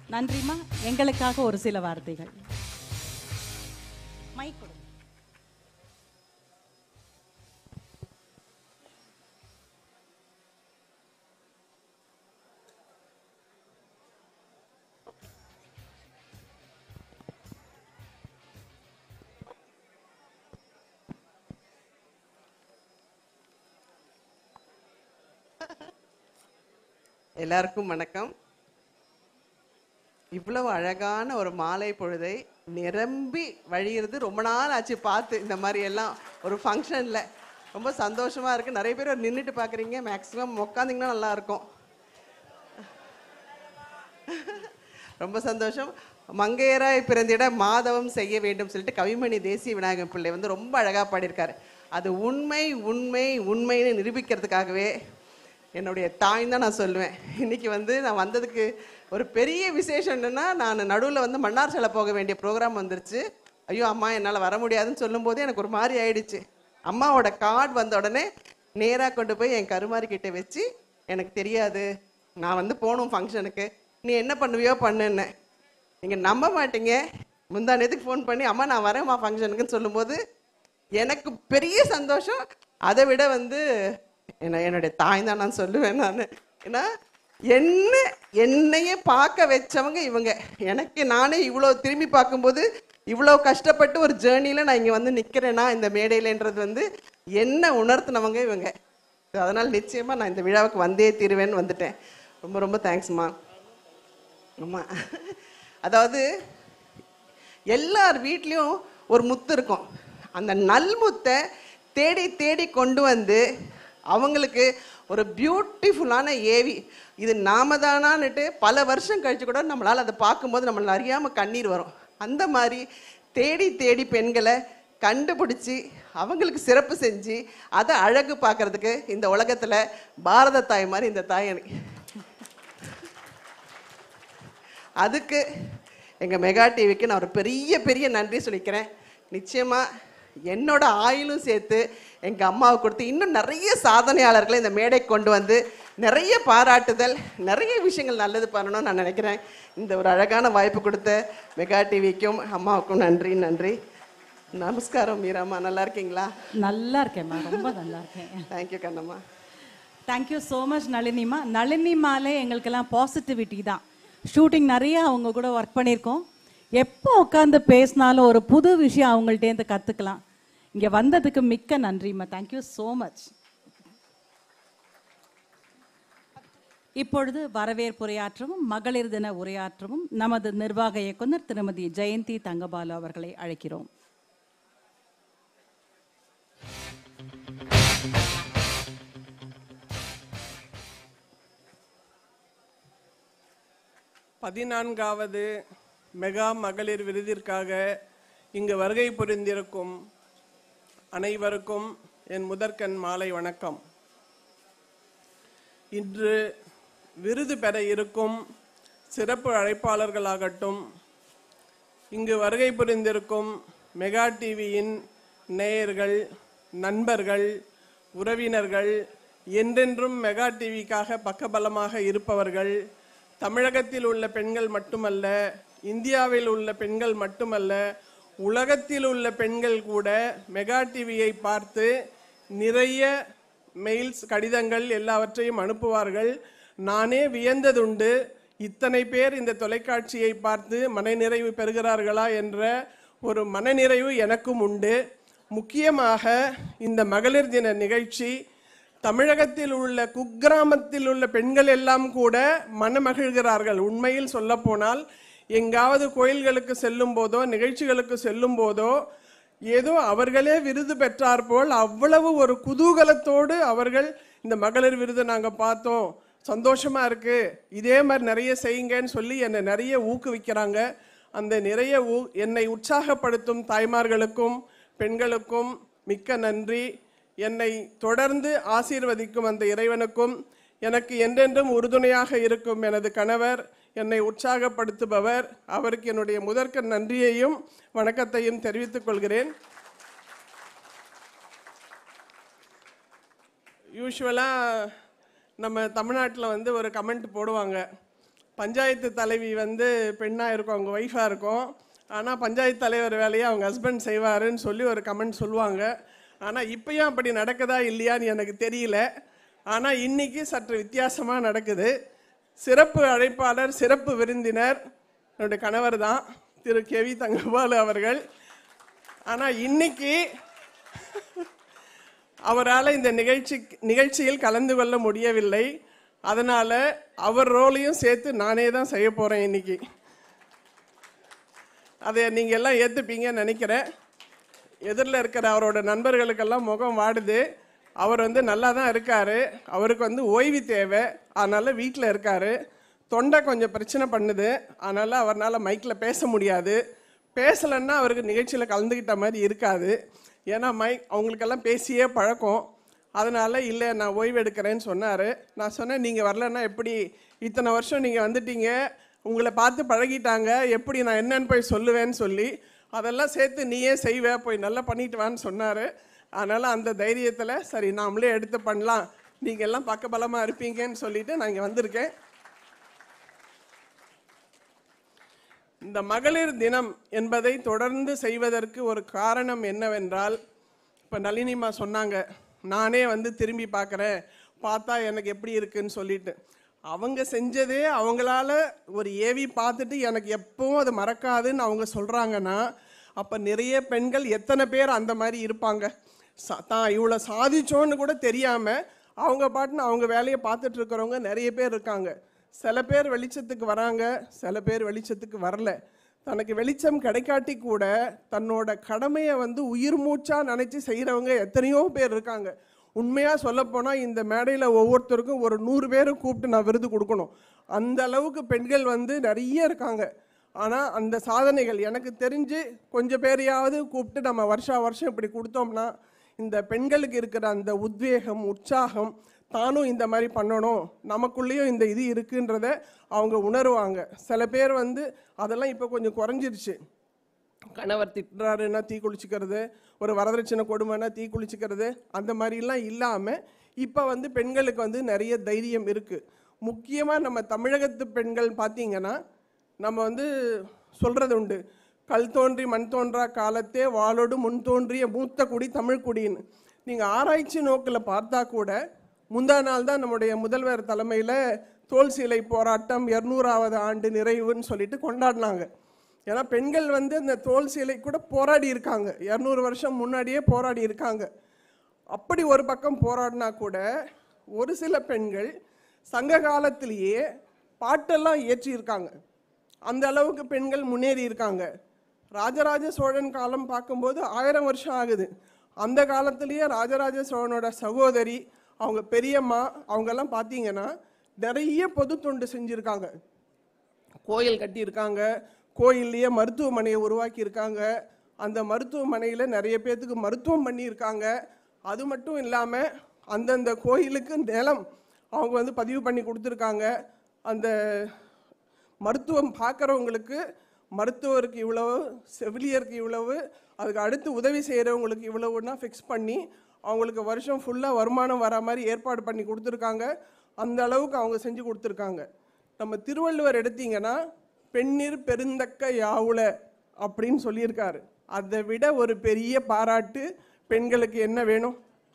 நன்றிம்மா. எங்களுக்காக ஒரு சில வார்த்தைகள். மைக் கொடுங்க. எல்லாருக்கும் வணக்கம். இவ்வளவு அழகான ஒரு மாலை பொழுதை நிரம்பி வழியிறது ரொம்ப நாள் ஆச்சு பார்த்து. இந்த மாதிரி எல்லாம் ஒரு ஃபங்க்ஷனில் ரொம்ப சந்தோஷமாக இருக்குது. நிறைய பேர் நின்றுட்டு பார்க்குறீங்க, மேக்ஸிமம் உட்காந்திங்கன்னா நல்லா இருக்கும். ரொம்ப சந்தோஷம். மங்கையராய் பிறந்திட மாதவம் செய்ய வேண்டும் சொல்லிட்டு கவிமணி தேசிய விநாயகம் பிள்ளை வந்து ரொம்ப அழகாக பாடியிருக்காரு. அது உண்மை உண்மை உண்மைன்னு நிரூபிக்கிறதுக்காகவே என்னுடைய தாய் தான் நான் சொல்லுவேன். இன்றைக்கி வந்து நான் வந்ததுக்கு ஒரு பெரிய விசேஷம் என்னென்னா, நான் நடுவில் வந்து மன்னார் சிலை போக வேண்டிய ப்ரோக்ராம் வந்துருச்சு. ஐயோ அம்மா என்னால் வர முடியாதுன்னு சொல்லும்போதே எனக்கு ஒரு மாதிரி ஆயிடுச்சு. அம்மாவோட கார்டு வந்த உடனே நேராக கொண்டு போய் என் கருமாரிக்கிட்ட வச்சு, எனக்கு தெரியாது, நான் வந்து போகணும் ஃபங்க்ஷனுக்கு, நீ என்ன பண்ணுவியோ பண்ணுன்னேன். நீங்கள் நம்ப மாட்டீங்க, முந்தா நேரத்துக்கு ஃபோன் பண்ணி அம்மா நான் வரேம்மா ஃபங்க்ஷனுக்குன்னு சொல்லும்போது எனக்கு பெரிய சந்தோஷம். அதை விட வந்து என்னுடைய தாய் தான் நான் சொல்லுவேன். நான் ஏன்னா என்னையே பார்க்க வச்சவங்க இவங்க. எனக்கு நானே இவ்வளோ திரும்பி பார்க்கும்போது இவ்வளோ கஷ்டப்பட்டு ஒரு ஜேர்னியில் நான் இங்கே வந்து நிற்கிறேன்னா இந்த மேடையிலன்றது வந்து என்ன உணர்த்தினவங்க இவங்க. அதனால் நிச்சயமாக நான் இந்த விழாவுக்கு வந்தே தீருவேன்னு வந்துட்டேன். ரொம்ப ரொம்ப தேங்க்ஸ்மா. ஆமாம், அதாவது எல்லார் வீட்லேயும் ஒரு முத்து இருக்கும். அந்த நல்முத்தை தேடி தேடி கொண்டு வந்து அவங்களுக்கு ஒரு பியூட்டிஃபுல்லான ஏவி, இது நாம தானான்னுட்டு பல வருஷம் கழிச்சு கூட நம்மளால் அதை பார்க்கும்போது நம்மளை அறியாமல் கண்ணீர் வரும். அந்த மாதிரி தேடி தேடி பெண்களை கண்டுபிடிச்சி அவங்களுக்கு சிறப்பு செஞ்சு அதை அழகு பார்க்கறதுக்கு இந்த உலகத்தில் பாரத தாய் மாதிரி இந்த தாய் எனக்கு. அதுக்கு எங்கள் மெகா டிவிக்கு நான் ஒரு பெரிய பெரிய நன்றி சொல்லிக்கிறேன். நிச்சயமாக என்னோட ஆயுளும் சேர்த்து எங்கள் அம்மாவை கொடுத்து இன்னும் நிறைய சாதனையாளர்களை இந்த மேடை கொண்டு வந்து நிறைய பாராட்டுதல், நிறைய விஷயங்கள் நல்லது பண்ணணும்னு நான் நினைக்கிறேன். இந்த ஒரு அழகான வாய்ப்பு கொடுத்த மெகா டிவிக்கும் அம்மாவுக்கும் நன்றி நன்றி. நமஸ்காரம் மீராம்மா, நல்லா இருக்கீங்களா? நல்லா இருக்கேம்மா, ரொம்ப நல்லா இருக்கேன். Thank you Kannamma. Thank you so much நளினிமா. நளினிமாலே எங்களுக்கெல்லாம் பாசிட்டிவிட்டி தான். ஷூட்டிங் நிறைய அவங்க கூட ஒர்க் பண்ணியிருக்கோம். எப்போ உட்காந்து பேசினாலும் ஒரு புது விஷயம் அவங்கள்ட்டேருந்து கற்றுக்கலாம். இங்கே வந்ததுக்கு மிக்க நன்றிம்மா. Thank you so much. இப்பொழுது வரவேற்புரையாற்றவும் மகளிர் தின உரையாற்றவும் நமது நிர்வாக இயக்குனர் திருமதி ஜெயந்தி தங்கபாலு அவர்களை அழைக்கிறோம். பதினான்காவது மெகா மகளிர் விருதிற்காக இங்கு வருகை புரிந்திருக்கும் அனைவருக்கும் என் முதற்கண் மாலை வணக்கம். இன்று விருது பெற இருக்கும் சிறப்பு அழைப்பாளர்களாகட்டும், இங்கு வருகை புரிந்திருக்கும் மெகா டிவியின் நேயர்கள், நண்பர்கள், உறவினர்கள், என்றென்றும் மெகா டிவிக்காக பக்கபலமாக இருப்பவர்கள், தமிழகத்தில் உள்ள பெண்கள் மட்டுமல்ல, இந்தியாவில் உள்ள பெண்கள் மட்டுமல்ல, உலகத்தில் உள்ள பெண்கள் கூட மெகா டிவியை பார்த்து நிறைய மெயில்ஸ், கடிதங்கள் எல்லாவற்றையும் அனுப்புவார்கள். நானே வியந்ததுண்டு, இத்தனை பேர் இந்த தொலைக்காட்சியை பார்த்து மனநிறைவு பெறுகிறார்களா என்ற ஒரு மனநிறைவு எனக்கும் உண்டு. முக்கியமாக இந்த மகளிர் தின நிகழ்ச்சி தமிழகத்தில் உள்ள குக்கிராமத்தில் உள்ள பெண்கள் எல்லாம் கூட மனமகிழ்கிறார்கள். உண்மையில் சொல்ல போனால் எங்காவது கோயில்களுக்கு செல்லும் போதோ நிகழ்ச்சிகளுக்கு செல்லும் போதோ ஏதோ அவர்களே விருது பெற்றார் போல் அவ்வளவு ஒரு குதூகலத்தோடு அவர்கள் இந்த மகளிர் விருதை நாங்கள் பார்த்தோம், சந்தோஷமா இருக்கு, இதே மாதிரி நிறைய செய்யுங்கன்னு சொல்லி என்னை நிறைய ஊக்குவிக்கிறாங்க. அந்த நிறைய என்னை உற்சாகப்படுத்தும் தாய்மார்களுக்கும் பெண்களுக்கும் மிக்க நன்றி. என்னை தொடர்ந்து ஆசீர்வதிக்கும் அந்த இறைவனுக்கும், எனக்கு என்றென்றும் உறுதுணையாக இருக்கும் எனது கணவர், என்னை உற்சாகப்படுத்துபவர், அவருக்கு என்னுடைய முதற்க நன்றியையும் வணக்கத்தையும் தெரிவித்துக் கொள்கிறேன். யூஸ்வலாக நம்ம தமிழ்நாட்டில் வந்து ஒரு கமெண்ட் போடுவாங்க, பஞ்சாயத்து தலைவி வந்து பெண்ணாக இருக்கும், அவங்க ஒய்ஃபாக இருக்கும். ஆனால் பஞ்சாயத்து தலைவர் வேலையை அவங்க ஹஸ்பண்ட் செய்வாருன்னு சொல்லி ஒரு கமெண்ட் சொல்லுவாங்க. ஆனால் இப்பயும் அப்படி நடக்குதா இல்லையான்னு எனக்கு தெரியல. ஆனால் இன்னைக்கு சற்று வித்தியாசமாக நடக்குது. சிறப்பு அழைப்பாளர், சிறப்பு விருந்தினர் என்னுடைய கணவர் தான், திரு கே.வி. தங்கபாலு அவர்கள். ஆனால் இன்னைக்கு அவரால் இந்த நிகழ்ச்சியில் கலந்து கொள்ள முடியவில்லை. அதனால் அவர் ரோலையும் சேர்த்து நானே தான் செய்ய போகிறேன் இன்னைக்கு. அதை நீங்கள் எல்லாம் ஏற்றுப்பீங்கன்னு நினைக்கிறேன். எதிரில் இருக்கிற அவரோட நண்பர்களுக்கெல்லாம் முகம் வாடுது. அவர் வந்து நல்லா தான் இருக்கார், அவருக்கு வந்து ஓய்வு தேவை, அதனால் வீட்டில் இருக்கார். தொண்டை கொஞ்சம் பிரச்சனை பண்ணுது, அதனால் அவரால் மைக்கில் பேச முடியாது. பேசலைன்னா அவருக்கு நிகழ்ச்சியில் கலந்துக்கிட்ட மாதிரி இருக்காது. ஏன்னா அவங்களுக்கெல்லாம் பேசியே பழக்கம். அதனால் இல்லை நான் ஓய்வு எடுக்கிறேன்னு சொன்னார். நான் சொன்னேன், நீங்கள் வரலன்னா எப்படி, இத்தனை வருஷம் நீங்கள் வந்துட்டீங்க, உங்களை பார்த்து பழகிட்டாங்க, எப்படி நான் என்னன்னு போய் சொல்லுவேன்னு சொல்லி அதெல்லாம் சேர்த்து நீயே செய்வே, போய் நல்லா பண்ணிட்டு வான்னு சொன்னார். அதனால் அந்த தைரியத்தில் சரி நாமளே எடுத்து பண்ணலாம், நீங்கள் எல்லாம் பக்கபலமாக இருப்பீங்கன்னு சொல்லிட்டு நான் இங்கே வந்திருக்கேன். இந்த மகளிர் தினம் என்பதை தொடர்ந்து செய்வதற்கு ஒரு காரணம் என்னவென்றால், இப்போ நளினிமா சொன்னாங்க, நானே வந்து திரும்பி பார்க்குறேன், பார்த்தா எனக்கு எப்படி இருக்குன்னு சொல்லிட்டு. அவங்க செஞ்சதே அவங்களால ஒரு ஏவி பார்த்துட்டு எனக்கு எப்பவும் அது மறக்காதுன்னு அவங்க சொல்கிறாங்கன்னா, அப்போ நிறைய பெண்கள் எத்தனை பேர் அந்த மாதிரி இருப்பாங்க. தான் இவ்வளோ சாதிச்சோன்னு கூட தெரியாமல் அவங்க பாட்டுன்னு அவங்க வேலையை பார்த்துட்டு இருக்கிறவங்க நிறைய பேர் இருக்காங்க. சில பேர் வெளிச்சத்துக்கு வராங்க, சில பேர் வெளிச்சத்துக்கு வரல. தனக்கு வெளிச்சம் கிடைக்காட்டி கூட தன்னோட கடமையை வந்து உயிர் மூச்சாக நினச்சி செய்கிறவங்க எத்தனையோ பேர் இருக்காங்க. உண்மையாக சொல்லப்போனால் இந்த மேடையில் ஒவ்வொருத்தருக்கும் ஒரு 100 பேரை கூப்பிட்டு நான் விருது கொடுக்கணும். அந்த அளவுக்கு பெண்கள் வந்து நிறைய இருக்காங்க. ஆனால் அந்த சாதனைகள் எனக்கு தெரிஞ்சு கொஞ்சம் பேரையாவது கூப்பிட்டு நம்ம வருஷம் இப்படி கொடுத்தோம்னா இந்த பெண்களுக்கு இருக்கிற அந்த உத்வேகம், உற்சாகம், தானும் இந்த மாதிரி பண்ணணும், நமக்குள்ளேயும் இந்த இது இருக்குன்றத அவங்க உணருவாங்க. சில பேர் வந்து அதெல்லாம் இப்போ கொஞ்சம் குறைஞ்சிருச்சு. கணவர் திட்டுறாருன்னா தீ குளிச்சுக்கிறது, ஒரு வரதட்சணை கொடுமைன்னா தீ குளிச்சுக்கிறது, அந்த மாதிரிலாம் இல்லாமல் இப்போ வந்து பெண்களுக்கு வந்து நிறைய தைரியம் இருக்குது. முக்கியமாக நம்ம தமிழகத்து பெண்கள் பார்த்திங்கன்னா, நம்ம வந்து சொல்கிறது உண்டு, கல் தோன்றி மண் தோன்றா காலத்தே வாளோடு முன் தோன்றிய மூத்த குடி தமிழ் குடின்னு. நீங்கள் ஆராய்ச்சி நோக்கில் பார்த்தா கூட முந்தா நாள் தான் நம்முடைய முதல்வர் தலைமையில் தோல் சீலை போராட்டம் 200வது ஆண்டு நிறைவுன்னு சொல்லிட்டு கொண்டாடினாங்க. ஏன்னா பெண்கள் வந்து அந்த தோல் சீலை கூட போராடி இருக்காங்க, 200 வருஷம் முன்னாடியே போராடி இருக்காங்க. அப்படி ஒரு பக்கம் போராடினா கூட ஒரு சில பெண்கள் சங்க காலத்திலேயே பாட்டெல்லாம் இயற்றியிருக்காங்க. அந்த அளவுக்கு பெண்கள் முன்னேறி இருக்காங்க. ராஜராஜ சோழன் காலம் பார்க்கும்போது 1000 வருஷம் ஆகுது. அந்த காலத்திலேயே ராஜராஜ சோழனோட சகோதரி, அவங்க பெரியம்மா, அவங்கெல்லாம் பார்த்தீங்கன்னா நிறைய பொது தொண்டு செஞ்சுருக்காங்க. கோயில் கட்டியிருக்காங்க, கோயில்லையே மருத்துவமனையை உருவாக்கியிருக்காங்க, அந்த மருத்துவமனையில் நிறைய பேர்த்துக்கு மருத்துவம் பண்ணியிருக்காங்க. அது மட்டும் இல்லாமல் அந்தந்த கோயிலுக்கு நிலம் அவங்க வந்து பதிவு பண்ணி கொடுத்துருக்காங்க. அந்த மருத்துவம் பார்க்குறவங்களுக்கு மருத்துவருக்கு இவ்வளவு, செவிலியருக்கு இவ்வளவு, அதுக்கு அடுத்து உதவி செய்கிறவங்களுக்கு இவ்வளவுன்னா ஃபிக்ஸ் பண்ணி அவங்களுக்கு வருஷம் ஃபுல்லாக வருமானம் வர மாதிரி ஏற்பாடு பண்ணி கொடுத்துருக்காங்க. அந்த அளவுக்கு அவங்க செஞ்சு கொடுத்துருக்காங்க. நம்ம திருவள்ளுவர் எடுத்தீங்கன்னா பெண்ணிற் பெருந்தக்க யாவுல அப்படின்னு சொல்லியிருக்காரு. அதை விட ஒரு பெரிய பாராட்டு பெண்களுக்கு என்ன வேணும்?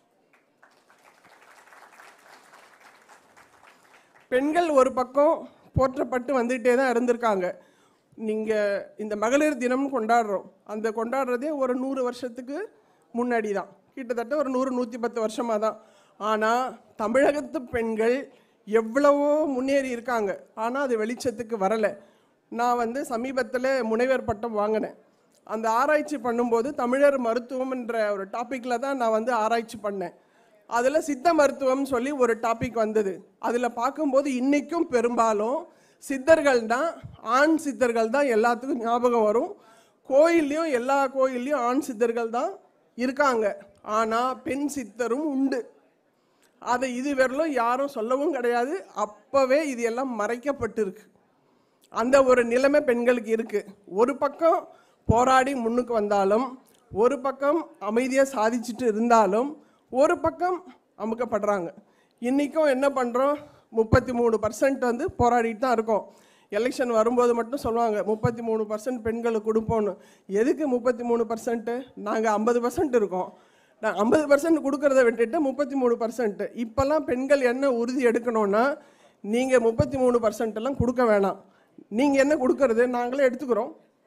பெண்கள் ஒரு பக்கம் போற்றப்பட்டு வந்துகிட்டே தான் இருந்திருக்காங்க. நீங்கள் இந்த மகளிர் தினம் கொண்டாடுறோம், அந்த கொண்டாடுறதே ஒரு 100 வருஷத்துக்கு முன்னாடி தான், கிட்டத்தட்ட ஒரு 100-110 வருஷமாக தான். ஆனால் தமிழகத்து பெண்கள் எவ்வளவோ முன்னேறி இருக்காங்க, ஆனால் அது வெளிச்சத்துக்கு வரலை. நான் வந்து சமீபத்தில் முனைவர் பட்டம் வாங்கினேன். அந்த ஆராய்ச்சி பண்ணும்போது தமிழர் மருத்துவம்ன்ற ஒரு டாப்பிக்கில் தான் நான் வந்து ஆராய்ச்சி பண்ணேன். அதில் சித்த மருத்துவம் சொல்லி ஒரு டாபிக் வந்தது. அதில் பார்க்கும்போது இன்றைக்கும் பெரும்பாலும் சித்தர்கள் தான், ஆண் சித்தர்கள் தான் எல்லாத்துக்கும் ஞாபகம் வரும். கோயில்லையும் எல்லா கோயில்லையும் ஆண் சித்தர்கள் தான் இருக்காங்க, ஆனால் பெண் சித்தரும் உண்டு. அதை இதுவரையிலும் யாரும் சொல்லவும் கிடையாது. அப்போவே இது எல்லாம் மறைக்கப்பட்டிருக்கு. அந்த ஒரு நிலைமை பெண்களுக்கு இருக்குது. ஒரு பக்கம் போராடி முன்னுக்கு வந்தாலும், ஒரு பக்கம் அமைதியாக சாதிச்சுட்டு இருந்தாலும், ஒரு பக்கம் அமுக்கப்படுறாங்க. இன்றைக்கும் என்ன பண்ணுறோம், 33% வந்து போராடிட்டு தான் இருக்கோம். எலெக்ஷன் வரும்போது மட்டும் சொல்லுவாங்க 33% பெண்களுக்கு கொடுப்போன்னு. எதுக்கு 33%? நாங்கள் 50% இருக்கோம். நான் 50% கொடுக்கறத விட்டுட்டு 33%. இப்போல்லாம் பெண்கள் என்ன உறுதி எடுக்கணும்னா, நீங்கள் 33% எல்லாம் கொடுக்க வேணாம், நீங்கள் என்ன கொடுக்கறது நாங்களே எடுத்துக்கிறோம்.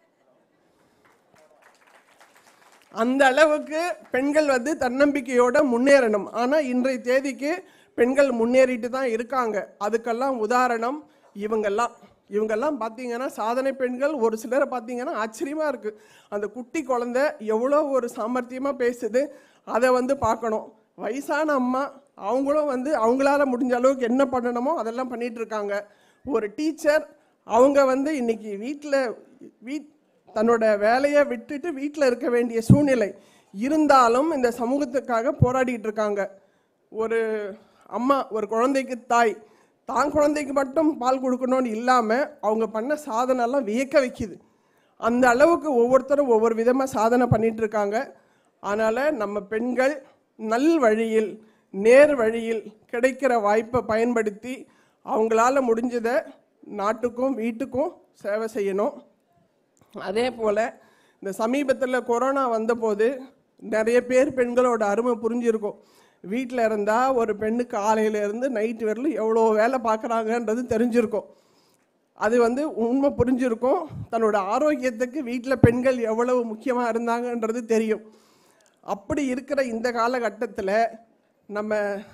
அந்த அளவுக்கு பெண்கள் வந்து தன்னம்பிக்கையோட முன்னேறணும். ஆனால் இன்றைய தேதிக்கு பெண்கள் முன்னேறிட்டு தான் இருக்காங்க. அதுக்கெல்லாம் உதாரணம் இவங்கெல்லாம் பார்த்தீங்கன்னா சாதனை பெண்கள். ஒரு சிலரை பார்த்தீங்கன்னா ஆச்சரியமாக இருக்குது. அந்த குட்டி குழந்தை எவ்வளோ ஒரு சாமர்த்தியமாக பேசுது, அதை வந்து பார்க்கணும். வயசான அம்மா அவங்களும் வந்து அவங்களால முடிஞ்ச அளவுக்கு என்ன பண்ணணுமோ அதெல்லாம் பண்ணிட்டு இருக்காங்க. ஒரு டீச்சர் அவங்க வந்து இன்னைக்கு தன்னோட வேலையை விட்டுட்டு வீட்டில் இருக்க வேண்டிய சூழ்நிலை இருந்தாலும் இந்த சமூகத்துக்காக போராடிட்டு இருக்காங்க. ஒரு அம்மா, ஒரு குழந்தைக்கு தாய், தான் குழந்தைக்கு மட்டும் பால் கொடுக்கணும்னு இல்லாமல் அவங்க பண்ண சாதனைலாம் வியக்க வைக்குது. அந்த அளவுக்கு ஒவ்வொருத்தரும் ஒவ்வொரு விதமாக சாதனை பண்ணிட்டு இருக்காங்க. அதனால் நம்ம பெண்கள் நல் வழியில், நேர் வழியில் கிடைக்கிற வாய்ப்பை பயன்படுத்தி அவங்களால முடிஞ்சதை நாட்டுக்கும் வீட்டுக்கும் சேவை செய்யணும். அதே போல் இந்த சமீபத்தில் கொரோனா வந்தபோது நிறைய பேர் பெண்களோட அருமை புரிஞ்சிருக்கும். வீட்டில் இருந்தால் ஒரு பெண்ணு காலையிலேருந்து நைட்டு வரலும் எவ்வளோ வேலை பார்க்குறாங்கன்றது தெரிஞ்சிருக்கும். அது வந்து உண்மை புரிஞ்சிருக்கும். தன்னோட ஆரோக்கியத்துக்கு வீட்டில் பெண்கள் எவ்வளவு முக்கியமாக இருந்தாங்கன்றது தெரியும். அப்படி இருக்கிற இந்த காலகட்டத்தில் நம்ம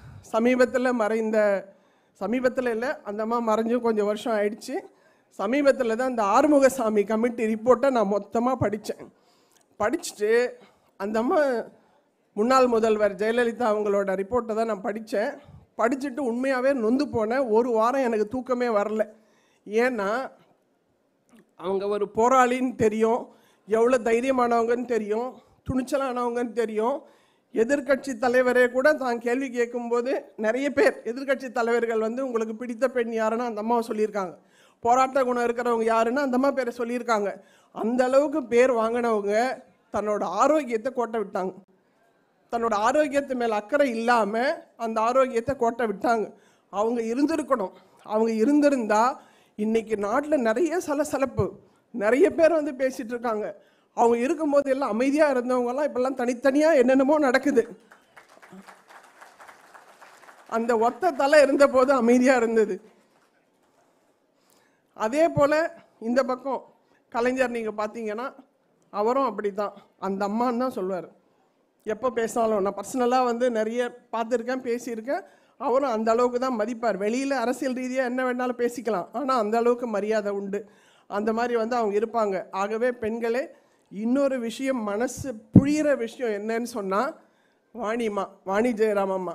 சமீபத்தில் இல்லை, அந்த அம்மா மறைஞ்சு கொஞ்சம் வருஷம் ஆயிடுச்சு. சமீபத்தில் தான் இந்த ஆறுமுகசாமி கமிட்டி ரிப்போர்ட்டை நான் மொத்தமாக படிச்சுட்டு அந்த அம்மா முன்னாள் முதல்வர் ஜெயலலிதா அவங்களோட ரிப்போர்ட்டை தான் நான் படிச்சுட்டு உண்மையாகவே நொந்து போனேன். ஒரு வாரம் எனக்கு தூக்கமே வரல. ஏன்னா அவங்க ஒரு போராளின்னு தெரியும், எவ்வளோ தைரியமானவங்கன்னு தெரியும், துணிச்சலானவங்கன்னு தெரியும். எதிர்கட்சி தலைவரே கூட தான் கேள்வி கேட்கும்போது நிறைய பேர் எதிர்கட்சி தலைவர்கள் வந்து உங்களுக்கு பிடித்த பெண் யாருன்னா அந்த அம்மாவை சொல்லியிருக்காங்க. போராட்ட குணம் இருக்கிறவங்க யாருன்னா அந்த அம்மா பேரை சொல்லியிருக்காங்க. அந்த அளவுக்கு பேர் வாங்கினவங்க தன்னோட ஆரோக்கியத்தை கோட்டை விட்டாங்க. தன்னோட ஆரோக்கியத்து மேலே அக்கறை இல்லாமல் அந்த ஆரோக்கியத்தை கோட்டை விட்டாங்க. அவங்க இருந்திருக்கணும். அவங்க இருந்திருந்தா இன்னைக்கு நாட்டில் நிறைய சலசலப்பு, நிறைய பேர் வந்து பேசிட்டு இருக்காங்க. அவங்க இருக்கும்போது எல்லாம் அமைதியாக இருந்தவங்கலாம் இப்பெல்லாம் தனித்தனியாக என்னென்னமோ நடக்குது. அந்த ஒத்த தலை இருந்த போது அமைதியாக இருந்தது. அதே போல் இந்த பக்கம் கலைஞர் நீங்கள் பார்த்தீங்கன்னா அவரும் அப்படி தான், அந்த அம்மான்னு தான் சொல்லுவார். எப்போ பேசினாலும் நான் பர்சனலாக வந்து நிறைய பார்த்துருக்கேன், பேசியிருக்கேன். அவரும் அந்த அளவுக்கு தான் மதிப்பார். வெளியில் அரசியல் ரீதியாக என்ன வேணாலும் பேசிக்கலாம், ஆனால் அந்த அளவுக்கு மரியாதை உண்டு. அந்த மாதிரி வந்து அவங்க இருப்பாங்க. ஆகவே பெண்களே, இன்னொரு விஷயம் மனசு புழியிற விஷயம் என்னன்னு சொன்னால் வாணி ஜெயராம் அம்மா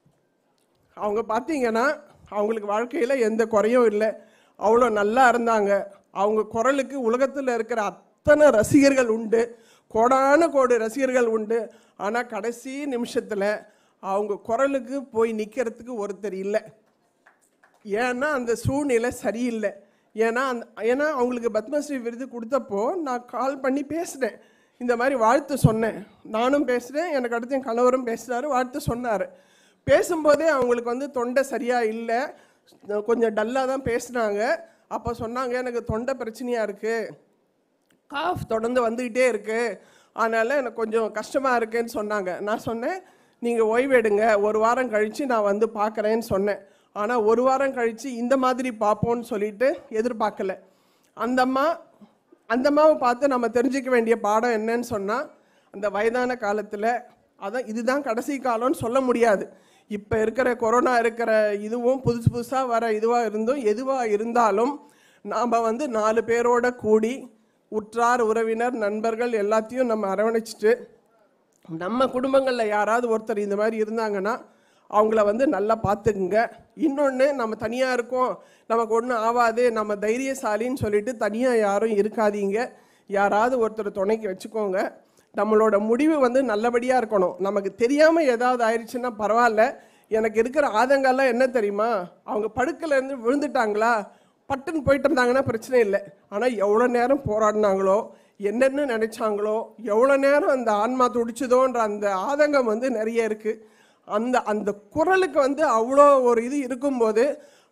அவங்க பார்த்தீங்கன்னா அவங்களுக்கு வாழ்க்கையில் எந்த குறையும் இல்லை, அவ்வளோ நல்லா இருந்தாங்க. அவங்க குரலுக்கு உலகத்தில் இருக்கிற அத்தனை ரசிகர்கள் உண்டு, கோடான கோடி ரசிகர்கள் உண்டு. ஆனால் கடைசி நிமிஷத்தில் அவங்க குரலுக்கு போய் நிற்கிறதுக்கு ஒருத்தர் இல்லை. ஏன்னா அந்த சூழ்நிலை சரியில்லை. ஏன்னா அவங்களுக்கு பத்மஸ்ரீ விருது கொடுத்தப்போ நான் கால் பண்ணி பேசினேன், இந்த மாதிரி வாழ்த்து சொன்னேன். நானும் பேசுகிறேன், எனக்கு அடுத்து என் கணவரும் பேசுகிறாரு, வாழ்த்து சொன்னார். பேசும்போதே அவங்களுக்கு வந்து தொண்டை சரியாக இல்லை, கொஞ்சம் டல்லாக தான் பேசுனாங்க. அப்போ சொன்னாங்க, எனக்கு தொண்டை பிரச்சனையாக இருக்குது, காஃப் தொடர்ந்து வந்துக்கிட்டே இருக்குது, அதனால் எனக்கு கொஞ்சம் கஷ்டமாக இருக்குன்னு சொன்னாங்க. நான் சொன்னேன், நீங்கள் ஓய்வு எடுங்க, ஒரு வாரம் கழித்து நான் வந்து பார்க்குறேன்னு சொன்னேன். ஆனால் ஒரு வாரம் கழித்து இந்த மாதிரி பார்ப்போன்னு சொல்லிட்டு எதிர்பார்க்கல. அந்த அம்மாவை பார்த்து நம்ம தெரிஞ்சிக்க வேண்டிய பாடம் என்னன்னு சொன்னால், அந்த வயதான காலத்தில் இதுதான் கடைசி காலம்னு சொல்ல முடியாது. இப்போ இருக்கிற கொரோனா இருக்கிற இதுவும் புதுசாக வர எதுவாக இருந்தாலும் நாம் வந்து 4 பேரோட கூடி உற்றார் உறவினர் நண்பர்கள் எல்லாத்தையும் நம்ம அரவணைச்சிட்டு, நம்ம குடும்பங்களில் யாராவது ஒருத்தர் இந்த மாதிரி இருந்தாங்கன்னா அவங்கள வந்து நல்லா பார்த்துக்குங்க. இன்னொன்று, நம்ம தனியாக இருக்கோம், நமக்கு ஒன்றும் ஆகாது, நம்ம தைரியசாலின்னு சொல்லிட்டு தனியாக யாரும் இருக்காதீங்க. யாராவது ஒருத்தர் துணைக்கு வச்சுக்கோங்க. நம்மளோட முடிவு வந்து நல்லபடியாக இருக்கணும். நமக்கு தெரியாமல் ஏதாவது ஆயிடுச்சுன்னா பரவாயில்ல. எனக்கு இருக்கிற ஆதங்கம்லாம் என்ன தெரியுமா, அவங்க படுக்கையிலேருந்து விழுந்துட்டாங்களா, பட்டுன்னு போயிட்டு இருந்தாங்கன்னா பிரச்சனை இல்லை. ஆனால் எவ்வளோ நேரம் போராடினாங்களோ, என்னென்ன நினச்சாங்களோ, எவ்வளோ நேரம் அந்த ஆன்மா துடிச்சதோன்ற அந்த ஆதங்கம் வந்து நிறைய இருக்குது. அந்த குரலுக்கு வந்து அவ்வளோ ஒரு இது இருக்கும்போது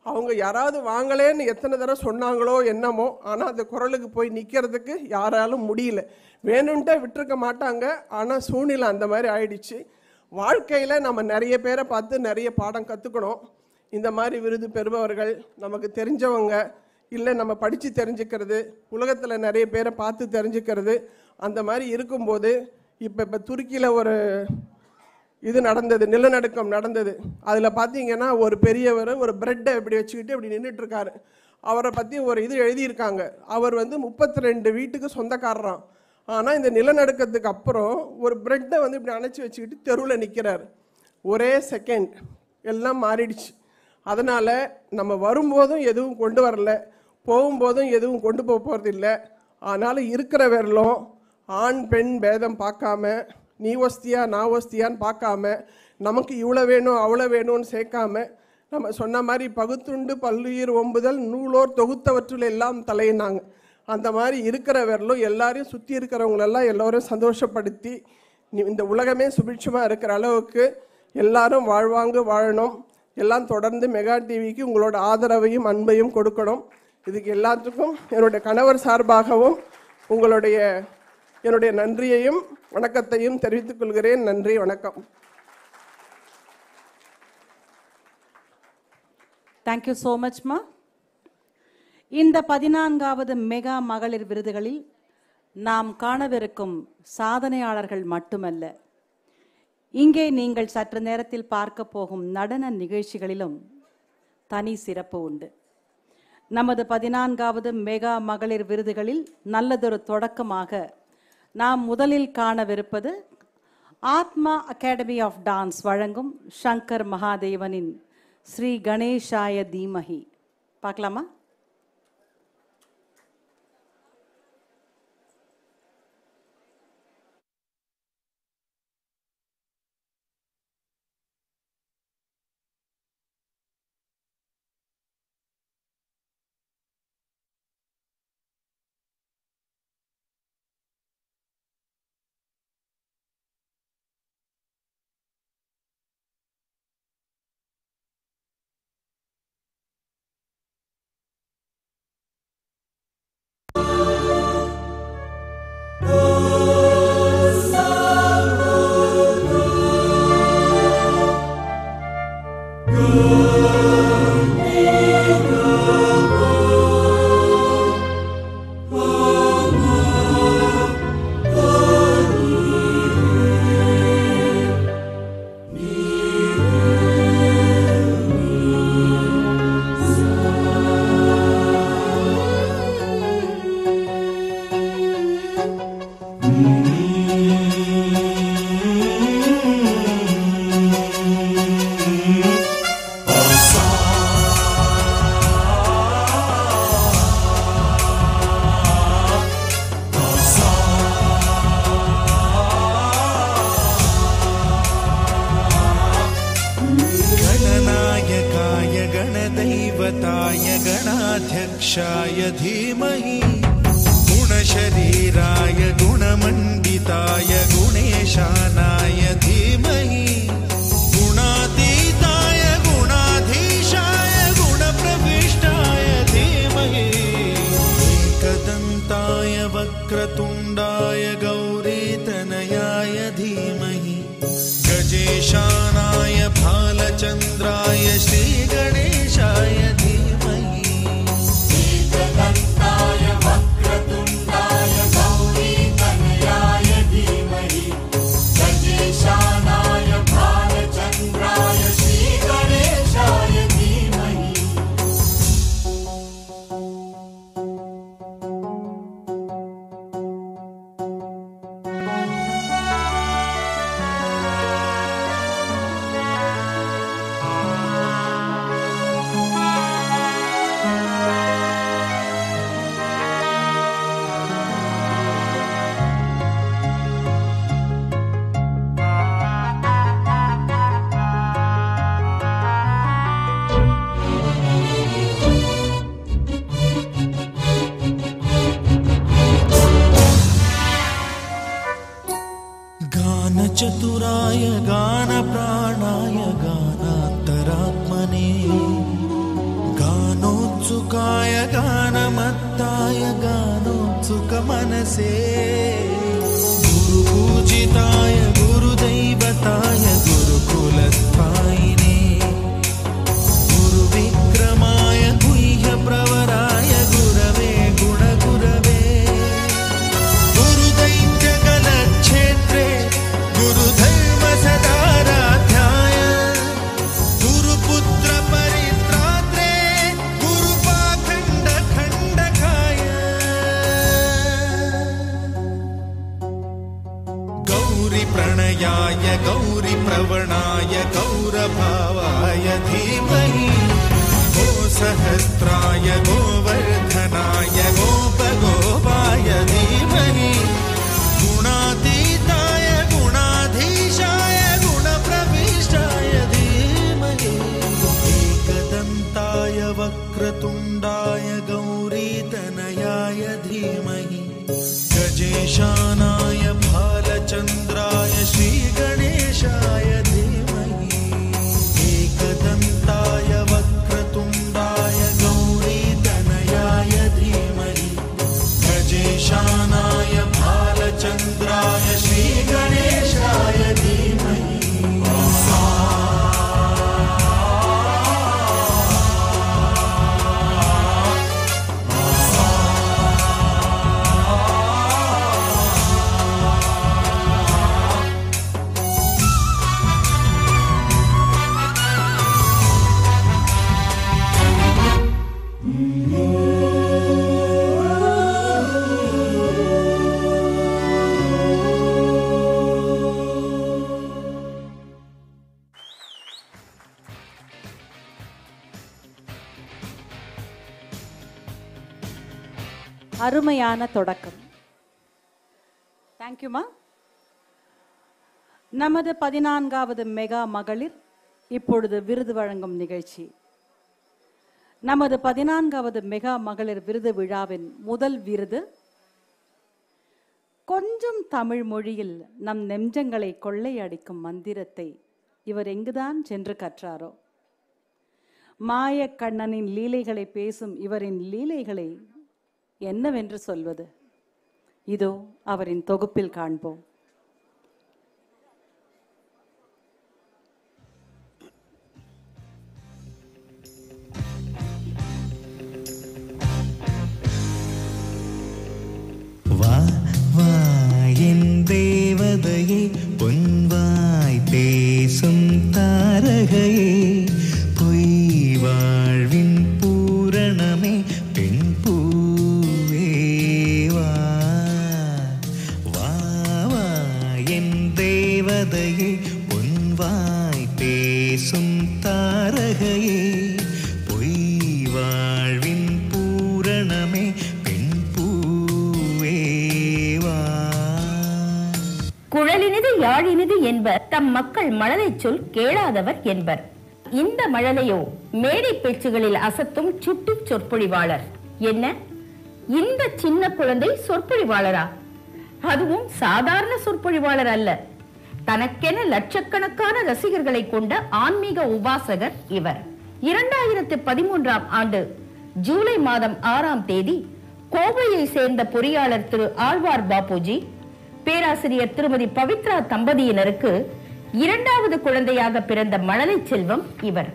அவங்க யாராவது வாங்கலேன்னு எத்தனை தடவை சொன்னாங்களோ என்னமோ, ஆனால் அந்த குரலுக்கு போய் நிற்கிறதுக்கு யாராலும் முடியல. வேணும்ன்ட்டே விட்டுருக்க மாட்டாங்க, ஆனால் சூழ்நிலை அந்த மாதிரி ஆயிடுச்சு. வாழ்க்கையில் நம்ம நிறைய பேரை பார்த்து நிறைய பாடம் கற்றுக்கணும். இந்த மாதிரி விருது பெறுபவர்கள் நமக்கு தெரிஞ்சவங்க, இல்லை நம்ம படித்து தெரிஞ்சுக்கிறது, உலகத்தில் நிறைய பேரை பார்த்து தெரிஞ்சுக்கிறது, அந்த மாதிரி இருக்கும்போது இப்போ துருக்கியில் ஒரு இது நடந்தது, நிலநடுக்கம் நடந்தது. அதில் பார்த்தீங்கன்னா ஒரு பெரியவர் ஒரு பிரெட்டை இப்படி வச்சுக்கிட்டு இப்படி நின்றுட்டுருக்காரு. அவரை பற்றி ஒரு இது எழுதியிருக்காங்க. அவர் 32 வீட்டுக்கு சொந்தக்காரராம். ஆனால் இந்த நிலநடுக்கத்துக்கு அப்புறம் ஒரு பிரெட்டை இப்படி அணைச்சி வச்சுக்கிட்டு தெருவில் நிற்கிறார். ஒரே செகண்ட் எல்லாம் மாறிடுச்சு. அதனால் நம்ம வரும்போதும் எதுவும் கொண்டு வரல, போகும்போதும் எதுவும் கொண்டு போக போகிறது இல்லை. அதனால் இருக்கிற வரலும் ஆண் பெண் பேதம் பார்க்காம, நீ ஒஸ்தியா நான் ஒஸ்தியான்னு பார்க்காம, நமக்கு இவ்வளோ வேணும் அவ்வளோ வேணும்னு சேர்க்காம, நம்ம சொன்ன மாதிரி பகுத்துண்டு பல்லுயிர் ஒம்புதல் நூலோர் தொகுத்தவற்றில் எல்லாம் தலையினாங்க. அந்த மாதிரி இருக்கிற வரலும் எல்லாரையும் சுற்றி இருக்கிறவங்களெல்லாம் எல்லோரும் சந்தோஷப்படுத்தி இந்த உலகமே சுபிட்சமாக இருக்கிற அளவுக்கு எல்லாரும் வாழ்வாங்க வாழணும். எல்லாம் தொடர்ந்து மெகா டிவிக்கு உங்களோட ஆதரவையும் அன்பையும் கொடுக்கணும். இதுக்கு எல்லாத்துக்கும் என்னுடைய கணவர் சார்பாகவும் என்னுடைய நன்றியையும் வணக்கத்தையும் தெரிவித்துக் கொள்கிறேன். நன்றி, வணக்கம். தேங்க்யூ ஸோ மச்மா. இந்த 14வது மெகா மகளிர் விருதுகளில் நாம் காணவிருக்கும் சாதனையாளர்கள் மட்டுமல்ல, இங்கே நீங்கள் சற்று நேரத்தில் பார்க்க போகும் நடன நிகழ்ச்சிகளிலும் தனி சிறப்பு உண்டு. நமது 14வது மெகா மகளிர் விருதுகளில் நல்லதொரு தொடக்கமாக நாம் முதலில் காணவிருப்பது ஆத்மா அகாடமி ஆஃப் டான்ஸ் வழங்கும் சங்கர் மகாதேவனின் ஸ்ரீ கணேஷாய தீமஹி. பார்க்கலாமா? गणदैवताय गणाध्यक्षाय धीमहि गुणशरीराय गुणमण्डिताय गुणेशानाय धीमहि गुणातीताय गुणाधीशाय गुणप्रविष्टाय धीमहि एकदन्ताय वक्रतुण्डाय गौरीतनयाय धीमहि गजेशानाय भालचन्द्राय श्रीगणेशाय धीमहि एकदन्ताय वक्रतुण्डाय गौरीतनयाय धीमहि गजेशानाय भालचन्द्राय श्रीगणेशाय धीमहि. गानचतुराय गानप्राणाय गानान्तरात्मने गानमत्ताय गानोत्सुकमनसे गुरुपूजिताय गुरुदैवताय गुरुकुलस्थायिने गुरुविक्रमाय गुह्यप्रवराय गुरवे गुणगुरवे गुरुदैत्यकलक्षेत्रे गुरुधर्मसदाराध्याय गुरुपुत्र परित्रात्रे गुरुपाखण्डखण्डकाय गौरीप्रणयाय गौरीप्रवणाय गौरभावाय धीमहि गोसहस्राय गोवर्धनाय गोपगोपाय धीमहि गुणातीताय गुणाधीशाय गुणप्रविष्टाय धीमहि एकदन्ताय वक्रतुण्डाय गौरीतनयाय धीमहि गजेशानाय भालचन्द्राय श्रीगणेशाय धीमहि एकदन्ताय वक्रतुण्डाय गौरीतनयाय धीमहि गजेशानाय भालचन्द्राय श्रीगणेशाय धीमहि அருமையான தொடக்கம். தேங்க்யூமா. நமது 14வது மெகா மகளிர் இப்பொழுது விருது வழங்கும் நிகழ்ச்சி. நமது 14வது மெகா மகளிர் விருது விழாவின் முதல் விருது கொஞ்சம் தமிழ் மொழியில் நம் நெஞ்சங்களை கொள்ளையடிக்கும் மந்திரத்தை இவர் எங்குதான் சென்று கற்றாரோ. மாயக்கண்ணனின் லீலைகளை பேசும் இவரின் லீலைகளை என்னவென்று சொல்வது? இதோ அவரின் தொகுப்பில் காண்போம். வா வா என் தேவதையே பொன்வாய் பேசும் தாரகையே பொய் வாழ்வின் பூரணமே பெண் பூவே வா வா வா என் தேவதையே பொன்வாய் பேசும் தாரகையே பொய் வாழ்வின் பூரணமே குழலினிது யாழினிது என்பர் தம் மக்கள் மழலை சொல் கேளாதவர் என்பர். இந்த மழலையோ மேடை பேச்சுகளில் அசத்தும் சுட்டி சொற்பொழிவாளர். என்ன, இந்த சின்ன குழந்தை சொற்பொழிவாளரா? அதுவும் சாதாரண சொற்பொழிவாளர் அல்ல. தனக்கென லட்சக்கணக்கான ரசிகர்களை கொண்ட ஆன்மீக உபாசகர் இவர். 2013ஆம் ஆண்டு ஜூலை மாதம் 6ஆம் தேதி கோவையை சேர்ந்த பொறியாளர் திரு ஆழ்வார் பாபுஜி, பேராசிரியர் திருமதி பவித்ரா தம்பதியினருக்கு 2வது குழந்தையாக பிறந்த மழலை செல்வம் இவர்.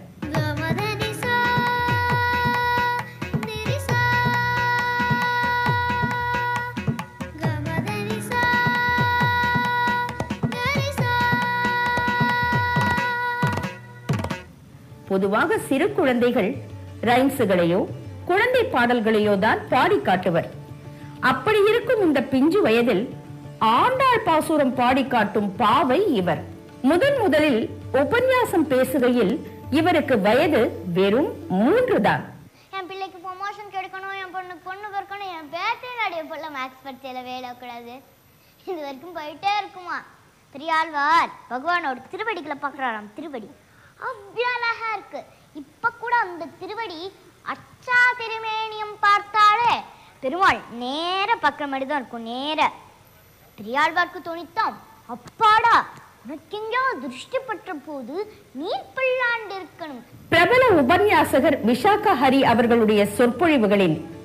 பொதுவாக சிறு குழந்தைகள் ரைம்ஸுகளையோ குழந்தை பாடல்களையோ தான் பாடி காட்டுவர். அப்படி இருக்கும் இந்த பிஞ்சு வயதில் ஆண்டாள் பாசுரம் பாடி காட்டும் பாவை இவர். முதலில் உபன்யாசம் பேசுகையில் இவருக்கு வயது வெறும் 3 தான். என் பிள்ளைக்கு ப்ரமோஷன் கிடைக்கணும், என் பொண்ணுக்கு பொண்ணு பிறக்கணும், என் பேட்டையினுடைய போல மேக்ஸ் பரீட்சையில வேலைக்கூடாது, இது வரைக்கும் போயிட்டே இருக்குமா. பெரியாழ்வார் பகவானோட திருவடிகளை பார்க்குறாராம். திருவடி அவ்வளோ அழகா இருக்கு. இப்ப கூட அந்த திருவடி அச்சா திருமேனியம் பார்த்தாலே பெருமாள் நேர பக்கம் மாதிரிதான் இருக்கும். நேர பெரியாழ்வார்க்கு தோணித்தான், அப்பாடா உனக்கெங்கோ திருஷ்டி பற்ற போது நீர் பல்லாண்டு இருக்கணும். பிரபல உபன்யாசகர் விஷாகா ஹரி அவர்களுடைய சொற்பொழிவுகளில்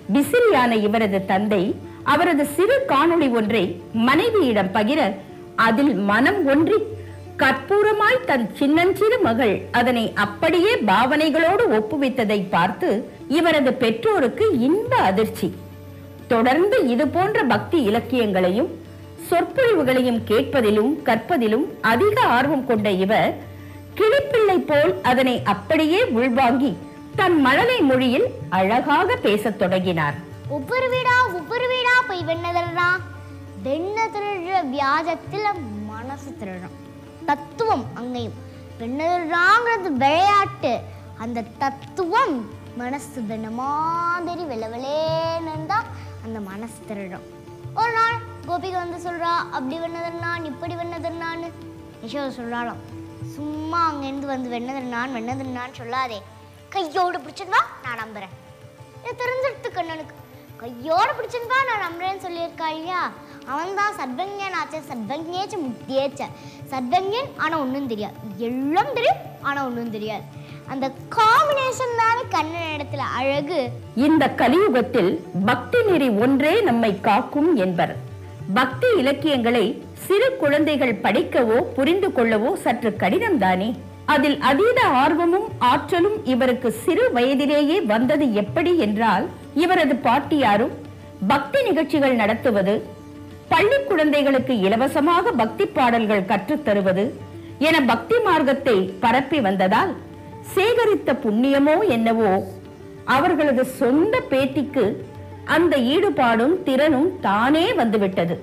விசிறியான இவரது தந்தை அவரது சிறு காணொளி ஒன்றை மனைவியிடம் பகிர அதில் மனம் ஒன்றி கற்பூரமாய் தன் சின்னஞ்சிறு மகள் அதனை அப்படியே பாவனைகளோடு ஒப்புவித்ததை பார்த்து இவரது பெற்றோருக்கு இன்ப அதிர்ச்சி. தொடர்ந்து இது போன்ற பக்தி இலக்கியங்களையும் சொற்பொழிவுகளையும் கேட்பதிலும் கற்பதிலும் அதிக ஆர்வம் கொண்ட இவர் கிளிப்பிள்ளை போல் அதனை அப்படியே உள்வாங்கி தன் மழலை மொழியில் அழகாக பேசத் தொடங்கினார். ஒவ்வொரு வீடா போய் வெண்ண திருடுற வியாஜத்துல மனசு திருடும் தத்துவம் அங்கேயும். வெண்ணதுறாங்கிறது விளையாட்டு, அந்த தத்துவம் மனசு வெண்ண மாதிரி வெளவெளேன்னு தான் அந்த மனசு திருடும். ஒரு நாள் கோபிகா வந்து சொல்றா, அப்படி வெண்ணதுனான் இப்படி வெண்ணதுனான்னு. யசோதை சொல்றாளாம், சும்மா அங்கேருந்து வந்து வெண்ணதுனான்னு சொல்லாதே, கையோடு பிடிச்சிருந்தா நான் நம்புறேன். இதை தெரிஞ்சிருத்து கண்ணனுக்கு, கையோடு பிடிச்சிருந்தா நான் நம்புறேன்னு சொல்லியிருக்கா இல்லையா. அவன் தான் சர்வஞன் ஆச்சு, சர்வஞேச்ச முக்தியேச்ச. சர்வஞன் ஆனா ஒன்றும் தெரியாது, எல்லாம் தெரியும் ஆனா ஒன்றும் தெரியாது. அந்த காம்பினேஷன் தானே கண்ணன் இடத்துல அழகு. இந்த கலியுகத்தில் பக்தி நெறி ஒன்றே நம்மை காக்கும் என்பர். பக்தி இலக்கியங்களை சிறு குழந்தைகள் படிக்கவோ புரிந்து கொள்ளவோ சற்று கடினம் தானே. அதில் அதீத ஆர்வமும் ஆற்றலும் இவருக்கு சிறு வயதிலேயே வந்தது எப்படி என்றால், இவரது பாட்டியாரும் பக்தி நிகழ்ச்சிகள் நடத்துவது, பள்ளி குழந்தைகளுக்கு இலவசமாக பக்தி பாடல்கள் கற்றுத் தருவது என பக்தி மார்க்கத்தை பரப்பி வந்ததால் சேகரித்த புண்ணியமோ என்னவோ அவர்களது சொந்த பேத்திக்கு அந்த ஈடுபாடும் திறனும் தானே வந்துவிட்டது.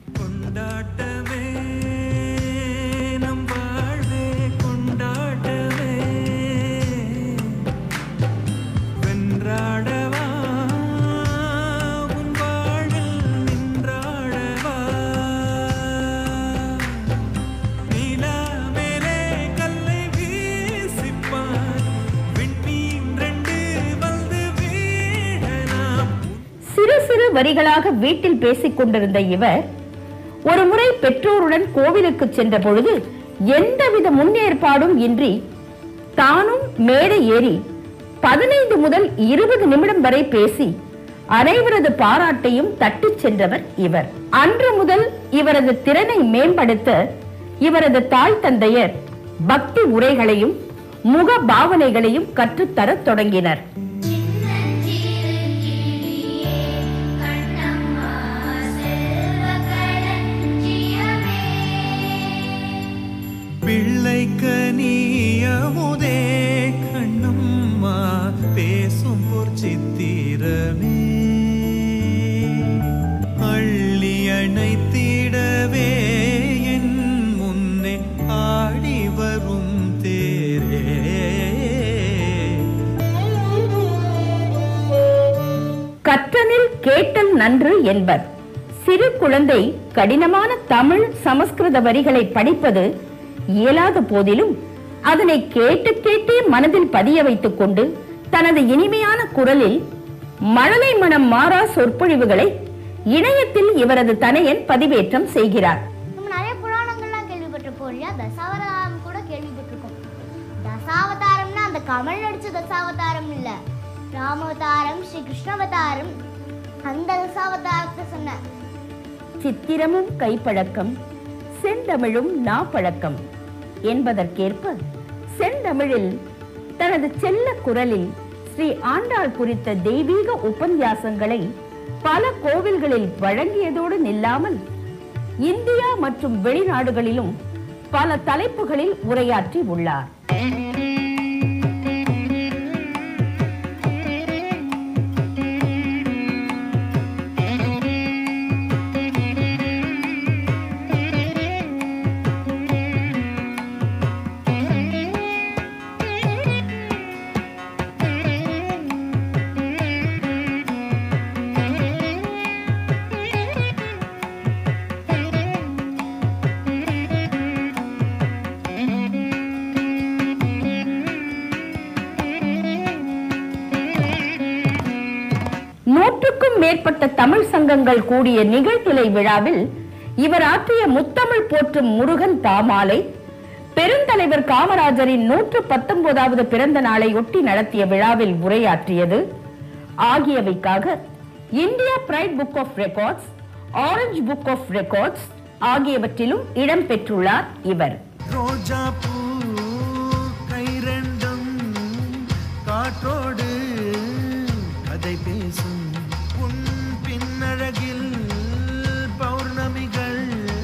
வரிகளாக வீட்டில் பேசிக் கொண்டிருந்த இவர் ஒரு முறை பெற்றோருடன் கோவிலுக்கு சென்ற பொழுது எந்தவித முன்னேற்பாடும் இன்றி தானும் மேடை ஏறி 15 முதல் 20 நிமிடம் வரை பேசி அனைவரது பாராட்டையும் தட்டிச் சென்றவர் இவர். அன்று முதல் இவரது திறனை மேம்படுத்த இவரது தாய் தந்தையர் பக்தி உரைகளையும் முக பாவனைகளையும் கற்றுத்தர தொடங்கினர். பிள்ளைக்கு நீயமுதே கண்ணம்மா பேசும் ஒரு சித்திரமே, அள்ளி அணைத்திடவே என் முன்னே ஆடி வரும் தேரே. கற்றனில் கேட்டல் நன்று என்பர். சிறு குழந்தை கடினமான தமிழ் சமஸ்கிருத வரிகளை படிப்பது இயலாத போதிலும் அதனை கேட்டு கேட்டே மனதில் பதிய வைத்துக் கொண்டு தனது இனிமையான குரலில் மழலை மனம் மாறா சொற்பொழிவுகளை இணையத்தில் இவரது தனையன் பதிவேற்றம் செய்கிறார். நம்ம நிறைய புராணங்கள்லாம் கேள்விப்பட்டிருப்போம் இல்லையா, தசாவதாரம் கூட கேள்விப்பட்டிருக்கோம். தசாவதாரம்னா அந்த கமல் நடிச்ச தசாவதாரம் இல்ல, ராமவதாரம், ஸ்ரீ கிருஷ்ணவதாரம், அந்த தசாவதாரத்தை சொன்ன. சித்திரமும் கைப்பழக்கம், செந்தமிழும் நாப்பழக்கம் என்பதற்கேற்ப செந்தமிழில் தனது செல்ல குரலில் ஸ்ரீ ஆண்டாள் குறித்த தெய்வீக உபன்யாசங்களை பல கோவில்களில் வழங்கியதோடு நில்லாமல் இந்தியா மற்றும் வெளிநாடுகளிலும் பல தலைப்புகளில் உரையாற்றி உள்ளார். மேற்பட்ட தமிழ் சங்கங்கள் கூடிய நிகழ்நிலை விழாவில் இவர் ஆற்றிய முத்தமிழ் போற்றும் முருகன் பாமாலை, பெருந்தலைவர் காமராஜரின் 119வது பிறந்த நாளை ஒட்டி நடத்திய விழாவில் உரையாற்றியது ஆகியவைக்காக India pride book of records, orange book of records ஆகியவற்றிலும் இடம் பெற்றுள்ளார் இவர். ரோஜா பூ கைரெண்டும் காற்றோடு கதை பேசும், உன் பின்னழகில் பௌர்ணமிகள்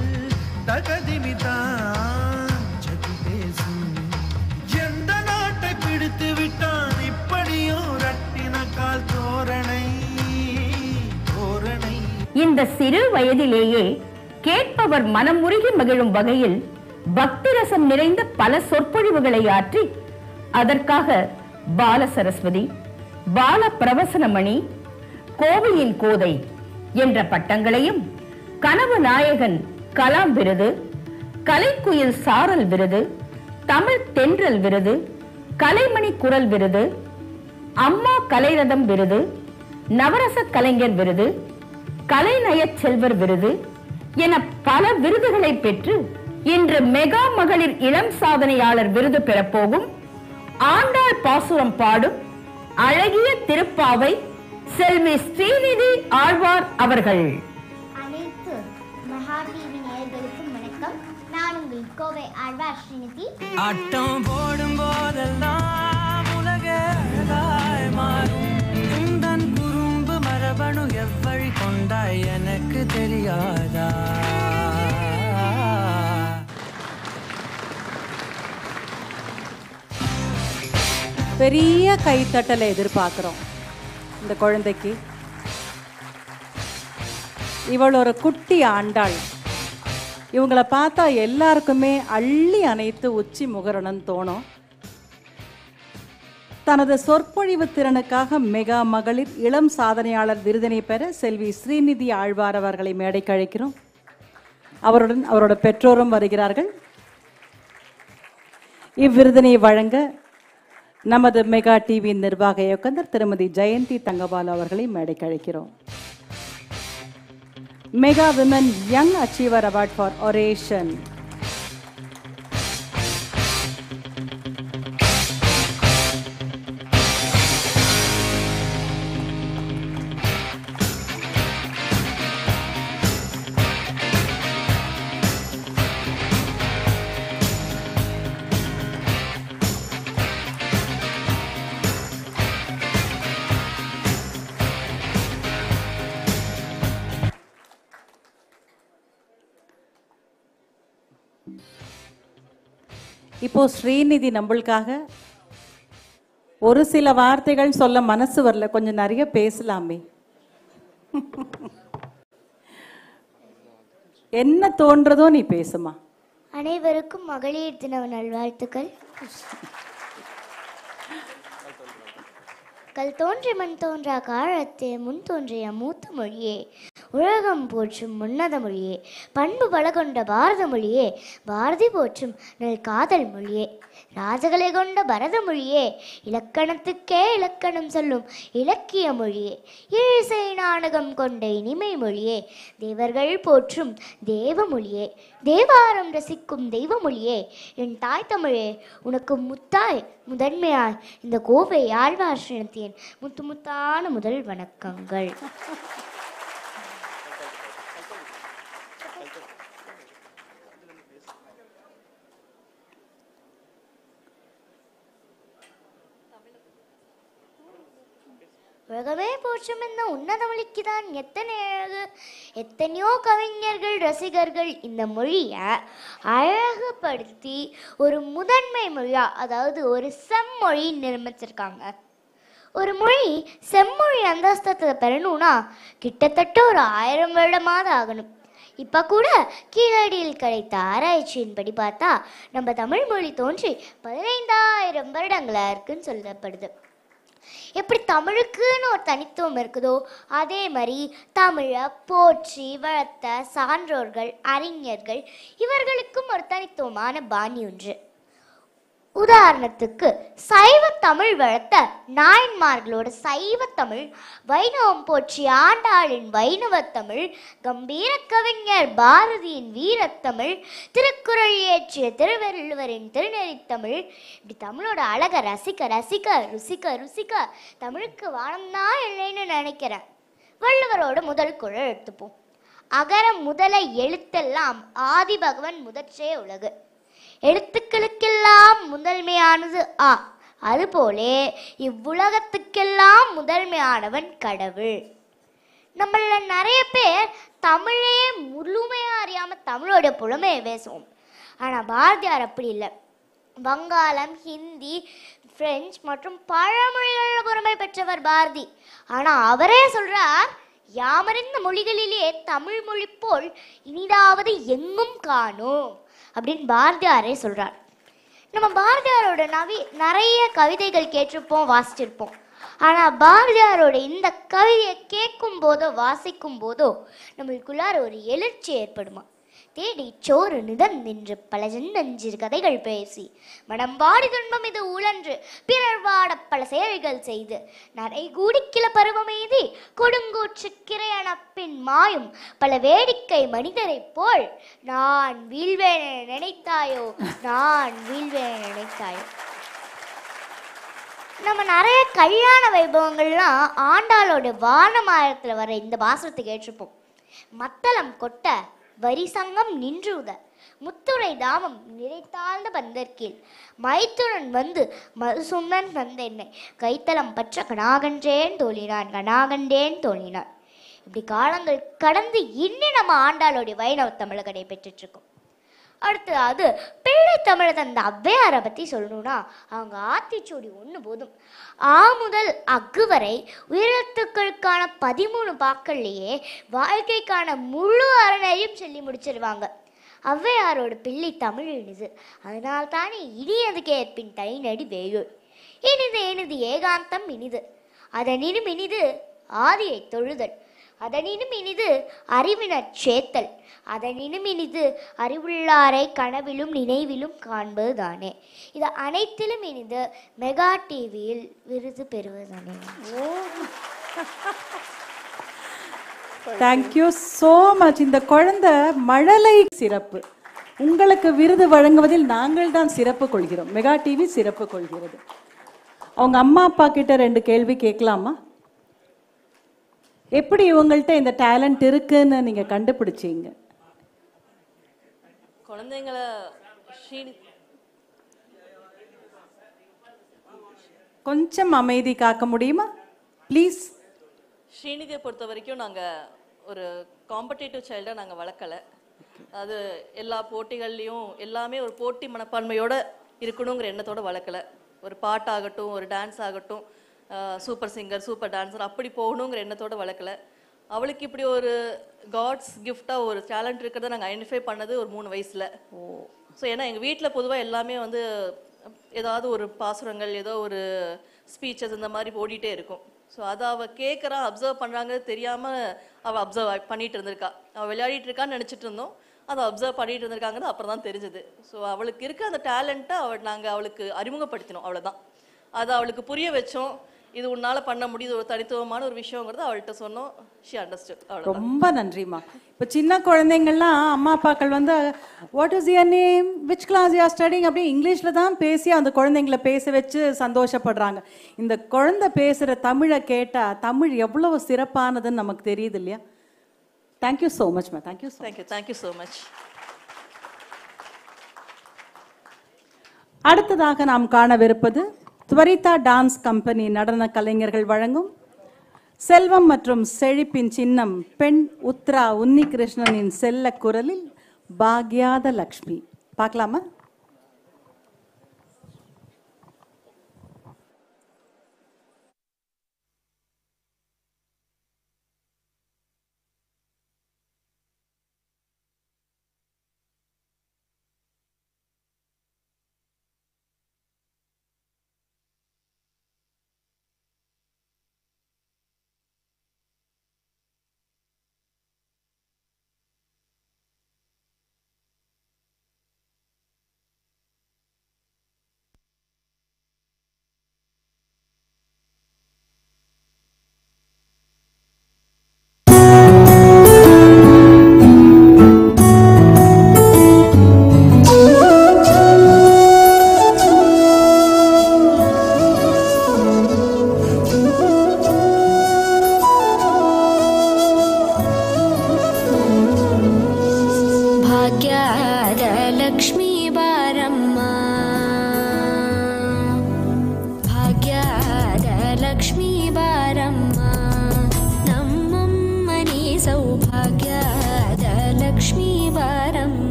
தகதிமிதான் சதி பேசும். எந்த நாட்டை பிடித்து விட்டான் இப்படியோ ரட்டின கால் தோரணை தோரணை. இந்த சிறு வயதிலேயே கேட்பவர் மனம் உருகி மகிழும் வகையில் பக்தி ரசம் நிறைந்த பல சொற்பொழிவுகளை ஆற்றி அதற்காக பால சரஸ்வதி, பால பிரவசனமணி, கோவையின் கோதை என்ற பட்டங்களையும், கனவு நாயகன் கலாம் விருது, கலைக்குயில் சாரல் விருது, தமிழ் தென்றல் விருது, கலைமணி குரல் விருது, அம்மா கலைரதம் விருது, நவரச கலைஞர் விருது, கலைநயச் செல்வர் விருது என பல விருதுகளை பெற்று இன்று மெகா மகளிர் இளம் சாதனையாளர் விருது பெறப்போகும் ஆண்டாள் பாசுரம் பாடும் அழகிய திருப்பாவை செல்வி ஸ்ரீநிதி ஆழ்வார் அவர்கள். அனைத்து மகா டிவி நேயர்களுக்கும் வணக்கம். நான் உங்கள் கோவை ஆழ்வார் ஸ்ரீநிதி. ஆட்டம் போடும் போதெல்லாம் உலக அழகாய் மாறும். உந்தன் குறும்பு மரபணு எவ்வழி கொண்டாய் எனக்கு தெரியாதா? பெரிய கைத்தட்டலை எதிர்பார்க்குறோம் இந்த குழந்தைக்கு. இவள் ஒரு குட்டி ஆண்டாள். இவங்களை பார்த்தா எல்லாருக்குமே அள்ளி அணைத்து உச்சி முகரணும்னு தோணும். தனது சொற்பொழிவு திறனுக்காக மெகா மகளிர் இளம் சாதனையாளர் விருதினை பெற செல்வி ஸ்ரீநிதி ஆழ்வார் அவர்களை மேடைக்கு அழைக்கிறோம். அவருடன் அவரோட பெற்றோரும் வருகிறார்கள். இவ்விருதினை வழங்க நமது மெகா டிவி நிர்வாக இயக்குனர் திருமதி ஜெயந்தி தங்கபாலு அவர்களை மேடைக்கு அழைக்கிறோம். Mega women young achiever award for oration. இப்போ ஸ்ரீநிதி நம்மளுக்காக ஒரு சில வார்த்தைகள் சொல்ல மனசு வரல, கொஞ்சம் நிறைய பேசலாமே. என்ன தோன்றதோ நீ பேசுமா. அனைவருக்கும் மகளிர் தின நல்வாழ்த்துக்கள். கல் தோன்றி மண் தோன்றா காலத்தே முன் தோன்றிய மூத்த மொழியே, உலகம் போற்றும் உன்னத மொழியே, பண்பு பல கொண்ட பாரத மொழியே, பாரதி போற்றும் நல் காதல் மொழியே, ராஜகளை கொண்ட பரத மொழியே, இலக்கணத்துக்கே இலக்கணம் சொல்லும் இலக்கிய மொழியே, இசை நாடகம் கொண்ட இனிமை மொழியே, தேவர்கள் போற்றும் தேவ மொழியே, தேவாரம் ரசிக்கும் தெய்வ மொழியே, என் தாய் தமிழே உனக்கு முத்தாய் முதன்மையாய் இந்த கோவை ஆழ்வார் ஸ்ரீநிதியின் முத்து முத்தான முதல் வணக்கங்கள். உலகமே போற்றும் இந்த உன்னத மொழிக்குதான் எத்தனை அழகு. எத்தனையோ கவிஞர்கள் ரசிகர்கள் இந்த மொழியை அழகுபடுத்தி ஒரு முதன்மை மொழியா, அதாவது ஒரு செம்மொழி நிர்மிச்சிருக்காங்க. ஒரு மொழி செம்மொழி அந்தஸ்தத்தை பெறணும்னா கிட்டத்தட்ட ஒரு 1000 வருடமாவது ஆகணும். இப்போ கூட கீழடியில் கிடைத்த ஆராய்ச்சியின்படி பார்த்தா நம்ம தமிழ் மொழி தோன்றி 15,000 வருடங்களா இருக்குன்னு சொல்லப்படுது. எப்படி தமிழுக்குன்னு ஒரு தனித்துவம் இருக்குதோ அதே மாதிரி தமிழை போற்றி வளர்த்த சான்றோர்கள், அறிஞர்கள் இவர்களுக்கும் ஒரு தனித்துவமான பாணி ஒன்று. உதாரணத்துக்கு சைவ தமிழ் வளர்த்த நாயன்மார்களோட சைவ தமிழ், வைணவம் போற்றி ஆண்டாளின் வைணவ தமிழ், கம்பீர கவிஞர் பாரதியின் வீரத்தமிழ், திருக்குறள் இயற்றிய திருவள்ளுவரின் திருநெறித்தமிழ், இப்படி தமிழோட அழகை ரசிக்க ரசிக்க ருசிக்க ருசிக்க தமிழுக்கு வானம்தான் இல்லைன்னு நினைக்கிறேன். வள்ளுவரோட முதல் குறள் எடுத்துப்போம். அகர முதல எழுத்தெல்லாம் ஆதி பகவன் முதற்றே உலகு. எழுத்துக்களுக்கெல்லாம் முதன்மையானது ஆ. அதுபோலே இவ்வுலகத்துக்கெல்லாம் முதன்மையானவன் கடவுள். நம்மள நிறைய பேர் தமிழே முழுமையா அறியாம தமிழோட புலமையை பேசுவோம். ஆனா பாரதியார் அப்படி இல்லை. வங்காளம், ஹிந்தி, பிரெஞ்சு மற்றும் பல மொழிகளில் புலமை பெற்றவர் பாரதி. ஆனா அவரே சொல்றார், யாமறிந்த மொழிகளிலே தமிழ் மொழி போல் இனிதாவது எங்கும் காணோம் அப்படின்னு பாரதியாரே சொல்றார். நம்ம பாரதியாரோட நிறைய கவிதைகள் கேட்டிருப்போம், வாசிச்சிருப்போம். ஆனா பாரதியாரோட இந்த கவிதையை கேட்கும் போதோ வாசிக்கும் போதோ நம்மளுக்குள்ளார ஒரு எழுச்சி ஏற்படுமா? தேடி சோறு நிதம் நின்று பல ஜன்னஞ்சிறு கதைகள் பேசி மனம் வாடி துன்பம் இது உழன்று பிறர் வாட பல செயல்கள் செய்து நரை கூடிக்கில பருவமெய்தி கொடுங்கூற்று கிரையன பின் மாயும் பல வேடிக்கை மனிதரை போல் நான் வீழ்வேன நினைத்தாயோ, நான் வீழ்வேன நினைத்தாயோ. நம்ம நிறைய கல்யாண வைபவங்கள்லாம் ஆண்டாளோட வானமாயத்தில் வர இந்த பாசனத்தை கேட்டிருப்போம். மத்தளம் கொட்ட வரி சங்கம் நின்றுத முத்துரை தாமம் நிறைத்தாழ்ந்த பந்தற்கீழ் மைத்துடன் வந்து மதுசுண்ணன் வந்தென்னை கைத்தளம் பற்ற கனாகன்றேன் தோழினான், கனாகண்டேன் தோழினான். இப்படி காலங்கள் கடந்து இன்னும் நம்ம ஆண்டாளுடைய வைணவ தமிழை கடைபெற்றுட்டு இருக்கோம். அடுத்தது பிள்ளை தமிழை தந்த ஔவையாரை பற்றி சொல்லணும்னா அவங்க ஆத்திச்சூடி ஒன்று போதும். ஆ முதல் அக்கு வரை உயிரெழுத்துக்களுக்கான 13 பாக்கள்லேயே வாழ்க்கைக்கான முழு அறநெறியும் சொல்லி முடிச்சிருவாங்க. ஔவையாரோட பிள்ளை தமிழ் இனிது, அதனால்தானே இனியது கேட்பின் தைநடி வேயுள் இனிது இனிது ஏகாந்தம் இனிது அதனினும் இனிது ஆதியை தொழுதல் அதனினும் இனிது அறிவினர் சேத்தல் அதனினும் இனிது அறிவுள்ளாரை கனவிலும் நினைவிலும் காண்பது தானே. இது அனைத்திலும் இனிது மெகா டிவியில் விருது பெறுவதுதானே. Thank you so much. இந்த குழந்தை மழலை சிறப்பு. உங்களுக்கு விருது வழங்குவதில் நாங்கள் தான் சிறப்பு கொள்கிறோம், மெகா டிவி சிறப்பு கொள்கிறது. அவங்க அம்மா அப்பா கிட்ட 2 கேள்வி கேட்கலாமா? எப்படி இவங்கள்ட்ட இந்த டேலண்ட் இருக்குன்னு நீங்க கண்டுபிடிச்சீங்க? குழந்தைங்களை கொஞ்சம் அமைதி காக்க முடியுமா ப்ளீஸ்? ஸ்ரீநிதியை பொறுத்த வரைக்கும் நாங்கள் ஒரு காம்படேட்டிவ் சைல்டாக நாங்கள் வளர்க்கலை. அது எல்லா போட்டிகள்லையும் எல்லாமே ஒரு போட்டி மனப்பான்மையோடு இருக்கணுங்கிற எண்ணத்தோடு வளர்க்கலை. ஒரு பாட்டாகட்டும், ஒரு டான்ஸ் ஆகட்டும், சூப்பர் சிங்கர், சூப்பர் டான்ஸர் அப்படி போகணுங்கிற எண்ணத்தோடு வளர்க்கலை. அவளுக்கு இப்படி ஒரு காட்ஸ் கிஃப்டாக ஒரு டேலண்ட் இருக்கிறத நாங்கள் ஐடென்டிஃபை பண்ணது ஒரு 3 வயசில். ஸோ ஏன்னா எங்கள் வீட்டில் பொதுவாக எல்லாமே வந்து ஏதாவது ஒரு பாசுரங்கள், ஏதோ ஒரு ஸ்பீச்சஸ் இந்த மாதிரி ஓடிட்டே இருக்கும். ஸோ அதை அவள் கேட்குறா, அப்சர்வ் பண்ணுறாங்க தெரியாமல் அவள் அப்சர்வ் பண்ணிகிட்டு இருந்திருக்கா. அவள் விளையாடிட்டு இருக்கான்னு நினச்சிட்டு இருந்தோம், அதை அப்சர்வ் பண்ணிட்டு இருந்திருக்காங்கன்னு அப்புறம் தான் தெரிஞ்சுது. ஸோ அவளுக்கு இருக்க அந்த டேலண்ட்டை நாங்கள் அவளுக்கு அறிமுகப்படுத்தினோம், அவ்வளோதான். அதை அவளுக்கு புரிய வச்சோம். இது உன்னால பண்ண முடியுது, ஒரு தனித்துவமான ஒரு விஷயங்கிறது அவள்கிட்ட சொன்னோம். She understood. ரொம்ப நன்றிம்மா. இப்போ சின்ன குழந்தைங்கள்லாம் அம்மா அப்பாக்கள் வந்து what is your name, which class you are studying அப்படி இங்கிலீஷில் தான் பேசி அந்த குழந்தைங்களை பேச வச்சு சந்தோஷப்படுறாங்க. இந்த குழந்தை பேசுகிற தமிழை கேட்டால் தமிழ் எவ்வளவு சிறப்பானதுன்னு நமக்கு தெரியுது இல்லையா? தேங்க்யூ ஸோ மச்மா. Thank you thank you so much. அடுத்ததாக நாம் காணவிருப்பது துவரிதா டான்ஸ் கம்பெனி நடன கலைஞர்கள் வழங்கும் செல்வம் மற்றும் செழிப்பின் சின்னம் பெண் உத்ரா உன்னிகிருஷ்ணனின் செல்ல குரலில் பாக்யாத லக்ஷ்மி. பார்க்கலாமா?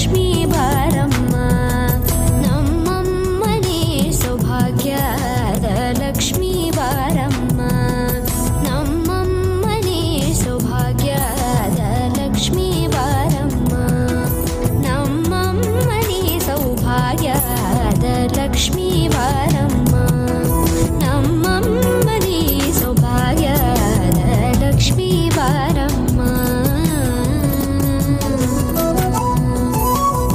ಲಕ್ಷ್ಮೀ ಬಾರಮ್ಮ ನಮ್ಮಮ್ಮನೇ ಸೌಭಾಗ್ಯದ ಲಕ್ಷ್ಮೀ ಬಾರಮ್ಮ ನಮ್ಮಮ್ಮನೇ ಸೌಭಾಗ್ಯದ ಲಕ್ಷ್ಮೀ ಬಾರಮ್ಮ ನಮ್ಮಮ್ಮನೇ ಸೌಭಾಗ್ಯದ ಲಕ್ಷ್ಮೀ ಬಾರಮ್ಮ ನಮ್ಮಮ್ಮನೇ ಸೌಭಾಗ್ಯದ ಲಕ್ಷ್ಮೀ ಬಾರಮ್ಮ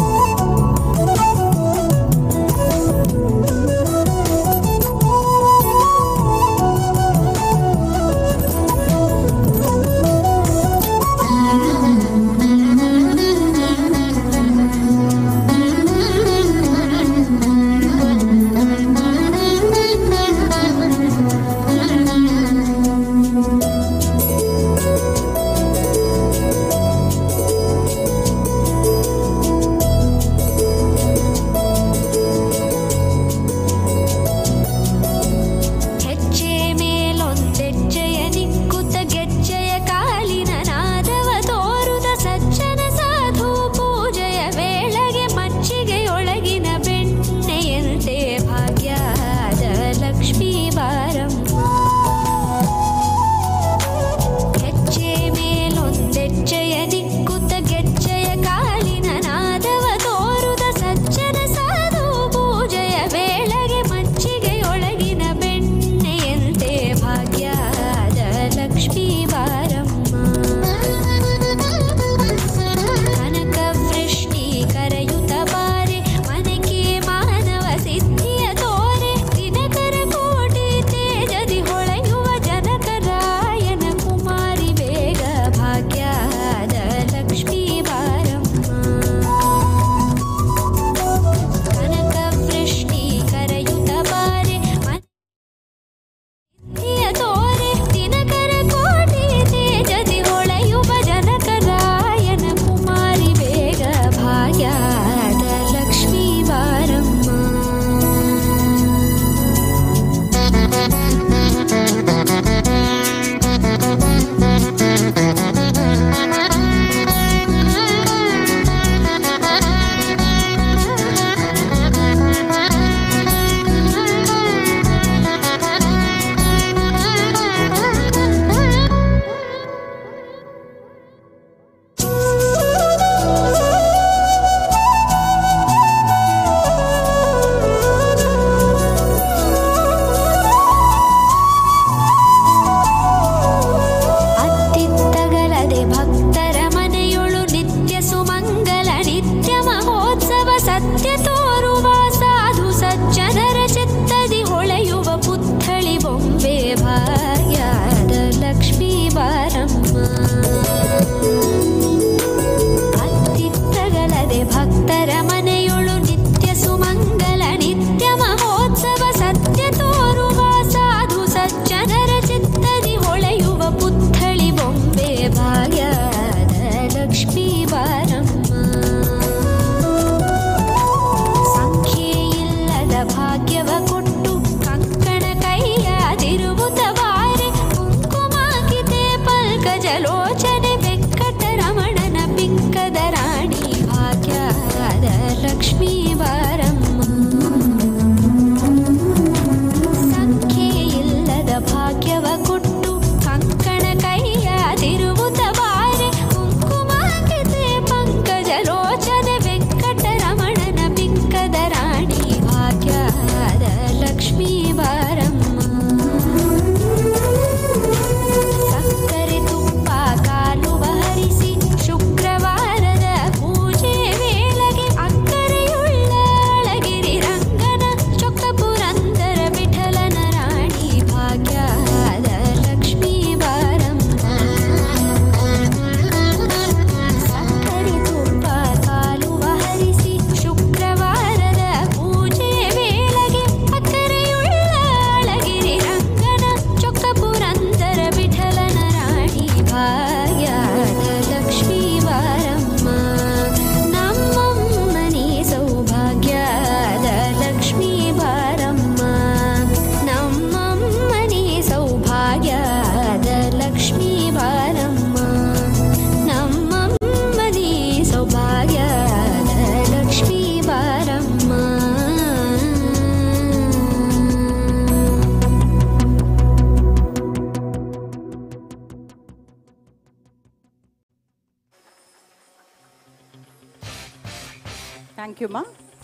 தேங்க்யூமா.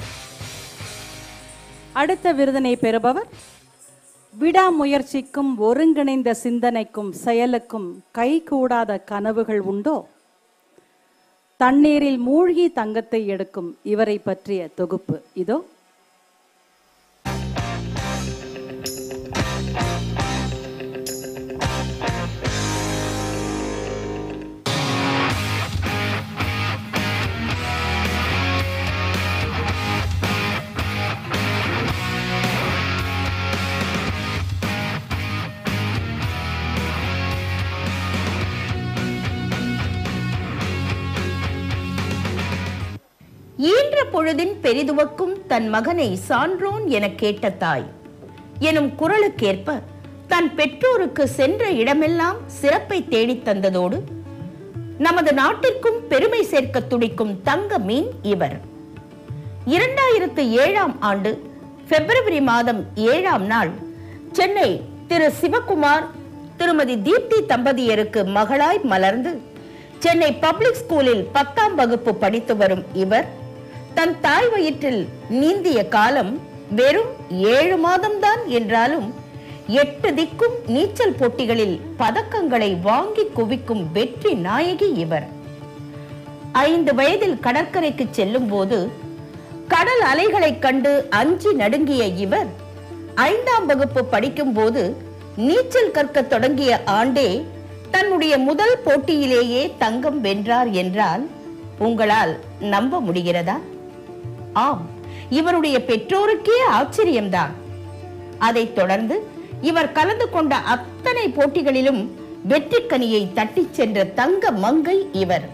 அடுத்த விருதினை பெறுபவர் விடாமுயற்சிக்கும் ஒருங்கிணைந்த சிந்தனைக்கும் செயலுக்கும் கைகூடாத கனவுகள் உண்டோ? தண்ணீரில் மூழ்கி தங்கத்தை எடுக்கும் இவரை பற்றிய தொகுப்பு இதோ. ஈன்ற பொழுதின் பெரிதுவக்கும் தன் மகனை சான்றோன் என கேட்ட தாய் எனும் குரலுக்கேற்ப தன் பெற்றோருக்கு சென்ற இடமெல்லாம் சிறப்பை தேடித் தந்ததோடு நமது நாட்டிற்கும் பெருமை சேர்க்க துடிக்கும் தங்க மீன் இவர். 2007 ஆண்டு பிப்ரவரி மாதம் 7ஆம் நாள் சென்னை திரு சிவகுமார் திருமதி தீப்தி தம்பதியருக்கு மகளாய் மலர்ந்து சென்னை பப்ளிக் ஸ்கூலில் 10ஆம் வகுப்பு படித்து வரும் இவர் தன் தாய் வயிற்றில் நீந்திய காலம் வெறும் 7 மாதம்தான் என்றாலும் 8 திக்கும் நீச்சல் போட்டிகளில் பதக்கங்களை வாங்கி குவிக்கும் வெற்றி நாயகி இவர். 5 வயதில் கடற்கரைக்கு செல்லும் போது கடல் அலைகளை கண்டு அஞ்சி நடுங்கிய இவர் 5ஆம் வகுப்பு படிக்கும் போது நீச்சல் கற்க தொடங்கிய ஆண்டே தன்னுடைய முதல் போட்டியிலேயே தங்கம் வென்றார் என்றால் உங்களால் நம்ப முடிகிறதா? ஆம், இவருடைய பெற்றோருக்கே ஆச்சரியம்தான். அதைத் தொடர்ந்து இவர் கலந்து கொண்ட அத்தனை போட்டிகளிலும் வெற்றிக்கனியை தட்டிச் சென்ற தங்க மங்கை இவர்.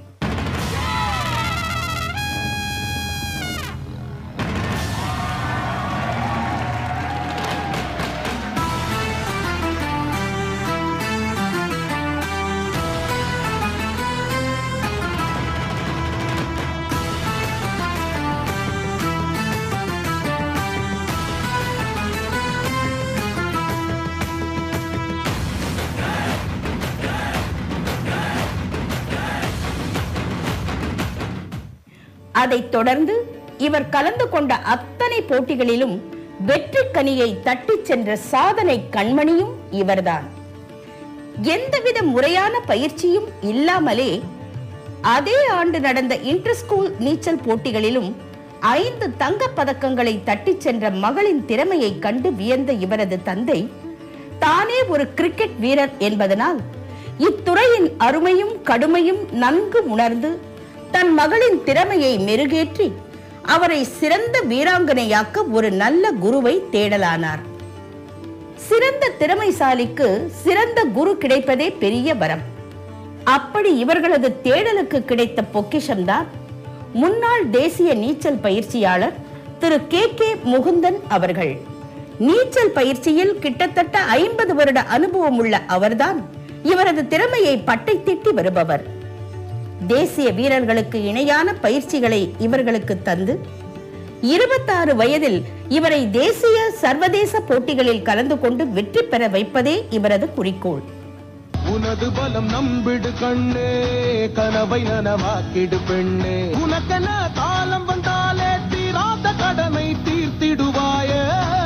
அதைத் தொடர்ந்து இவர் கலந்து கொண்ட அத்தனை போட்டிகளிலும் வெற்றி கனியை தட்டிச் சென்ற சாதனை கண்மணியும் இவர்தான். எந்தவித முறையான பயிற்சியும் இல்லாமலே அதே ஆண்டு நடந்த இன்டர் ஸ்கூல் நீச்சல் போட்டிகளிலும் 5 தங்கப் பதக்கங்களை தட்டிச் சென்ற மகளின் திறமையை கண்டு வியந்த இவரது தந்தை தானே ஒரு கிரிக்கெட் வீரர் என்பதனால் இத்துறையின் அருமையும் கடுமையும் நன்கு உணர்ந்து தன் மகளின் திறமையை மெருகேற்றி அவரை சிறந்த வீராங்கனையாக்க ஒரு நல்ல குருவை தேடலானார். சிறந்த திறமைசாலிக்கு சிறந்த குரு கிடைப்பதே பெரிய வரம். அப்படி இவர்களது தேடலுக்கு கிடைத்த பொக்கிஷம்தான் முன்னாள் தேசிய நீச்சல் பயிற்சியாளர் திரு கே முகுந்தன் அவர்கள். நீச்சல் பயிற்சியில் கிட்டத்தட்ட 50 வருட அனுபவம் உள்ள அவர்தான் இவரது திறமையை பட்டை திட்டி வருபவர். தேசிய வீரர்களுக்கு இணையான பயிற்சிகளை இவர்களுக்கு தந்து 26 வயதில் இவரை தேசிய சர்வதேச போட்டிகளில் கலந்து கொண்டு வெற்றி பெற வைப்பதே இவரது குறிக்கோள். உனது பலம் நம்பிடு கண்ணே, கனவை நனவாக்கிடு பெண்ணே, உனக்கென காலம் வந்தாலே தீராத கடமை தீர்த்திடுவாயே.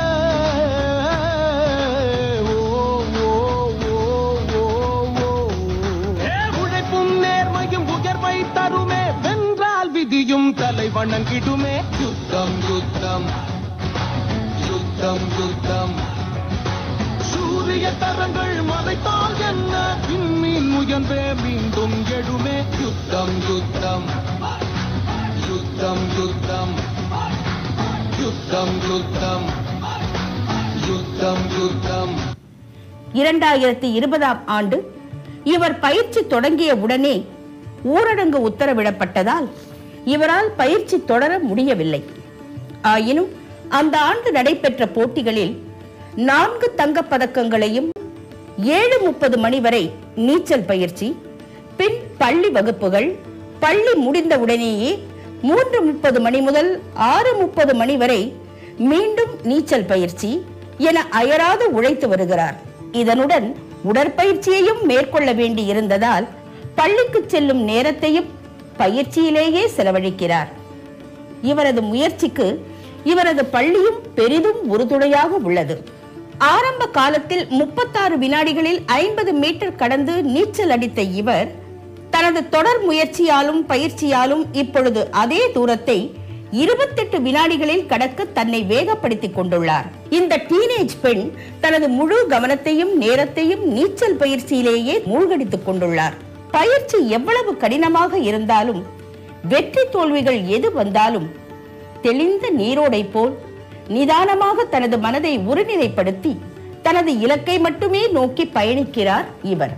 உழைப்பும் நேர்மையும் உயர்வை தருமே, வென்றால் விதியும் தலை வணங்கிடுமே. யுத்தம் யுத்தம் யுத்தம் யுத்தம், சூரிய தரங்கள் மறைத்தால் என்ன, விண்மீன் முயன்றே மீண்டும் எழுமே. யுத்தம் யுத்தம் யுத்தம் யுத்தம் யுத்தம் யுத்தம் யுத்தம் யுத்தம். 2020ஆம் ஆண்டு இவர் பயிற்சி தொடங்கிய உடனே ஊரடங்கு உத்தரவிடப்பட்டதால் இவரால் பயிற்சி தொடர முடியவில்லை. ஆயினும் அந்த ஆண்டு நடைபெற்ற போட்டிகளில் 4 தங்கப் பதக்கங்களையும் 7:30 மணி வரை நீச்சல் பயிற்சி, பின் பள்ளி வகுப்புகள், பள்ளி முடிந்தவுடனேயே 3:30 மணி முதல் 6:30 மணி வரை மீண்டும் நீச்சல் பயிற்சி என அயராது உழைத்து வருகிறார். இதனுடன் உடற்பயிற்சியையும் மேற்கொள்ள வேண்டி இருந்ததால் பள்ளிக்கு செல்லும் நேரத்தையும் பயிற்சியிலேயே செலவழிக்கிறார். இவரது முயற்சிக்கு இவரது பள்ளியும் பெரிதும் உறுதுணையாக உள்ளது. ஆரம்ப காலத்தில் 36 வினாடிகளில் 50 மீட்டர் கடந்து நீச்சல் அடித்த இவர் தனது தொடர் முயற்சியாலும் பயிற்சியாலும் இப்பொழுது அதே தூரத்தை 28 வினாடிகளில் கடக்க தன்னை வேகப்படுத்திக் கொண்டுள்ளார். இந்த டீனேஜ் பெண் தனது முழு கவனத்தையும் நேரத்தையும் நீச்சல் பயிற்சியிலேயே மூழ்கடித்துக் கொண்டுள்ளார். பயிற்சி எவ்வளவு கடினமாக இருந்தாலும், வெற்றி தோல்விகள் எது வந்தாலும் தெளிந்த நீரோடை போல் நிதானமாக தனது மனதை ஒருநிலைப்படுத்தி தனது இலக்கை மட்டுமே நோக்கி பயணிக்கிறார் இவர்.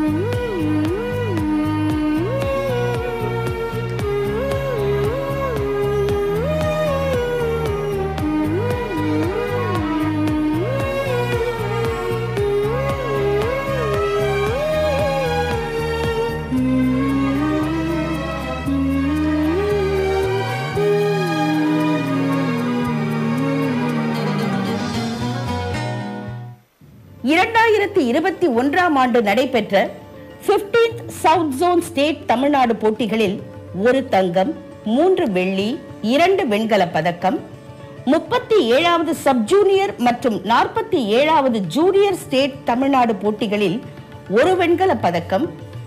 ஆண்டு நடைபெற்ற 15th south zone state Tamil Nadu போட்டிகளில் 1 தங்கம், 3 வெள்ளி, 2 வெண்கல பதக்கம், 37வது சப் ஜூனியர் மற்றும் 47வது ஜூனியர் ஸ்டேட் தமிழ்நாடு போட்டிகளில் 1 வெண்கல பதக்கம்,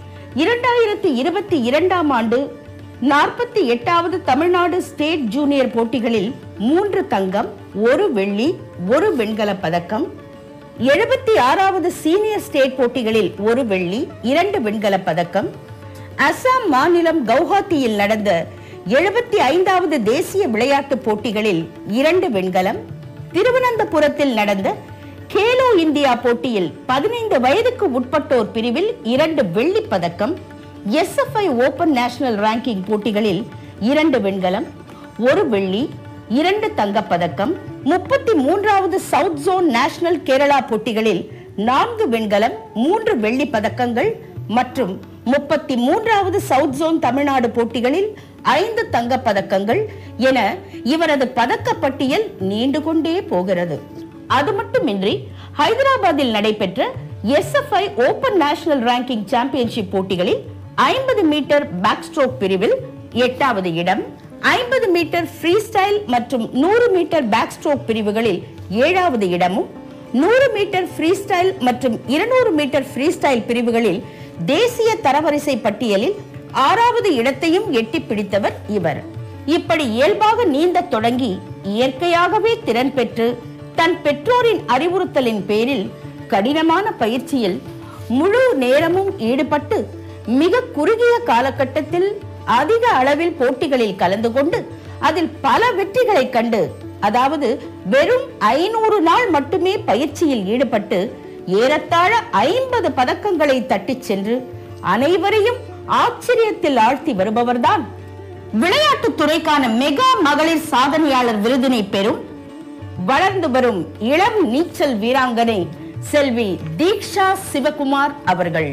2022 ஆண்டு 48வது தமிழ்நாடு ஸ்டேட் ஜூனியர் போட்டிகளில் 3 தங்கம், 1 வெள்ளி, 1 வெண்கல பதக்கம், 76வது சீனியர் ஸ்டேட் போட்டிகளில் 1 வெள்ளி, 2 வெண்கல பதக்கம், அசாம் மாநிலம் கவுஹாத்தியில் நடந்த 75வது தேசிய விளையாட்டுப் போட்டிகளில் 2 வெண்கலம், திருவனந்தபுரத்தில் நடந்த கேலோ இந்தியா போட்டியில் 15 வயதுக்கு உட்பட்டோர் பிரிவில் 2 வெள்ளி பதக்கம், SFI ஓபன் நேஷனல் ரேங்கிங் போட்டிகளில் 2 வெண்கலம், 1 வெள்ளி, 2 தங்கப்பதக்கம், 33வது சவுத் ஜோன் நேஷனல் கேரளா போட்டிகளில் 4 வெண்கலம், 3 வெள்ளி பதக்கங்கள் மற்றும் 33வது சவுத் ஜோன் தமிழ்நாடு போட்டிகளில் 5 தங்கப் பதக்கங்கள் என இவரது பதக்க பட்டியல் நீண்டு கொண்டே போகிறது. அது மட்டுமின்றி ஹைதராபாத்தில் நடைபெற்ற SFI open national ranking championship போட்டிகளில் 50 மீட்டர் பேக் ஸ்ட்ரோக் பிரிவில் 8வது இடம், 50 மீட்டர் ஃப்ரீ ஸ்டைல் மற்றும் 100 மீட்டர் பேக் ஸ்ட்ரோக் பிரிவுகளில் 7வது இடமும், 100 மீட்டர் ஃப்ரீ ஸ்டைல் மற்றும் 200 மீட்டர் ஃப்ரீ ஸ்டைல் பிரிவுகளில் தேசிய தரவரிசை பட்டியலில் 6வது இடத்தையும் எட்டி பிடித்தவர் இவர். இப்படி இயல்பாக நீந்த தொடங்கி இயற்கையாகவே திறன் பெற்று தன் பெற்றோரின் அறிவுறுத்தலின் பேரில் கடினமான பயிற்சியில் முழு நேரமும் ஈடுபட்டு மிக குறுகிய காலகட்டத்தில் அதிக அளவில் போட்டிகளில் கலந்து கொண்டு அதில் பல வெற்றிகளை கண்டு, அதாவது வெறும் 500 நாள் மட்டுமே பயிற்சியில் ஈடுபட்டு ஏறத்தாழ 50 பதக்கங்களை தட்டிச் சென்று அனைவரையும் ஆச்சரியத்தில் ஆழ்த்தி வருபவர்தான் விளையாட்டுத் துறைக்கான மெகா மகளிர் சாதனையாளர் விருதினை பெறும் வளர்ந்து வரும் இளம் நீச்சல் வீராங்கனை செல்வி தீக்ஷா சிவகுமார் அவர்கள்.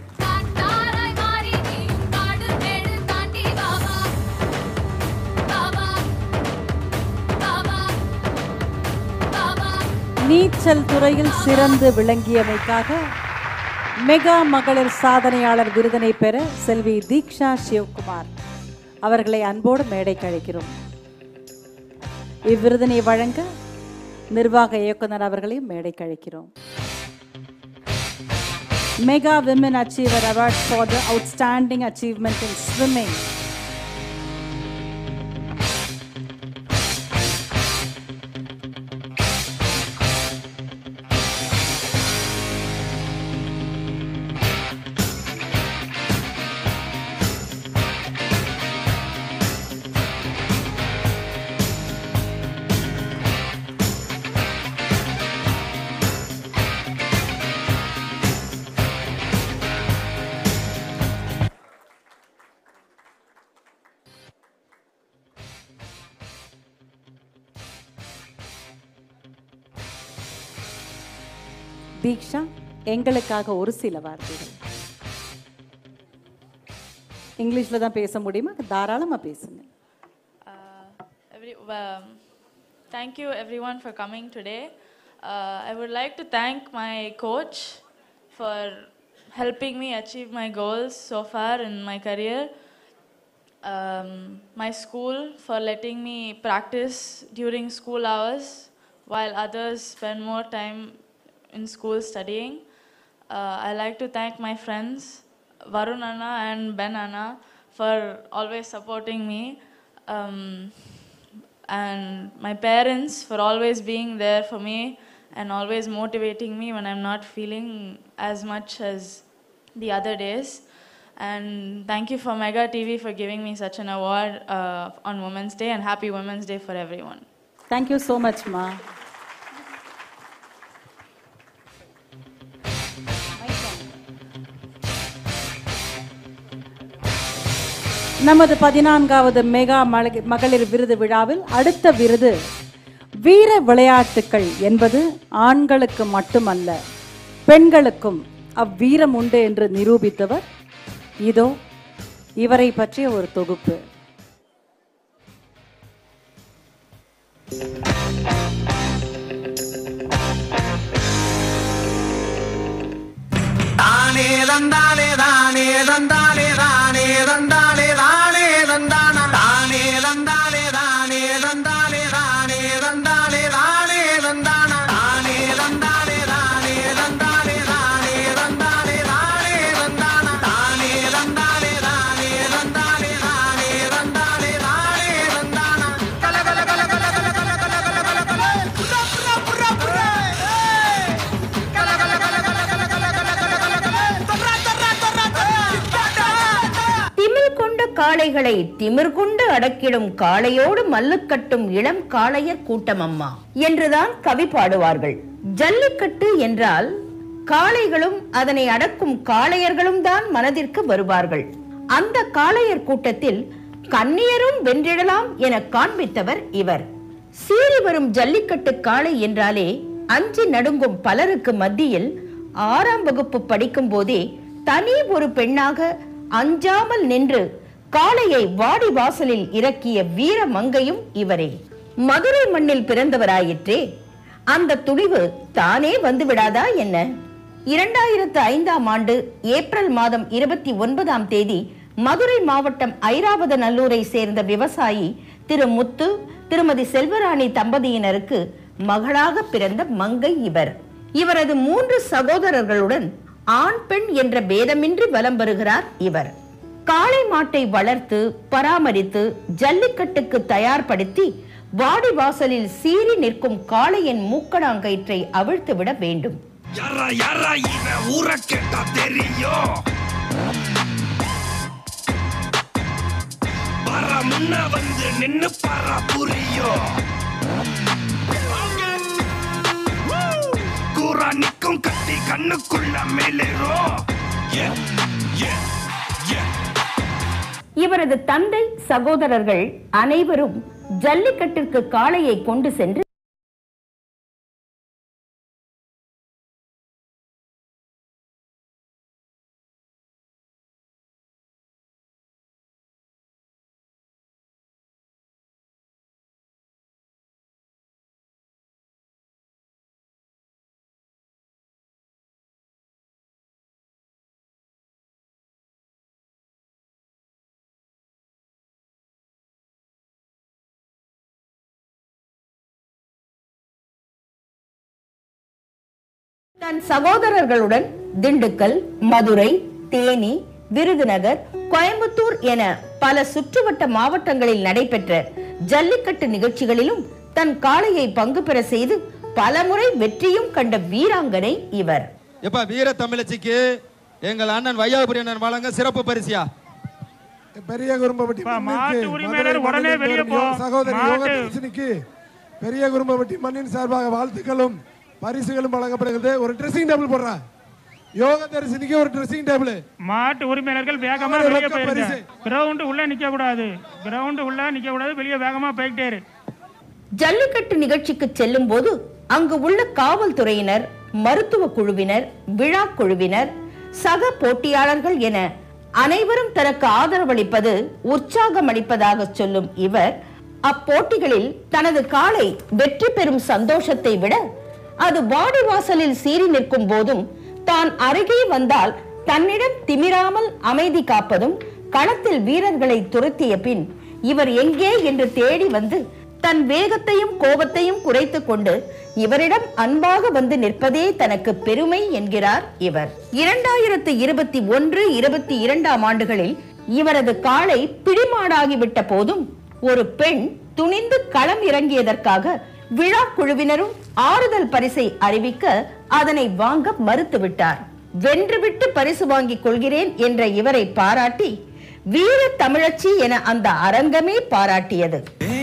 நீச்சல் துறையில் சிறந்து விளங்கியமைக்காக மெகா மகளிர் சாதனையாளர் விருதினை பெற செல்வி தீக்ஷா சிவகுமார் அவர்களை அன்போடு மேடைக்கு அழைக்கிறோம். இவ்விருதினை வழங்க நிர்வாக இயக்குனர் அவர்களையும் மேடைக்கு அழைக்கிறோம். Mega women achiever award for the outstanding achievement in swimming. Deeksha, எங்களுக்காக ஒரு சில வார்த்தைகள். இங்கிலீஷ்ல தான் பேச முடியுமா? தாராளமா பேசுங்க. Thank you everyone for coming today. I would like to thank my coach for helping me achieve my goals so far in my career. my school for letting me practice during school hours while others spend more time in school studying. I like to thank my friends Varun Anna and Ben Anna for always supporting me, and my parents for always being there for me and always motivating me when I'm not feeling as much as the other days. And thank you for Mega TV for giving me such an award on Women's Day, and happy Women's Day for everyone. Thank you so much, Ma. நமது 14வது mega மகளிர் விருது விழாவில் அடுத்த விருது வீர விளையாட்டுக்கள் என்பது ஆண்களுக்கு மட்டுமல்ல பெண்களுக்கும் அவ்வீரம் உண்டு என்று நிரூபித்தவர். இதோ இவரை பற்றிய ஒரு தொகுப்பு. தானே தந்தானே தானே தந்தானே தானே தந்தானே தானே தந்தானா தானே தந்தானே தானே தந்தானே தானே தந்தானே தானே தந்தானா தானே தந்தானே தானே தந்தானே தானே தந்தானே தானே தந்தானா தானே தந்தானே தானே தந்தானே தானே தந்தானே தானே தந்தானா கல கல கல கல கல கல கல கல கல கல புரா புரா புரா புரா கல கல கல கல கல கல கல திமிர் கொண்ட காளைகளை திமிர் கொண்டு அடக்கிடும் காளையோடு மல்லுக்கட்டும் இளம் காளையர் கூட்டம் அம்மா என்றுதான் கவி பாடுவார்கள். ஜல்லிக்கட்டு என்றால் காளைகளும் அதனை அடக்கும் காளையர்களும் தான் மனதிற்கு வருவார்கள். அந்த காளையர் கூட்டத்தில் கன்னியரும் வென்றிடலாம் என காண்பித்தவர் இவர். சீறி வரும் ஜல்லிக்கட்டு காளை என்றாலே அஞ்சி நடுங்கும் பலருக்கு மத்தியில் 6ஆம் வகுப்பு படிக்கும் போதே தனி ஒரு பெண்ணாக அஞ்சாமல் நின்று காளையை வாடி வாசலில் இறக்கிய வீர மங்கையும் இவரே. மதுரை மண்ணில் பிறந்தவராயிற்றே, அந்த துணிவு தானே வந்து விடாதா என்ன? 2005ஆம் ஆண்டு ஏப்ரல் மாதம் 29ஆம் தேதி மதுரை மாவட்டம் ஐராவதநல்லூரை சேர்ந்த விவசாயி திரு முத்து திருமதி செல்வராணி தம்பதியினருக்கு மகளாக பிறந்த மங்கை இவர். இவரது 3 சகோதரர்களுடன் ஆண் பெண் என்ற பேதமின்றி வலம் வருகிறார் இவர். காளை மாட்டை வளர்த்து பராமரித்து ஜல்லிக்கட்டுக்கு தயார்படுத்தி வாடி வாசலில் சீறி நிற்கும் காளையின் மூக்கடாங்கயிற்றை அவிழ்த்து விட வேண்டும். கட்டி கண்ணுக்குள்ள மேலேரோ. இவரது தந்தை சகோதரர்கள் அனைவரும் ஜல்லிக்கட்டிற்கு காளையை கொண்டு சென்று தன் சகோதரர்களுடன் திண்டுக்கல், மதுரை, தேனி, விருதுநகர், கோயம்புத்தூர் என பல சுற்றுவட்ட மாவட்டங்களில் நடைபெற்ற ஜல்லிக்கட்டு நிகழ்ச்சிகளிலும் தன் காளையை பங்கு பெற செய்து பலமுறை வெற்றியும் கண்ட வீராங்கனை இவர். எப்ப வீர தமிழச்சிக்கு எங்கள் அண்ணன் வையாபுரி அண்ணன் வழங்க சிறப்பு பரிசியா பெரிய குறும்பப்பட்டி மாட்டு உரிமையாளர் உடனே வெளியே போ. சகோதரி யோகதர்ஷினிக்கு பெரிய குறும்பப்பட்டி மண்ணின் சார்பாக வாழ்த்துக்களும் பரிசுகளும் வழங்கப்படுகிறது. ஒரு ட்ரெஸ்ஸிங் டேபிள் போடுறா. யோகதர்ஷினிக்கு ஒரு ட்ரெஸ்ஸிங் டேபிள். மாட்டு உரிமையாளர்கள் வேகமா வெளியே போயிருங்க. கிரவுண்ட் உள்ள நிக்க கூடாது. கிரவுண்ட் உள்ள நிக்க கூடாது. வெளியே வேகமா போயிட்டே இரு. ஜல்லிக்கட்டு நிகழ்ச்சிக்கு செல்லும் போது அங்கு உள்ள காவல்துறையினர், மருத்துவ குழுவினர், விழா குழுவினர், சக போட்டியாளர்கள் என அனைவரும் தனக்கு ஆதரவளிப்பது உற்சாகம் அளிப்பதாக சொல்லும் இவர் அப்போட்டிகளில் தனது காளை வெற்றி பெறும் சந்தோஷத்தை விட அது வாடி வாசலில் சீறி நிற்கும் போதும் தான் அருகே வந்தால் தன்னிடம் திமிராமல் அமைதி காப்பதும் களத்தில் வீரர்களை துரத்திய பின் இவர் எங்கே என்று தேடி வந்து தன் வேகத்தையும் கோபத்தையும் குறைத்துக் கொண்டு இவரிடம் அன்பாக வந்து நிற்பதே தனக்கு பெருமை என்கிறார் இவர். 2021-22 ஆண்டுகளில் இவரது காளை பிடிமாடாகிவிட்ட போதும் ஒரு பெண் துணிந்து களம் இறங்கியதற்காக விழா குழுவினரும் ஆறுதல் பரிசை அறிவிக்க அதனை வாங்க மறுத்துவிட்டார். வென்றுவிட்டு பரிசு வாங்கிக் கொள்கிறேன் என்ற இவரை பாராட்டி வீர தமிழச்சி என அந்த அரங்கமே பாராட்டியது.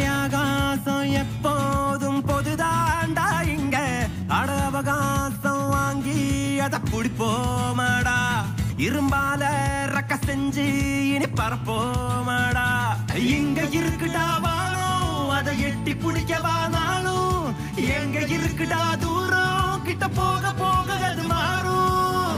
எப்போதும் பொதுதாண்டா இங்க அட அவகாசம் வாங்கி அத குடிப்போமாடா இரும்பால ரக்க செஞ்சு இனி பரப்போமாடா இங்க இருக்குடா வாழும் அதை எட்டி பிடிக்கவானாலும் எங்க இருக்குடா தூரம் கிட்ட போக போக அது மாறும்.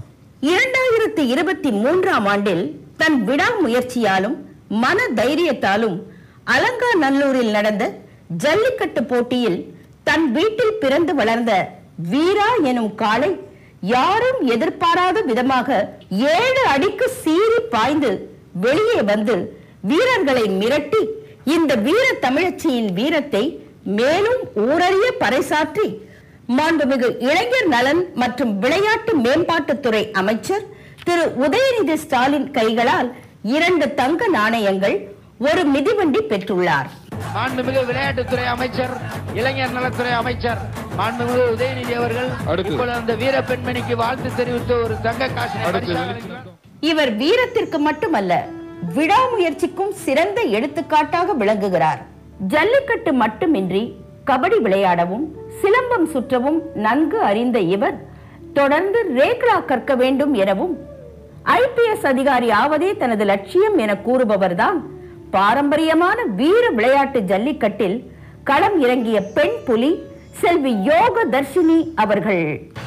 2023 ஆண்டில் தன் விடாமுயற்சியாலும் மன தைரியத்தாலும் அலங்காநல்லூரில் நடந்த ஜல்லிக்கட்டு போட்டியில் தன் வீட்டில் பிறந்து வளர்ந்த வீரா எனும் காளை யாரும் எதிர்பாராத விதமாக 7 அடிக்கு சீறி பாய்ந்து வெளியே வந்து வீரர்களை மிரட்டி இந்த வீர தமிழச்சியின் வீரத்தை மேலும் ஊரறிய பறைசாற்றி மாண்புமிகு இளைஞர் நலன் மற்றும் விளையாட்டு மேம்பாட்டுத்துறை அமைச்சர் திரு உதயநிதி ஸ்டாலின் கைகளால் 2 தங்க நாணயங்கள், 1 மிதிவண்டி பெற்றுள்ளார். மாண்புமிகு விளையாட்டுத்துறை அமைச்சர், இளைஞர் நலத்துறை அமைச்சர் மாண்புமிகு உதயநிதி அவர்கள் இப்பொழுது அந்த வீர பெண்மணிக்கு வாழ்த்து தெரிவித்து ஒரு தங்க காசு. இவர் வீரத்திற்கு மட்டுமல்ல விடாமுயற்சிக்கும் சிறந்த எடுத்துக்காட்டாக விளங்குகிறார். ஜல்லிக்கட்டு மட்டுமின்றி கபடி விளையாடவும் சிலம்பம் சுற்றவும் நன்கு அறிந்த இவர் தொடர்ந்து ரேக்லா கற்க வேண்டும் எனவும் IPS அதிகாரி ஆவதே தனது லட்சியம் என கூறுபவர்தான் பாரம்பரியமான வீர விளையாட்டு ஜல்லிக்கட்டில் களம் இறங்கிய பெண் புலி செல்வி யோக தர்ஷினி அவர்கள்.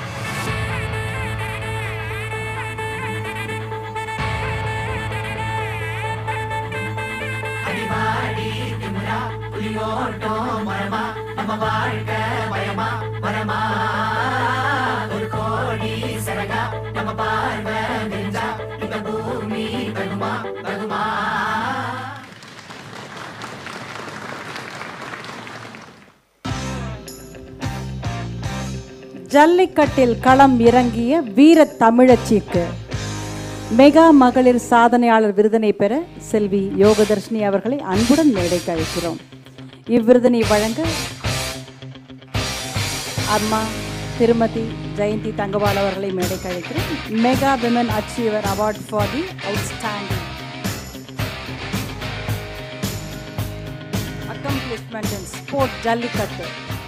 ஜல்லிக்கட்டில் களம் இறங்கிய வீர தமிழச்சிக்கு மெகா மகளிர் சாதனையாளர் விருதினை பெற செல்வி யோகதர்ஷினி அவர்களை அன்புடன் மேடைக்கு அழைக்கிறோம். இவ்விருதினை வழங்க அம்மா திருமதி ஜெயந்தி தங்கபால் அவர்களை மேடைக்கு அழைக்கிறோம். Mega women achiever award for the outstanding accomplishment in sport Jallikattu.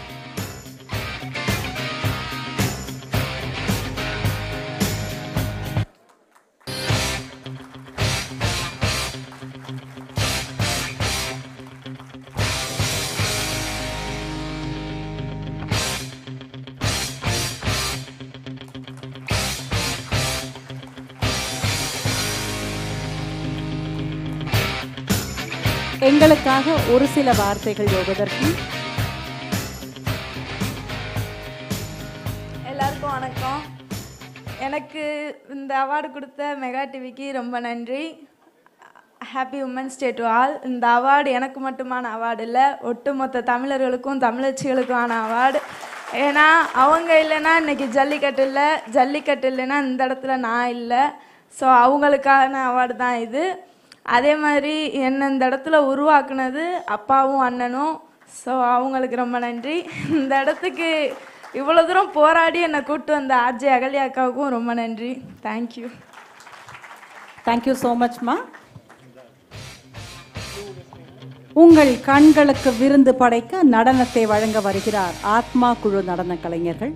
எங்களுக்காக ஒரு சில வார்த்தைகள் யோகதர்ஷினி. எல்லாருக்கும் வணக்கம். எனக்கு இந்த அவார்டு கொடுத்த மெகா டிவிக்கு ரொம்ப நன்றி. Happy women's day to all. இந்த அவார்டு எனக்கு மட்டுமான அவார்டு இல்லை, ஒட்டுமொத்த தமிழர்களுக்கும் தமிழச்சிகளுக்குமான அவார்டு. ஏன்னா அவங்க இல்லைன்னா இன்றைக்கி ஜல்லிக்கட்டு இல்லை, ஜல்லிக்கட்டு இல்லைன்னா இந்த இடத்துல நான் இல்லை. ஸோ அவங்களுக்கான அவார்டு தான் இது. அதே மாதிரி என்னை இந்த இடத்துல உருவாக்குனது அப்பாவும் அண்ணனும். ஸோ அவங்களுக்கு ரொம்ப நன்றி. இந்த இடத்துக்கு இவ்வளோ தூரம் போராடி என்னை கூப்பிட்டு வந்த RJ அகல்யா அக்காவுக்கும் ரொம்ப நன்றி. தேங்க்யூ. தேங்க்யூ ஸோ மச்மா. உங்கள் கண்களுக்கு விருந்து படைக்க நடனத்தை வழங்க வருகிறார் ஆத்மா குழு நடன கலைஞர்கள்.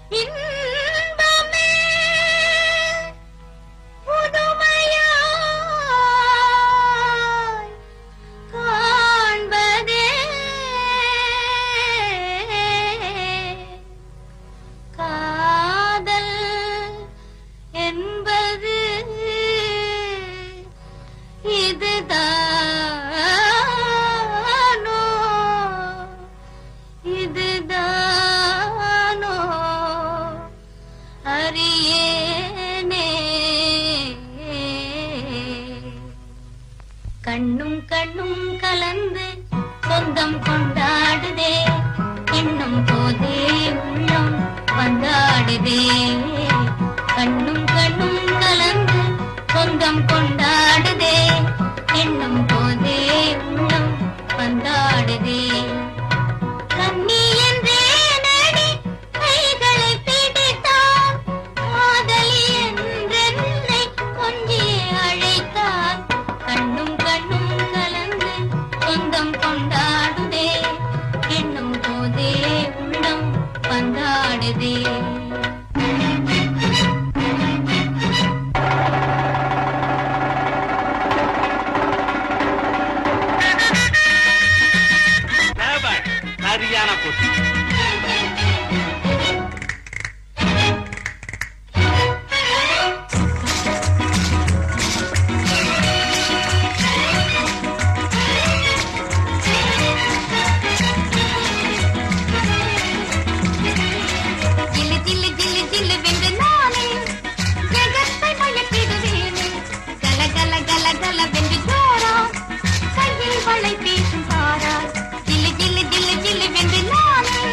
இன்பமே புதுமையாய் காண்பதே காதல் என்பது இதுதானோ இதுதானோ அறியேனே கண்ணும் கண்ணும் கலந்து சொந்தம் கொண்டாடுதே எண்ணும் போதே உள்ளம் வந்தாடுதே கண்ணும் கண்ணும் கலந்து சொந்தம் கொண்டாடுதே எண்ணும் போதே உள்ளம் வந்தாடுதே கண்ணி என்றே நடி கைகளை பிடித்தான் காதலி என்றென்னை கொஞ்சி அழைத்தான் கண்ணும் கண்ணும் கலந்து சொந்தம் கொண்டாடுதே எண்ணும் போதே உள்ளம் வந்தாடுதே சரியான போட்டி. ஜில்லு ஜில்லு ஜில்லு ஜில்லு வென்று நானே ஜெகத்தை மயக்கிடுவேனே கல கல கல கல வென்று ஜோரா கையில் வளை பேசும் பாரா ஜில்லு ஜில்லு ஜில்லு ஜில்லு வென்று நானே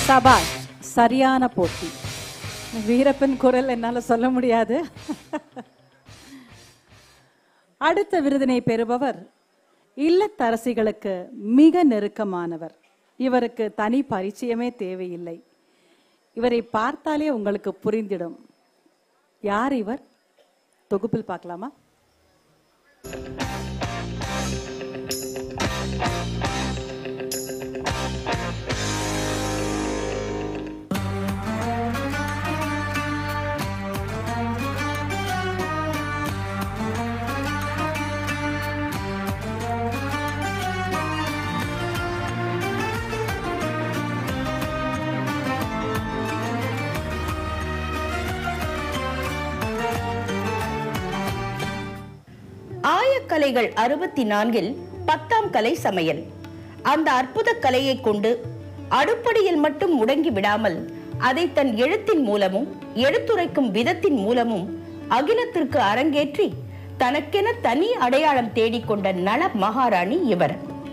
சபாஷ், சரியான போட்டி. வீரப்பன் குரல் என்னால சொல்ல முடியாது. அடுத்த விருதினை பெறுபவர் இல்லத்தரசிகளுக்கு மிக நெருக்கமானவர். இவருக்கு தனி பரிச்சயமே தேவையில்லை. இவரை பார்த்தாலே உங்களுக்கு புரிந்திடும். யார் இவர்? தொகுப்பில் பார்க்கலாமா? ஆயக்கலைகள் 64 10ஆம் கலை சமையல். அந்த அற்புத கலையை கொண்டு அடுப்படியில் மட்டும் முடங்கி விடாமல் அதை தன் எழுத்தின் மூலமும் எடுத்துரைக்கும் விதத்தின் மூலமும் அகிலத்திற்கு அரங்கேற்றி தனக்கென தனி அடையாளம் தேடிக்கொண்ட நல மகாராணி இவர்.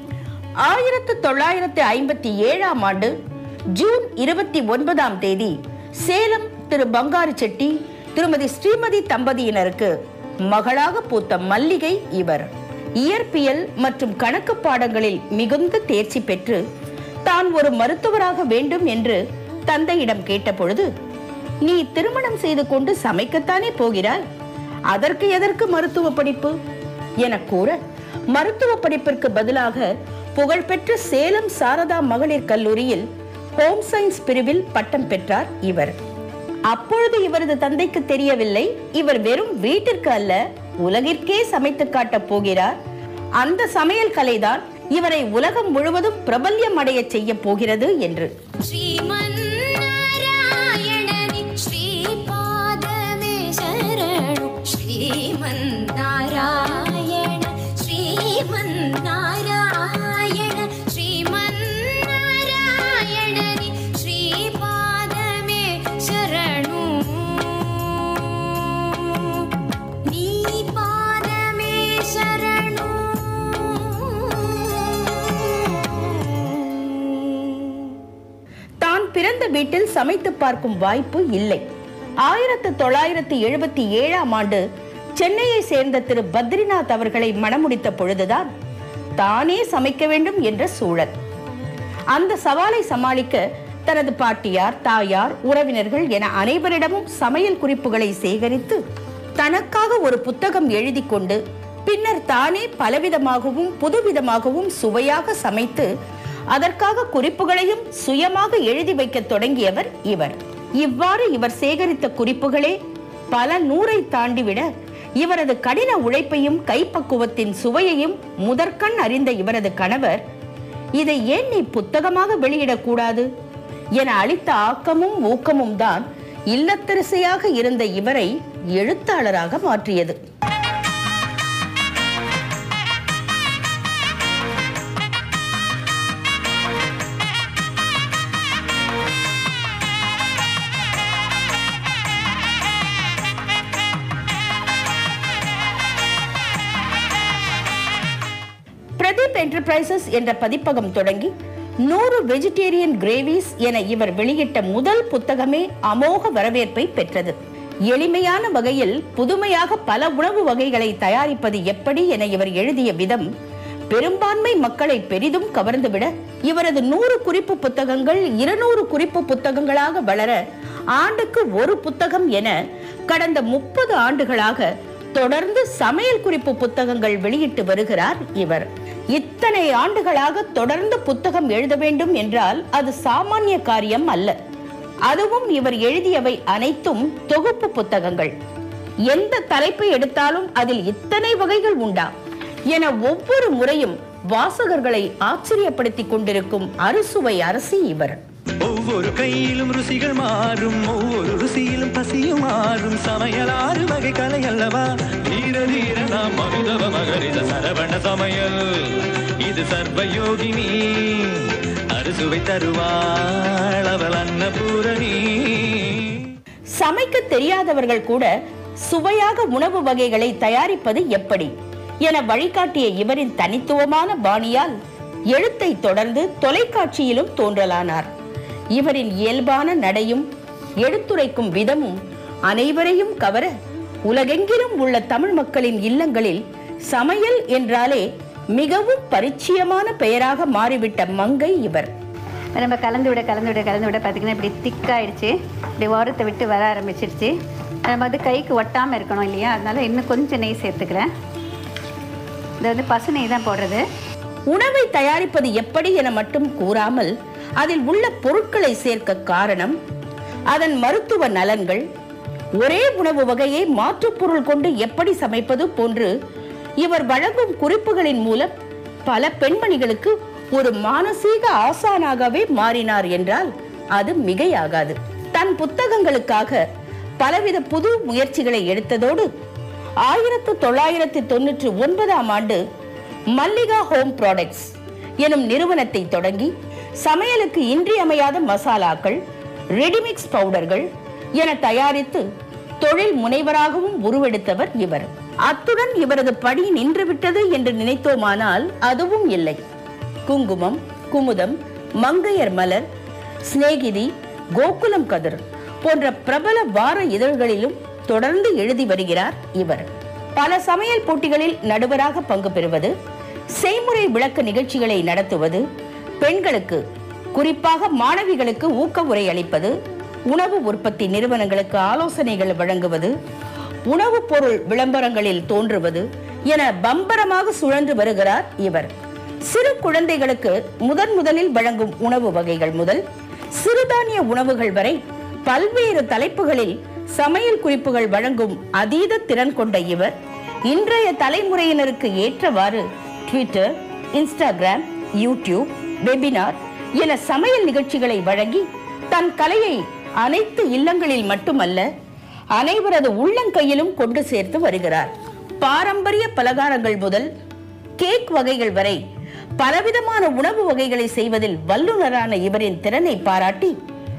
1957ஆம் ஆண்டு ஜூன் 29ஆம் தேதி சேலம் திரு பங்காரு செட்டி திருமதி ஸ்ரீமதி தம்பதியினருக்கு மகளாக பூத்த மல்லிகை இவர். இயற்பியல் மற்றும் கணக்கு பாடங்களில் மிகுந்த தேர்ச்சி பெற்று தான் ஒரு மருத்துவராக வேண்டும் என்று தந்தையிடம் கேட்டபொழுது, நீ திருமணம் செய்து கொண்டு சமைக்கத்தானே போகிறாய், அதற்கு எதற்கு மருத்துவ படிப்பு என கூற, மருத்துவ படிப்பிற்கு பதிலாக புகழ்பெற்ற சேலம் சாரதா மகளிர் கல்லூரியில் ஹோம் சயின்ஸ் பிரிவில் பட்டம் பெற்றார் இவர். அப்பொழுது இவரது தந்தைக்கு தெரியவில்லை, இவர் வெறும் வீட்டிற்கு அல்ல உலகிற்கே சமைத்து காட்டப் போகிறார். அந்த சமையல் கலைதான் இவரை உலகம் முழுவதும் பிரபல்யம் அடைய செய்ய போகிறது என்று. பிறந்த வீட்டில் சமைத்து பார்க்கும் வாய்ப்பு இல்லை. 1977ஆம் ஆண்டு சென்னையை சேர்ந்த திரு பத்ரிநாத் அவர்களை மணமுடித்த பொழுதுதான் தானே சமைக்க வேண்டும் என்ற சூழல். அந்த சவாலை சமாளிக்க தனது பாட்டியார், தாயார், உறவினர்கள் என அனைவரிடமும் சமையல் குறிப்புகளை சேகரித்து தனக்காக ஒரு புத்தகம் எழுதி கொண்டு பின்னர் தானே பலவிதமாகவும் புதுவிதமாகவும் சுவையாக சமைத்து அதற்காக குறிப்புகளையும் சுயமாக எழுதி வைக்க தொடங்கியவர் இவர். இவ்வாறு இவர் சேகரித்த குறிப்புகளே பல 100ஐ தாண்டிவிட இவரது கடின உழைப்பையும் கைப்பக்குவத்தின் சுவையையும் முதற்கண் அறிந்த இவரது கணவர், இதை ஏன் நீ புத்தகமாக வெளியிடக்கூடாது என அளித்த ஆக்கமும் ஊக்கமும் தான் இல்லத்தரசியாக இருந்த இவரை எழுத்தாளராக மாற்றியது. பிரதீப் என்டர்பிரைசஸ் என்ற பதிப்பகம் தொடங்கி 100 வெஜிடேரியன் கிரேவிஸ் என இவர் வெளியிட்ட முதல் புத்தகமே அமோக வரவேற்பை பெற்றது. எளிமையான வகையில் புதுமையாக பல உணவு வகைகளை தயாரிப்பது எப்படி என இவர் எழுதிய விதம் பெரும்பான்மை மக்களை பெரிதும் கவர்ந்துவிட இவரது 100 குறிப்பு புத்தகங்கள் 200 குறிப்பு புத்தகங்களாக வளர ஆண்டுக்கு ஒரு புத்தகம் என கடந்த 30 ஆண்டுகளாக தொடர்ந்து சமையல் குறிப்பு புத்தகங்கள் வெளியிட்டு வருகிறார் இவர். இத்தனை ஆண்டுகளாக தொடர்ந்து புத்தகம் எழுத வேண்டும் என்றால் அது சாமானிய காரியம் அல்ல. அதுவும் இவர் எழுதியவை அனைத்தும் தொகுப்பு புத்தகங்கள். எந்த தலைப்பை எடுத்தாலும் அதில் இத்தனை வகைகள் உண்டா என ஒவ்வொரு முறையும் வாசகர்களை ஆச்சரியப்படுத்திக் கொண்டிருக்கும் அறுசுவை அரசி இவர். ஒவ்வொரு கையிலும் ருசிகள் மாறும், ஒவ்வொரு ருசியிலும் பசியும் மாறும். சமையல் 6 வகை கலை அல்லவா, தீர தீர நாம் மருதவ மகரித சரவண சமையல். இது சர்வயோகினி, அறுசுவை தருவாள் அவள் அன்னபூரணி. சமைக்க தெரியாதவர்கள் கூட சுவையாக உணவு வகைகளை தயாரிப்பது எப்படி என வழிகாட்டிய இவரின் தனித்துவமான பாணியால் எழுத்தை தொடர்ந்து தொலைக்காட்சியிலும் தோன்றலானார். இவரின் இயல்பான நடையும் எடுத்துரைக்கும் விதமும் அனைவரையும் கவர உலகெங்கிலும் உள்ள தமிழ் மக்களின் இல்லங்களில் சமையல் என்றாலே மிகவும் பரிச்சயமான பெயராக மாறிவிட்ட மங்கை இவர். நம்ம கலந்து விட பார்த்தீங்கன்னா இப்படி திக்காயிடுச்சு, இப்படி ஓரத்தை விட்டு வர ஆரம்பிச்சிருச்சு. நம்ம வந்து கைக்கு ஒட்டாமல் இருக்கணும் இல்லையா, அதனால இன்னும் கொஞ்சம் நெய் சேர்த்துக்கிறேன். இது வந்து பசு நெய் தான் போடுறது. உணவை தயாரிப்பது எப்படி என மட்டும் கூறாமல் அதில் உள்ள பொருட்களை சேர்க்க காரணம் அதன் மருத்துவ நலன்கள், ஒரே உணவு வகையை மாற்றுப் பொருள் கொண்டு எப்படி சமைப்பது போன்று இவர் வழங்கும் குறிப்புகளின் மூலம் பல பெண்மணிகளுக்கு ஒரு மானசீக ஆசானாகவே மாறினார் என்றால் அது மிகையாகாது. தன் புத்தகங்களுக்காக பலவித புது முயற்சிகளை எடுத்ததோடு 1999ஆம் ஆண்டு மல்லிகா ஹோம் ப்ராடக்ட்ஸ் எனும் நிறுவனத்தை தொடங்கி சமையலுக்கு இன்றியமையாத மசாலாக்கள், ரெடிமிக்ஸ் பவுடர்கள் என தயாரித்து தொழில் முனைவராகவும் உருவெடுத்தவர் இவர். அத்துடன் இவரது பணி நின்றுவிட்டது என்று நினைத்தோமானால் அதுவும் இல்லை. குங்குமம், குமுதம், மங்கையர் மலர், சிநேகிதி, கோகுலம் கதிர் போன்ற பிரபல வார இதழ்களிலும் தொடர்ந்து எழுதி வருகிறார் இவர். பல சமையல் போட்டிகளில் நடுவராக பங்கு பெறுவது, செய்முறை விளக்க நிகழ்ச்சிகளை நடத்துவது, பெண்களுக்கு குறிப்பாக மாணவிகளுக்கு ஊக்க உரை அளிப்பது, உணவு உற்பத்தி நிறுவனங்களுக்கு ஆலோசனைகள் வழங்குவது, உணவுப் பொருள் விளம்பரங்களில் தோன்றுவது என பம்பரமாக சுழன்று வருகிறார் இவர். சிறு குழந்தைகளுக்கு முதலில் வழங்கும் உணவு வகைகள் முதல் சிறுதானிய உணவுகள் வரை பல்வேறு தலைப்புகளில் சமையல் குறிப்புகள் வழங்கும் அதீத திறன் கொண்ட இவர் இன்றைய தலைமுறையினருக்கு ஏற்றவாறு ட்விட்டர், இன்ஸ்டாகிராம், யூடியூப், வெபினார் என சமையல் நிகழ்ச்சிகளை வழங்கி தன் கலையை அனைத்து இல்லங்களில் மட்டுமல்ல அனைவரது உள்ளங்கையிலும் கொண்டு சேர்த்து வருகிறார். பாரம்பரிய பலகாரங்கள் முதல் கேக் வகைகள் வரை பலவிதமான உணவு வகைகளை செய்வதில் வல்லுநரான இவரின் திறனை பாராட்டி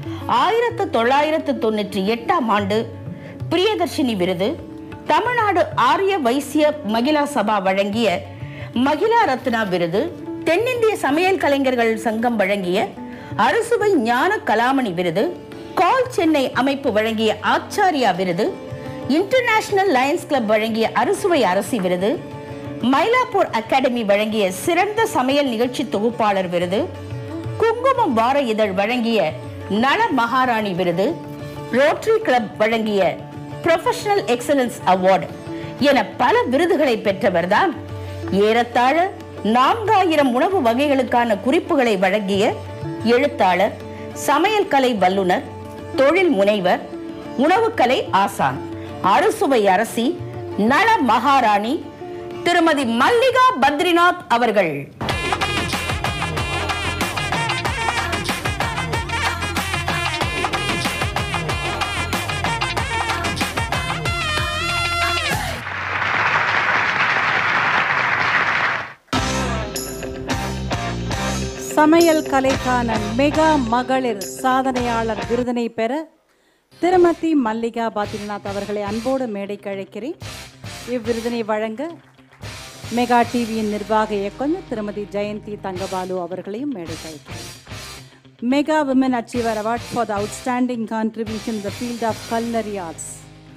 1998ஆம் ஆண்டு பிரியதர்ஷினி விருது, தமிழ்நாடு ஆரிய வைசிய மகிழா சபா வழங்கிய மகிழா ரத்னா விருது, தென்னிந்திய சமையல் கலைஞர்கள் சங்கம் வழங்கிய அறுசுவை ஞான கலாமணி விருது, கால் சென்னை அமைப்பு வழங்கிய ஆச்சாரியா விருது, இன்டர்நேஷனல் லயன்ஸ் கிளப் வழங்கிய அறுசுவை அரசி விருது, மயிலாப்பூர் அகாடமி வழங்கிய சிறந்த சமையல் நிகழ்ச்சி தொகுப்பாளர் விருது, குங்குமம் வார இதழ் வழங்கிய நல மகாராணி விருது, ரோட்டரி கிளப் வழங்கிய ப்ரொஃபஷனல் எக்ஸலன்ஸ் அவார்டு என பல விருதுகளை பெற்றவர்தான். ஏறத்தாழ 4000 உணவு வகைகளுக்கான குறிப்புகளை வழங்கிய எழுத்தாளர், சமையல் கலை வல்லுனர், தொழில் முனைவர், உணவுக்கலை ஆசான், அறுசுவை அரசி, நல மகாராணி திருமதி மல்லிகா பத்ரிநாத் அவர்கள். சமையல் கலைக்கான மெகா மகளிர் சாதனையாளர் விருதினை பெற திருமதி மல்லிகா பத்ரிநாத் அவர்களை அன்போடு மேடைக்கு அழைக்கிறேன். இவ்விருதினை வழங்க மெகா டிவியின் நிர்வாக இயக்குனர் திருமதி ஜெயந்தி தங்கபாலு அவர்களையும் மேடைக்கு அழைக்கிறேன். Mega women achiever award for the outstanding contribution in the field of culinary arts.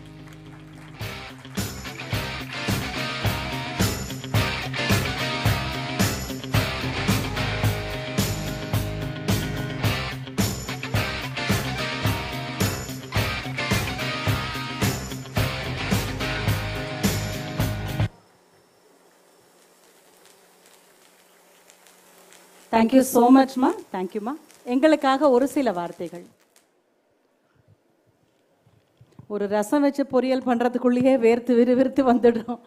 Thank you so மச்மா. தேங்க்யூமா. எங்களுக்காக ஒரு சில வார்த்தைகள். ஒரு ரசம் வச்சு பொரியல் பண்ணுறதுக்குள்ளேயே வேர்த்து விறுவிறுத்து வந்துடும்.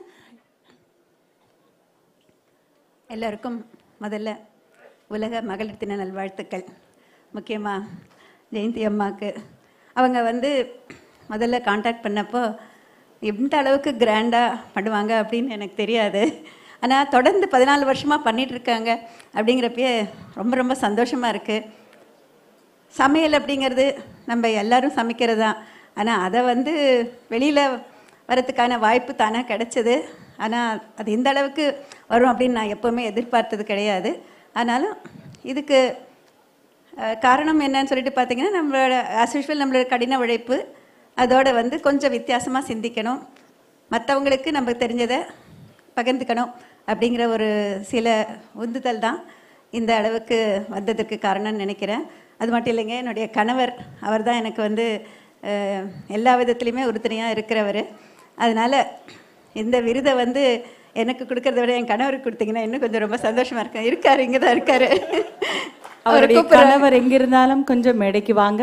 எல்லாருக்கும் முதல்ல உலக மகளிர் தின நல்வாழ்த்துக்கள். முக்கியமாக ஜெயந்தி அம்மாவுக்கு அவங்க முதல்ல காண்டாக்ட் பண்ணப்போ எந்த அளவுக்கு கிராண்டாக பண்ணுவாங்க அப்படின்னு எனக்கு தெரியாது. ஆனால் தொடர்ந்து 14 வருஷமாக பண்ணிகிட்ருக்காங்க அப்படிங்கிறப்பே ரொம்ப ரொம்ப சந்தோஷமாக இருக்குது. சமையல் அப்படிங்கிறது நம்ம எல்லோரும் சமைக்கிறது தான். ஆனால் அதை வெளியில் வரத்துக்கான வாய்ப்பு தானாக கிடச்சிது. ஆனால் அது எந்த அளவுக்கு வரும் அப்படின்னு நான் எப்போவுமே எதிர்பார்த்தது கிடையாது. ஆனாலும் இதுக்கு காரணம் என்னன்னு சொல்லிட்டு பார்த்தீங்கன்னா, நம்மளோட ஆஸ் யூஷுவல் நம்மளோட கடின உழைப்பு, அதோட வந்து கொஞ்சம் வித்தியாசமாக சிந்திக்கணும், மற்றவங்களுக்கு நம்ம தெரிஞ்சதை பகிர்ந்துக்கணும் அப்படிங்கிற ஒரு சில உந்துதல் தான் இந்த அளவுக்கு வந்ததுக்கு காரணம்னு நினைக்கிறேன். அது மட்டும் இல்லைங்க, என்னுடைய கணவர் அவர் தான் எனக்கு வந்து எல்லா விதத்துலேயுமே உறுதுணையாக இருக்கிறவர். அதனால் இந்த விருதை வந்து எனக்கு கொடுக்கறத விட என் கணவருக்கு கொடுத்தீங்கன்னா இன்னும் கொஞ்சம் ரொம்ப சந்தோஷமாக இருக்கேன். இருக்காரு, இங்கே தான் இருக்காரு. அவருடைய கணவர் எங்க இருந்தாலும் கொஞ்சம் மேடைக்கு வாங்க.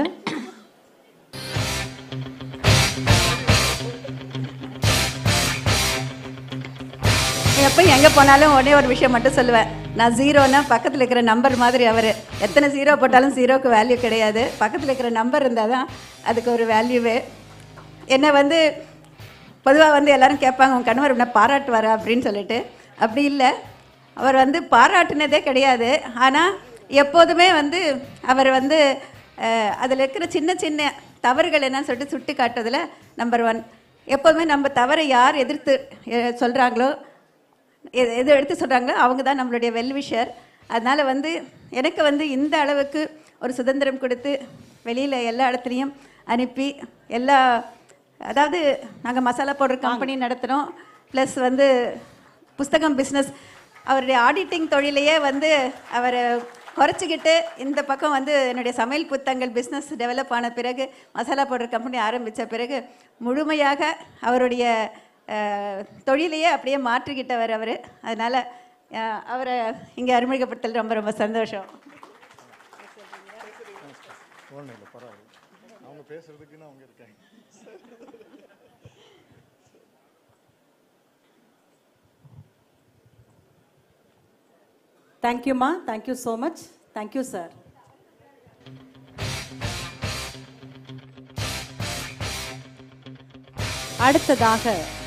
எப்போ எங்கே போனாலும் உடனே ஒரு விஷயம் மட்டும் சொல்லுவேன், நான் ஜீரோனா பக்கத்தில் இருக்கிற நம்பர் மாதிரி. அவர் எத்தனை ஜீரோ போட்டாலும் ஜீரோக்கு வேல்யூ கிடையாது, பக்கத்தில் இருக்கிற நம்பர் இருந்தால் தான் அதுக்கு ஒரு வேல்யூவே. என்னை வந்து பொதுவாக வந்து எல்லாரும் கேட்பாங்க, உன் கணவர் என்ன பாராட்டுவாரா அப்படின்னு சொல்லிட்டு. அப்படி இல்லை, அவர் வந்து பாராட்டுனதே கிடையாது. ஆனால் எப்போதுமே வந்து அவர் வந்து அதில் இருக்கிற சின்ன சின்ன தவறுகள் என்னன்னு சொல்லிட்டு சுட்டி காட்டுறதுல நம்பர் 1. எப்போதுமே நம்ம தவறை யார் எதிர்த்து சொல்கிறாங்களோ, எது எடுத்து சொல்கிறாங்களோ அவங்க தான் நம்மளுடைய வெல்விஷர். அதனால் வந்து எனக்கு வந்து இந்த அளவுக்கு ஒரு சுதந்திரம் கொடுத்து வெளியில் எல்லா இடத்துலையும் அனுப்பி எல்லா, அதாவது நாங்கள் மசாலா பவுடர் கம்பெனி நடத்துகிறோம், ப்ளஸ் வந்து புஸ்தகம் பிஸ்னஸ், அவருடைய ஆடிட்டிங் தொழிலையே வந்து அவர் குறைச்சிக்கிட்டு இந்த பக்கம் வந்து என்னுடைய சமையல் புத்தகங்கள் பிஸ்னஸ் டெவலப் ஆன பிறகு, மசாலா பவுடர் கம்பெனி ஆரம்பித்த பிறகு முழுமையாக அவருடைய தொழிலையே அப்படியே மாற்றிக்கிட்டவர் அவர். அதனால் அவரை இங்கே அறிமுகப்படுத்தல் ரொம்ப ரொம்ப சந்தோஷம். தேங்க்யூம்மா, thank you so much. Thank you sir. அடுத்ததாக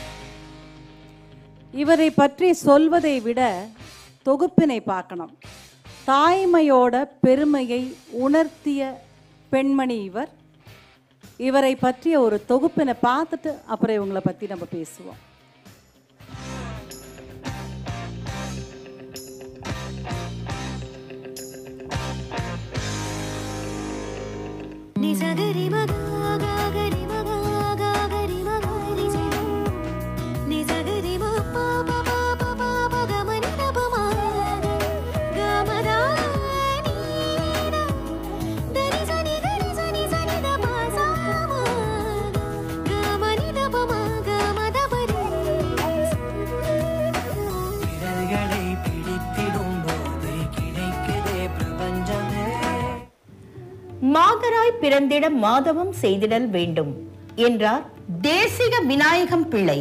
இவரை பற்றி சொல்வதை விட தொகுப்பினை பார்க்கணும். தாய்மையோட பெருமையை உணர்த்திய பெண்மணி இவர். இவரை பற்றிய ஒரு தொகுப்பினை பார்த்துட்டு அப்புறம் இவங்களை பற்றி நம்ம பேசுவோம். மாகராய் பிறந்திட மாதவம் செய்திடல் வேண்டும் என்றார் தேசிக விநாயகம் பிள்ளை.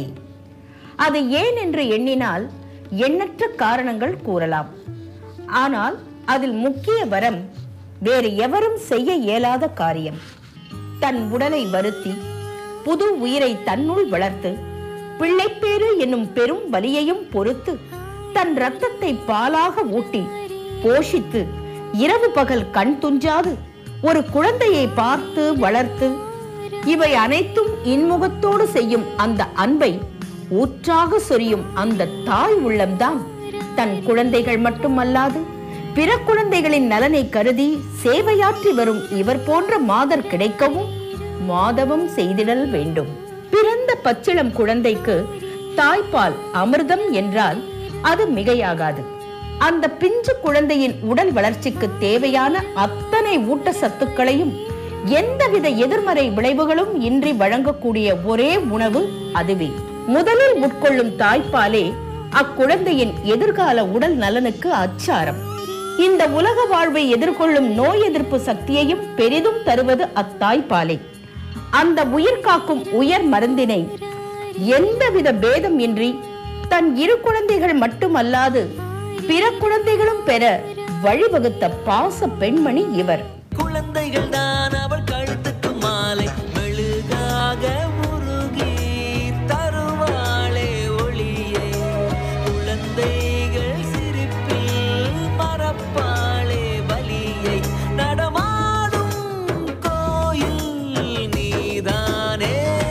அது ஏன் என்று எண்ணினால் எண்ணற்ற காரணங்கள் கூறலாம். ஆனால் அதில் முக்கிய வரம் வேறு எவரும் செய்ய இயலாத காரியம். தன் உடலை வருத்தி புது உயிரை தன்னுள் வளர்த்து பிள்ளைப்பேறு என்னும் பெரும் வலியையும் பொறுத்து தன் இரத்தத்தை பாலாக ஊட்டி போஷித்து இரவு பகல் கண் துஞ்சாது ஒரு குழந்தையை பார்த்து வளர்த்து இவை அனைத்தும் இன்முகத்தோடு செய்யும் அந்த அன்பை ஊற்றாக சொரியும் அந்த தாய் உள்ளம்தான் தன் குழந்தைகள் மட்டுமல்லாது பிற குழந்தைகளின் நலனை கருதி சேவையாற்றி வரும் இவர் போன்ற மாதர் கிடைக்கவும் மாதவம் செய்திடல் வேண்டும். பிறந்த பச்சிளம் குழந்தைக்கு தாய்ப்பால் அமிர்தம் என்றால் அது மிகையாகாது. அந்த பிஞ்சு குழந்தையின் உடல் வளர்ச்சிக்கு தேவையான அத்தனை ஊட்டச்சத்துக்களையும் எந்தவித எதிர்மறை விளைவுகளும் இன்றி வழங்கக்கூடிய ஒரே உணவு அதுவே. முதலில் உட்கொள்ளும் தாய்ப்பாலே அக்குழந்தையின் எதிர்கால உடல் நலனுக்கு அச்சாரம். இந்த உலக வாழ்வை எதிர்கொள்ளும் நோய் எதிர்ப்பு சக்தியையும் பெரிதும் தருவது அத்தாய்ப்பாலே. அந்த உயிர் காக்கும் உயர் மருந்தினை எந்தவித பேதம் இன்றி தன் இரு குழந்தைகள் மட்டுமல்லாது பிற குழந்தைகளும் பெற வழிவகுத்த பாச பெண்மணி இவர். குழந்தைகள் தான் அவள் கழுத்துக்கு மாலை மெழுகாக உருகி தருவாளே ஒளியை. குழந்தைகள் சிரிப்பில் மறப்பாளே வலியை. நடமாடும் கோயில் நீதானே.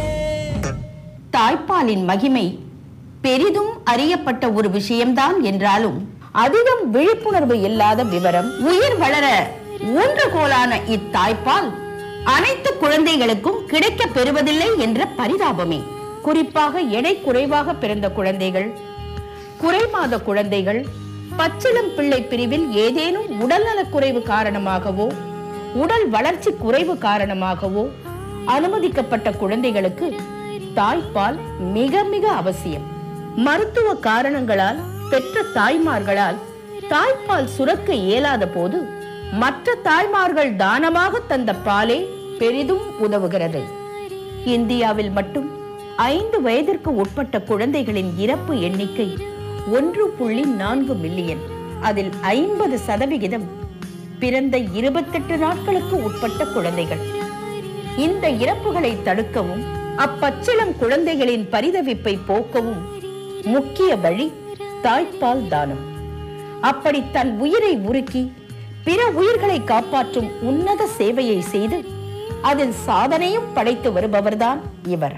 தாய்ப்பாலின் மகிமை பெரிதும் அறியப்பட்ட ஒரு விஷயம்தான் என்றாலும் அதிகம் விழிப்புணர்வு இல்லாத விவரம் உயிர் வளர ஊன்றுகோலான இத்தாய்ப்பால் அனைத்து குழந்தைகளுக்கும் கிடைக்க பெறுவதில்லை என்ற பரிதாபமே. குறிப்பாக எடை குறைவாக பிறந்த குழந்தைகள், குறைமாத குழந்தைகள், பச்சிளம் பிள்ளை பிரிவில் ஏதேனும் உடல்நலக் குறைவு காரணமாகவோ உடல் வளர்ச்சி குறைவு காரணமாகவோ அனுமதிக்கப்பட்ட குழந்தைகளுக்கு தாய்ப்பால் மிக மிக அவசியம். மருத்துவ காரணங்களால் பெற்ற தாய்மார்களால் தாய்ப்பால் சுரக்க இயலாத போது மற்ற தாய்மார்கள் தானமாக தந்த பாலே பெரிதும் உதவுகிறது. இந்தியாவில் மட்டும் 5 வயதிற்கு உட்பட்ட குழந்தைகளின் இறப்பு எண்ணிக்கை 1.4 மில்லியன். அதில் 50% பிறந்த 28 நாட்களுக்கு உட்பட்ட குழந்தைகள். இந்த இறப்புகளை தடுக்கவும் அப்பச்சிளம் குழந்தைகளின் பரிதவிப்பை போக்கவும் முக்கிய வழி தாய்ப்பால் தானம். அப்படி தன் உயிரை உருக்கி பிற உயிர்களை காப்பாற்றும் உன்னத சேவையை செய்து அதில் சாதனையும் படைத்து வருபவர்தான் இவர்.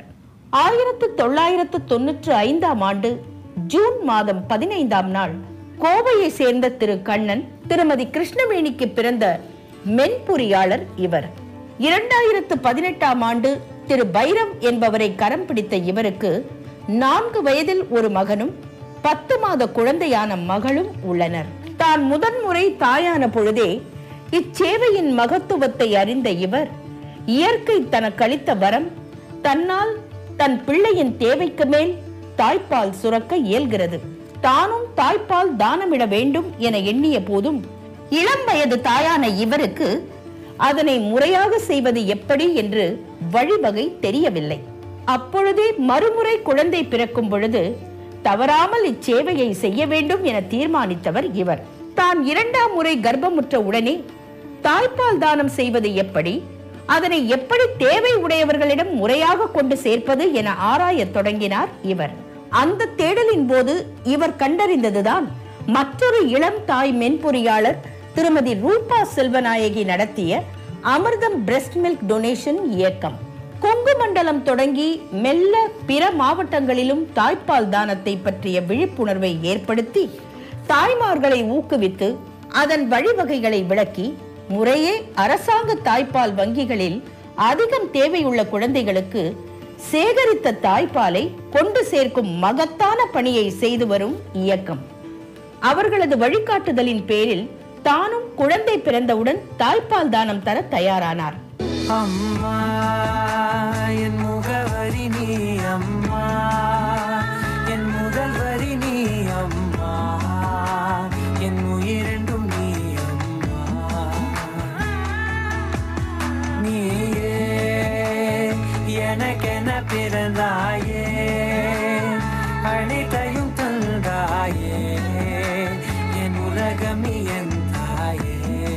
1995ஆம் ஆண்டு ஜூன் மாதம் 15ஆம் நாள் கோவையை சேர்ந்த திரு கண்ணன் திருமதி கிருஷ்ணவேணிக்கு பிறந்த மென்பொறியாளர் இவர். 2018ஆம் ஆண்டு திரு பைரவ் என்பவரை கரம் பிடித்த இவருக்கு 4 வயதில் ஒரு மகனும் 10 மாத குழந்தையான மகளும் உள்ளனர். தான் முதன்முறை தாயான பொழுதே இச்சேவையின் மகத்துவத்தை அறிந்த இவர் இயற்கை தனக்கு அளித்த வரம் தன்னால் தன் பிள்ளையின் தேவைக்கு மேல் தாய்ப்பால் சுரக்க இயல்கிறது. தானும் தாய்ப்பால் தானமிட வேண்டும் என எண்ணிய போதும் இளம் வயது தாயான இவருக்கு அதனை முறையாக செய்வது எப்படி என்று வழிவகை தெரியவில்லை. அப்பொழுதே மறுமுறை குழந்தை பிறக்கும் பொழுது தவறாமல் இச்சேவையை செய்ய வேண்டும் என தீர்மானித்தவர் இவர். தான் 2ஆம் முறை கர்ப்பமுற்ற உடனே தாய்ப்பால் தானம் செய்வது எப்படி, அதனை எப்படி தேவை உடையவர்களிடம் முறையாக கொண்டு சேர்ப்பது என ஆராயத் தொடங்கினார் இவர். அந்த தேடலின் போது இவர் கண்டறிந்ததுதான் மற்றொரு இளம் தாய் மென்பொறியாளர் திருமதி ரூபா செல்வநாயகி நடத்திய அமிர்தம் பிரெஸ்ட் மில்க் டொனேஷன் இயக்கம். கொங்கு மண்டலம் தொடங்கி மெல்ல பிற மாவட்டங்களிலும் தாய்ப்பால் தானத்தை பற்றிய விழிப்புணர்வை ஏற்படுத்தி தாய்மார்களை ஊக்குவித்து அதன் வழிவகைகளை விளக்கி முறையே அரசாங்க தாய்ப்பால் வங்கிகளில் அதிகம் தேவையுள்ள குழந்தைகளுக்கு சேகரித்த தாய்ப்பாலை கொண்டு சேர்க்கும் மகத்தான பணியை செய்து வரும் இயக்கம். அவர்களது வழிகாட்டுதலின் பேரில் தானும் குழந்தை பிறந்தவுடன் தாய்ப்பால் தானம் தர தயாரானார். அம்மா என் முகவரி நீ, அம்மா என் முதல் வரி நீ, அம்மா என் உயிரென்றும் நீ, அம்மா நீயே எனக்கென பிறந்தாயே, அனைத்தையும் தந்தாயே, என் உலகம் நீ என் தாயே.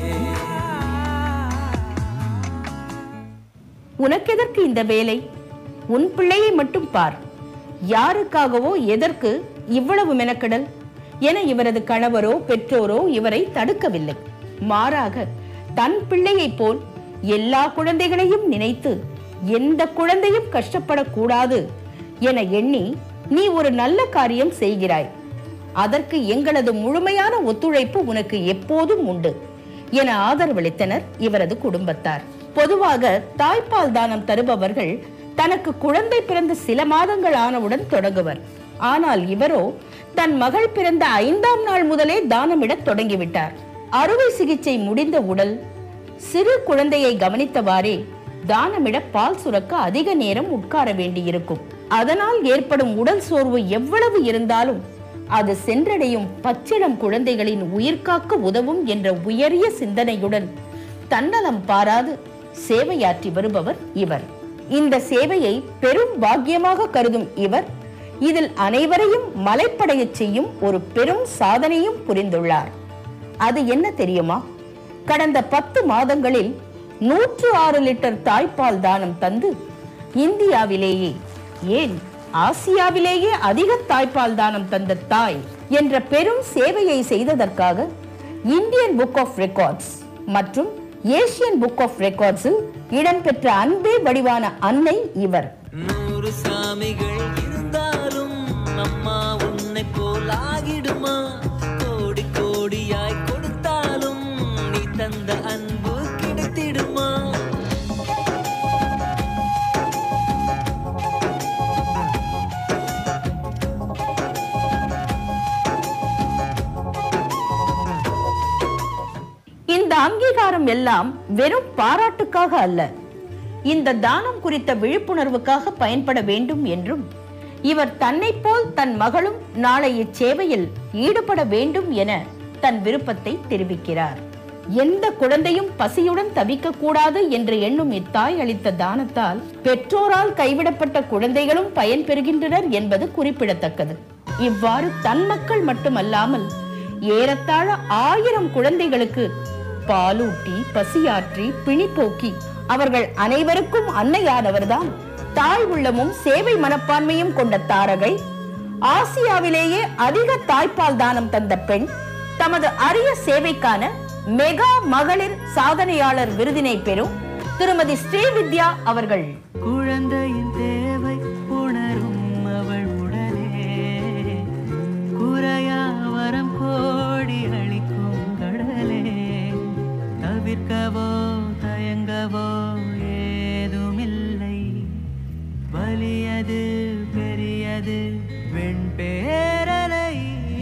உனக்கெதற்கு இந்த வேலை? உன் பிள்ளையை மட்டும் பார். யாருக்காகவோ எதற்கு இவ்வளவு மெனக்கடல் என இவரது கணவரோ பெற்றோரோ இவரை தடுக்கவில்லை. மாறாக தன் பிள்ளையைப் போல் எல்லா குழந்தைகளையும் நினைத்து எந்த குழந்தையும் கஷ்டப்படக்கூடாது என எண்ணி நீ ஒரு நல்ல காரியம் செய்கிறாய், அதற்கு எங்களது முழுமையான ஒத்துழைப்பு உனக்கு எப்போதும் உண்டு என ஆதரவளித்தனர் இவரது குடும்பத்தார். பொதுவாக தாய்ப்பால் தானம் தருபவர்கள் தனக்கு குழந்தை பிறந்த சில மாதங்கள் ஆனவுடன் தொடங்குவர். ஆனால் இவரோ தன் மகள் பிறந்த 5ஆம் நாள் முதலே தானமிட தொடங்கிவிட்டார். அறுவை சிகிச்சை முடிந்த உடல் சிறு குழந்தையை கவனித்தவாறே தானமிட பால் சுரக்க அதிக நேரம் உட்கார வேண்டியிருக்கும். அதனால் ஏற்படும் உடல் சோர்வு எவ்வளவு இருந்தாலும் அது சென்றடையும் பச்சிளம் குழந்தைகளின் உயிர்காக்க உதவும் என்ற உயரிய சிந்தனையுடன் தன்னலம் பாராது சேவையாற்றி வருபவர் இவர். இந்த சேவையை பெரும் பாக்கியமாக கருதும் இவர் இதில் அனைவரையும் மலைப்படைய செய்யும் ஒரு பெரும் சாதனையும் புரிந்துள்ளார். அது என்ன தெரியுமா? கடந்த 10 மாதங்களில் 106 லிட்டர் தாய்ப்பால் தானம் தந்து இந்தியாவிலேயே, ஏன் ஆசியாவிலேயே அதிக தாய்ப்பால் தானம் தந்த தாய் என்ற பெரும் சேவையை செய்ததற்காக இந்தியன் புக் ஆஃப் ரெக்கார்ட்ஸ் மற்றும் ஏசியன் புக் ஆஃப் ரெக்கார்ட்ஸில் இடம்பெற்ற அன்பே வடிவான அன்னை இவர். 100 சாமிகள் இருந்தாலும் அம்மா உன்னை போல் ஆகிடுமா, கோடி கோடியாய் கொடுத்தாலும் நீ தந்த அன்பு அங்கீகாரம் எல்லாம் வெறும் பாராட்டுக்காக அல்ல, இந்த தானம் குறித்த விழிப்புணர்வுக்காக பயன்பட வேண்டும் என்றும், இவர் தன்னை போல் தன் மகளும் நாளை இச்சேவையில் ஈடுபட வேண்டும் என தன் விருப்பத்தை தெரிவிக்கிறார். எந்த குழந்தையும் பசியுடன் தவிக்க கூடாது என்று எண்ணும் இத்தாய் அளித்த தானத்தால் பெற்றோரால் கைவிடப்பட்ட குழந்தைகளும் பயன்பெறுகின்றனர் என்பது குறிப்பிடத்தக்கது. இவ்வாறு தன் மக்கள் மட்டுமல்லாமல் ஏறத்தாழ 1000 குழந்தைகளுக்கு பாலூட்டி, பசியாற்றி, பிணிப்போக்கி அவர்கள் அனைவருக்கும் அன்னையானவர்தான் தாய் உள்ளமும் சேவை மனப்பான்மையும் கொண்ட தாரகை, ஆசியாவிலேயே அதிக தாய்ப்பால் தானம் தந்த பெண், தமது அரிய சேவைக்கான மெகா மகளிர் சாதனையாளர் விருதினை பெறும் திருமதி ஸ்ரீவித்யா அவர்கள். குழந்தையின் தேவை உணரும் அவள் உடலே, குறையா வரம் கோடி அளிக்கும் கடலே, தவிர்க்கவோ தயங்கவோ ஏதுமில்லை, வலியது பெரியது வெண்பேரலை.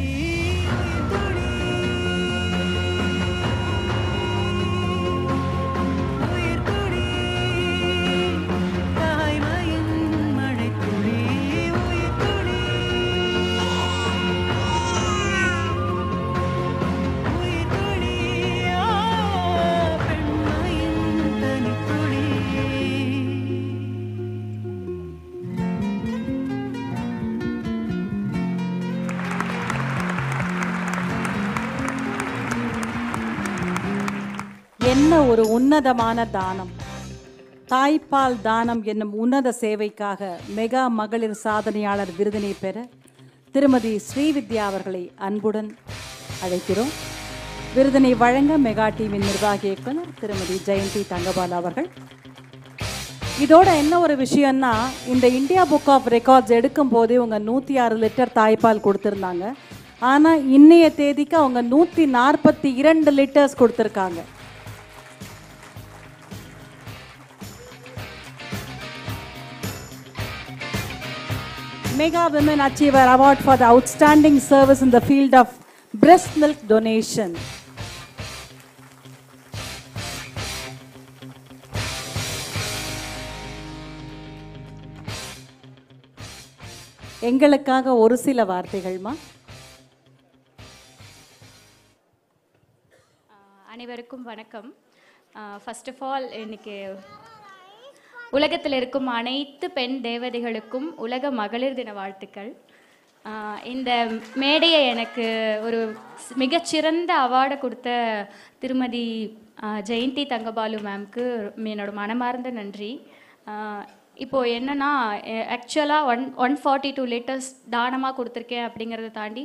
என்ன ஒரு உன்னதமான தானம்! தாய்ப்பால் தானம் என்னும் உன்னத சேவைக்காக மெகா மகளிர் சாதனையாளர் விருதினை பெற திருமதி ஸ்ரீவித்யா அவர்களை அன்புடன் அழைக்கிறோம். விருதினை வழங்க மெகா டிவியின் நிர்வாகி இயக்குனர் திருமதி ஜெயந்தி தங்கபால் அவர்கள். இதோட என்ன ஒரு விஷயம்னா, இந்த இந்தியா புக் ஆஃப் ரெக்கார்ட்ஸ் எடுக்கும் போதே அவங்க 106 லிட்டர் தாய்ப்பால் கொடுத்துருந்தாங்க. ஆனால் இன்னைய தேதிக்கு அவங்க 142 லிட்டர்ஸ் கொடுத்துருக்காங்க. Mega Women Achiever Award for the outstanding service in the field of breast milk donation. எங்களுக்காக ஒரு சில வார்த்தைகள்மா. அனைவருக்கும் வணக்கம். ஃபர்ஸ்ட் ஆஃப் ஆல் இன்னைக்கு உலகத்தில் இருக்கும் அனைத்து பெண் தேவதைகளுக்கும் உலக மகளிர் தின வாழ்த்துக்கள். இந்த மேடையை எனக்கு ஒரு மிகச்சிறந்த அவார்டை கொடுத்த திருமதி ஜெயந்தி தங்கபாலு மேம்க்கு என்னோட மனமார்ந்த நன்றி. இப்போது என்னென்னா, ஆக்சுவலாக 142 லிட்டர்ஸ் தானமாக கொடுத்துருக்கேன் அப்படிங்கிறத தாண்டி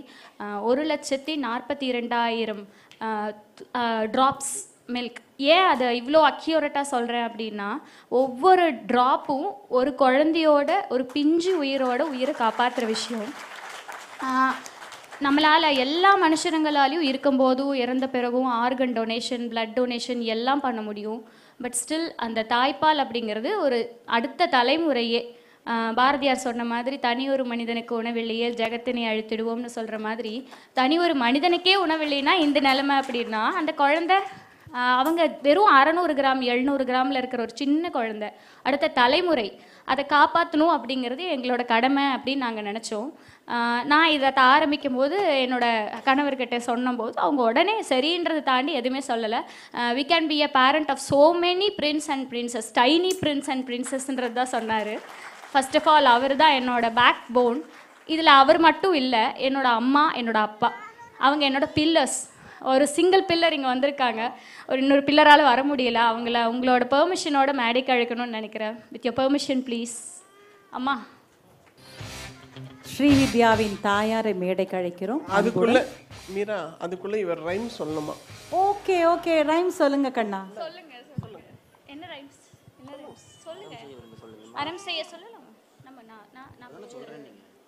1,42,000 ட்ராப்ஸ் மில்க். ஏன் அதை இவ்வளோ அக்யூரேட்டாக சொல்கிறேன் அப்படின்னா, ஒவ்வொரு ட்ராப்பும் ஒரு குழந்தையோட, ஒரு பிஞ்சு உயிரை காப்பாற்றுற விஷயம். நம்மளால் எல்லா மனுஷங்களாலையும் இருக்கும்போதும் இறந்த பிறகும் ஆர்கன் டொனேஷன், பிளட் டொனேஷன் எல்லாம் பண்ண முடியும். பட் ஸ்டில் அந்த தாய்ப்பால் அப்படிங்கிறது ஒரு அடுத்த தலைமுறையே. பாரதியார் சொன்ன மாதிரி, தனி ஒரு மனிதனுக்கு உணவில்லையே ஜெகத்தினை அழித்திடுவோம்னு சொல்கிற மாதிரி, தனி ஒரு மனிதனுக்கே உணவில்லைன்னா இந்த நிலைமை அப்படின்னா, அந்த குழந்தை அவங்க வெறும் 600 கிராம் 700 கிராமில் இருக்கிற ஒரு சின்ன குழந்தை, அடுத்த தலைமுறை, அதை காப்பாற்றணும் அப்படிங்கிறது எங்களோட கடமை அப்படின்னு நாங்கள் நினச்சோம். நான் இதை ஆரம்பிக்கும் போது என்னோட கணவர்கிட்ட சொன்னபோது அவங்க உடனே சரின்றதை தாண்டி எதுவுமே சொல்லலை. We can be a parent of so many prince and princess, tiny prince and பிரின்சஸ்ன்றது தான் சொன்னார். ஃபர்ஸ்ட் ஆஃப் ஆல் அவர் தான் என்னோட பேக் போன். இதில் அவர் மட்டும் இல்லை, என்னோட அம்மா, என்னோட அப்பா, அவங்க என்னோட பில்லர்ஸ். ஒரு சிங்கிள் பில்லர் இங்கே வந்திருக்காங்க, ஒரு இன்னொரு பில்லரால் வர முடியல. அவங்கள உங்களோட பெர்மிஷனோட மேடைக்கு அழைக்கணும்னு நினைக்கிறேன். With your permission please. அம்மா, ஸ்ரீவித்யாவின் தாயாரை மேடைக்கு அழைக்கிறோம். அதுக்குள்ள மீரா, அதுக்குள்ள இவர் ரைம் சொல்லணுமா? ஓகே ஓகே, ரைம் சொல்லுங்க கண்ணா. சொல்லுங்க சொல்லுங்க. என்ன ரைம்ஸ்? என்ன ரைம்ஸ் சொல்லுங்க. அறம் செய்ய சொல்லலாம். நம்ம நான் சொல்றேன்.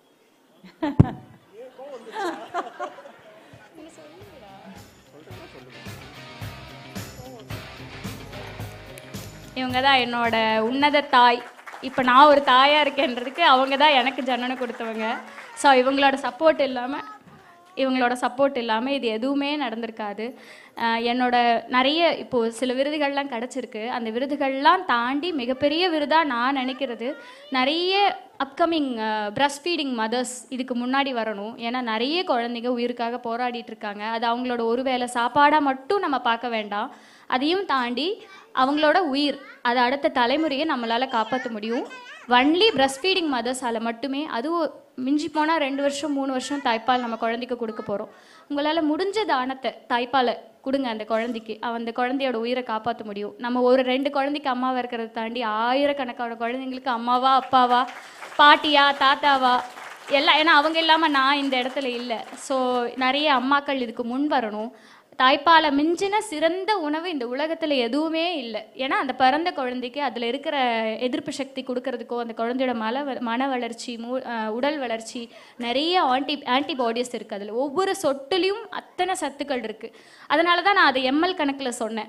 இவங்க தான் என்னோட உன்னத தாய். இப்போ நான் ஒரு தாயாக இருக்கேன்றதுக்கு அவங்க தான் எனக்கு ஜனனம் கொடுத்தவங்க. ஸோ இவங்களோட சப்போர்ட் இல்லாமல் இவங்களோட சப்போர்ட் இல்லாமல் இது எதுவுமே நடந்திருக்காது. என்னோட நிறைய இப்போது சில விருதுகள்லாம் கிடச்சிருக்கு. அந்த விருதுகள்லாம் தாண்டி மிகப்பெரிய விருதாக நான் நினைக்கிறது நிறைய அப்கமிங் பிரஸ்ட் ஃபீடிங் மதர்ஸ் இதுக்கு முன்னாடி வரணும். ஏன்னா நிறைய குழந்தைங்க உயிருக்காக போராடிட்டு இருக்காங்க. அது அவங்களோட ஒரு வேளை சாப்பாடாக மட்டும் நம்ம பார்க்க வேண்டாம், அதையும் தாண்டி அவங்களோட உயிர், அதை அடுத்த தலைமுறையை நம்மளால் காப்பாற்ற முடியும். ஒன்லி பிரஸ்ட் ஃபீடிங் மதர்ஸால் மட்டுமே. அதுவும் மிஞ்சி போனால் 2 வருஷம் 3 வருஷம் தாய்ப்பால் நம்ம குழந்தைக்கு கொடுக்க போகிறோம். உங்களால் முடிஞ்ச தானத்தை தாய்ப்பாலை கொடுங்க அந்த குழந்தைக்கு. அந்த குழந்தையோட உயிரை காப்பாற்ற முடியும். நம்ம ஒரு 2 குழந்தைக்கு அம்மாவாக இருக்கிறத தாண்டி ஆயிரக்கணக்கான குழந்தைங்களுக்கு அம்மாவா, அப்பாவா, பாட்டியா, தாத்தாவா எல்லாம். ஏன்னா அவங்க இல்லாமல் நான் இந்த இடத்துல இல்லை. ஸோ நிறைய அம்மாக்கள் இதுக்கு முன் வரணும். தாய்ப்பாலை மிஞ்சின சிறந்த உணவு இந்த உலகத்தில் எதுவுமே இல்லை. ஏன்னா அந்த பிறந்த குழந்தைக்கு அதில் இருக்கிற எதிர்ப்பு சக்தி கொடுக்கறதுக்கோ, அந்த குழந்தையோட மன வளர்ச்சி, உடல் வளர்ச்சி, நிறைய ஆன்டிபாடிஸ் இருக்குது. அதில் ஒவ்வொரு சொட்டுலையும் அத்தனை சத்துக்கள் இருக்குது. அதனால தான் நான் அதை எம்எல் கணக்கில் சொன்னேன்.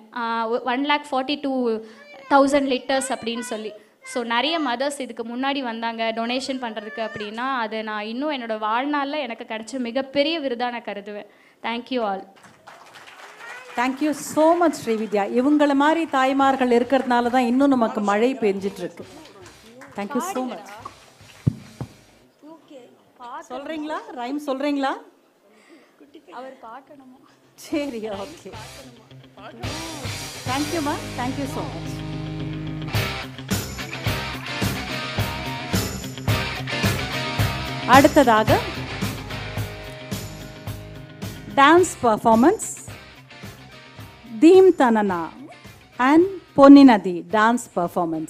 1,42,000 லிட்டர்ஸ் அப்படின்னு சொல்லி. ஸோ நிறைய மதர்ஸ் இதுக்கு முன்னாடி வந்தாங்க டொனேஷன் பண்ணுறதுக்கு. அப்படின்னா அது நான் இன்னும் என்னோடய வாழ்நாளில் எனக்கு கிடைச்ச மிகப்பெரிய விருதாக நான் கருதுவேன். Thank you all. Thank you so much Srividya. இவங்கள மாதிரி தாய்மார்கள் இருக்கிறதுனால தான் இன்னும் நமக்கு மழை பெஞ்சிட்டு இருக்கு. Thank you so much. சொல்கிறீங்களா? ரைம் சொல்கிறீங்களா? அவர் பார்க்கணுமா? சரி, ஓகே. தேங்க்யூம்மா, தேங்க்யூ ஸோ மச். அடுத்ததாக dance performance Dheem Tanana and Ponninadhi dance performance.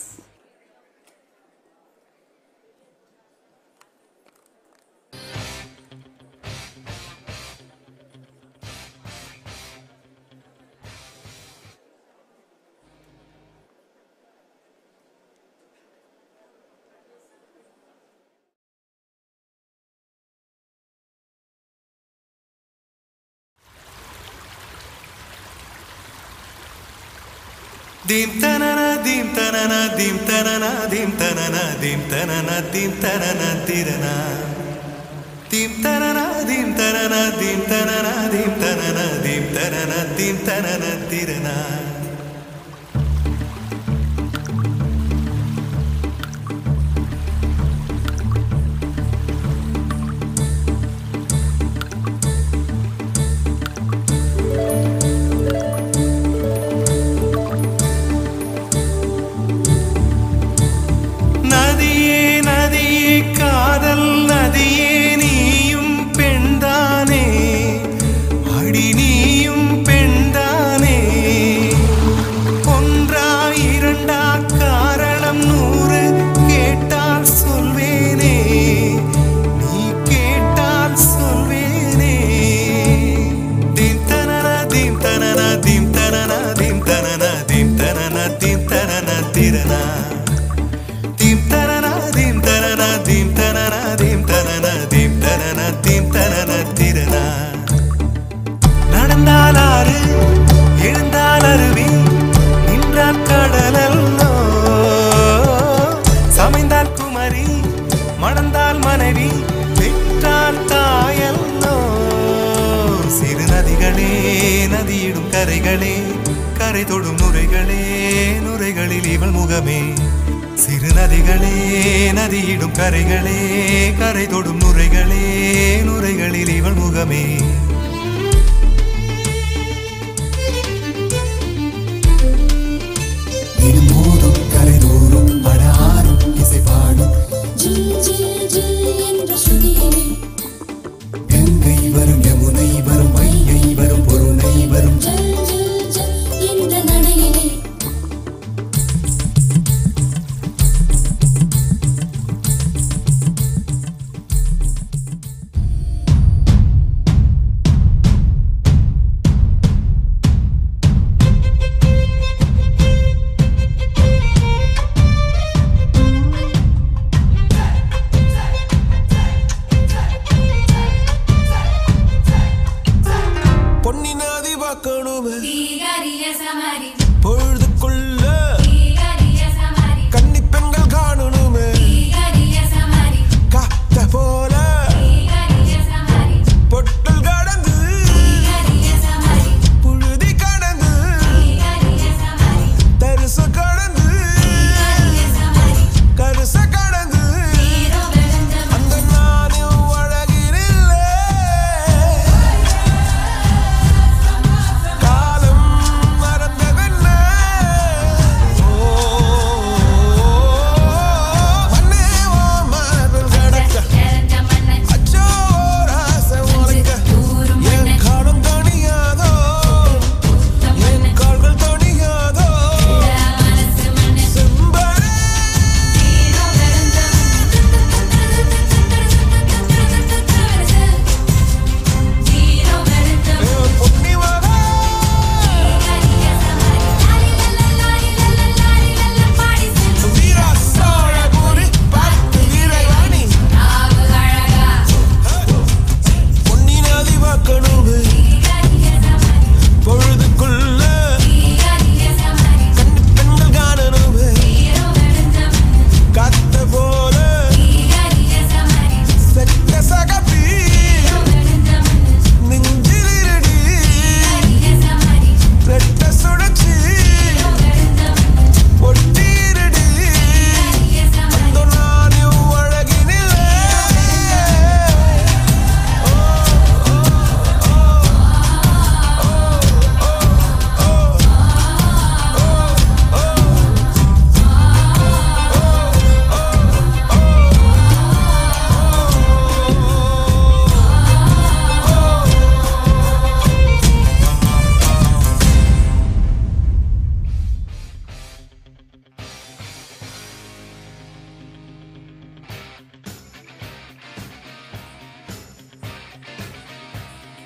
Dim tanana dim tanana dim tanana dim tanana dim tanana dim tanana tirana dim tanana dim tanana dim tanana dim tanana dim tanana dim tanana tirana.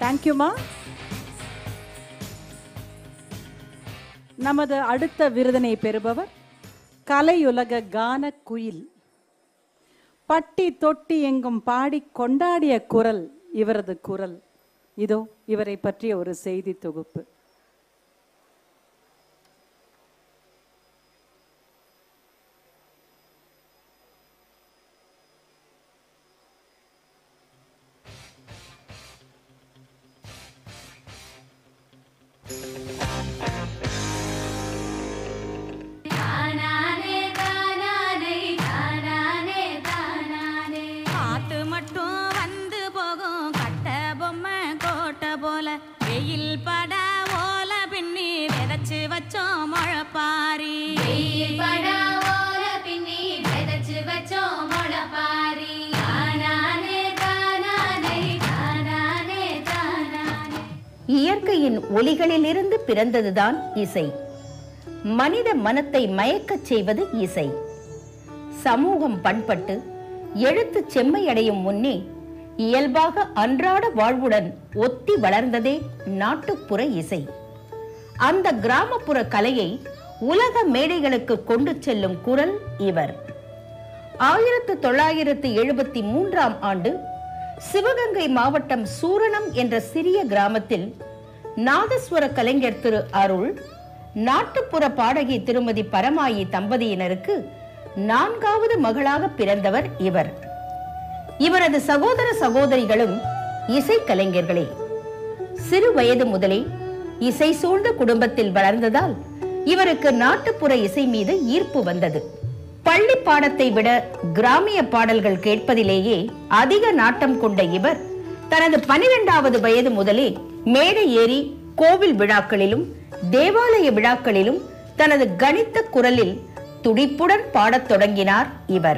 தேங்க்யூமா. நமது அடுத்த விருதினை பெறுபவர் கலையுலக கான குயில். பட்டி தொட்டி எங்கும் பாடி கொண்டாடிய குரல் இவரது குரல். இதோ இவரை பற்றிய ஒரு செய்தி தொகுப்பு. இயற்கையின் ஒலிகளிலிருந்து பிறந்ததுதான் இசை. மனித மனத்தை மயக்கச் செய்வது இசை. சமூகம் பண்பட்டு எழுத்து செம்மையடையும் முன்னே இயல்பாக அன்றாட வாழ்வுடன் ஒத்தி வளர்ந்ததே நாட்டுப்புற இசை. அந்த கிராமப்புற கலையை உலக மேடைகளுக்கு கொண்டு செல்லும் குரல் இவர். 1973ஆம் ஆண்டு சிவகங்கை மாவட்டம் சூரணம் என்ற சிறிய கிராமத்தில் நாதஸ்வர கலைஞர் திரு அருள், நாட்டுப்புற பாடகி திருமதி பரமாயி தம்பதியினருக்கு 4வது மகளாக பிறந்தவர் இவர். இவரது சகோதர சகோதரிகளும் இசை கலைஞர்களே. சிறு வயது முதலே இசை சூழ்ந்த குடும்பத்தில் வளர்ந்ததால் இவருக்கு நாட்டுப்புற இசை மீது ஈர்ப்பு வந்தது. பள்ளி பாடத்தை விட கிராமிய பாடல்கள் கேட்பதிலேயே அதிக நாட்டம் கொண்ட இவர் தனது 12வது வயது முதலே மேடை ஏறி கோவில் விழாக்களிலும் தேவாலய விழாக்களிலும் தனது கணித்த குரலில் துடிப்புடன் பாடத் தொடங்கினார் இவர்.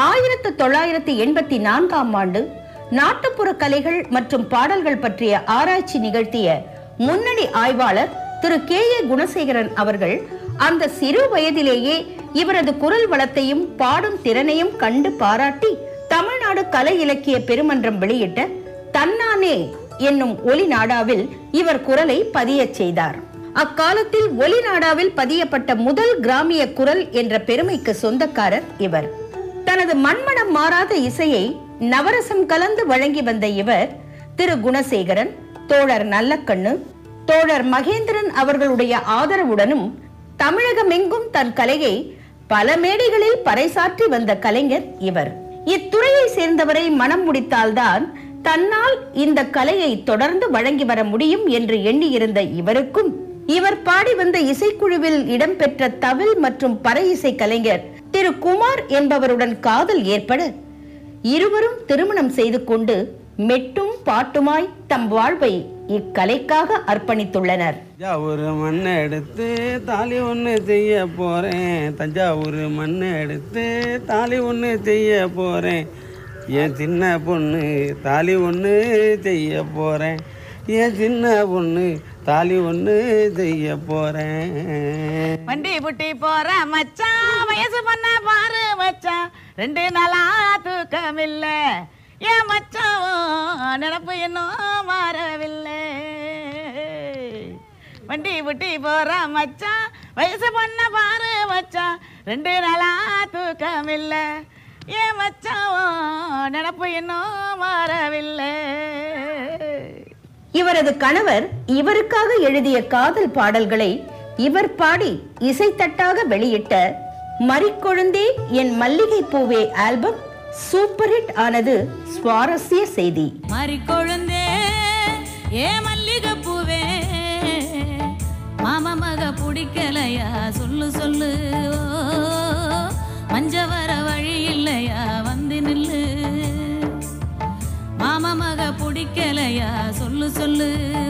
1984ஆம் ஆண்டு நாட்டுப்புற கலைகள் மற்றும் பாடல்கள் பற்றிய ஆராய்ச்சி நிகழ்த்திய முன்னணி ஆய்வாளர் திரு K.A. குணசேகரன் அவர்கள் அந்த சிறு வயதிலேயே இவரது குரல் வளத்தையும் பாடும் திறனையும் கண்டு பாராட்டி தமிழ்நாடு கலை இலக்கிய பெருமன்றம் வெளியிட்ட தன்னானே என்னும் ஒலி நாடாவில் இவர் குரலை பதியச் செய்தார். அக்காலத்தில் ஒலி நாடாவில் பதியப்பட்ட முதல் கிராமிய குரல் என்ற பெருமைக்கு சொந்தக்காரர் இவர். தனது மண்மனம் மாறாத இசையை நவரசம் கலந்து வழங்கி வந்த இவர் திரு குணசேகரன், தோழர் நல்லக்கண்ணு, தோழர் மகேந்திரன் அவர்களுடைய ஆதரவுடனும் தமிழகமெங்கும் தன் கலையை பல மேடைகளில் பறைசாற்றி வந்த கலைஞர் இவர். இத்துறையை சேர்ந்தவரை மனம் முடித்தால்தான் தன்னால் இந்த கலையை தொடர்ந்து வழங்கி வர முடியும் என்று எண்ணியிருந்த இவருக்கும் இவர் பாடி வந்த இசைக்குழுவில் இடம்பெற்ற தவில் மற்றும் பறை இசை கலைஞர் திரு குமார் என்பவருடன் காதல் ஏற்பட இருவரும் திருமணம் செய்து கொண்டு மெட்டும் பாட்டுமாய் தம் வாழ்வை இக்கலைக்காக அர்ப்பணித்துள்ளனர். தஞ்சாவூர் மண்ணை எடுத்து தாலி ஒன்று செய்ய போறேன், தஞ்சாவூர் மண்ணை எடுத்து தாலி ஒன்று செய்ய போறேன், என் சின்ன பொண்ணு தாலி ஒன்று செய்ய போறேன், என் சின்ன பொண்ணு தாலி ஒன்று செய்ய போறேன். வண்டி புட்டி போற மச்சான், வயசு பண்ண பாரு மச்சான், 2 நாளா தூக்கமில்ல, என் மச்சான் நினப்பு இன்னும் மாறவில்லை. வண்டி புட்டி போற மச்சான், வயசு பண்ண பாரு மச்சான், 2 நாளா தூக்கமில்ல, என் மச்சான் நினப்பு இன்னும் மாறவில்லை. இவரது கணவர் இவருக்காக எழுதிய காதல் பாடல்களை இவர் பாடி இசைத்தட்டாக வெளியிட்ட மரிக்கொழுந்தே என் மல்லிகை பூவே ஆல்பம் சூப்பர் ஹிட் ஆனது சுவாரஸ்ய செய்தி. மரிக்கொழுந்தே ஏ மல்லிகை பூவே, மாமா மக பிடிக்கலையா சொல்லு சொல்லு, மஞ்ச வர வழி இல்லையா வந்து நில்லு, மாமா மக பிடிக்கலையா சொல்லு சொல்லு,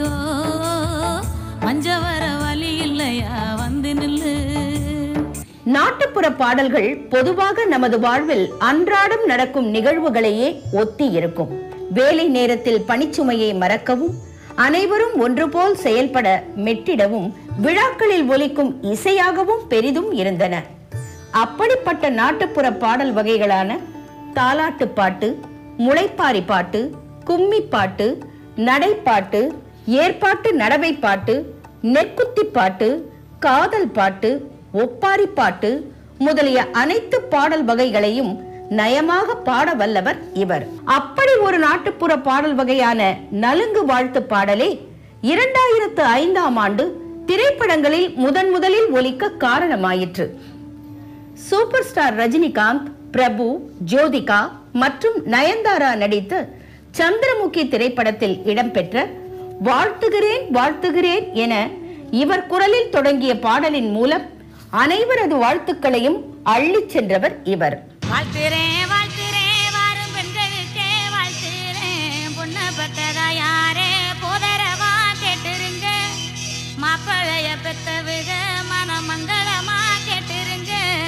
மஞ்ச வர வழி இல்லையா வந்து நில்லு. நாட்டுப்புற பாடல்கள் பொதுவாக நமது வாழ்வில் அன்றாடம் நடக்கும் நிகழ்வுகளையே ஒத்தி இருக்கும். வேலை நேரத்தில் பணிச்சுமையை மறக்கவும், அனைவரும் ஒன்றுபோல் செயல்பட மெட்டிடவும், விழாக்களில் ஒலிக்கும் இசையாகவும் பெரிதும் இருந்தன. அப்படிப்பட்ட நாட்டுப்புற பாடல் வகைகளான தாலாட்டு பாட்டு, முளைப்பாரி பாட்டு, கும்மி பாட்டு, நடைப்பாட்டு, ஏற்பாட்டு நடவை பாட்டு, நெற்குத்தி பாட்டு, காதல் பாட்டு, ஒப்பாரி பாட்டு முதலிய அனைத்து பாடல் வகைகளையும் நயமாக பாட வல்லவர் இவர். அப்படி ஒரு நாட்டுப்புற பாடல் வகையான நலுங்கு வாழ்த்து பாடலே 2005ஆம் ஆண்டு திரைப்படங்களில் முதலில் ஒலிக்க காரணமாயிற்று. சூப்பர் ஸ்டார் ரஜினிகாந்த், பிரபு, ஜோதிகா மற்றும் நயன்தாரா நடித்த சந்திரமுகி திரைப்படத்தில் இடம்பெற்ற வாழ்த்துகிறேன் வாழ்த்துகிறேன் என இவர் குரலில் தொடங்கிய பாடலின் மூலம் அனைவரது வாழ்த்துக்களையும் அள்ளிச் சென்றவர் இவர். வாழ்த்துறேன் வாழ்த்துறேன் வாரும் பெண்களுக்கே வாழ்த்துறேன், பொண்ணு பட்டதா யாரே போதரவா கேட்டுருங்க, மாப்பிளைய பெத்தவுக மனமங்களமா கேட்டுருங்க.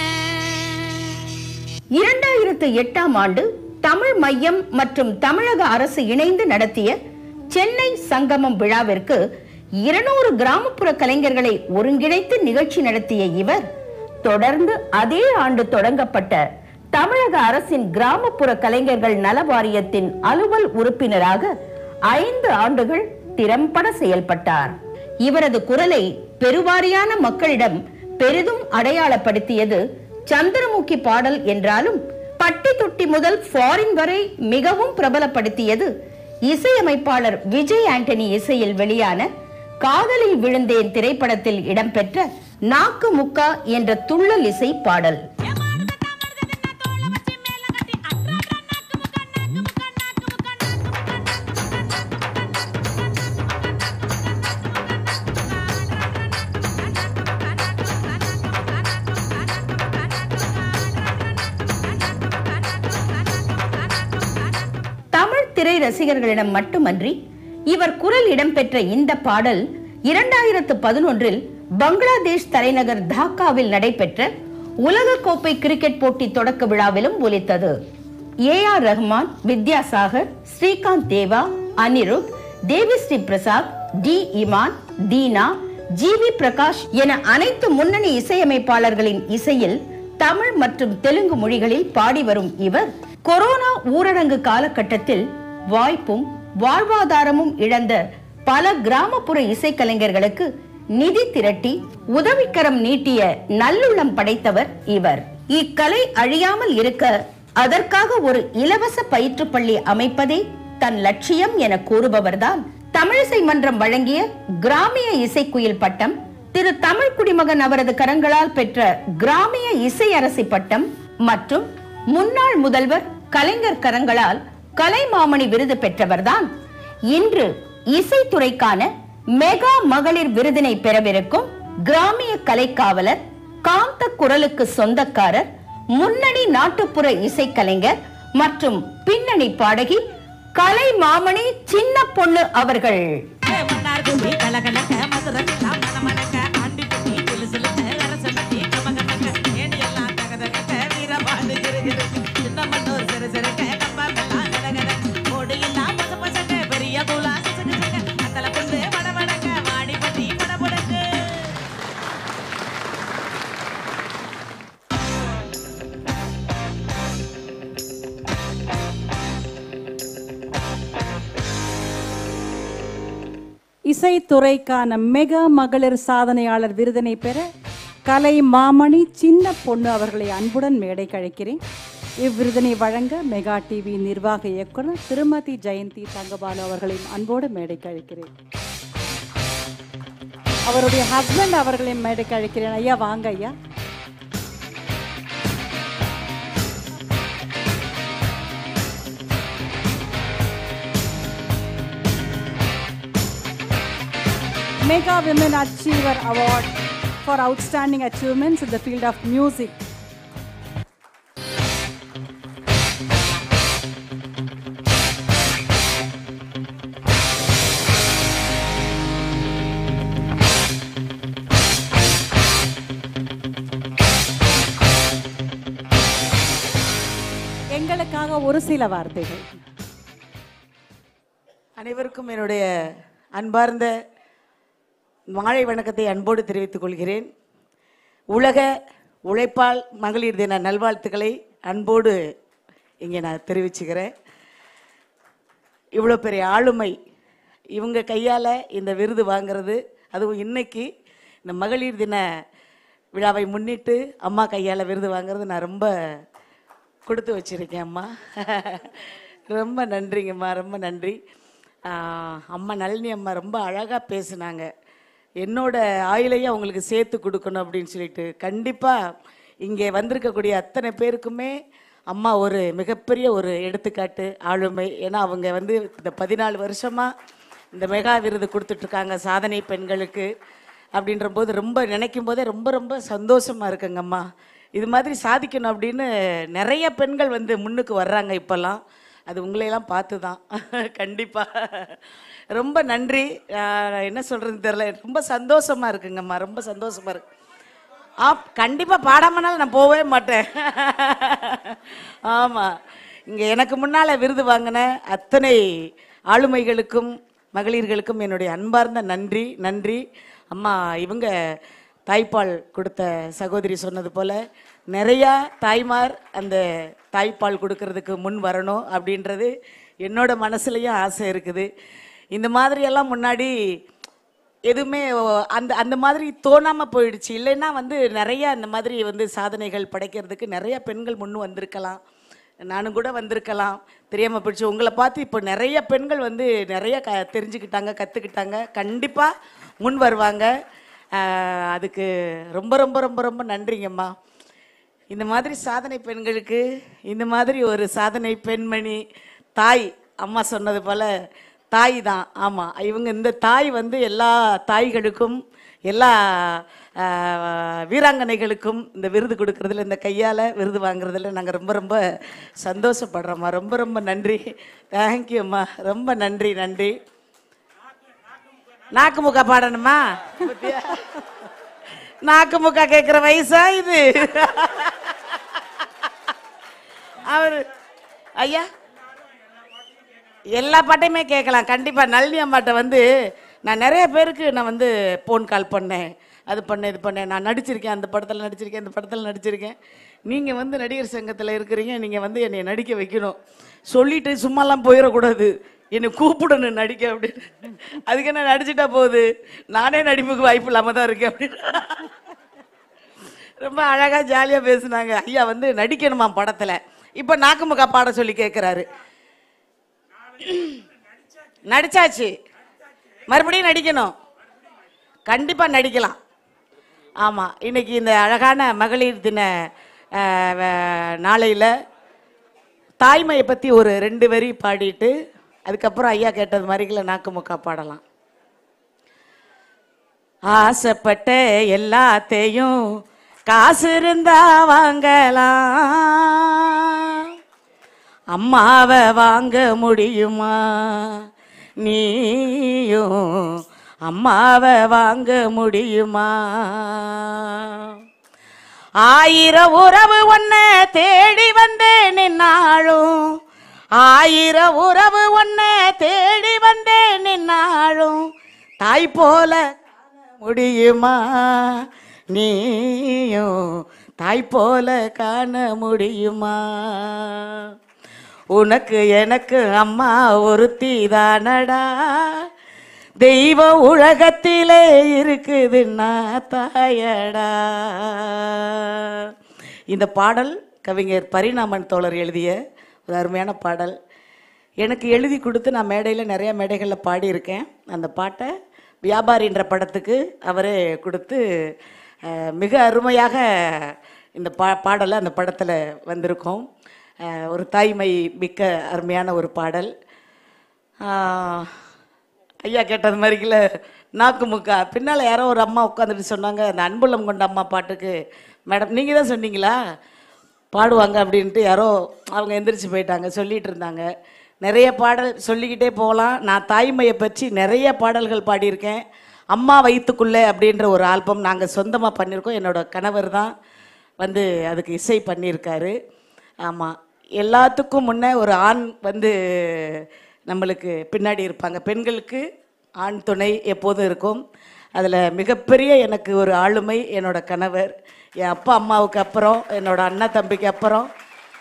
2008ஆம் ஆண்டு தமிழ் மையம் மற்றும் தமிழக அரசு இணைந்து நடத்திய சென்னை சங்கமம் விழாவிற்கு 200 கிராமப்புற கலைஞர்களை ஒருங்கிணைத்து நிகழ்ச்சி நடத்திய இவர் தொடர்ந்து அதே ஆண்டு தொடங்கப்பட்ட தமிழக அரசின் கிராமப்புற கலைஞர்கள் நல வாரியத்தின் அலுவல் உறுப்பினராக 5 ஆண்டுகள் திறம்பட செயல்பட்டார். இவரது குரலை பெருவாரியான மக்களிடம் பெரிதும் அடையாளப்படுத்தியது சந்திரமுகி பாடல் என்றாலும் பட்டி தொட்டி முதல் ஃபாரின் வரை மிகவும் பிரபலப்படுத்தியது இசையமைப்பாளர் விஜய் ஆண்டனி இசையில் வெளியான காதலில் விழுந்தேன் திரைப்படத்தில் இடம்பெற்ற நாக்கு முக்கா என்ற துள்ளல் இசை பாடல். தமிழ் திரை ரசிகர்களிடம் மட்டுமன்றி இவர் குரல் இடம்பெற்ற இந்த பாடல் 2011இல் பங்களாதேஷ் தலைநகர் டாக்காவில் நடைபெற்ற உலகக்கோப்பை கிரிக்கெட் போட்டி தொடக்க விழாவிலும் ஒலித்தது. AR Rahman, Vidyasagar, Srikanth Deva, Anirudh, Devi Sri Prasad, D Imman, Deena, GV Prakash என அனைத்து முன்னணி இசையமைப்பாளர்களின் இசையில் தமிழ் மற்றும் தெலுங்கு மொழிகளில் பாடி வரும் இவர் கொரோனா ஊரடங்கு காலகட்டத்தில் வாய்ப்பும் வாழ்வாதாரமும் இழந்த பல கிராமப்புற இசைக்கலைஞர்களுக்கு நிதி திரட்டி உதவிக்கரம் நீட்டிய நல்லுள்ளம் படைத்தவர் இவர். இக்கலை அழியாமல் இருக்க அதற்காக ஒரு இலவச பயிற்று பள்ளி அமைப்பதே தன் லட்சியம் என கூறுபவர்தான் தமிழிசை மன்றம் வழங்கிய கிராமிய இசைக்குயில் பட்டம், திரு தமிழ் குடிமகன் அவரது கரங்களால் பெற்ற கிராமிய இசை அரசி பட்டம் மற்றும் முன்னாள் முதல்வர் கலைஞர் கரங்களால் கலைமாமணி விருது பெற்றவர்தான் இன்று இசைத்துறைக்கான மெகா மகளிர் விருதினை பெறவிருக்கும் கிராமிய கலைக்காவலர், காந்த குரலுக்கு சொந்தக்காரர், முன்னணி நாட்டுப்புற இசைக்கலைஞர் மற்றும் பின்னணி பாடகி கலைமாமணி சின்ன பொண்ணு அவர்கள். இசைத்துறைக்கான மெகா மகளிர் சாதனையாளர் விருதினை பெற கலை மாமணி சின்ன பொண்ணு அவர்களை அன்புடன் மேடை கழிக்கிறேன். இவ்விருதினை வழங்க மெகா டிவி நிர்வாக இயக்குனர் திருமதி ஜெயந்தி தங்கபாலு அவர்களையும் அன்போடு மேடை கழிக்கிறேன். அவருடைய ஹஸ்பண்ட் அவர்களையும் மேடை கழிக்கிறேன். ஐயா வாங்க ஐயா. Mega Women Achiever Award for Outstanding Achievements in the field of music. எங்களுக்காக ஒரு சில வார்த்தைகள். அனைவருக்கும் என்னுடைய அன்பார்ந்த மாலை வணக்கத்தை அன்போடு தெரிவித்துக் கொள்கிறேன். உலக உழைப்பால் மகளிர் தின நல்வாழ்த்துக்களை அன்போடு இங்கே நான் தெரிவிச்சுக்கிறேன். இவ்வளோ பெரிய ஆளுமை இவங்க கையால் இந்த விருது வாங்குறது, அதுவும் இன்னைக்கு இந்த மகளிர் தின விழாவை முன்னிட்டு அம்மா கையால் விருது வாங்குறது நான் ரொம்ப கொடுத்து வச்சுருக்கேன் அம்மா. ரொம்ப நன்றிங்கம்மா, ரொம்ப நன்றி. அம்மா நளினி அம்மா ரொம்ப அழகாக பேசுனாங்க. என்னோட ஆயுளையும் அவங்களுக்கு சேர்த்து கொடுக்கணும் அப்படின்னு சொல்லிட்டு, கண்டிப்பாக இங்கே வந்திருக்கக்கூடிய அத்தனை பேருக்குமே அம்மா ஒரு மிகப்பெரிய ஒரு எடுத்துக்காட்டு, ஆளுமை. ஏன்னா அவங்க வந்து இந்த 14 வருஷமாக இந்த மெகா விருது கொடுத்துட்ருக்காங்க சாதனை பெண்களுக்கு. அப்படின்ற போது ரொம்ப நினைக்கும் போதே ரொம்ப ரொம்ப சந்தோஷமாக இருக்குங்கம்மா. இது மாதிரி சாதிக்கணும் அப்படின்னு நிறைய பெண்கள் வந்து முன்னுக்கு வர்றாங்க இப்போல்லாம். அது உங்களையெல்லாம் பார்த்து தான். கண்டிப்பாக ரொம்ப நன்றி. என்ன சொல்கிறதுன்னு தெரில, ரொம்ப சந்தோஷமாக இருக்குங்கம்மா, ரொம்ப சந்தோஷமாக இருக்கு. கண்டிப்பாக பாடாமனாலும் நான் போகவே மாட்டேன். ஆமாம், இங்கே எனக்கு முன்னால் விருது வாங்கின அத்தனை ஆளுமைகளுக்கும் மகளிர்களுக்கும் என்னுடைய அன்பார்ந்த நன்றி. நன்றி அம்மா. இவங்க தாய்ப்பால் கொடுத்த சகோதரி சொன்னது போல் நிறையா தாய்மார் அந்த தாய்ப்பால் கொடுக்கறதுக்கு முன் வரணும் அப்படின்றது என்னோட மனசுலையும் ஆசை இருக்குது. இந்த மாதிரியெல்லாம் முன்னாடி எதுவுமே அந்த அந்த மாதிரி தோணாமல் போயிடுச்சு. இல்லைன்னா வந்து நிறையா இந்த மாதிரி வந்து சாதனைகள் படைக்கிறதுக்கு நிறைய பெண்கள் முன் வந்திருக்கலாம், நானும் கூட வந்திருக்கலாம், தெரியாமல் போயிடுச்சு. உங்களை பார்த்து இப்போ நிறைய பெண்கள் வந்து நிறைய தெரிஞ்சுக்கிட்டாங்க, கற்றுக்கிட்டாங்க. கண்டிப்பாக முன் வருவாங்க. அதுக்கு ரொம்ப ரொம்ப ரொம்ப ரொம்ப நன்றிங்கம்மா. இந்த மாதிரி சாதனை பெண்களுக்கு இந்த மாதிரி ஒரு சாதனை பெண்மணி தாய், அம்மா சொன்னது போல் தாய் தான். ஆமாம், இவங்க இந்த தாய் வந்து எல்லா தாய்களுக்கும் எல்லா வீராங்கனைகளுக்கும் இந்த விருது கொடுக்கறதுல, இந்த கையால் விருது வாங்குறதுல நாங்கள் ரொம்ப ரொம்ப சந்தோஷப்படுறோம்மா. ரொம்ப ரொம்ப நன்றி. தேங்க்யூம்மா, ரொம்ப நன்றி. நன்றி. நாக்கு முக்கா பாடணுமா? நாக்கு முக்கா கேட்குற வயசா இது? அவர் ஐயா எல்லா பாட்டையுமே கேட்கலாம் கண்டிப்பாக. நளினி அம்மாட்ட வந்து நான் நிறைய பேருக்கு நான் வந்து ஃபோன் கால் பண்ணேன், அது பண்ணேன், இது பண்ணேன். நான் நடிச்சிருக்கேன், அந்த படத்தில் நடிச்சிருக்கேன், இந்த படத்தில் நடிச்சிருக்கேன். நீங்கள் வந்து நடிகர் சங்கத்தில் இருக்கிறீங்க, நீங்கள் வந்து என்னை நடிக்க வைக்கணும், சொல்லிட்டு சும்மாலாம் போயிடக்கூடாது, என்னை கூப்பிடணும் நடிக்க அப்படின்னு. அதுக்கு என்ன நடிச்சுட்டா போகுது, நானே நடிப்புக்கு வாய்ப்பு இல்லாமல் தான் இருக்கேன் அப்படின்னு ரொம்ப அழகாக ஜாலியாக பேசுனாங்க. ஐயா வந்து நடிக்கணுமா படத்தில், இப்போ நாக்குமுக்கா பாட சொல்லி கேட்குறாரு. நடிச்சாச்சு, மறுபடியும் நடிக்கணும், கண்டிப்பாக நடிக்கலாம். ஆமாம், இன்னைக்கு இந்த அழகான மகளிர் தின நாளையில் தாய்மையை பற்றி ஒரு 2 வரி பாடிட்டு அதுக்கப்புறம் ஐயா கேட்டது மாதிரில நாக்குமுக்கா பாடலாம். ஆசைப்பட்ட எல்லாத்தையும் காசு இருந்தா வாங்கலாம், அம்மாவை வாங்க முடியுமா? நீயும் அம்மாவை வாங்க முடியுமா? 1000 உறவு ஒன்ன தேடி வந்து நின்னாலும், 1000 உறவு ஒன்ன தேடி வந்து நின்னாலும் தாய் போல முடியுமா? நீயும் தாய் போல காண முடியுமா? உனக்கு எனக்கு அம்மா ஒருத்தி தானடா, தெய்வம் உலகத்திலே இருக்குதுன்னா தாயடா. இந்த பாடல் கவிஞர் பரிணாமன் தோழர் எழுதிய ஒரு அருமையான பாடல். எனக்கு எழுதி கொடுத்து நான் மேடையில் நிறைய மேடைகளில் பாடியிருக்கேன். அந்த பாட்டை வியாபாரின்ற படத்துக்கு அவரே கொடுத்து மிக அருமையாக இந்த பாடலை அந்த படத்தில் வந்திருக்கோம். ஒரு தாய்மை மிக்க அருமையான ஒரு பாடல். ஐயா கேட்டது மாதிரில நாக்குமுக்கா பின்னால் யாரோ ஒரு அம்மா உட்காந்துட்டு சொன்னாங்க, அந்த அன்புள்ளம் கொண்ட அம்மா பாட்டுக்கு மேடம் நீங்கள் தான் சொன்னீங்களா பாடுவாங்க அப்படின்ட்டு யாரோ அவங்க எந்திரிச்சு போயிட்டாங்க, சொல்லிகிட்டு இருந்தாங்க. நிறைய பாடல் சொல்லிக்கிட்டே போகலாம். நான் தாய்மையை பற்றி நிறைய பாடல்கள் பாடியிருக்கேன். அம்மா வயிற்றுக்குள்ளே அப்படின்ற ஒரு ஆல்பம் நாங்கள் சொந்தமாக பண்ணியிருக்கோம். என்னோட கணவர் தான் வந்து அதுக்கு இசை பண்ணியிருக்காரு. ஆமாம், எல்லாத்துக்கும் முன்னே ஒரு ஆண் வந்து நம்மளுக்கு பின்னாடி இருப்பாங்க. பெண்களுக்கு ஆண் துணை எப்போதும் இருக்கும். அதில் மிகப்பெரிய எனக்கு ஒரு ஆளுமை என்னோட கணவர். என் அப்பா அம்மாவுக்கு அப்புறம், என்னோட அண்ணா தம்பிக்கு அப்புறம்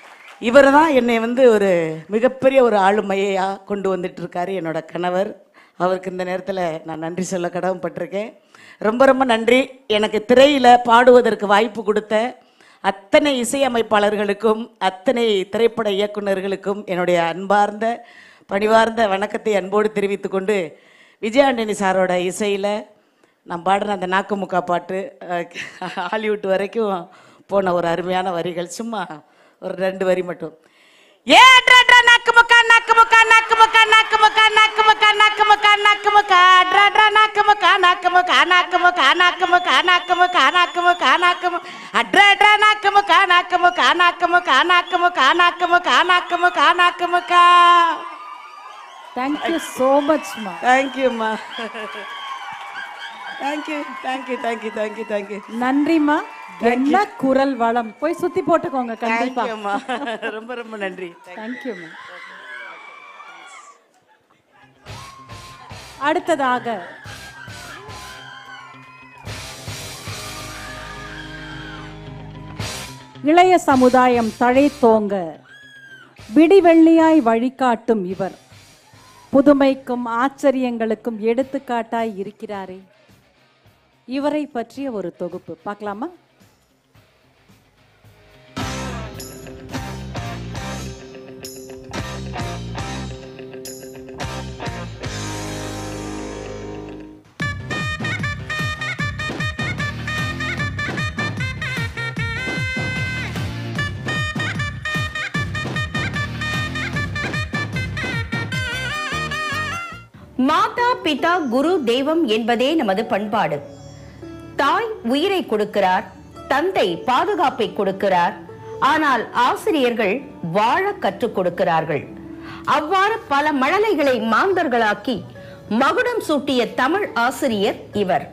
இவர் தான் என்னை வந்து ஒரு மிகப்பெரிய ஒரு ஆளுமையாக கொண்டு வந்துட்டுருக்காரு என்னோட கணவர். அவருக்கு இந்த நேரத்தில் நான் நன்றி சொல்ல கடமைப்பட்டிருக்கேன். ரொம்ப ரொம்ப நன்றி. எனக்கு திரையில் பாடுவதற்கு வாய்ப்பு கொடுத்த அத்தனை இசையமைப்பாளர்களுக்கும் அத்தனை திரைப்பட இயக்குநர்களுக்கும் என்னுடைய அன்பார்ந்த பணிவார்ந்த வணக்கத்தை அன்போடு தெரிவித்து கொண்டு, விஜயாண்டனி சாரோட இசையில் நான் பாடின அந்த நாக்கு முக்கா பாட்டு ஹாலிவுட் வரைக்கும் போன ஒரு அருமையான வரிகள். சும்மா ஒரு 2 வரி மட்டும். ஏ ட்ரா நாக்கு முக்கா நாக்கு முக்கா நாக்கு முக்கா நாக்கு முக்கா நாக்கு முக்கா நாக்கு முக்கா நாக்கு முக்கா ட்ரா நாக்கு முக்கா நாக்கு முக்கா நாக்கு முக்கா நாக்கு முக்கா நாக்கு முக்கா நாக்கு முக்கா நாக்கு முக்கா ட்ரா நாக்கு முக்கா நாக்கு முக்கா நாக்கு முக்கா நாக்கு முக்கா நாக்கு முக்கா நாக்கு முக்கா நாக்கு முக்கா. Thank you so much ma. Thank you ma. Thank you, thank you, thank you, thank you, thank you. நன்றி மா. என்ன குரல் வளம். போய் சுத்தி போட்டுக்கோங்க கண்டிப்பா. Thank you ma. ரொம்ப ரொம்ப நன்றி. Thank you ma. அடுத்ததாக இளைய சமுதாயம் தழைத்தோங்க விடிவெள்ளியாய் வழிகாட்டும் இவர் புதுமைக்கும் ஆச்சரியங்களுக்கும் எடுத்துக்காட்டாய் இருக்கிறாரே. இவரை பற்றிய ஒரு தொகுப்பு பார்க்கலாமா? மாதா பிதா குரு தெய்வம் என்பதே நமது பண்பாடு. தாய் உயிரை கொடுக்கிறார், தந்தை பாதுகாப்பை கொடுக்கிறார், ஆனால் ஆசிரியர்கள் வாழ கற்றுக் கொடுக்கிறார்கள். அவ்வாறு பல மழலைகளை மாந்தர்களாக்கி மகுடம் சூட்டிய தமிழ் ஆசிரியர் இவர்.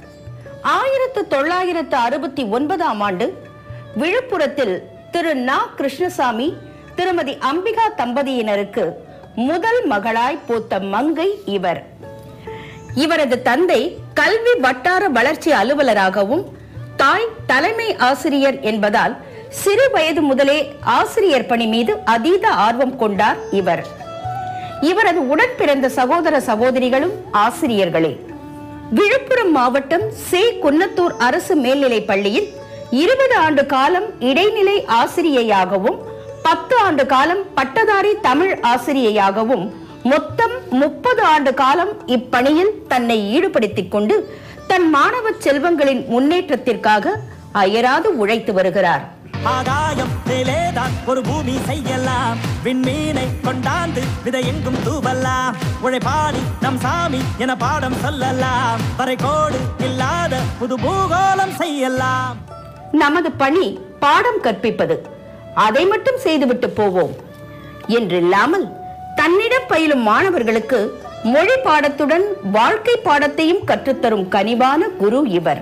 1969ஆம் ஆண்டு விழுப்புரத்தில் திரு நா. கிருஷ்ணசாமி திருமதி அம்பிகா தம்பதியினருக்கு முதல் மகளாய் போத்த மங்கை இவர். இவரது தந்தை கல்வி வட்டார வளர்ச்சி அலுவலராகவும் தாய் தலைமை ஆசிரியர் என்பதால் சிறு வயது முதலே ஆசிரியர் பணி மீது அதீத ஆர்வம் கொண்டார் இவர். இவரது உடன் பிறந்த சகோதர சகோதரிகளும் ஆசிரியர்களே. விழுப்புரம் மாவட்டம் சே. குன்னத்தூர் அரசு மேல்நிலைப் பள்ளியில் 20 ஆண்டு காலம் இடைநிலை ஆசிரியையாகவும் 10 ஆண்டு காலம் பட்டதாரி தமிழ் ஆசிரியையாகவும் மொத்தம் 30 ஆண்டு காலம் இப்பணியில் தன்னை ஈடுபடுத்திக் கொண்டு தன் மாணவ செல்வங்களின் முன்னேற்றத்திற்காக அயராது உழைத்து வருகிறார். ஆகாயம் மேலேதான் ஒரு பூமி செய்யலாம், விண்மீனை கொண்டாந்து விதை எங்கும் தூவலாம், உழைப்பாடி நம் சாமி என பாடம் சொல்லலாம், வரைகோடு இல்லாத புது பூகோளம் செய்யலாம். நமது பணி பாடம் கற்பிப்பது, அதை மட்டும் செய்துவிட்டு போவோம் என்றில்லாமல் தன்னிடம் பயிலும் மாணவர்களுக்கு மொழி பாடத்துடன் வாழ்க்கை பாடத்தையும் கற்றுத்தரும் கனிவான குரு இவர்.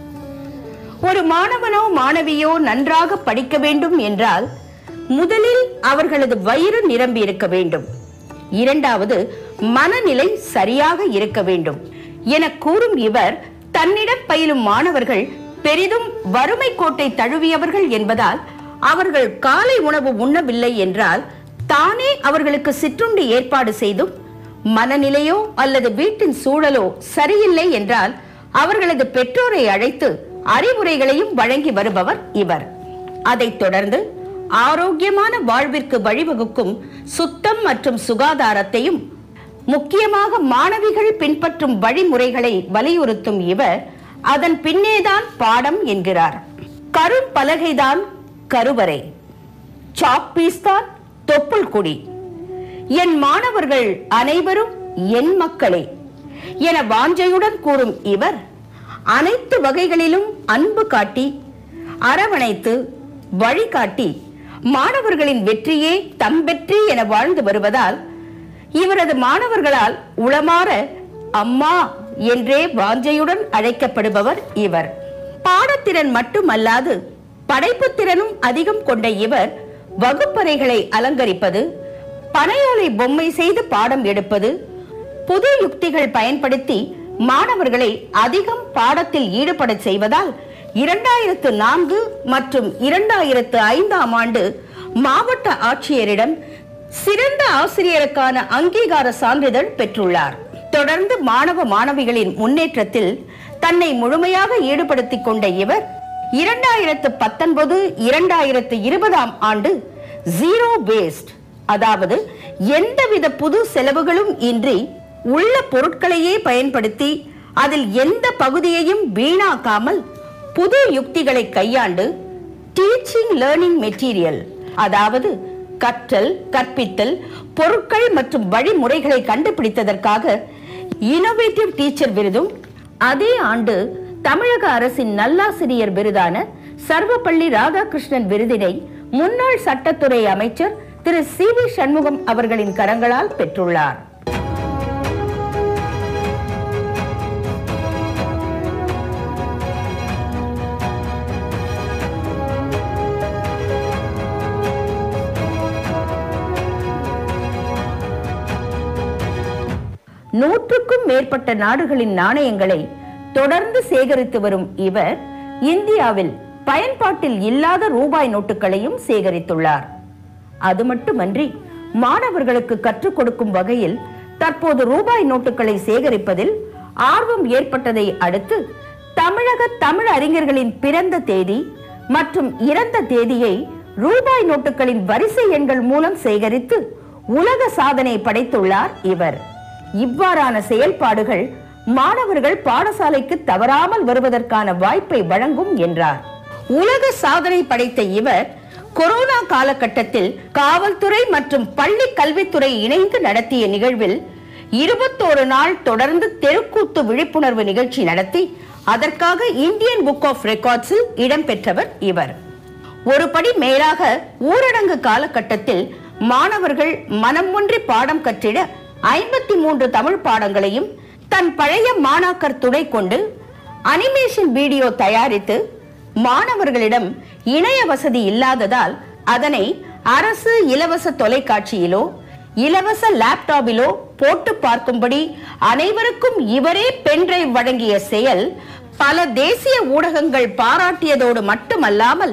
ஒரு மாணவனோ மாணவியோ நன்றாக படிக்க வேண்டும் என்றால் முதலில் அவர்களது வயிறு நிரம்பி இருக்க வேண்டும், இரண்டாவது மனநிலை சரியாக இருக்க வேண்டும் என கூறும் இவர் தன்னிடம் பயிலும் மாணவர்கள் பெரிதும் வறுமை கோட்டை தழுவியவர்கள் என்பதால் அவர்கள் காலை உணவு உண்ணவில்லை என்றால் தானே அவர்களுக்கு சிற்றுண்டி ஏற்பாடு செய்தும், மனநிலையோ அல்லது வீட்டின் சூழலோ சரியில்லை என்றால் அவர்களது பெற்றோரை அழைத்து அறிவுரைகளையும் வழங்கி வருபவர் இவர். அதைத் தொடர்ந்து ஆரோக்கியமான வாழ்விற்கு வழிவகுக்கும் சுத்தம் மற்றும் சுகாதாரத்தையும் முக்கியமாக மாணவிகள் பின்பற்றும் வழிமுறைகளை வலியுறுத்தும் இவர் அதன் பின்னேதான் பாடம் என்கிறார். கரும் பலகைதான் கருவறை, சாக் பீஸ் தான் தொப்புள் கொடி, என் மாணவர்கள் அனைவரும் என் மக்களே என வாஞ்சையுடன் கூறும் இவர் அனைத்து வகைகளிலும் அன்பு காட்டி அரவணைத்து வழிகாட்டி மாணவர்களின் வெற்றியே தம் வெற்றி என வாழ்ந்து வருவதால் இவரது மாணவர்களால் உளமாற அம்மா என்றே வாஞ்சையுடன் அழைக்கப்படுபவர் இவர். பாடத்திறன் மட்டுமல்லாது படைப்பு திறனும் அதிகம் கொண்ட இவர் வகுப்பறைகளை அலங்கரிப்பது, பனையோலை பொம்மை செய்து பாடம் எடுப்பது, புது யுக்திகள் பயன்படுத்தி மாணவர்களை அதிகம் பாடத்தில் ஈடுபட செய்வதால் 2004 மற்றும் 2005ஆம் ஆண்டு மாவட்ட ஆட்சியரிடம் சிறந்த ஆசிரியருக்கான அங்கீகார சான்றிதழ் பெற்றுள்ளார். தொடர்ந்து மாணவ மாணவிகளின் முன்னேற்றத்தில் தன்னை முழுமையாக ஈடுபடுத்திக் கொண்ட இவர் 2019-2020 ஆண்டு ஜீரோ வேஸ்ட், அதாவது எந்தவித புது செலவுகளும் இன்றி உள்ள பொருட்களையே பயன்படுத்தி அதில் எந்த பகுதியையும் வீணாக்காமல் புது யுக்திகளை கையாண்டு டீச்சிங் லேர்னிங் மெட்டீரியல், அதாவது கற்றல் கற்பித்தல் பொருட்கள் மற்றும் வழிமுறைகளை கண்டுபிடித்ததற்காக இன்னோவேட்டிவ் டீச்சர் விருதும், அதே ஆண்டு தமிழக அரசின் நல்லாசிரியர் விருதான சர்வப்பள்ளி ராதாகிருஷ்ணன் விருதினை முன்னாள் சட்டத்துறை அமைச்சர் திரு சி வி சண்முகம் அவர்களின் கரங்களால் பெற்றுள்ளார். நூற்றுக்கும் மேற்பட்ட நாடுகளின் நாணயங்களை தொடர்ந்து சேகரித்து வரும் இவர் இந்தியாவில் பயன்பாட்டில் இல்லாத ரூபாய் நோட்டுகளையும் சேகரித்துள்ளார். அது மட்டுமன்றி மாணவர்களுக்கு கற்றுக் கொடுக்கும் வகையில் தற்போது ரூபாய் நோட்டுகளை சேகரிப்பதில் ஆர்வம் ஏற்பட்டதை அடுத்து தமிழக தமிழ் அறிஞர்களின் பிறந்த தேதி மற்றும் இறந்த தேதியை ரூபாய் நோட்டுகளின் வரிசை எண்கள் மூலம் சேகரித்து உலக சாதனை படைத்துள்ளார் இவர். இவ்வாறான செயல்பாடுகள் மாணவர்கள் பாடசாலைக்கு தவறாமல் வருவதற்கான வாய்ப்பை வழங்கும் என்றார். உலக சாதனை படைத்த இவர் கொரோனா காலகட்டத்தில் காவல்துறை மற்றும் பள்ளி கல்வித்துறை இணைந்து நடத்திய நிகழ்வில் 21 நாள் தொடர்ந்து தெருக்கூத்து விழிப்புணர்வு நிகழ்ச்சி நடத்தி அதற்காக இந்தியன் புக் ஆஃப் ரெக்கார்ட்ஸில் இடம்பெற்றவர் இவர். ஒருபடி மேலாக ஊரடங்கு காலகட்டத்தில் மாணவர்கள் மனம் ஒன்றி பாடம் கற்றிட 53 தமிழ் பாடங்களையும் தன் பழைய மாணாக்கர் துணை கொண்டு அனிமேஷன் வீடியோ தயாரித்து மாணவர்களிடம் இணைய வசதி இல்லாததால் அதனை அரசு இலவச தொலைக்காட்சியிலோ இலவச லேப்டாப்பிலோ போட்டு பார்க்கும்படி அனைவருக்கும் இவரே பென்டிரைவ் வழங்கிய செயல் பல தேசிய ஊடகங்கள் பாராட்டியதோடு மட்டுமல்லாமல்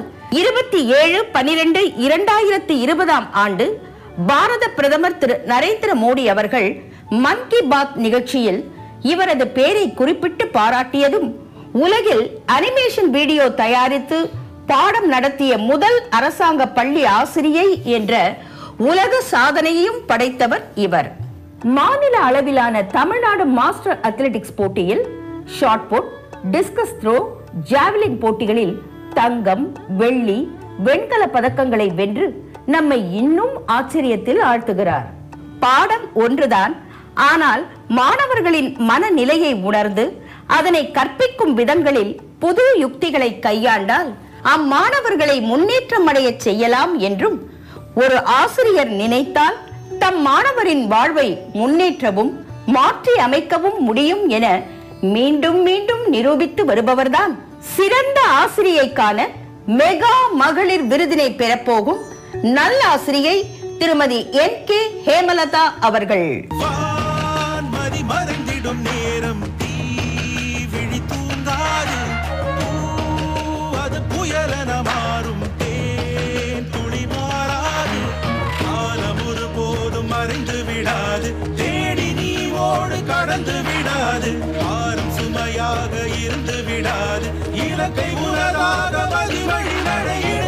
27/12/2020 ஆண்டு பாரத பிரதமர் திரு நரேந்திர மோடி அவர்கள் மன் கி பாத் நிகழ்ச்சியில் இவரது பெயரை குறிப்பிட்டு பாராட்டியதும் உலகில் அனிமேஷன் வீடியோ தயாரித்து பாடம் நடத்திய முதல் அரசாங்க பள்ளி ஆசிரியை என்ற உலக சாதனையையும் படைத்தவர் இவர். மாநில அளவிலான தமிழ்நாடு மாஸ்டர் அத்லெட்டிக்ஸ் போட்டியில் shot put, discus throw, javelin போட்டிகளில் தங்கம், வெள்ளி, வெண்கல பதக்கங்களை வென்று நம்மை இன்னும் ஆச்சரியத்தில் ஆழ்த்துகிறார். பாடம் ஒன்றுதான், ஆனால் மாணவர்களின் மனநிலையை உணர்ந்து அதனை கற்பிக்கும் விதங்களில் புது யுக்திகளை கையாண்டால் அம்மாணவர்களை முன்னேற்றம் அடைய செய்யலாம் என்றும் ஒரு ஆசிரியர் நினைத்தால் தம் மாணவரின் வாழ்வை முன்னேற்றவும் மாற்றி அமைக்கவும் முடியும் என மீண்டும் மீண்டும் நிரூபித்து வருபவர்தான் சிறந்த ஆசிரியைக்கான மெகா மகளிர் விருதினை பெறப்போகும் நல்லாசிரியை திருமதி NK ஹேமலதா அவர்கள். மறைந்திடும் நேரம் தீ விழி தூங்காது, அது புயலென மாறும் தேன் துளி மாறாது, காலம் ஒரு போதும் மறைந்து விடாது, தேடி நீ ஓடு கடந்து விடாது, பாரம் சுமையாக இருந்து விடாது, இலக்கை உலகாக வழி நடையிடு.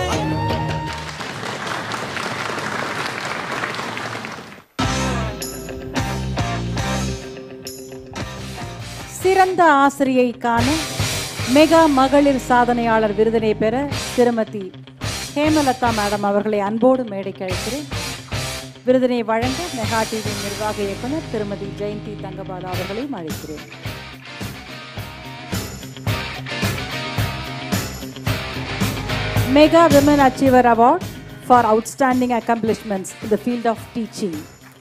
சிறந்த ஆசிரியைக்கான மெகா மகளிர் சாதனையாளர் விருதினை பெற திருமதி ஹேமலதா மேடம் அவர்களை அன்போடு மேடைக்கு அழைக்கிறேன். விருதினை வழங்க மெகா டிவி நிர்வாக இயக்குனர் திருமதி ஜெயந்தி தங்கபாலா அவர்களையும் அழைக்கிறேன். Mega Women Achiever Award for outstanding accomplishments in the field of teaching.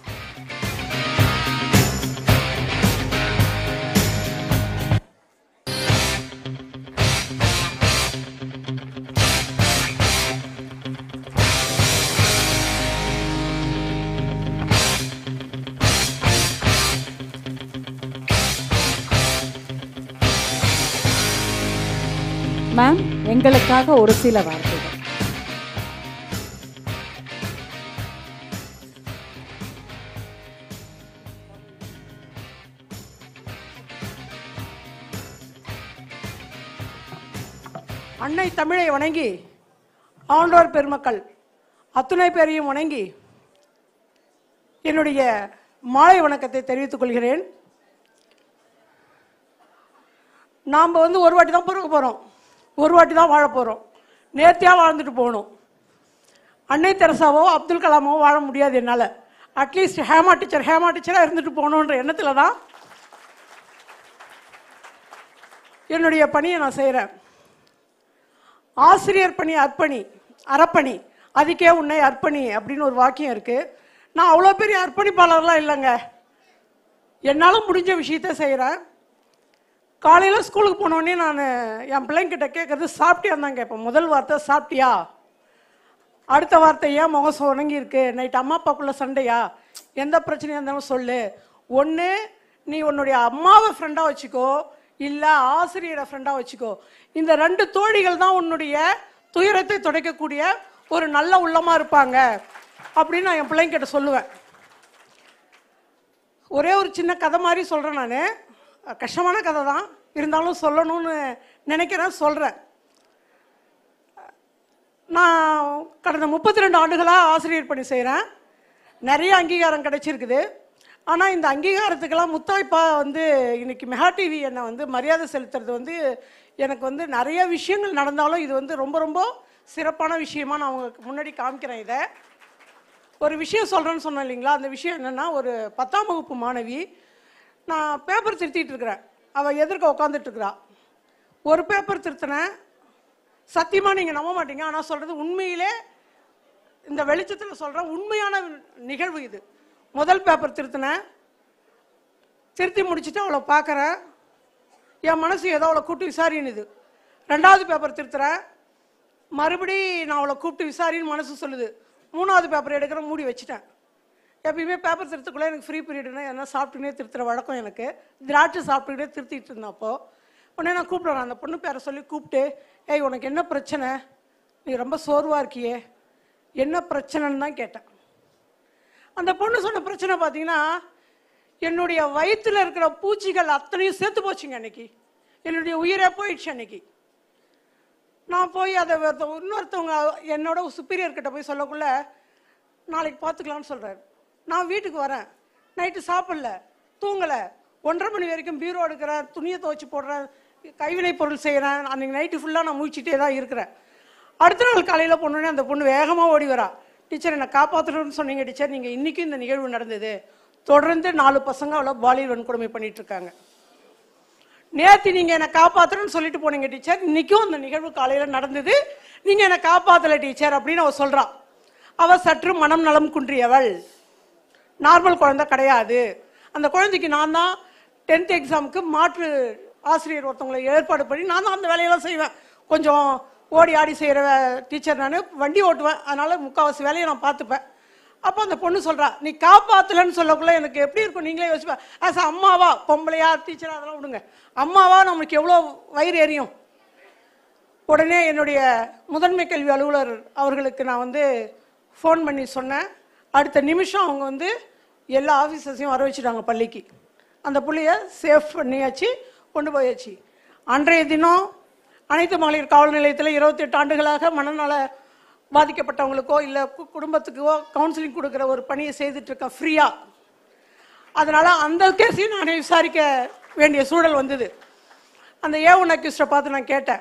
Ma'am, எங்களுக்காக ஒரு சில வார்த்தைகள். அன்னை தமிழை வணங்கி ஆண்டோர் பெருமக்கள் அத்துணை பேரையும் வணங்கி என்னுடைய மாலை வணக்கத்தை தெரிவித்துக் கொள்கிறேன். நாம் ஒரு வாட்டி தான் பிறக்க போகிறோம், ஒரு வாட்டி தான் வாழ போகிறோம். நேர்த்தியாக வாழ்ந்துட்டு போகணும். அன்னை தெரசாவோ அப்துல் கலாமோ வாழ முடியாது என்னால். அட்லீஸ்ட் ஹேமா டீச்சராக இருந்துட்டு போகணுன்ற எண்ணத்தில் தான் என்னுடைய பணியை நான் செய்கிறேன். ஆசிரியர் பணி அர்ப்பணி, அறப்பணி அதுக்கே உன்னை அர்ப்பணி அப்படின்னு ஒரு வாக்கியம் இருக்குது. நான் அவ்வளோ பெரிய அர்ப்பணிப்பாளர்லாம் இல்லைங்க. என்னால் முடிஞ்ச விஷயத்த செய்கிறேன். காலையில் ஸ்கூலுக்கு போனோடனே நான் என் பிள்ளைங்கிட்ட கேட்குறது சாப்பிட்டியான்னு தான் கேட்பேன். முதல் வார்த்தை சாப்பிட்டியா, அடுத்த வார்த்தை ஏன் முகம் சொணங்கி இருக்கு, நைட்டு அம்மா அப்பாக்குள்ளே சண்டையா, எந்த பிரச்சனையாக இருந்தாலும் சொல்லு. ஒன்று நீ உன்னுடைய அம்மாவை ஃப்ரெண்டாக வச்சுக்கோ, இல்லை ஆசிரியரை ஃப்ரெண்டாக வச்சுக்கோ. இந்த 2 தோழிகள் தான் உன்னுடைய துயரத்தை துடைக்கக்கூடிய ஒரு நல்ல உள்ளமாக இருப்பாங்க அப்படின்னு நான் என் பிள்ளைங்கிட்ட சொல்லுவேன். ஒரே ஒரு சின்ன கதை மாதிரி சொல்கிறேன். நான் கஷ்டமான கதை தான், இருந்தாலும் சொல்லணும்னு நினைக்கிறேன், சொல்கிறேன். நான் கடந்த 32 ஆண்டுகளாக ஆசிரியர் பணி செய்கிறேன். நிறைய அங்கீகாரம் கிடைச்சிருக்குது. ஆனால் இந்த அங்கீகாரத்துக்கெல்லாம் முத்தாய்ப்பா இன்னைக்கு மெகா டிவி என்னை மரியாதை செலுத்துறது எனக்கு நிறைய விஷயங்கள் நடந்தாலும் இது ரொம்ப ரொம்ப சிறப்பான விஷயமா நான் உங்களுக்கு முன்னாடி காமிக்கிறேன். இதை ஒரு விஷயம் சொல்கிறேன்னு சொன்னேன் இல்லைங்களா, அந்த விஷயம் என்னென்னா, ஒரு 10ஆம் வகுப்பு மாணவி, நான் பேப்பர் திருத்திட்டு இருக்கிறேன், அவள் எதிர்க்க உட்காந்துட்ருக்குறா. ஒரு பேப்பர் திருத்தினேன், சத்தியமாக நீங்கள் நம்ப மாட்டீங்க, ஆனால் சொல்கிறது உண்மையிலே இந்த வெளிச்சத்தில் சொல்கிறேன், உண்மையான நிகழ்வு இது. முதல் பேப்பர் திருத்தினேன், திருத்தி முடிச்சுட்டு அவளை பார்க்குறேன், என் மனசு ஏதோ அவளை கூப்பிட்டு விசாரின்னுது. 2வது பேப்பர் திருத்துறேன், மறுபடி நான் அவளை கூப்பிட்டு விசாரின்னு மனசு சொல்லுது. 3வது பேப்பர் எடுக்கிற மூடி வச்சுட்டேன். எப்பயுமே பேப்பர் திருத்துக்குள்ளே எனக்கு ஃப்ரீ பீரியட்னா என்ன சாப்பிட்டுனே திருத்துற வழக்கம் எனக்கு. திராட்சை சாப்பிட்டுக்கிட்டே திருத்திட்டு இருந்தேன். அப்போது உடனே நான் கூப்பிடுறேன், அந்த பொண்ணு பேரை சொல்லி கூப்பிட்டு, ஏய் உனக்கு என்ன பிரச்சனை, நீ ரொம்ப சோர்வாக இருக்கியே, என்ன பிரச்சனைன்னு தான் கேட்டேன். அந்த பொண்ணு சொன்ன பிரச்சனை பார்த்தீங்கன்னா, என்னுடைய வயிற்றில் இருக்கிற பூச்சிகள் அத்தனையும் சேர்த்து போச்சுங்க. அன்னைக்கு என்னுடைய உயிரே போயிடுச்சு. அன்னைக்கு நான் போய் அதை இன்னொருத்தவங்க என்னோட சுப்பீரியர் கிட்ட போய் சொல்லக்குள்ள, நாளைக்கு பார்த்துக்கலான்னு சொல்கிறாரு. நான் வீட்டுக்கு வரேன், நைட்டு சாப்பிடல, தூங்கலை, 1:30 மணி வரைக்கும் பீரோ எடுக்கிறேன், துணியை துவைச்சி போடுறேன், கைவினை பொருள் செய்கிறேன். அன்றைக்கி நைட்டு ஃபுல்லாக நான் முழிச்சிட்டே தான் இருக்கிறேன். அடுத்த நாள் காலையில் போனோடனே அந்த பொண்ணு வேகமாக ஓடி வரா. டீச்சர் என்னை காப்பாற்றணும்னு சொன்னீங்க டீச்சர், நீங்கள் இன்றைக்கும் இந்த நிகழ்வு நடந்தது, தொடர்ந்து 4 பசங்க அவ்வளோ பாலியல் வன்கொடுமை பண்ணிகிட்ருக்காங்க. நேற்று நீங்கள் என்னை காப்பாற்றுறேன்னு சொல்லிட்டு போனீங்க டீச்சர், இன்றைக்கும் அந்த நிகழ்வு காலையில் நடந்தது, நீங்கள் என்னை காப்பாற்றலை டீச்சர் அப்படின்னு அவள் சொல்கிறான். அவள் சற்று மனம் நலம் குன்றியவள், நார்மல் குழந்தை கிடையாது. அந்த குழந்தைக்கு நான் தான் 10th எக்ஸாமுக்கு மாற்று ஆசிரியர் ஒருத்தவங்களை ஏற்பாடு பண்ணி நான் தான் அந்த வேலையெல்லாம் செய்வேன். கொஞ்சம் ஓடி ஆடி செய்கிற டீச்சர், நான் வண்டி ஓட்டுவேன், அதனால் முக்கால்வாசி வேலையை நான் பார்த்துப்பேன். அப்போ அந்த பொண்ணு சொல்கிறா, நீ காப்பாற்றலன்னு சொல்லக்குள்ள எனக்கு எப்படி இருக்கும் நீங்களே யோசிப்பேன். ஆஸ் அம்மாவா, பொம்பளையா டீச்சரா அதெல்லாம் விடுங்க, அம்மாவா நம்மளுக்கு எவ்வளோ வயிறு எரியும். உடனே என்னுடைய முதன்மை கல்வி அலுவலர் அவர்களுக்கு நான் ஃபோன் பண்ணி சொன்னேன். அடுத்த நிமிஷம் அவங்க எல்லா ஆஃபீஸர்ஸையும் வர வச்சுட்டாங்க பள்ளிக்கு. அந்த புள்ளைய சேஃப் பண்ணியாச்சு, கொண்டு போயாச்சு. அன்றைய தினம் அனைத்து மகளிர் காவல் நிலையத்தில் 28 ஆண்டுகளாக மனநல பாதிக்கப்பட்டவங்களுக்கோ இல்லை குடும்பத்துக்கோ கவுன்சிலிங் கொடுக்குற ஒரு பணியை செய்துட்ருக்கேன் ஃப்ரீயாக. அதனால் அந்த கேஸையும் நானே விசாரிக்க வேண்டிய சூழல் வந்தது. அந்த A1 அக்யூஸ்டை பார்த்து நான் கேட்டேன்,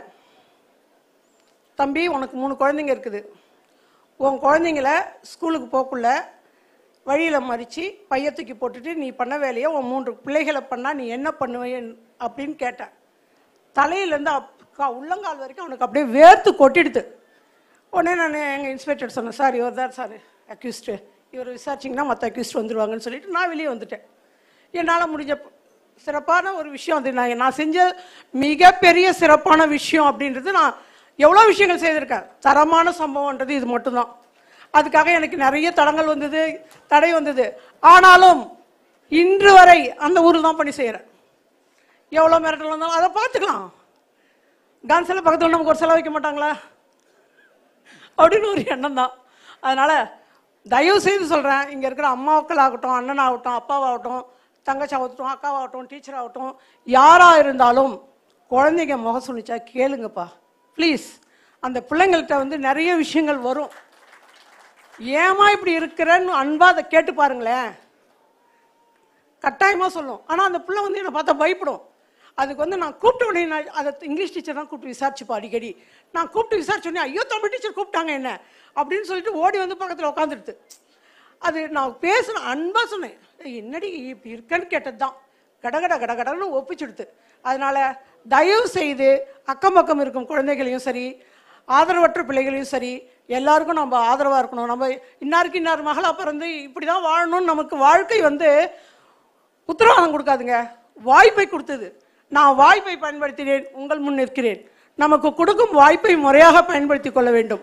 தம்பி உனக்கு 3 குழந்தைங்க இருக்குது, உன் குழந்தைங்கள ஸ்கூலுக்கு போக்குள்ள வழியில் மறித்து பைய தூக்கி போட்டுட்டு நீ பண்ண வேலையை உன் 3 பிள்ளைகளை பண்ணால் நீ என்ன பண்ணுவேன் அப்படின்னு கேட்டேன். தலையிலேருந்து உள்ளங்கால் வரைக்கும் அவனுக்கு அப்படியே வேர்த்து கொட்டிடுது. உடனே நான் எங்கள் இன்ஸ்பெக்டர் சொன்னேன், சார் இவர் தான் சார் அக்யூஸ்டு, இவர் விசாரிச்சிங்கன்னா மற்ற அக்யூஸ்ட் வந்துடுவாங்கன்னு சொல்லிட்டு நான் வெளியே வந்துட்டேன். என்னால் முடிஞ்ச சிறப்பான ஒரு விஷயம் அது. நான் செஞ்ச மிகப்பெரிய சிறப்பான விஷயம் அப்படின்றது, நான் எவ்வளோ விஷயங்கள் செய்திருக்கேன், தரமான சம்பவம்ன்றது இது மட்டும்தான். அதுக்காக எனக்கு நிறைய தடங்கள் வந்தது, தடை வந்தது. ஆனாலும் இன்று வரை அந்த ஊரில் தான் பணி செய்கிறேன். எவ்வளோ மிரட்டல் வந்தாலும் அதை பார்த்துக்கலாம். டான்ஸில் பக்கத்தில் நமக்கு ஒரு செலவு வைக்க மாட்டாங்களா அப்படின்னு ஒரு எண்ணம் தான். அதனால் தயவு செய்து சொல்கிறேன், இங்கே இருக்கிற அம்மாக்கள் ஆகட்டும், அண்ணனாகட்டும், அப்பாவாகட்டும், தங்கச்சாகட்டும், அக்காவாகட்டும், டீச்சராகட்டும், யாராக இருந்தாலும் குழந்தைங்க முகம் சொன்னிச்சா கேளுங்கப்பா, ப்ளீஸ் அந்த பிள்ளைங்கள்ட்ட வந்து நிறைய விஷயங்கள் வரும். ஏமா இப்படி இருக்கிறேன்னு அன்பா அதை கேட்டு பாருங்களேன், கட்டாயமாக சொல்லும். ஆனால் அந்த பிள்ளை வந்து என்னை பார்த்தா பயப்படும். அதுக்கு வந்து நான் கூப்பிட்ட உடனே நான் அதை இங்கிலீஷ் டீச்சர் தான் கூப்பிட்டு விசாரிச்சுப்பா அடிக்கடி. நான் கூப்பிட்டு விசாரிச்சோடனே ஐயோ தமிழ் டீச்சர் கூப்பிட்டாங்க என்ன அப்படின்னு சொல்லிட்டு ஓடி வந்து பக்கத்தில் உட்காந்துடுது. அது நான் பேசினேன், அன்பாக சொன்னேன், என்னடி இப்படி இருக்கேன்னு கேட்டது தான் கடன்னு ஒப்பிச்சுடுது. அதனால் தயவு செய்து அக்கம் பக்கம் இருக்கும் குழந்தைகளையும் சரி, ஆதரவற்ற பிள்ளைகளையும் சரி, எல்லாருக்கும் நம்ம ஆதரவாக இருக்கணும். நம்ம இன்னாருக்கு இன்னார் மகளாக பிறந்து இப்படி தான் வாழணும்னு நமக்கு வாழ்க்கை வந்து உத்தரவாதம் கொடுக்காதுங்க, வாய்ப்பை கொடுத்தது. நான் வாய்ப்பை பயன்படுத்தினேன், உங்கள் முன் நிற்கிறேன். நமக்கு கொடுக்கும் வாய்ப்பை முறையாக பயன்படுத்தி கொள்ள வேண்டும்.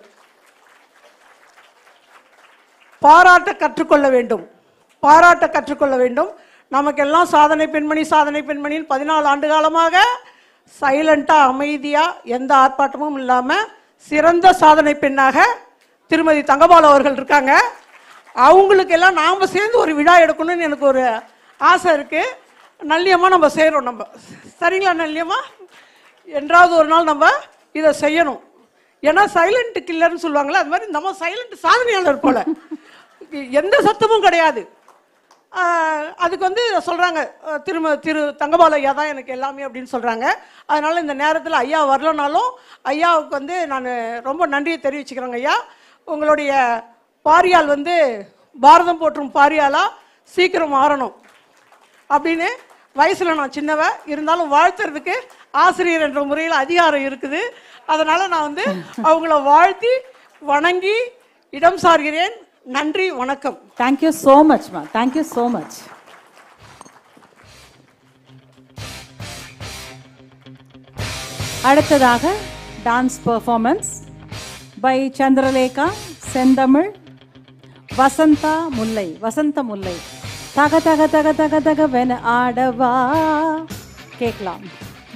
பாராட்ட கற்றுக்கொள்ள வேண்டும், பாராட்ட கற்றுக்கொள்ள வேண்டும். நமக்கெல்லாம் சாதனை பெண்மணி 14 ஆண்டு காலமாக சைலண்டாக அமைதியாக எந்த ஆர்ப்பாட்டமும் இல்லாமல் சிறந்த சாதனை பெண்ணாக திருமதி தங்கபாலு அவர்கள் இருக்காங்க. அவங்களுக்கெல்லாம் நாம் சேர்ந்து ஒரு விழா எடுக்கணும்னு எனக்கு ஒரு ஆசை இருக்குது. நல்லியம்மா நம்ம செய்கிறோம், நம்ம சரிங்களா நல்லியம்மா? என்றாவது ஒரு நாள் நம்ம இதை செய்யணும். ஏன்னா சைலண்ட் கில்லர்னு சொல்லுவாங்களே, அது மாதிரி நம்ம சைலண்ட் சாதனையாளர் போல, எந்த சத்தமும் கிடையாது. அதுக்கு வந்து சொல்கிறாங்க திரு தங்கபாலு ஐயா தான் எனக்கு எல்லாமே அப்படின்னு சொல்கிறாங்க. அதனால் இந்த நேரத்தில் ஐயா வரலனாலும் ஐயாவுக்கு வந்து நான் ரொம்ப நன்றியை தெரிவிச்சுக்கிறேங்க. ஐயா, உங்களுடைய பாரியால் வந்து பாரதம் போற்றும் பாரியாலாக சீக்கிரம் மாறணும் அப்படின்னு. வயசில் நான் சின்னவ இருந்தாலும் வாழ்த்துறதுக்கு ஆசிரியர் என்ற முறையில் அதிகாரம் இருக்குது. அதனால் நான் வந்து அவங்கள வாழ்த்தி வணங்கி இடம் சார்கிறேன். நன்றி, வணக்கம். தேங்க்யூ ஸோ மச்மா, தேங்க்யூ ஸோ மச். அடுத்ததாக dance performance by Chandralekha, Senthamizh, Vasantha முல்லை. தக தக தக தக தக வென ஆடவா கேட்கலாம்.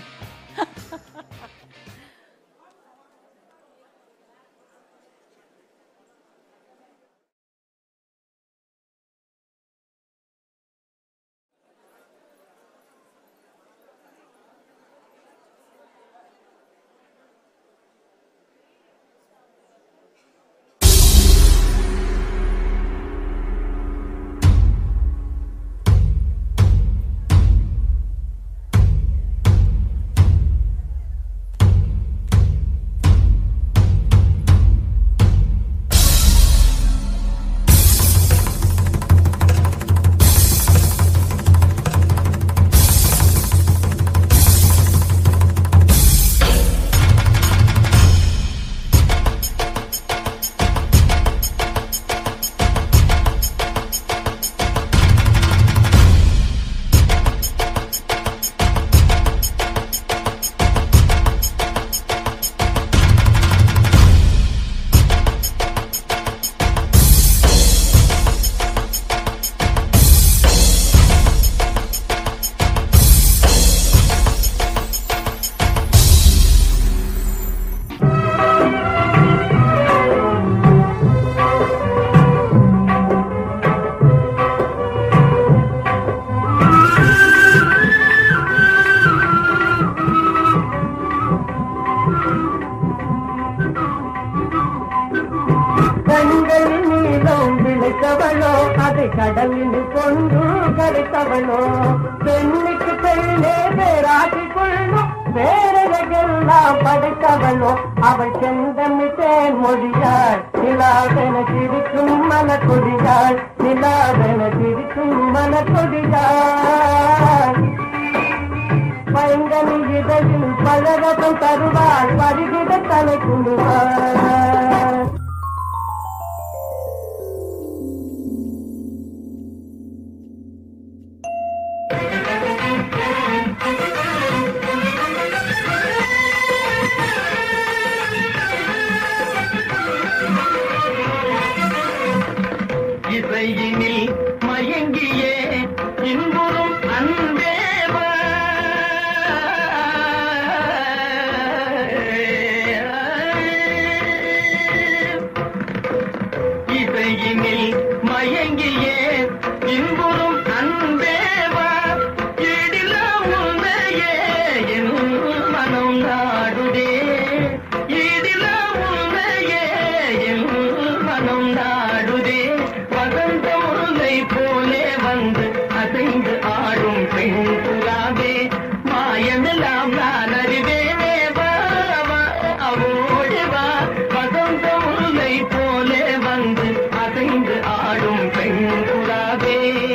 கிடைத்தவளோ அதை கடலில் கொண்டு கிடைத்தவளோ பெண்ணுக்கு பெண்ணே பேராட்டி கொள்ளும் பேரழகெல்லாம் படைத்தவளோ அவள் செந்தமிட்டேன் மொழியாள் நிலாவென சிரிக்கும் மனக்கொடியாள் நிலாவென சிரிக்கும் மனக்கொடியாள் பைங்கனி இதழில் பலரகம் தருவாள் வருகிற தலை குழுவாள். இசையினில் மயங்கியே இன்புறும் அன்பேவா இசையினில் மயங்கியே இன்புறும் அன்பேவா இடில உன்னையே என் மனம் நாடுதே கொண்டாடுதே வசந்த முருகை போலே வந்து அசைந்து ஆடும் பெண் புறாவே மாயமெல்லாம் நான் அறிவேனே வா வா அவோடு வா வசந்த முருகை போலே வந்து அசைந்து ஆடும் பெண் புறாவே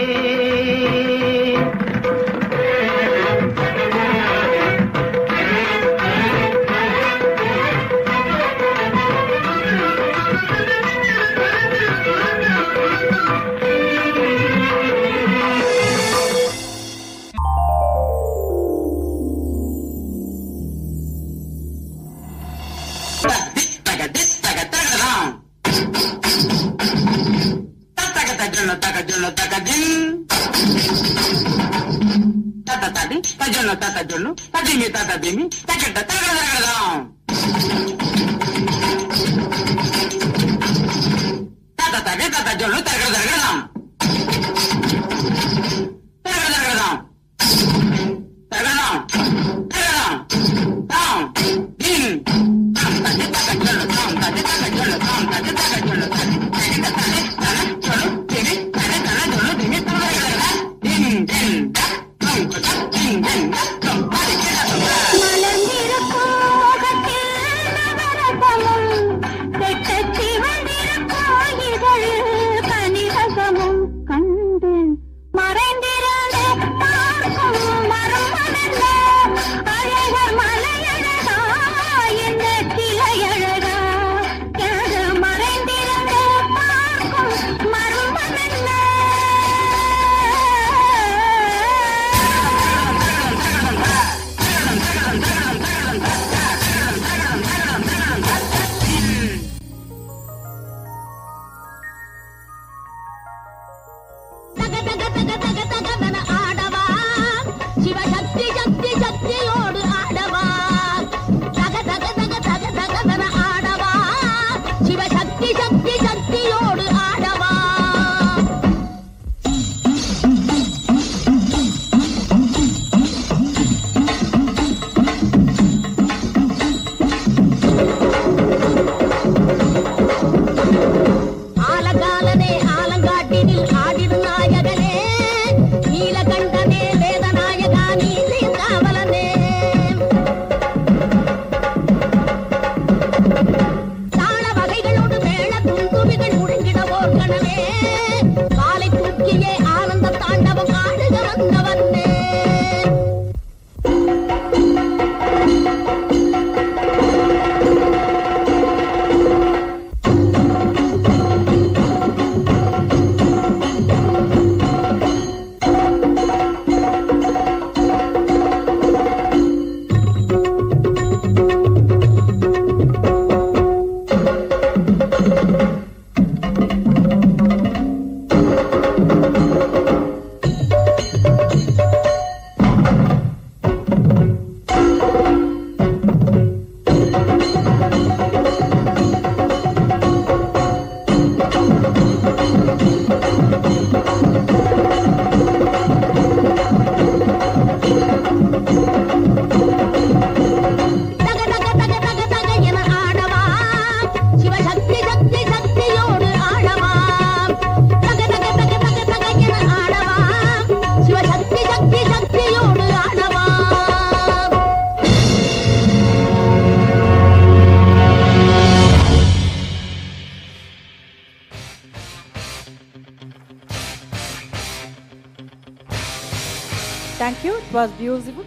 Thank you. It was beautiful.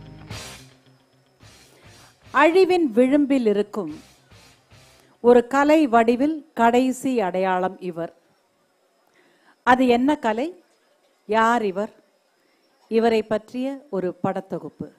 அழிவின் விளிம்பில் இருக்கும் ஒரு கலை வடிவில் கடைசி அடையாளம் இவர். அது என்ன கலை? யார் இவர்? இவரை பற்றிய ஒரு படத்தொகுப்பு.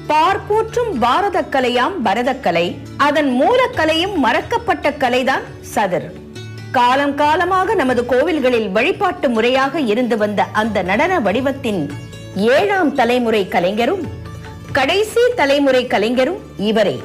பார்ப்பூற்றும் பாரத கலையாம் பரதக்கலை, அதன் மூலக்கலையும் மறக்கப்பட்ட கலைதான் சதுர். காலம் காலமாக நமது கோவில்களில் வழிபாட்டு முறையாக இருந்து வந்த அந்த நடன வடிவத்தின் 7ஆம் தலைமுறை கலைஞரும் கடைசி தலைமுறை கலைஞரும் இவரே.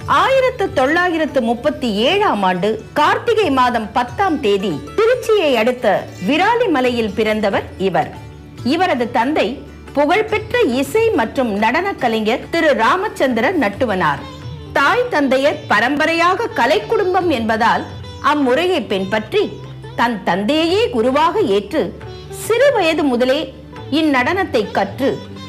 1937ஆம் ஆண்டு கார்த்திகை மாதம் 10ஆம் தேதி திருச்சியை அடுத்த விராலிமலையில் பிறந்தவர் இவர். இவரது தந்தை புகழ்பெற்ற இசை மற்றும் நடன கலைஞர் திரு ராமச்சந்திர நட்டுவனார். தாய் தந்தையர் பரம்பரையாக கலை குடும்பம் என்பதால் அம்முறையை பின்பற்றி தன் தந்தையே குருவாக ஏற்று சிறு வயது முதலே இந்நடனத்தை கற்று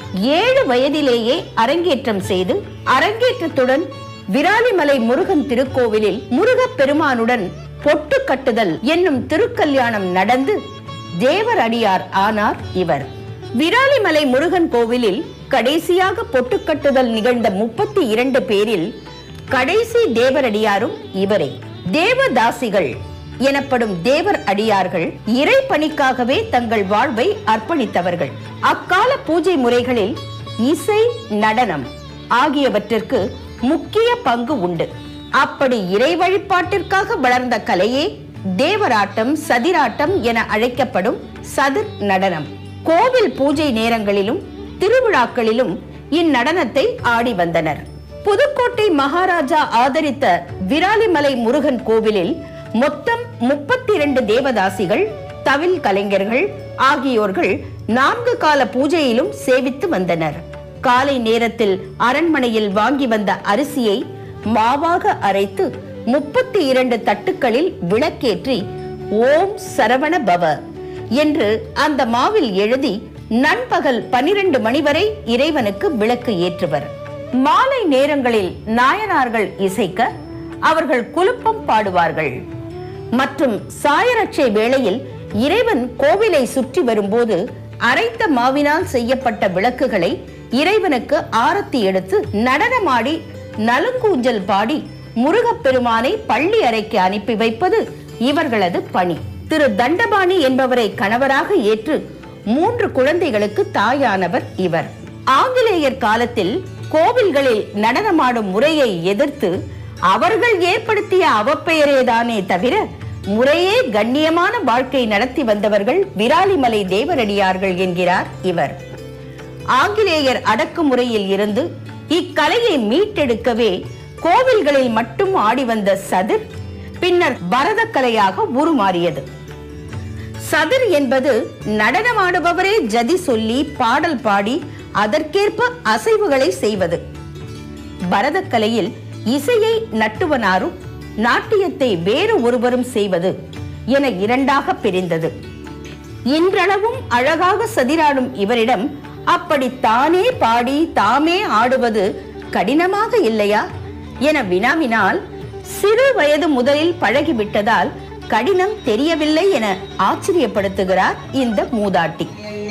7 வயதிலேயே அரங்கேற்றம் செய்து அரங்கேற்றத்துடன் விராலிமலை முருகன் திருக்கோவிலில் முருகப் பெருமானுடன் பொட்டு கட்டுதல் என்னும் திருக்கல்யாணம் நடந்து தேவர் அடியார் ஆனார் இவர். விராலிமலை முருகன் கோவிலில் கடைசியாக பொட்டு கட்டுதல் நிகழ்ந்த 32 பேரில் கடைசி தேவரடியாரும் இவரே. தேவதாசிகள் எனப்படும் தேவர் அடியார்கள் இறை பணிக்காகவே தங்கள் வாழ்வை அர்ப்பணித்தவர்கள். அக்கால பூஜை முறைகளில் இசை, நடனம் ஆகியவற்றிற்கு முக்கிய பங்கு உண்டு. அப்படி இறை வழிபாட்டிற்காக வளர்ந்த கலையே தேவராட்டம், சதிராட்டம் என அழைக்கப்படும் சதுர் நடனம். கோவில் பூஜை நேரங்களிலும் திருவிழாக்களிலும் இந்நடனத்தை ஆடி வந்தனர். புதுக்கோட்டை மகாராஜா ஆதரித்த விராலிமலை முருகன் கோவிலில் மொத்தம் 32 தேவதாசிகள், தவில் கலைஞர்கள் ஆகியோர்கள் 4 கால பூஜையிலும் சேவித்து வந்தனர். காலை நேரத்தில் அரண்மனையில் வாங்கி வந்த அரிசியை மாவாக அரைத்து 32 தட்டுக்களில் விளக்கேற்றி ஓம் சரவண பவ என்று அந்த மாவில் எழுதி நண்பகல் 12 மணி வரை இறைவனுக்கு விளக்கு ஏற்றுவர். மாலை நேரங்களில் நாயனார்கள் இசைக்க அவர்கள் குலுப்பம் பாடுவார்கள். மற்றும் சாயரட்சை வேளையில் இறைவன் கோவிலை சுற்றி வரும்போது அரைத்த மாவினால் செய்யப்பட்ட விளக்குகளை இறைவனுக்கு ஆரத்தி எடுத்து நடனமாடி நலுங்கூஞ்சல் பாடி முருகப்பெருமானை பள்ளி அறைக்கு அனுப்பி வைப்பது இவர்களது பணி. திரு தண்டபாணி என்பவரை கணவராக ஏற்று 3 குழந்தைகளுக்கு தாயானவர் இவர். ஆங்கிலேயர் காலத்தில் கோவில்களில் நடனமாடும் முறையை எதிர்த்து அவர்கள் ஏற்படுத்திய அவப்பெயரேதானே தவிர முறையே கண்ணியமான வாழ்க்கை நடத்தி வந்தவர்கள் விராலிமலை தேவரடியார்கள் என்கிறார் இவர். ஆங்கிலேயர் அடக்குமுறையில் இருந்து இக்கலையை மீட்டெடுக்கவே கோவில்களில் மட்டும் ஆடி வந்த சதுர் பின்னர் பரதக்கலையாக உருமாறியது. சதுர் என்பது நடனமாடுபவரே ஜதி சொல்லி பாடல் பாடி அதற்கேற்ப அசைவுகளை செய்வது. பரதக்கலையில் இசையை நட்டுவனாரும் நாட்டியத்தை வேறு ஒருவரும் செய்வது என 2ஆக பிரிந்தது. இன்றளவும் அழகாக சதிராடும் இவரிடம் அப்படி தானே பாடி தாமே ஆடுவது கடினமாக இல்லையா என வினாவினால் சிறு வயது முதலில் பழகிவிட்டதால் கடினம் தெரியவில்லை என ஆச்சரியப்படுத்துகிறார் இந்த மூதாட்டி.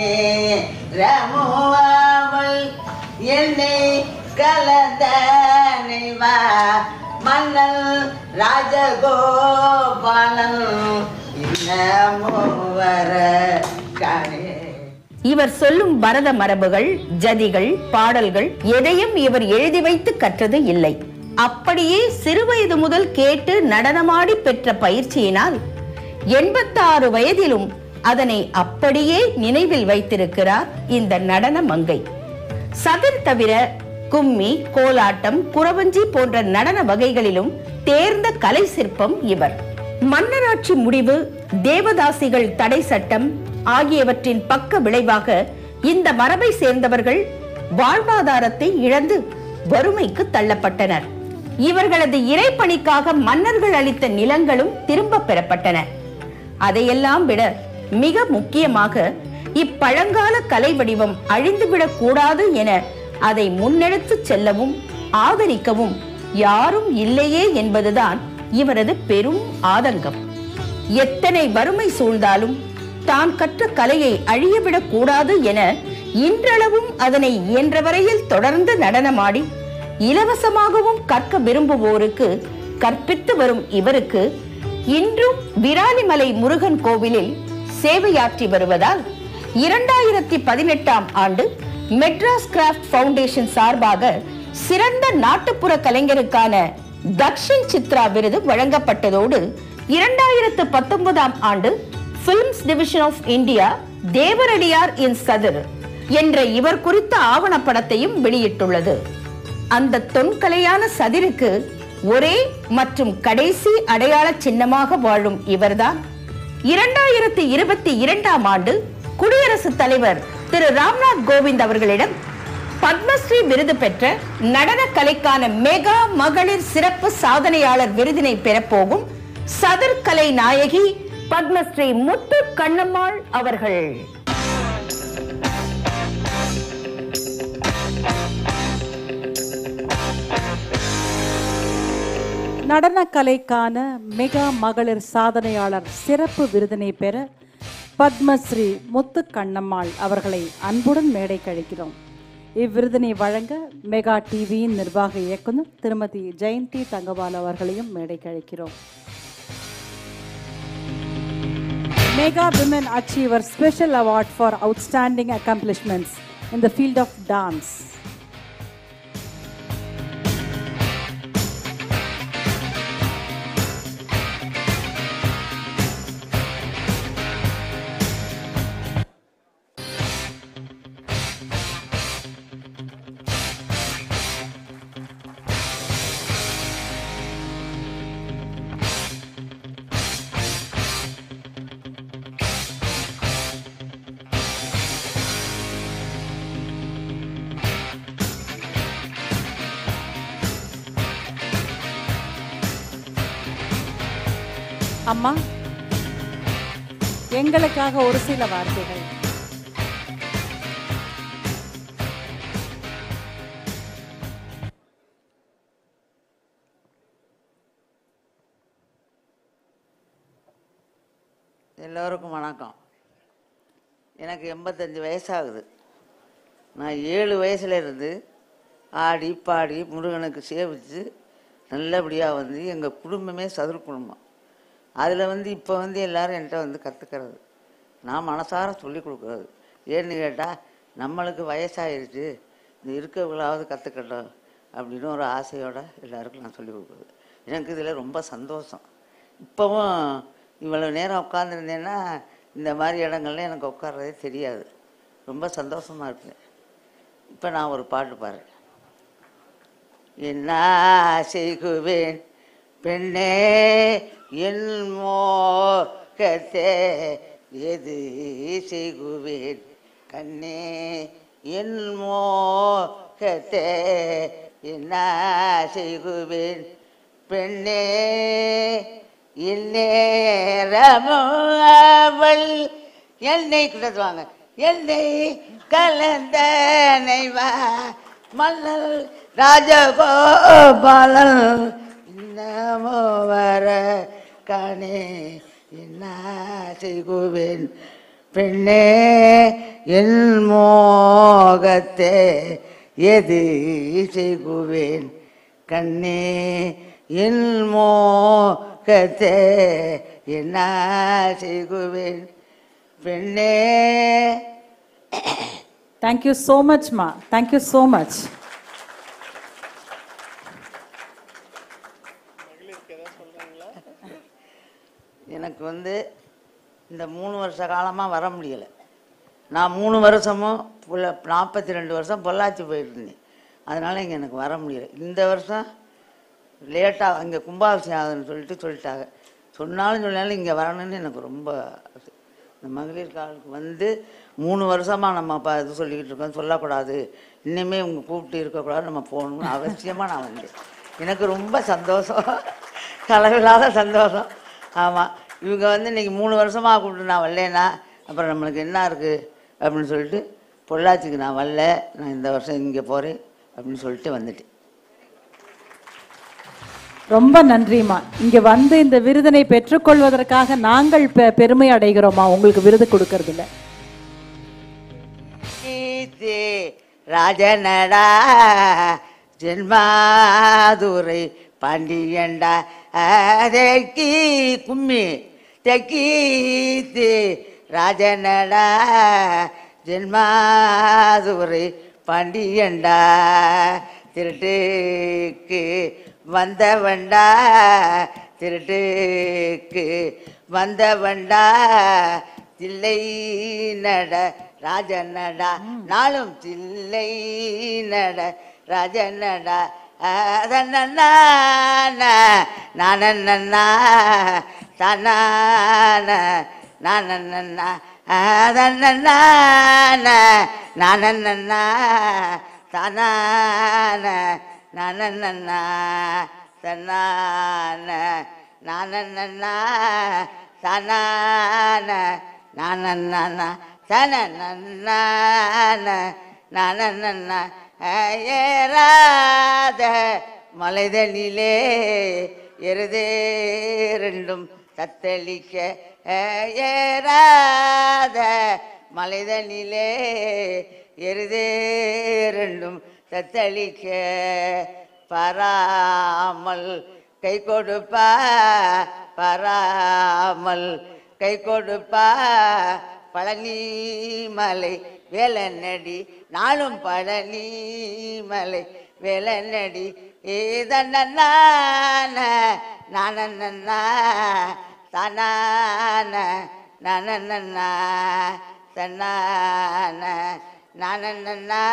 இவர் சொல்லும் பரத மரபுகள், ஜதிகள், பாடல்கள் எதையும் இவர் எழுதி வைத்து கற்றது இல்லை. அப்படியே சிறுவயது முதல் கேட்டு நடனமாடி பெற்ற பயிற்சியினால் 86 வயதிலும் அதனை அப்படியே நினைவில் வைத்திருக்கிறார் இந்த நடன மங்கை. சதுர் தவிர கும்மி, கோலாட்டம், குறவஞ்சி போன்ற நடன வகைகளிலும் தேர்ந்த கலை சிற்பம் இவர். மன்னராட்சி முடிவு, தேவதாசிகள் தடை சட்டம் ஆகியவற்றின் பக்க விளைவாக இந்த மரபை சேர்ந்தவர்கள் வாழ்வாதாரத்தை இழந்து வறுமைக்கு தள்ளப்பட்டனர். இவர்களது இறைப்பணிக்காக மன்னர்கள் அளித்த நிலங்களும் திரும்ப பெறப்பட்டன. அதையெல்லாம் விட மிக முக்கியமாக இப்பழங்கால கலை வடிவம் அழிந்துவிடக் கூடாது என அதை முன்னெடுத்து செல்லவும் ஆதரிக்கவும் யாரும் இல்லையே என்பதுதான் இவரது பெரும் ஆதங்கம். எத்தனை வறுமை சூழ்ந்தாலும் தான் கற்ற கலையை அழியவிடக் கூடாது என இன்றளவும் அதனை இயன்ற வரையில் தொடர்ந்து நடனமாடி இலவசமாகவும் கற்க விரும்புவோருக்கு கற்பித்து வரும் இவருக்கு இன்றும் விராலிமலை முருகன் கோவிலில் சேவையாற்றி வருவதால் 2018ஆம் ஆண்டு மெட்ராஸ் கிராஃப்ட் ஃபவுண்டேஷன் சார்பாக சிறந்த நாட்டுப்புற கலைஞருக்கான தக்ஷின் சித்ரா விருது வழங்கப்பட்டதோடு 2019ஆம் ஆண்டு films division of India Devaradiyar in Sadir என்ற இவர் குறித்த ஆவணப்படத்தையும் வெளியிட்டுள்ளது. அந்த தொன்கலையான சதிருக்கு ஒரே மற்றும் கடைசி அடையாள சின்னமாக வாழும் இவர்தான் 2022ஆம் ஆண்டு குடியரசுத் தலைவர் திரு ராம்நாத் கோவிந்த் அவர்களிடம் பத்மஸ்ரீ விருது பெற்ற நடன கலைக்கான மெகா மகளிர் சிறப்பு சாதனையாளர் விருதினை பெறப்போகும் சதுர் கலை நாயகி பத்மஸ்ரீ முத்து கண்ணம்மாள் அவர்கள். நடனக்கலைக்கான மெகா மகளிர் சாதனையாளர் சிறப்பு விருதினை பெற பத்மஸ்ரீ முத்து கண்ணம்மாள் அவர்களை அன்புடன் மேடை கழிக்கிறோம். இவ்விருதினை வழங்க மெகா டிவியின் நிர்வாக இயக்குனர் திருமதி ஜெயந்தி தங்கபால் அவர்களையும் மேடை கழிக்கிறோம். Mega Women Achiever Special Award for Outstanding Accomplishments in the field of dance. அம்மா, எங்களுக்காக ஒரு சில வார்த்தைகள். எல்லோருக்கும் வணக்கம். எனக்கு 85 வயசாகுது. நான் 7 வயசுல இருந்து ஆடி பாடி முருகனுக்கு சேவிச்சு நல்லபடியாக வந்து எங்கள் குடும்பமே சதுர் குடும்பம். அதில் இப்போ எல்லாரும் என்கிட்ட கற்றுக்கிறது, நான் மனசார சொல்லி கொடுக்குறது. ஏன்னு கேட்டால் நம்மளுக்கு வயசாகிடுச்சு, இந்த இருக்கவங்களாவது கற்றுக்கட்டும் அப்படின்னு ஒரு ஆசையோடு எல்லாருக்கும் நான் சொல்லிக் கொடுக்குறது. எனக்கு இதில் ரொம்ப சந்தோஷம். இப்போவும் இவ்வளோ நேரம் உட்காந்துருந்தேன்னா இந்த மாதிரி இடங்கள்ல எனக்கு உட்கார்றதே தெரியாது. ரொம்ப சந்தோஷமாக இருக்கு. இப்போ நான் ஒரு பாட்டு பாடுறேன். என்ன செய்குவேன் பெண்ணே என் மோகத்தே எது செய்குவேன் கண்ணே என் மோகத்தே என்ன செய்குவேன் பெண்ணே இந்நேரமும் அவள் என்னை கிடத்துவாங்க என்னை கலந்த நைவா மல்லல் ராஜகோபாலன் இன்னமோ வர காணே என்ன செய்குவேன் பெண்ணே என் மோகத்தே எது செய்குவேன் கண்ணே என் மோகத்தே என்ன செய்குவேன் பெண்ணே. Thank you so much, Ma. Thank you so much. எனக்கு இந்த 3 வருஷ காலமாக வர முடியலை. நான் 3 வருஷமும் 42 வருஷம் பொள்ளாச்சி போயிட்டு இருந்தேன். அதனால் இங்கே எனக்கு வர முடியலை. இந்த வருஷம் லேட்டாக அங்கே கும்பாபிஷேகம் ஆகுதுன்னு சொல்லிட்டாங்க. சொன்னாலும் இங்கே வரணும்னு எனக்கு ரொம்ப இந்த மகளிர் காலுக்கு 3 வருஷமாக நம்ம இது சொல்லிக்கிட்டு இருக்கோம், சொல்லக்கூடாது, இன்னுமே இவங்க கூப்பிட்டு இருக்கக்கூடாது, நம்ம போகணும்னு அவசியமாக நான் வந்தேன். எனக்கு ரொம்ப சந்தோஷம், அளவில்லாத சந்தோஷம். ஆமாம், இவங்க இன்றைக்கி 3 வருஷமாக கூப்பிட்டு நான் வரலேன்னா அப்புறம் நம்மளுக்கு என்ன இருக்குது அப்படின்னு சொல்லிட்டு பொள்ளாச்சிக்கு நான் வரல, நான் இந்த வருஷம் இங்கே போகிறேன் அப்படின்னு சொல்லிட்டு வந்துட்டேன். ரொம்ப நன்றிம்மா. இங்க இந்த விருதினை பெற்றுக்கொள்வதற்காக நாங்கள் பெருமை அடைகிறோமா, உங்களுக்கு விருது கொடுக்கறதில்ல. ராஜனடா ஜென்மாதுரை பாண்டியண்டா தெக்கி கும்மி தெக்கீத்து ராஜனடா ஜென்மாதுரை பாண்டியண்டா திருட்டுக்கு வந்தவண்டா திருட்டுக்கு வந்தவண்டா தில்லை நட ராஜனடா நாளும் தில்லை நட ராஜனடா தன்னா நானண்ணா தன்னான நானண்ணா தன்னா நானண்ணா தனான நானண்ணா தன்னான நானண்ணா தனான நானண்ணா தனநன்னா நானண்ணா ஏறாத மலைதனிலே எருதே ரெண்டும் தத்தளிக்க ஏறாத மலைதனிலே எருதே ரெண்டும் தத்தளிக்க பராமல் கை கொடுப்பா பராமல் கை கொடுப்பா பழனி மலை வேலனடி நாளும் பழனி மலை வேலனடி ஏதன்னா நானண்ணா தனான நானண்ணா தன்னான நானண்ணா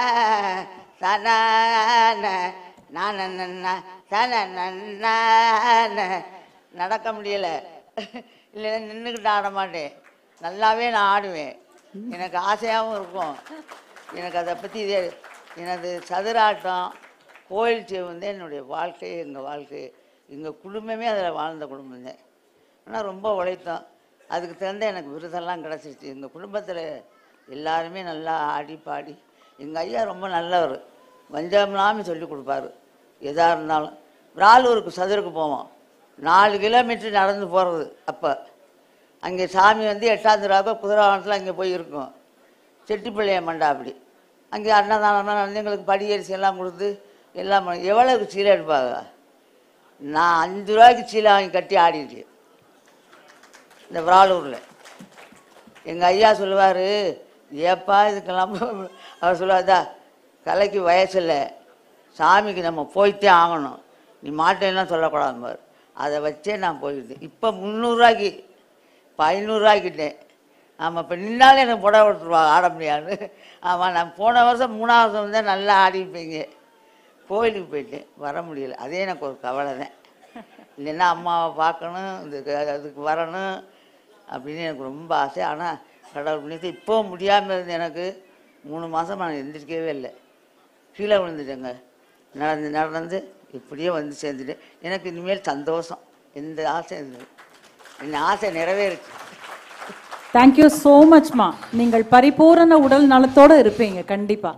தனான நானண்ணா தனநன்னா நடக்க முடியலை இல்லைன்னா நின்றுக்கிட்டு ஆட மாட்டேன். நல்லாவே நான் ஆடுவேன். எனக்கு ஆசையாகவும் இருக்கும். எனக்கு அதை பற்றி எனது சதுராட்டம் கோயில் செய்வது என்னுடைய வாழ்க்கை, எங்கள் வாழ்க்கை, எங்கள் குடும்பமே அதில் வாழ்ந்த குடும்பம் தான். ஆனால் ரொம்ப உழைத்தோம். அதுக்கு தகுந்த எனக்கு விருதெல்லாம் கிடச்சிருச்சு. எங்கள் குடும்பத்தில் எல்லாருமே நல்லா ஆடி பாடி. எங்கள் ஐயா ரொம்ப நல்லவர், வஞ்சமில்லாமல் சொல்லி கொடுப்பாரு. எதாக இருந்தாலும் விராலூருக்கு சதுருக்கு போவோம், 4 கிலோமீட்டர் நடந்து போகிறது. அப்போ அங்கே சாமி வந்து 8ஆம் திருவிழாவுக்கு குதிரவாகனத்தில் அங்கே போய் இருக்கும். செட்டிப்பிள்ளைய மண்டா அப்படி அங்கே அன்னதானம்லாம் நடந்து எங்களுக்கு படியரிசி எல்லாம் கொடுத்து எல்லாம் எவ்வளோக்கு சீலை எடுப்பாங்க. நான் 5 ரூபாய்க்கு சீலை வாங்கி கட்டி ஆடிருக்கேன் இந்த விராலூரில். எங்கள் ஐயா சொல்லுவார், ஏப்பா இதுக்கெல்லாம் அவர் சொல்லுவார்தா, கலைக்கு வயசில்லை, சாமிக்கு நம்ம போய்த்தே ஆகணும், நீ மாட்டேன்னா சொல்லக்கூடாதும்பார். அதை வச்சே நான் போயிருந்தேன். இப்போ 300 ரூபாய்க்கு, இப்போ 500 ரூபாய்க்கிட்டேன். ஆமாம், இப்போ நின்னாலே எனக்கு புடவை கொடுத்துருவாங்க, ஆட முடியாது. ஆமாம், நான் போன வருஷம் 3ஆவது வருஷம் தான் நல்லா ஆடிப்பீங்க. கோயிலுக்கு போயிட்டேன், வர முடியலை. அதே எனக்கு ஒரு கவலை தான். இல்லைன்னா அம்மாவை பார்க்கணும், அதுக்கு வரணும் அப்படின்னு எனக்கு ரொம்ப ஆசை. ஆனால் கடவுள் புண்ணியத்தை இப்போவும் முடியாமல் இருந்து எனக்கு 3 மாதம் நான் எந்திரிக்கவே இல்லை. கீழே விழுந்துட்டேங்க. நடந்து இப்படியே வந்து சேர்ந்துட்டேன். எனக்கு இனிமேல் சந்தோஷம். எந்த ஆசை இருந்தது, என் ஆசை நிறைவேறுச்சு. Thank you so மச்மா. நீங்கள் பரிபூரண உடல் நலத்தோடு இருப்பீங்க கண்டிப்பா.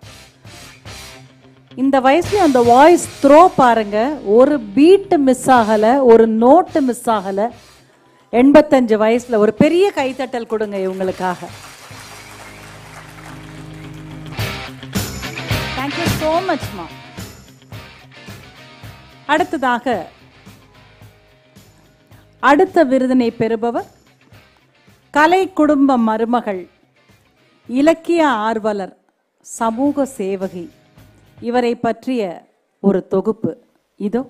இந்த வயசுல அந்த வாய்ஸ் த்ரோ பாருங்க, ஒரு பீட் மிஸ் ஆகல, ஒரு நோட்டு மிஸ் ஆகல. 85 வயசுல ஒரு பெரிய கைத்தட்டல் கொடுங்க இவங்களுக்காக. தேங்க்யூ ஸோ மச்மா. அடுத்ததாக அடுத்த விருதினை பெறுபவர் கலை குடும்ப மருமகள், இலக்கிய ஆர்வலர், சமூக சேவகி. இவரை பற்றிய ஒரு தொகுப்பு இதோ.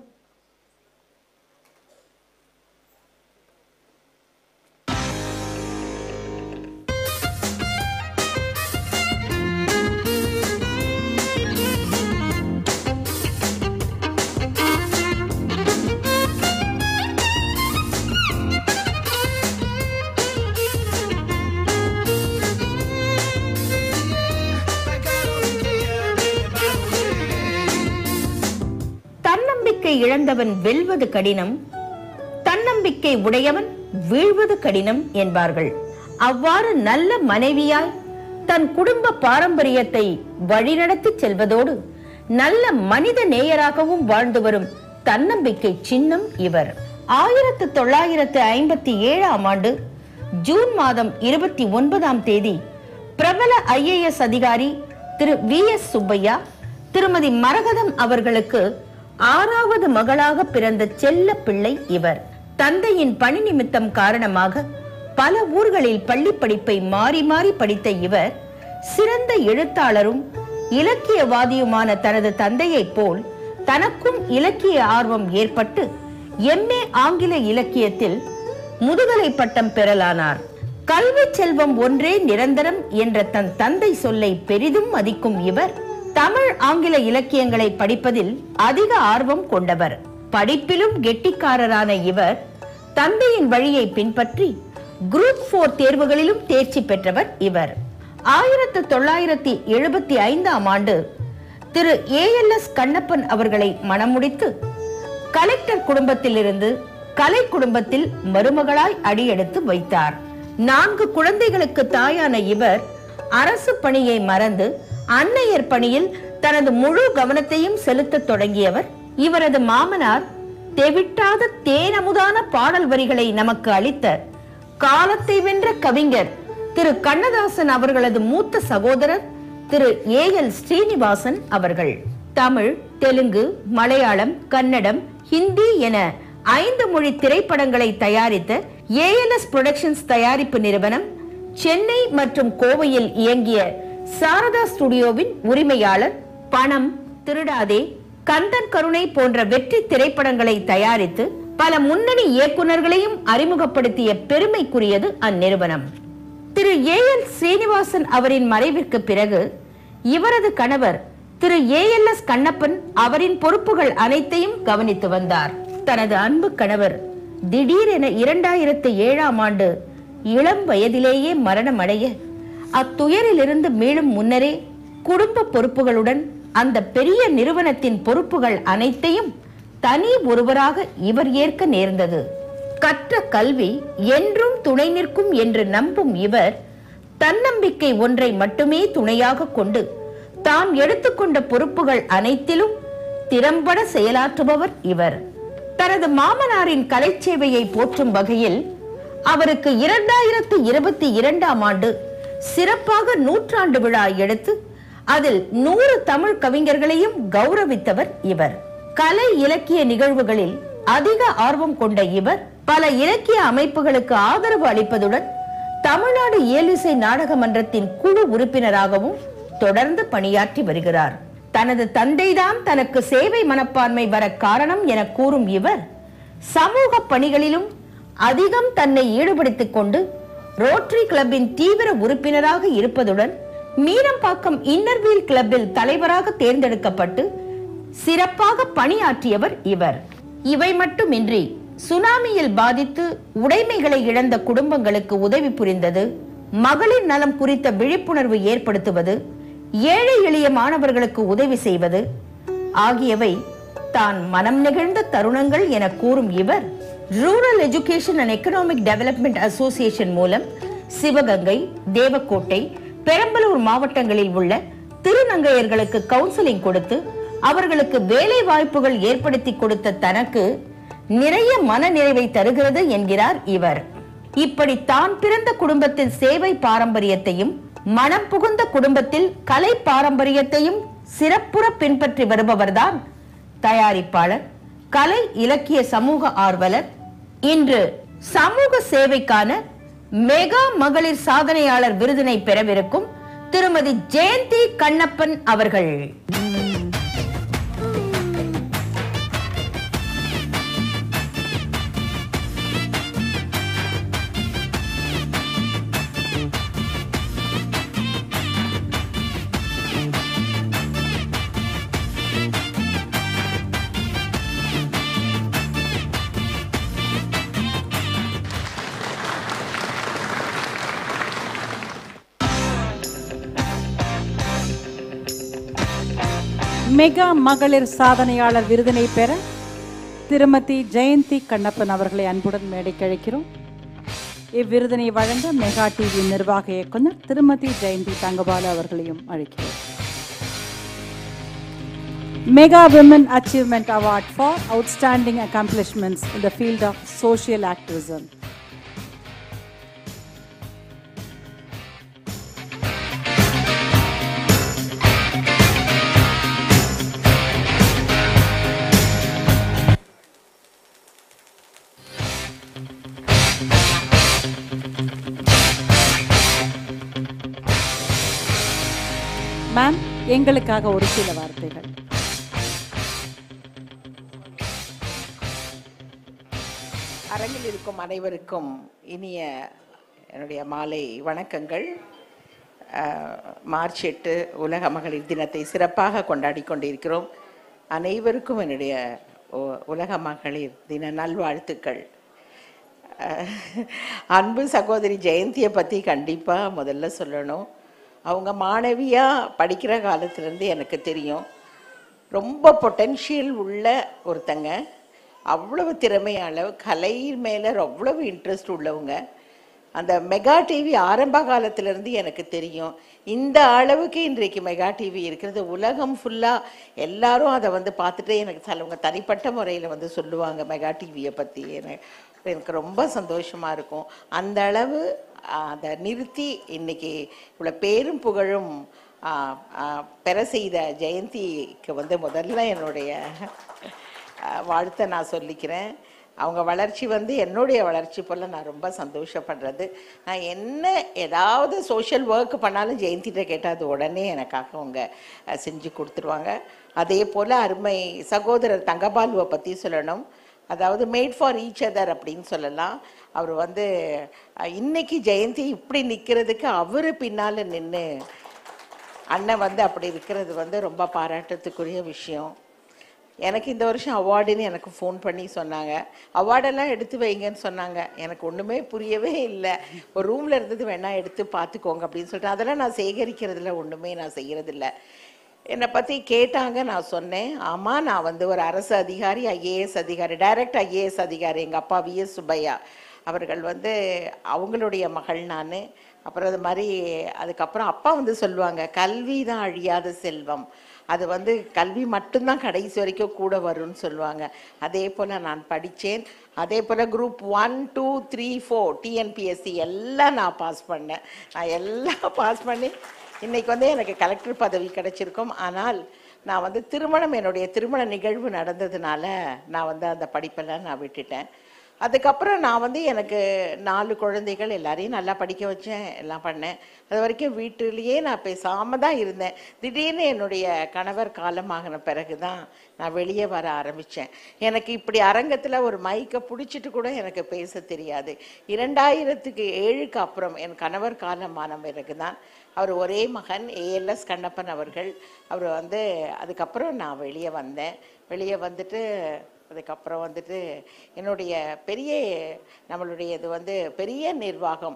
இழந்தவன் வெல்வது கடினம், தன்னம்பிக்கை உடையவன் வீழ்வது கடினம் என்பார்கள். அவ்வாறு நல்ல மனைவியாய் தன் குடும்ப பாரம்பரியத்தை வழிநடத்தி செல்வதோடு நல்ல மனித நேயராகவும் வாழ்ந்து வரும் தன்னம்பிக்கை சின்னம் இவர். 1957ஆம் ஆண்டு ஜூன் மாதம் 29ஆம் தேதி பிரபல IAS அதிகாரி திரு VS சுப்பையா திருமதி மரகதம் அவர்களுக்கு 6வது மகளாக பிறந்த செல்ல பிள்ளை இவர். தந்தையின் பணி நிமித்தம் காரணமாக பல ஊர்களில் பள்ளி படிப்பை மாறி மாறி படித்த இவர் சிறந்த எழுத்தாளரும் இலக்கியவாதியுமான தனது தந்தையைப் போல் தனக்கும் இலக்கிய ஆர்வம் ஏற்பட்டு MA ஆங்கில இலக்கியத்தில் முதுகலை பட்டம் பெறலானார். கல்வி செல்வம் ஒன்றே நிரந்தரம் என்ற தன் தந்தை சொல்லை பெரிதும் மதிக்கும் இவர் தமிழ் ஆங்கில இலக்கியங்களை படிப்பதில் அதிக ஆர்வம் கொண்டவர். படிப்பிலும் கெட்டிக்காரரான இவர் தந்தையின் வழியை பின்பற்றி குரூப் 4 தேர்வுகளிலும் தேர்ச்சி பெற்றவர் இவர். 1975ஆம் ஆண்டு திரு ALS கண்ணப்பன் அவர்களை மணமுடித்து கலெக்டர் குடும்பத்திலிருந்து கலை குடும்பத்தில் மருமகளாய் அடியெடுத்து வைத்தார். 4 குழந்தைகளுக்கு தாயான இவர் அரசு பணியை மறந்து அன்னையர் பணியில் தனது முழு கவனத்தையும் செலுத்த தொடங்கியவர். இவரது மாமனார் தெவிட்டாத தேனமுதான பாடல் வரிகளை நமக்கு அளித்த காலத்தை வென்ற கவிஞர் திரு கண்ணதாசன் அவர்களது மூத்த சகோதரர் திரு AL ஸ்ரீனிவாசன் அவர்கள். தமிழ், தெலுங்கு, மலையாளம், கன்னடம், ஹிந்தி என 5 மொழி திரைப்படங்களை தயாரித்த ALS புரொடக்ஷன்ஸ் தயாரிப்பு நிறுவனம் சென்னை மற்றும் கோவையில் இயங்கிய சாரதா ஸ்டுடியோவின் உரிமையாளர். பணம், திருடாதே, கந்தன் கருணை போன்ற வெற்றி திரைப்படங்களை தயாரித்து பல முன்னணி இயக்குநர்களையும் அறிமுகப்படுத்திய பெருமைக்குரியது அந்நிறுவனம். திரு AL ஸ்ரீனிவாசன் அவரின் மறைவிற்கு பிறகு இவரது கணவர் திரு ALS கண்ணப்பன் அவரின் பொறுப்புகள் அனைத்தையும் கவனித்து வந்தார். தனது அன்பு கணவர் திடீரென 2007ஆம் ஆண்டு இளம் வயதிலேயே மரணமடைய அத்துயரிலிருந்து மீளும் முன்னரே குடும்ப பொறுப்புகளுடன் அந்த பெரிய நிறுவனத்தின் பொறுப்புகள் அனைத்தையும் தனி ஒருவராக இவர் ஏற்க நேர்ந்தது. கற்ற கல்வி என்றும் துணை நிற்கும் என்று நம்பும் இவர் தன்னம்பிக்கை ஒன்றை மட்டுமே துணையாக கொண்டு தான் எடுத்துக்கொண்ட பொறுப்புகள் அனைத்திலும் திறம்பட செயலாற்றுபவர் இவர். தனது மாமனாரின் கலைச்சேவையை போற்றும் வகையில் அவருக்கு 2022ஆம் ஆண்டு சிறப்பாக 100ஆண்டு விழா எடுத்து அதில் 100 தமிழ் கவிஞர்களையும் கௌரவித்தவர் இவர். கலை இலக்கிய நிகழ்வுகளில் அதிக ஆர்வம் கொண்ட இவர் பல இலக்கிய அமைப்புகளுக்கு ஆதரவு அளிப்பதுடன் தமிழ்நாடு இயலிசை நாடக மன்றத்தின் குழு உறுப்பினராகவும் தொடர்ந்து பணியாற்றி வருகிறார். தனது தந்தைதான் தனக்கு சேவை மனப்பான்மை வர காரணம் என கூறும் இவர் சமூக பணிகளிலும் அதிகம் தன்னை ஈடுபடுத்திக் கொண்டு ரோட்டரி கிளப்பின் தீவிர உறுப்பினராக இருப்பதுடன் மீனம்பாக்கம் இன்னர்வீல் கிளப்பில் தலைவராக தேர்ந்தெடுக்கப்பட்டு சிறப்பாக பணியாற்றியவர் இவர். இவை மட்டுமின்றி சுனாமியில் பாதித்து உடைமைகளை இழந்த குடும்பங்களுக்கு உதவி புரிந்தது, மகளிர் நலம் குறித்த விழிப்புணர்வு ஏற்படுத்துவது, ஏழை எளிய மாணவர்களுக்கு உதவி செய்வது ஆகியவை தான் மனம் நெகிழ்ந்த தருணங்கள் என கூறும் இவர் rural education and economic development association மூலம் சிவகங்கை, தேவக்கோட்டை, பெரம்பலூர் மாவட்டங்களில் உள்ள திருநங்கையர்களுக்கு கவுன்சிலிங் கொடுத்து அவர்களுக்கு வேலை வாய்ப்புகள் ஏற்படுத்தி கொடுத்த தனக்கு நிறைய மன நிறைவை தருகிறது என்கிறார் இவர். இப்படி தான் பிறந்த குடும்பத்தில் சேவை பாரம்பரியத்தையும் மனம் புகுந்த குடும்பத்தில் கலை பாரம்பரியத்தையும் சிறப்புற பின்பற்றி வருபவர்தான் தயாரிப்பாளர், கலை இலக்கிய சமூக ஆர்வலர், இன்று சமூக சேவைக்கான மெகா மகளிர் சாதனையாளர் விருதினை பெறவிருக்கும் திருமதி ஜெயந்தி கண்ணப்பன் அவர்கள். மெகா மகளிர் சாதனையாளர் விருதினை பெற திருமதி ஜெயந்தி கண்ணப்பன் அவர்களை அன்புடன் மேடைக்கு அழைக்கிறோம். இவ்விருதினை வழங்க மெகா டிவி நிர்வாக இயக்குனர் திருமதி ஜெயந்தி தங்கபாலு அவர்களையும் அழைக்கிறோம். Mega Women Achievement Award for Outstanding Accomplishments in the Field of Social Activism. Ma'am, எங்களுக்காக ஒரு சில வார்த்தைகள். அரங்கில் இருக்கும் அனைவருக்கும் இனிய என்னுடைய மாலை வணக்கங்கள். மார்ச் 8 உலக மகளிர் தினத்தை சிறப்பாக கொண்டாடி கொண்டிருக்கிறோம். அனைவருக்கும் என்னுடைய உலக மகளிர் தின நல்வாழ்த்துக்கள். அன்பு சகோதரி ஜெயந்தியை பற்றி கண்டிப்பாக முதல்ல சொல்லணும். அவங்க மாணவியாக படிக்கிற காலத்துலேருந்து எனக்கு தெரியும். ரொம்ப பொட்டென்ஷியல் உள்ள ஒருத்தங்க, அவ்வளவு திறமையான, கலை மேலே அவ்வளவு இன்ட்ரெஸ்ட் உள்ளவங்க. அந்த மெகா டிவி ஆரம்ப காலத்திலேருந்து எனக்கு தெரியும். இந்த அளவுக்கு இன்றைக்கு மெகா டிவி இருக்கிறது. உலகம் ஃபுல்லாக எல்லாரும் அதை வந்து பார்த்துட்டு எனக்கு சிலவங்க தனிப்பட்ட முறையில் வந்து சொல்லுவாங்க மெகா டிவியை பற்றி. எனக்கு ரொம்ப சந்தோஷமாக இருக்கும். அந்த அளவு அதை நிறுத்தி இன்னைக்கு இவ்வளோ பேரும் புகழும் பெற செய்த ஜெயந்திக்கு வந்து முதல்ல என்னுடைய வாழ்த்தை நான் சொல்லிக்கிறேன். அவங்க வளர்ச்சி வந்து என்னுடைய வளர்ச்சி போல் நான் ரொம்ப சந்தோஷப்படுறது. நான் என்ன ஏதாவது சோஷியல் ஒர்க் பண்ணாலும் ஜெயந்திகிட்ட கேட்டால் அது உடனே எனக்காக அவங்க செஞ்சு கொடுத்துருவாங்க. அதே போல் அருமை சகோதரர் தங்கபாலுவை பற்றி சொல்லணும். அதாவது மேட் ஃபார் ஈச் அதர் அப்படின்னு சொல்லலாம். அவர் வந்து இன்னைக்கு ஜெயந்தி இப்படி நிற்கிறதுக்கு அவர் பின்னால் நின்று அண்ணன் வந்து அப்படி இருக்கிறது வந்து ரொம்ப பாராட்டத்துக்குரிய விஷயம். எனக்கு இந்த வருஷம் அவார்டுன்னு எனக்கு ஃபோன் பண்ணி சொன்னாங்க. அவார்டெல்லாம் எடுத்து வைங்கன்னு சொன்னாங்க. எனக்கு ஒன்றுமே புரியவே இல்லை. ஒரு ரூமில் இருந்தது வேணால் எடுத்து பார்த்துக்கோங்க அப்படின்னு சொல்லிட்டு அதெல்லாம் நான் சேகரிக்கிறதில்ல, ஒன்றுமே நான் செய்கிறதில்ல. என்னை பற்றி கேட்டாங்க. நான் சொன்னேன், ஆமாம் நான் வந்து ஒரு அரசு அதிகாரி, ஐஏஎஸ் அதிகாரி, டைரக்ட் ஐஏஎஸ் அதிகாரி. எங்கள் அப்பா விஎஸ் சுப்பையா அவர்கள் வந்து அவங்களுடைய மகள் நான். அப்புறம் அது மாதிரி அதுக்கப்புறம் அப்பா வந்து சொல்லுவாங்க, கல்வி தான் அழியாத செல்வம், அது வந்து கல்வி மட்டும்தான் கடைசி வரைக்கும் கூட வரும்னு சொல்லுவாங்க. அதே போல் நான் படித்தேன். அதே போல் குரூப் 1, 2, 3, 4 டிஎன்பிஎஸ்சி எல்லாம் நான் பாஸ் பண்ணேன். நான் எல்லாம் பாஸ் பண்ணி இன்றைக்கி வந்து எனக்கு கலெக்டர் பதவி கிடச்சிருக்கும். ஆனால் நான் வந்து என்னுடைய திருமண நிகழ்வு நடந்ததுனால நான் வந்து அந்த படிப்பெல்லாம் நான் விட்டுட்டேன். அதுக்கப்புறம் நான் வந்து எனக்கு 4 குழந்தைகள், எல்லாரையும் நல்லா படிக்க வச்சேன், எல்லாம் பண்ணேன். அது வரைக்கும் வீட்டிலேயே நான் பேசாமல் தான் இருந்தேன். திடீர்னு என்னுடைய கணவர் காலமாகின பிறகு தான் நான் வெளியே வர ஆரம்பித்தேன். எனக்கு இப்படி அரங்கத்தில் ஒரு மைக்கை பிடிச்சிட்டு கூட எனக்கு பேச தெரியாது. 2007க்கு அப்புறம் என் கணவர் காலமான பிறகு தான், அவர் ஒரே மகன் ஏஎல்எஸ் கண்ணப்பன் அவர்கள், அவர் வந்து அதுக்கப்புறம் நான் வெளியே வந்தேன். வெளியே வந்துட்டு அதுக்கப்புறம் வந்துட்டு என்னுடைய நம்மளுடைய இது வந்து பெரிய நிர்வாகம்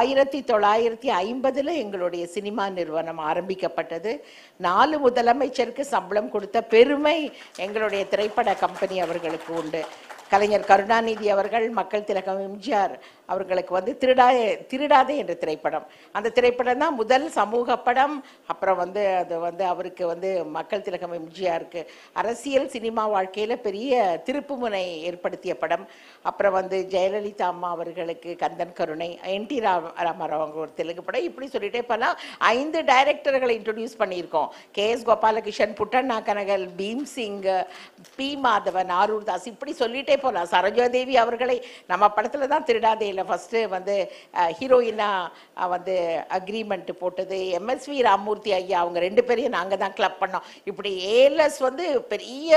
1950 எங்களுடைய சினிமா நிறுவனம் ஆரம்பிக்கப்பட்டது. 4 முதலமைச்சருக்கு சம்பளம் கொடுத்த பெருமை எங்களுடைய திரைப்பட கம்பெனி அவர்களுக்கு உண்டு. கலைஞர் கருணாநிதி அவர்கள், மக்கள் திலகம் எம்ஜிஆர் அவர்களுக்கு வந்து திருடாதே என்ற திரைப்படம், அந்த திரைப்படம் தான் முதல் சமூக படம். அப்புறம் வந்து அது வந்து அவருக்கு வந்து மக்கள் திலகம் எம்ஜிஆருக்கு அரசியல் சினிமா வாழ்க்கையில் பெரிய திருப்புமுனை ஏற்படுத்திய படம். அப்புறம் வந்து ஜெயலலிதா அம்மா அவர்களுக்கு கந்தன் கருணை, என்டி ராமராவ் அவங்க ஒரு தெலுங்கு படம். இப்படி சொல்லிட்டே போனால் 5 டைரக்டர்களை இன்ட்ரடியூஸ் பண்ணியிருக்கோம். KS கோபாலகிருஷ்ணன், புட்டண்ணா கனகல், பீம்சிங், பி மாதவன், ஆரூர் தாஸ், இப்படி சொல்லிட்டே போகலாம். சரோஜாதேவி அவர்களை நம்ம படத்தில் தான் திருடாதேயில் ஃபஸ்ட்டு வந்து ஹீரோயினாக வந்து அக்ரிமெண்ட் போட்டது. MSV ராமூர்த்தி ஐயா அவங்க 2 பேரையும் நாங்கள் தான் கிளப் பண்ணோம். இப்படி ஏஎல்எஸ் வந்து பெரிய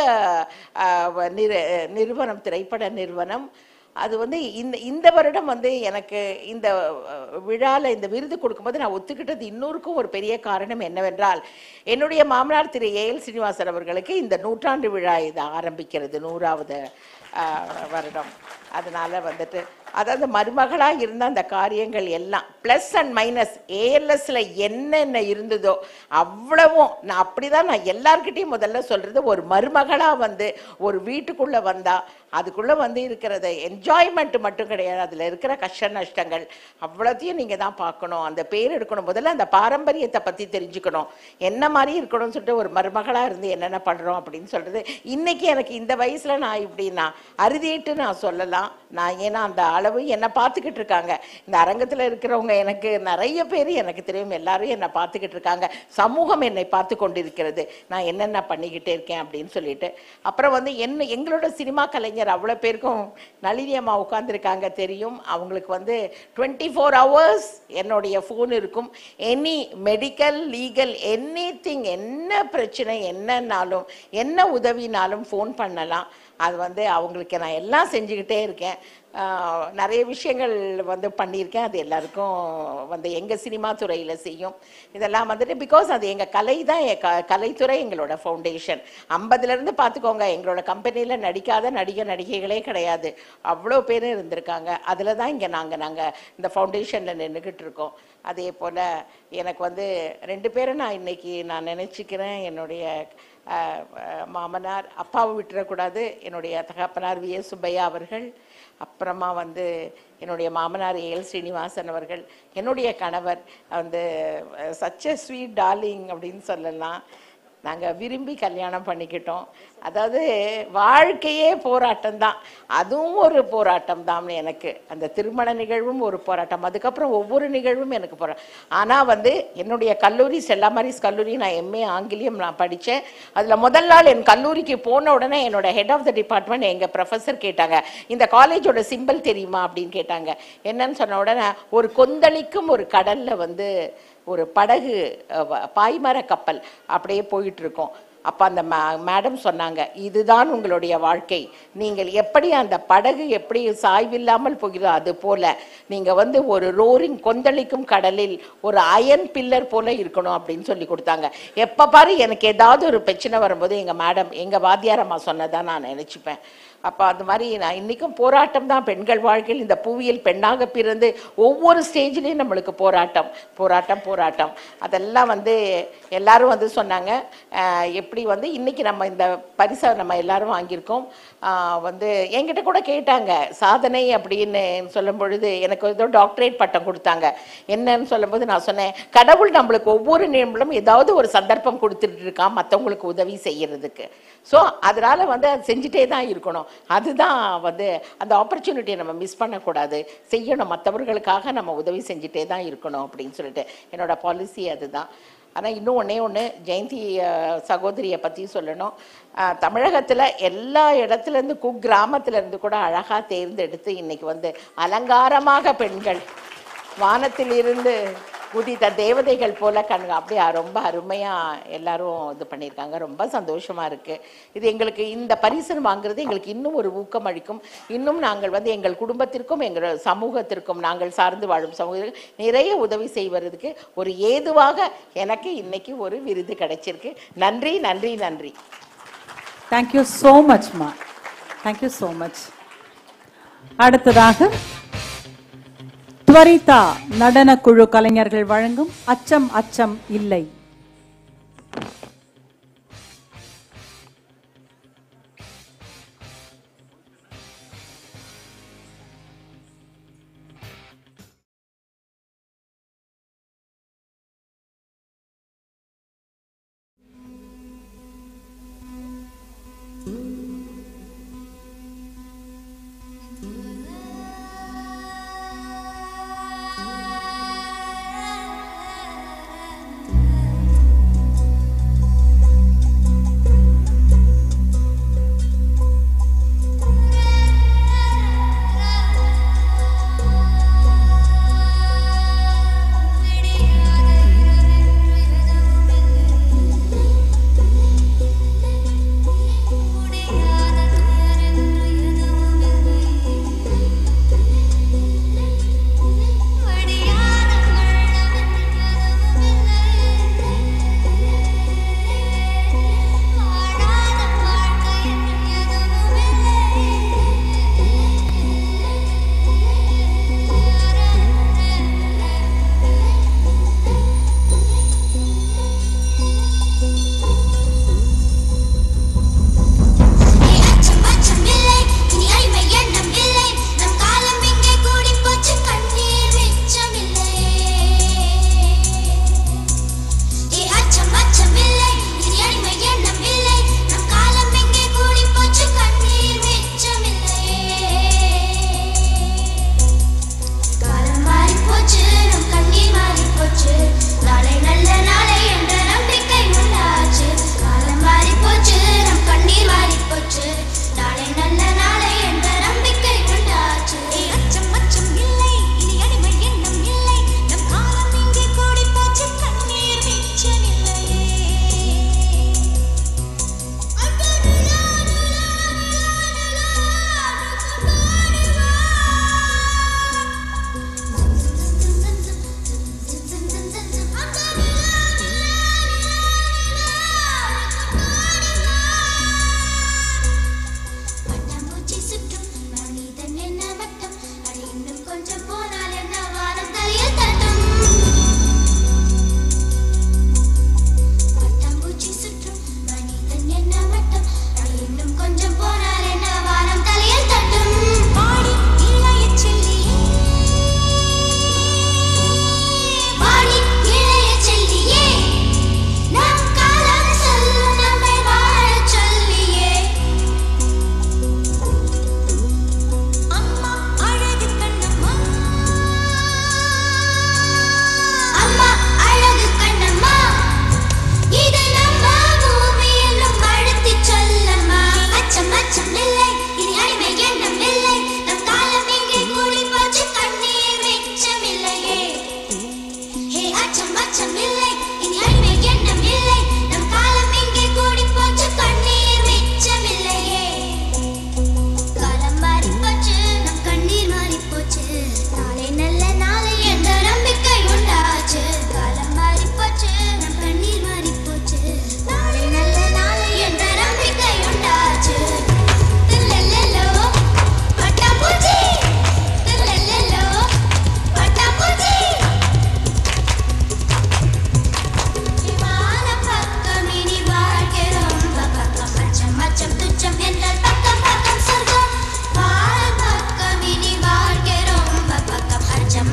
நிறுவனம், திரைப்பட நிறுவனம். அது வந்து இந்த வருடம் வந்து எனக்கு இந்த விழாவில் இந்த விருது கொடுக்கும்போது நான் ஒத்துக்கிட்டது இன்னொருக்கும் ஒரு பெரிய காரணம் என்னவென்றால், என்னுடைய மாமனார் திரு ஏஎல் சீனிவாசன் அவர்களுக்கு இந்த 100ஆண்டு விழா இது ஆரம்பிக்கிறது, 100வது வருடம். அதனால வந்துட்டு அதாவது மருமகளாக இருந்த அந்த காரியங்கள் எல்லாம் ப்ளஸ் அண்ட் மைனஸ் ஏஎல்எஸ்ல என்னென்ன இருந்ததோ அவ்வளவும் நான் அப்படிதான் நான் எல்லார்கிட்டையும் முதல்ல சொல்றது. ஒரு மருமகளாக வந்து ஒரு வீட்டுக்குள்ள வந்தா அதுக்குள்ள வந்து இருக்கிறத என்ஜாய்மெண்ட் மட்டும் கிடையாது, அதுல இருக்கிற கஷ்ட நஷ்டங்கள் அவ்வளோத்தையும் நீங்க தான் பார்க்கணும். அந்த பேர் எடுக்கணும், முதல்ல அந்த பாரம்பரியத்தை பத்தி தெரிஞ்சுக்கணும், என்ன மாதிரி இருக்கணும்னு சொல்லிட்டு ஒரு மருமகளா இருந்து என்னென்ன பண்றோம் அப்படின்னு சொல்றது. இன்னைக்கு எனக்கு இந்த வயசுல நான் இப்படின்னா அறுதிட்டு நான் சொல்லலாம். நான் ஏன்னா அந்த அளவு என்னை பார்த்துக்கிட்டு இருக்காங்க. இந்த அரங்கத்தில் இருக்கிறவங்க எனக்கு நிறைய பேர் எனக்கு தெரியும், எல்லாரும் என்னை பார்த்துக்கிட்டு இருக்காங்க. சமூகம் என்னை பார்த்து கொண்டிருக்கிறது, நான் என்னென்ன பண்ணிக்கிட்டே இருக்கேன் அப்படின்னு சொல்லிட்டு. அப்புறம் வந்து எங்களோட சினிமா கலைஞர் அவ்வளோ பேருக்கும் நளினி அம்மா உட்காந்துருக்காங்க தெரியும். அவங்களுக்கு வந்து 24 hours என்னுடைய ஃபோன் இருக்கும். எனி மெடிக்கல், லீகல், எனிதிங், என்ன பிரச்சனை என்னன்னாலும் என்ன உதவினாலும் ஃபோன் பண்ணலாம். அது வந்து அவங்களுக்கு நான் எல்லாம் செஞ்சுக்கிட்டே இருக்கேன். நிறைய விஷயங்கள் வந்து பண்ணியிருக்கேன். அது எல்லாருக்கும் வந்து எங்கள் சினிமா துறையில் செய்யும் இதெல்லாம் வந்துட்டு பிகாஸ் அது எங்கள் கலை தான், கலைத்துறை எங்களோட ஃபவுண்டேஷன். 50லேருந்து பார்த்துக்கோங்க, எங்களோட கம்பெனியில் நடிக்காத நடிகைகளே கிடையாது, அவ்வளோ பேர் இருந்திருக்காங்க. அதில் தான் இங்கே நாங்கள் இந்த ஃபவுண்டேஷனில் நின்றுக்கிட்டு இருக்கோம். அதே போல் எனக்கு வந்து 2 பேரை நான் நினச்சிக்கிறேன். என்னுடைய மாமனார், அப்பாவை விட்டுறக்கூடாது, என்னுடைய தகப்பனார் வி.எஸ். சுப்பையா அவர்கள், அப்புறமா வந்து என்னுடைய மாமனார் ஏஎல் ஸ்ரீனிவாசன் அவர்கள், என்னுடைய கணவர் வந்து சச் எ ஸ்வீட் டார்லிங் அப்படின்னு சொல்லலாம். நாங்கள் விரும்பி கல்யாணம் பண்ணிக்கிட்டோம். அதாவது வாழ்க்கையே போராட்டம் தான், அதுவும் ஒரு போராட்டம் தான் எனக்கு. அந்த திருமண நிகழ்வும் ஒரு போராட்டம், அதுக்கப்புறம் ஒவ்வொரு நிகழ்வும் எனக்கு போராட்டம். ஆனால் வந்து என்னுடைய கல்லூரி ஸ்டெல்லா மாரிஸ் கல்லூரி, நான் எம்ஏ ஆங்கிலம் நான் படித்தேன். அதில் முதல் நாள் என் கல்லூரிக்கு போன உடனே என்னோட ஹெட் ஆஃப் த டிபார்ட்மெண்ட் எங்கள் ப்ரொஃபஸர் கேட்டாங்க, இந்த காலேஜோட சிம்பிள் தெரியுமா அப்படின்னு கேட்டாங்க. என்னன்னு சொன்ன உடனே ஒரு கொந்தளிக்கும் ஒரு கடலில் வந்து ஒரு படகு, பாய்மர கப்பல் அப்படியே போயிட்டு இருக்கோம். அப்போ அந்த மேடம் சொன்னாங்க, இதுதான் உங்களுடைய வாழ்க்கை, நீங்கள் எப்படி அந்த படகு எப்படி சாய்வில்லாமல் போகிறதோ அது போல நீங்கள் வந்து ஒரு ரோரிங் கொந்தளிக்கும் கடலில் ஒரு அயன் பில்லர் போல இருக்கணும் அப்படின்னு சொல்லி கொடுத்தாங்க. எப்போ பாரு எனக்கு ஏதாவது ஒரு பிரச்சனை வரும்போது எங்கள் வாத்தியாரம்மா சொன்னதான் நான் நினச்சிப்பேன். அப்போ அது மாதிரி நான் இன்றைக்கும் போராட்டம் தான் பெண்கள் வாழ்க்கையில். இந்த புவியில் பெண்ணாக பிறந்து ஒவ்வொரு ஸ்டேஜ்லேயும் நம்மளுக்கு போராட்டம் அதெல்லாம் வந்து எல்லாரும் வந்து சொன்னாங்க. எப்படி வந்து இன்றைக்கி நம்ம இந்த பரிசை நம்ம எல்லாரும் வாங்கியிருக்கோம். வந்து என்கிட்ட கூட கேட்டாங்க சாதனை அப்படின்னு சொல்லும் பொழுது, எனக்கு ஏதோ டாக்டரேட் பட்டம் கொடுத்தாங்க. என்னன்னு சொல்லும்போது நான் சொன்னேன், கடவுள் நம்மளுக்கு ஒவ்வொரு நிமிடம் ஏதாவது ஒரு சந்தர்ப்பம் கொடுத்துட்டு இருக்கான் மற்றவங்களுக்கு உதவி செய்யறதுக்கு. ஸோ அதனால் வந்து அது செஞ்சுட்டே தான் இருக்கணும். அதுதான் வந்து அந்த ஆப்பர்ச்சுனிட்டியை நம்ம மிஸ் பண்ணக்கூடாது, செய்யணும், மற்றவர்களுக்காக நம்ம உதவி செஞ்சுட்டே தான் இருக்கணும் அப்படின்னு சொல்லிட்டு என்னோட பாலிசி அதுதான். ஆனால் இன்னும் ஒன்று ஜெயந்தி சகோதரியை பற்றி சொல்லணும். தமிழகத்தில் எல்லா இடத்துலேருந்து குக்கிராமத்திலேருந்து கூட அழகாக தேர்ந்தெடுத்து இன்றைக்கி வந்து அலங்காரமாக பெண்கள் வானத்திலிருந்து உதித்த தேவதைகள் போல அப்படியே ரொம்ப அருமையாக எல்லாரும் இது பண்ணியிருக்காங்க. ரொம்ப சந்தோஷமாக இருக்குது. இது எங்களுக்கு இந்த பரிசு வாங்குறது எங்களுக்கு இன்னும் ஒரு ஊக்கம் அளிக்கும். இன்னும் நாங்கள் வந்து எங்கள் குடும்பத்திற்கும் எங்கள் சமூகத்திற்கும், நாங்கள் சார்ந்து வாழும் சமூகத்திற்கு நிறைய உதவி செய்வதற்கு ஒரு ஏதுவாக எனக்கு இன்னைக்கு ஒரு விருது கிடைச்சிருக்கு. நன்றி நன்றி நன்றி. தேங்க்யூ ஸோ மச்மா, தேங்க்யூ ஸோ மச். அடுத்ததாக துவரிதா நடன குழு கலைஞர்கள் வழங்கும் அச்சம் அச்சம் இல்லை.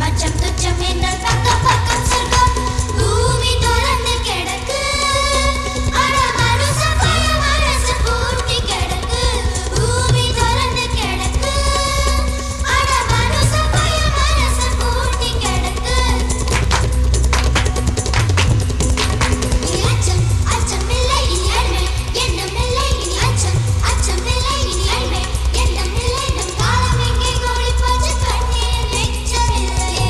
அச்சம் துச்சம் என்றால் பக்கம் பக்கம் சொர்க்கம் பூமி துறந்து கிடக்கு அட மனுஷ பய மனசு பூட்டி கிடக்கு பூமி துறந்து கிடக்கு அட மனுஷ பய மனசு பூட்டி கிடக்கு அச்சம் அச்சம் இல்லை இனி அழுமை எண்ணம் இல்லை இனி அச்சம் அச்சம் இல்லை இனி அழுமை எண்ணம் இல்லை நம் காலம் எங்கே கோடி போச்சு கண்ணீர் வெச்சமில்லையே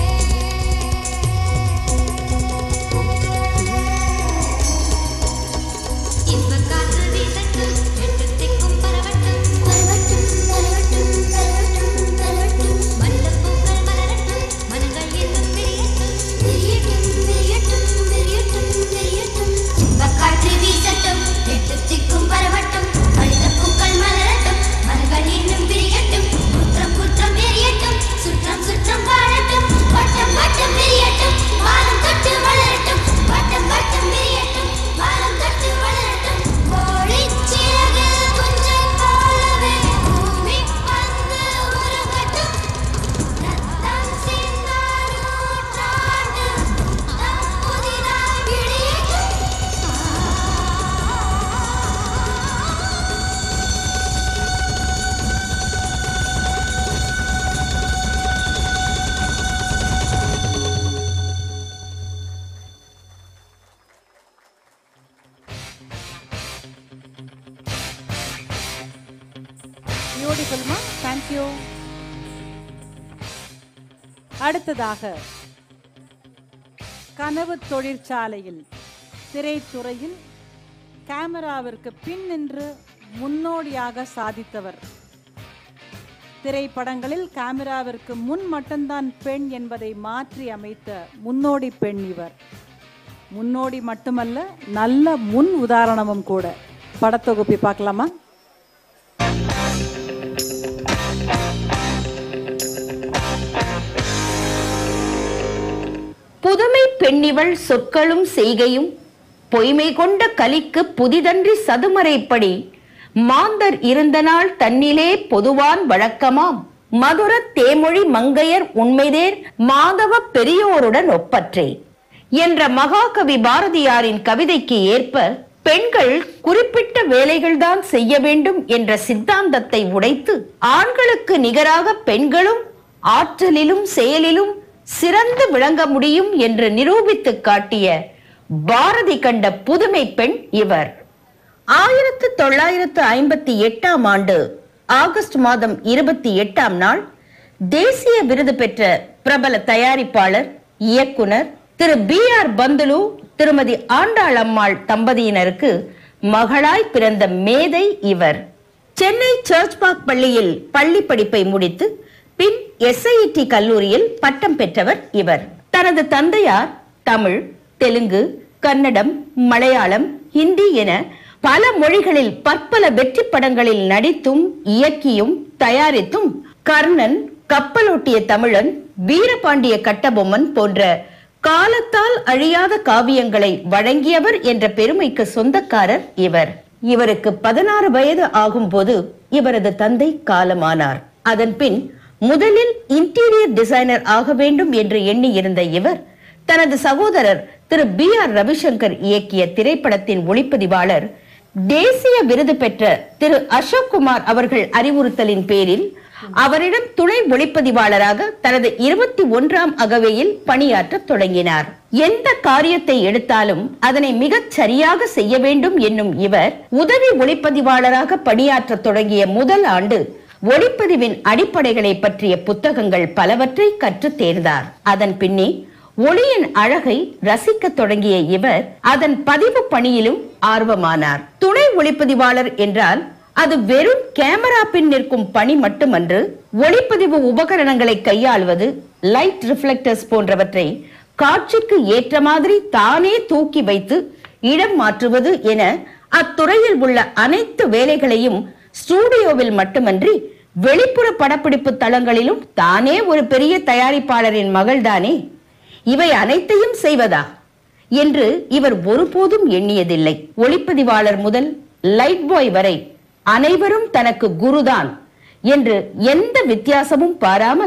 இன்ப காற்று வீசட்டும் எட்டு திக்கும் பரவட்டும் பரவட்டும் பரவட்டும் பரவட்டும் பரவட்டும் வண்ணப் பூக்கள் மலரட்டும் மனங்கள் இன்னும் விரியட்டும் விரியட்டும் விரியட்டும் விரியட்டும் விரியட்டும் இன்ப காற்று வீசட்டும் எட்டு திக்கும் பரவட்டும் வண்ணப் பூக்கள் மலரட்டும் மனங்கள் இன்னும் விரியட்டும் குற்றம் குற்றம் எரியட்டும் சுற்றம் சுற்றம் வாழட்டும் வட்டம் வட்டம் விரியட்டும் வானம் தொட்டு வளரட்டும் வட்டம் வட்டம் விரியட்டும் வானம் தொட்டு வளரட்டும் கோழிச்சிறகில் குஞ்சை போலவே பூமி வந்து உருகட்டும் ரத்தம் சிந்தார் நூற்றாண்டு நம் புதிதாய் விடியட்டும் பியூட்டிஃபுல்மா, தேங்க்யூ. அடுத்ததாக கனவு தொழிற்சாலையில் திரைத்துறையில் கேமராவிற்கு பின் நின்று முன்னோடியாக சாதித்தவர். திரைப்படங்களில் கேமராவிற்கு முன் மட்டும்தான் பெண் என்பதை மாற்றி அமைத்த முன்னோடி பெண் இவர். முன்னோடி மட்டுமல்ல, நல்ல முன் உதாரணமும் கூட. படத்தொகுப்பி பார்க்கலாமா? புதுமை பெண்ணிவள் சொற்களும் செய்கையும் பொய்மை கொண்ட கலிக்கு புதிதன்றி சதுமறைப்படி மாந்தர் இருந்த நாள் தன்னிலே பொதுவான் வழக்கமாம் மதுர தேமொழி மங்கையர் உண்மைதேர் மாதவ பெரியோருடன் ஒப்பற்றே என்ற மகாகவி பாரதியாரின் கவிதைக்கு ஏற்ப பெண்கள் குறிப்பிட்ட வேலைகள்தான் செய்ய வேண்டும் என்ற சித்தாந்தத்தை உடைத்து ஆண்களுக்கு நிகராக பெண்களும் ஆற்றலிலும் செயலிலும் சிறந்து விளங்க முடியும் என்று நிரூபித்து காட்டிய பாரதி கண்ட புதுமை பெண் இவர். 1958 ஆண்டு ஆகஸ்ட் மாதம் 28 நாள் தேசிய விருது பெற்ற பிரபல தயாரிப்பாளர் இயக்குனர் திரு B.R. பந்துலு திருமதி ஆண்டாள் அம்மாள் தம்பதியினருக்கு மகளாய் பிறந்த மேதை இவர். சென்னை சர்ச் பார்க் பள்ளியில் பள்ளி படிப்பை முடித்து பின் SIT கல்லூரியில் பட்டம் பெற்றவர் இவர். தனது தந்தையார் தமிழ், தெலுங்கு, கன்னடம், மலையாளம், ஹிந்தி என பல மொழிகளில் பற்பல வெற்றி படங்களில் நடித்தும் இயக்கியும் தயாரித்தும் கர்ணன், கப்பலோட்டிய தமிழன், வீரபாண்டிய கட்டபொம்மன் போன்ற காலத்தால் அழியாத காவியங்களை வழங்கியவர் என்ற பெருமைக்கு சொந்தக்காரர் இவர். இவருக்கு 16 வயது ஆகும் போது இவரது தந்தை காலமானார். அதன் பின் முதலில் இன்டீரியர் டிசைனர் ஆக வேண்டும் என்று எண்ணி இருந்த இவர் தனது சகோதரர் திரு B.R. ரவிசங்கர் இயக்கிய திரைப்படத்தின் ஒளிப்பதிவாளர் தேசிய விருது பெற்ற திரு அசோக் குமார் அவர்கள் அறிவுறுத்தலின் பேரில் அவரிடம் துணை ஒளிப்பதிவாளராக தனது 21ஆம் அகவையில் பணியாற்ற தொடங்கினார். எந்த காரியத்தை எடுத்தாலும் அதனை மிகச் சரியாக செய்ய வேண்டும் என்னும் இவர் உதவி ஒளிப்பதிவாளராக பணியாற்ற தொடங்கிய முதல் ஆண்டு ஒளிப்பதிவின் அடிப்படைகளை பற்றிய புத்தகங்கள் பலவற்றை கற்று தேர்ந்தார். அதன் பின்னே ஒளியின் அழகை ரசிக்க தொடங்கிய இவர் அதன் பதிவு பணியிலும் ஆர்வமானார். துணை ஒளிப்பதிவாளர் என்றால் அது வெறும் கேமரா பின் நிற்கும் பணி மட்டுமன்று, ஒளிப்பதிவு உபகரணங்களை கையாளுவது, லைட் ரிஃப்ளெக்டர்ஸ் போன்றவற்றை காட்சிக்கு ஏற்ற மாதிரி தானே தூக்கி வைத்து இடம் மாற்றுவது என அத்துறையில் உள்ள அனைத்து வேலைகளையும் ஸ்டூடியோவில் மட்டுமன்றி வெளிப்புற படப்பிடிப்பு தளங்களிலும் தானே ஒரு பெரிய தயாரிப்பாளரின் மகள்தானே, இவை அனைத்தையும் செய்வதா என்று இவர் ஒருபோதும் எண்ணியதில்லை. ஒளிப்பதிவாளர் முதல் லைட் பாய் வரை அனைவரும் தனக்கு குருதான் என்று எந்த வித்தியாசமும் பாராமல்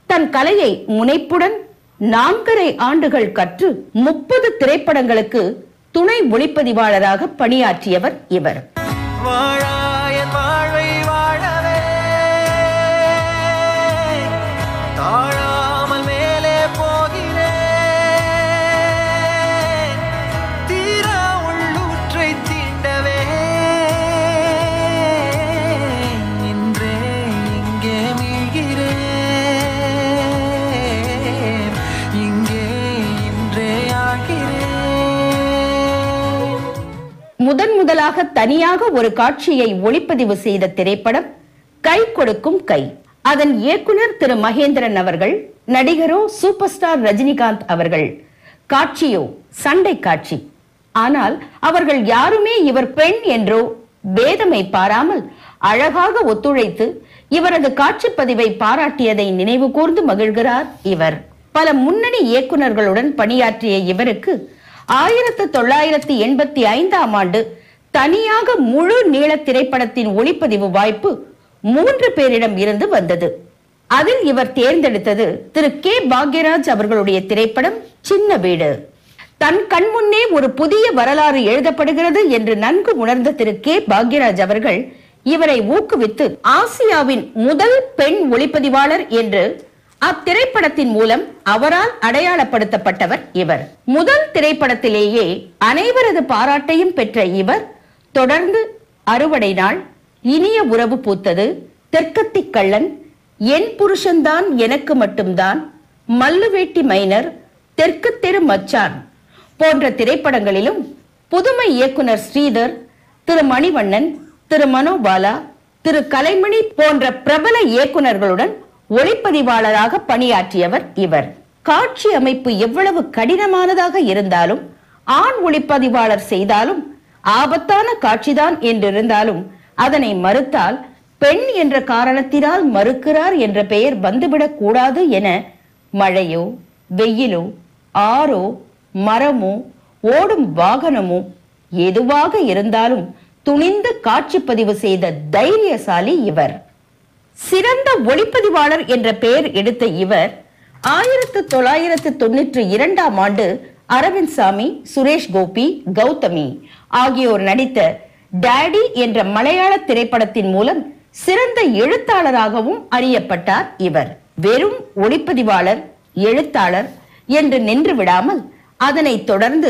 தன் கலையை முனைப்புடன் 4.5 ஆண்டுகள் கற்று 30 திரைப்படங்களுக்கு துணை ஒளிப்பதிவாளராக பணியாற்றியவர் இவர். வாழாயன் வாழ்வை வாழவே தாழாமல் மேலே போகிறேன் தீரா உள்ளூற்றை தீண்டவே இன்றே இங்கே மீழ்கிறேன் இங்கே இன்றே ஆகிறேன். முதலாக தனியாக ஒரு காட்சியை ஒளிப்பதிவு செய்த திரைப்படம் கை கொடுக்கும் கை. அதன் இயக்குனர் திரு மகேந்திரன் அவர்கள், நடிகரோ சூப்பர் ஸ்டார் ரஜினிகாந்த் அவர்கள். காட்சியோ சண்டை காட்சி. ஆனால் அவர்கள் யாருமே இவர் பெண் என்றோ பேதமை பாராமல் அழகாக ஒத்துழைத்து இவரது காட்சி பதிவை பாராட்டியதை நினைவு கூர்ந்து மகிழ்கிறார் இவர். பல முன்னணி இயக்குனர்களுடன் பணியாற்றிய இவருக்கு 1985ஆம் ஆண்டு தனியாக முழு நீள திரைப்படத்தின் ஒளிப்பதிவு வாய்ப்பு 3 பேரிடம் இருந்து வந்தது. அதில் இவர் தேர்ந்தெடுத்தது திரு கே பாக்யராஜ் அவர்களுடைய திரைப்படம் சின்ன வீடு. தன் கண் முன்னே ஒரு புதிய வரலாறு எழுதப்படுகிறது என்று நன்கு உணர்ந்த திரு கே பாக்யராஜ் அவர்கள் இவரை ஊக்குவித்து ஆசியாவின் முதல் பெண் ஒளிப்பதிவாளர் என்று அத்திரைப்படத்தின் மூலம் அவரால் அடையாளப்படுத்தப்பட்டவர் இவர். முதல் திரைப்படத்திலேயே அனைவரது பாராட்டையும் பெற்ற இவர் தொடர்ந்து அறுவடை நாள், இனிய உறவு பூத்தது, தெற்கத்தி கள்ளன், என் புருஷன்தான் எனக்கு மட்டும்தான், மல்லுவேட்டி மைனர், தெற்கு தெரு மச்சான் போன்ற திரைப்படங்களிலும் புதுமை இயக்குனர் ஸ்ரீதர், திரு மணிவண்ணன், திரு மனோபாலா, திரு கலைமணி போன்ற பிரபல இயக்குனர்களுடன் ஒளிப்பதிவாளராக பணியாற்றியவர் இவர். காட்சி அமைப்பு எவ்வளவு கடினமானதாக இருந்தாலும், ஆண் ஒளிப்பதிவாளர் செய்தாலும், ஆபத்தான காட்சிதான் என்றிருந்தாலும் அதனை மறுத்தால் பெண் என்ற காரணத்தினால் மறுக்கிறார் என்ற பெயர் வந்துவிடக் கூடாது என மழையோ வெயிலோ ஆறோ மரமோ ஓடும் வாகனமோ எதுவாக இருந்தாலும் துணிந்து காட்சிப்பதிவு செய்த தைரியசாலி இவர். சிறந்த ஒளிப்பதிவாளர் என்ற பெயர் எடுத்த இவர் 1992ஆம் ஆண்டு அரவிந்த் சாமி, சுரேஷ் கோபி, கௌதமி ஆகியோர் நடித்த டாடி என்ற மலையாள திரைப்படத்தின் மூலம் சிறந்த எழுத்தாளராகவும் அறியப்பட்டார் இவர். வெறும் ஒளிப்பதிவாளர், எழுத்தாளர் என்று நின்று விடாமல் அதனைத் தொடர்ந்து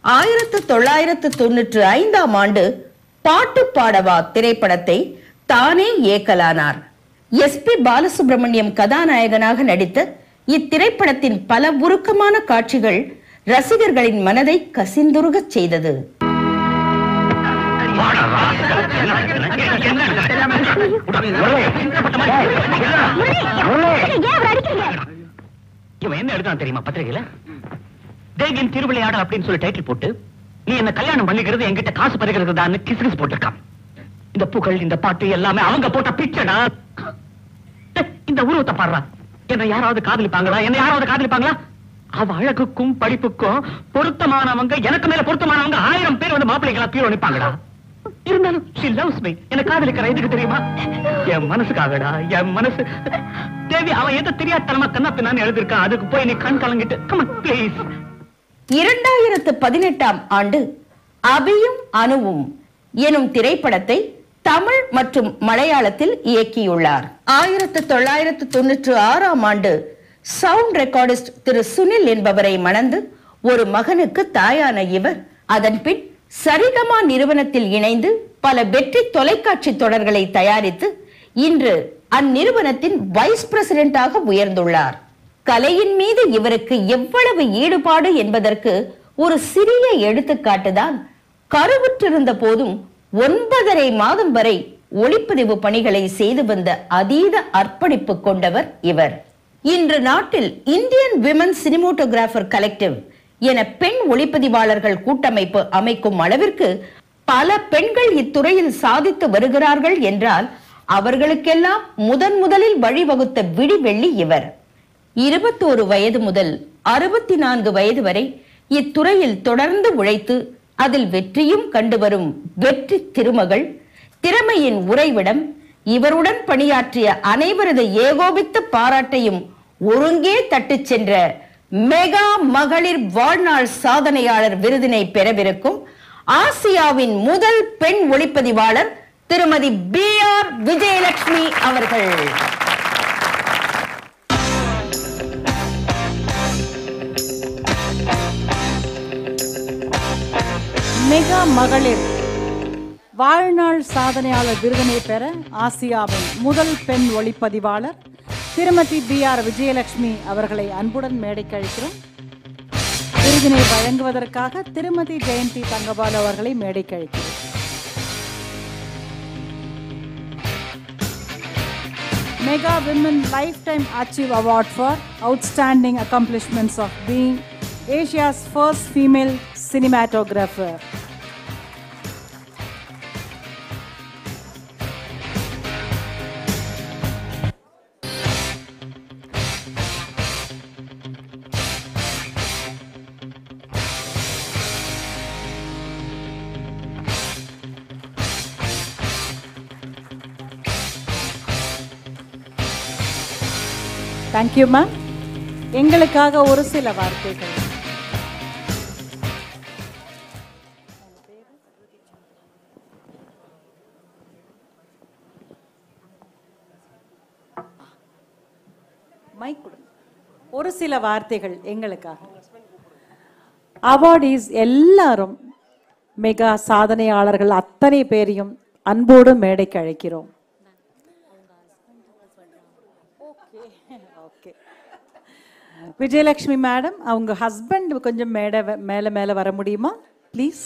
1995ஆம் ஆண்டு பாட்டு பாடவா திரைப்படத்தை தானே இயக்கலானார். SP பாலசுப்ரமணியம் கதாநாயகனாக நடித்த இத்திரைப்படத்தின் பல உருக்கமான காட்சிகள் ரசிகர்களின் மனதை கசிந்துருகச் செய்தது. இவன் என்ன எழுதான் தெரியுமா பத்திரிகையில? தேவியின் திருவிளையாடல் அப்படின்னு சொல்லி டைட்டில் போட்டு நீ என்ன கல்யாணம் பண்ணிக்கிறது என்கிட்ட காசு பறிக்கிறதுதான் கிசுகிசு போட்டிருக்கான். இந்த புகழ், இந்த பாட்டு எல்லாமே அவங்க போட்ட பிச்சடா. இந்த உருவத்தை பாடுறான். என்ன யாராவது காதலிப்பாங்களா? என்ன யாராவது காதலிப்பாங்களா? அவ அழகுக்கும் படிப்புக்கும் பொருத்தமானவங்க, எனக்கு மேல பொருத்தமானவங்க 1000 பேர் வந்து மாப்பிள்ளைகளா கீழே நிப்பாங்கடா. இருந்தாலும் she loves me. என்ன காதலிக்கிற எதுக்கு தெரியுமா? என் மனசுக்காகடா, என் மனசு. தேவி அவன் எதை தெரியாதனமா கண்ணா பின்னான்னு எழுதிருக்கான். அதுக்கு போய் நீ கண் கலங்கிட்டு come on please. 2018ஆம் ஆண்டு அபியும் அனுவும் எனும் திரைப்படத்தை தமிழ் மற்றும் மலையாளத்தில் இயக்கியுள்ளார். 1996ஆம் ஆண்டு சவுண்ட் ரெக்கார்டிஸ்ட் திரு சுனில் என்பவரை மணந்து ஒரு மகனுக்கு தாயான இவர் அதன் பின் சரிகமா நிறுவனத்தில் இணைந்து பல வெற்றி தொலைக்காட்சி தொடர்களை தயாரித்து இன்று அந்நிறுவனத்தின் வைஸ் பிரசிடென்டாக உயர்ந்துள்ளார். கலையின் மீது இவருக்கு எவ்வளவு ஈடுபாடு என்பதற்கு ஒரு சிறிய எடுத்துக்காட்டுதான் கருவுற்றிருந்த போதும் 9.5 மாதம் வரை ஒளிப்பதிவு பணிகளை செய்து வந்த அதீத அர்ப்பணிப்பு கொண்டவர் இவர். இன்று நாட்டில் இந்தியன் விமன் சினிமோட்டோகிராஃபர் கலெக்டிவ் என பெண் ஒளிப்பதிவாளர்கள் கூட்டமைப்பு அமைக்கும் அளவிற்கு பல பெண்கள் இத்துறையில் சாதித்து வருகிறார்கள் என்றால் அவர்களுக்கெல்லாம் முதலில் வழிவகுத்த விடிவெள்ளி இவர். 21 வயது முதல் 64 வயது வரை இத்துறையில் தொடர்ந்து உழைத்து அதில் வெற்றியும் கண்டு வரும் வெற்றி திருமகள், திறமையின் உறைவிடம், இவருடன் பணியாற்றிய அனைவரது ஏகோபித்த பாராட்டையும் ஒருங்கே தட்டுச் சென்ற மெகா மகளிர் வாழ்நாள் சாதனையாளர் விருதினை பெறவிருக்கும் ஆசியாவின் முதல் பெண் ஒளிப்பதிவாளர் திருமதி BR விஜயலட்சுமி அவர்கள். மெகா மகளிர் வாழ்நாள் சாதனையாளர் விருதினை பெற ஆசியாவின் முதல் பெண் ஒளிப்பதிவாளர் திருமதி BR விஜயலட்சுமி அவர்களை அன்புடன் மேடைக்கு அழைக்கிறோம். விருதினை வழங்குவதற்காக திருமதி ஜெயந்தி தங்கபாலு அவர்களை மேடைக்கு அழைக்கிறோம். Mega Women Lifetime Achieve Award for Outstanding Accomplishments of being Asia's first female cinematographer. Thank you, ma'am. எங்களுக்காக ஒரு சில வார்த்தைகள். மைக் கொடுங்க. ஒரு சில வார்த்தைகள் எங்களுக்காக. அவார்டீஸ் எல்லாரும் மெகா சாதனையாளர்கள் அத்தனை பேரையும் அன்போடு மேடைக்கு அழைக்கிறோம். விஜயலட்சுமி மேடம், அவங்க ஹஸ்பண்ட் கொஞ்சம் மேல வர முடியுமா ப்ளீஸ்?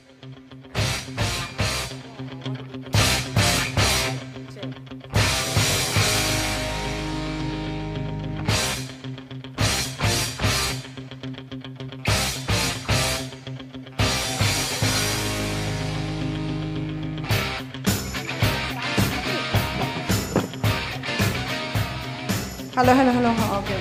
Hello okay.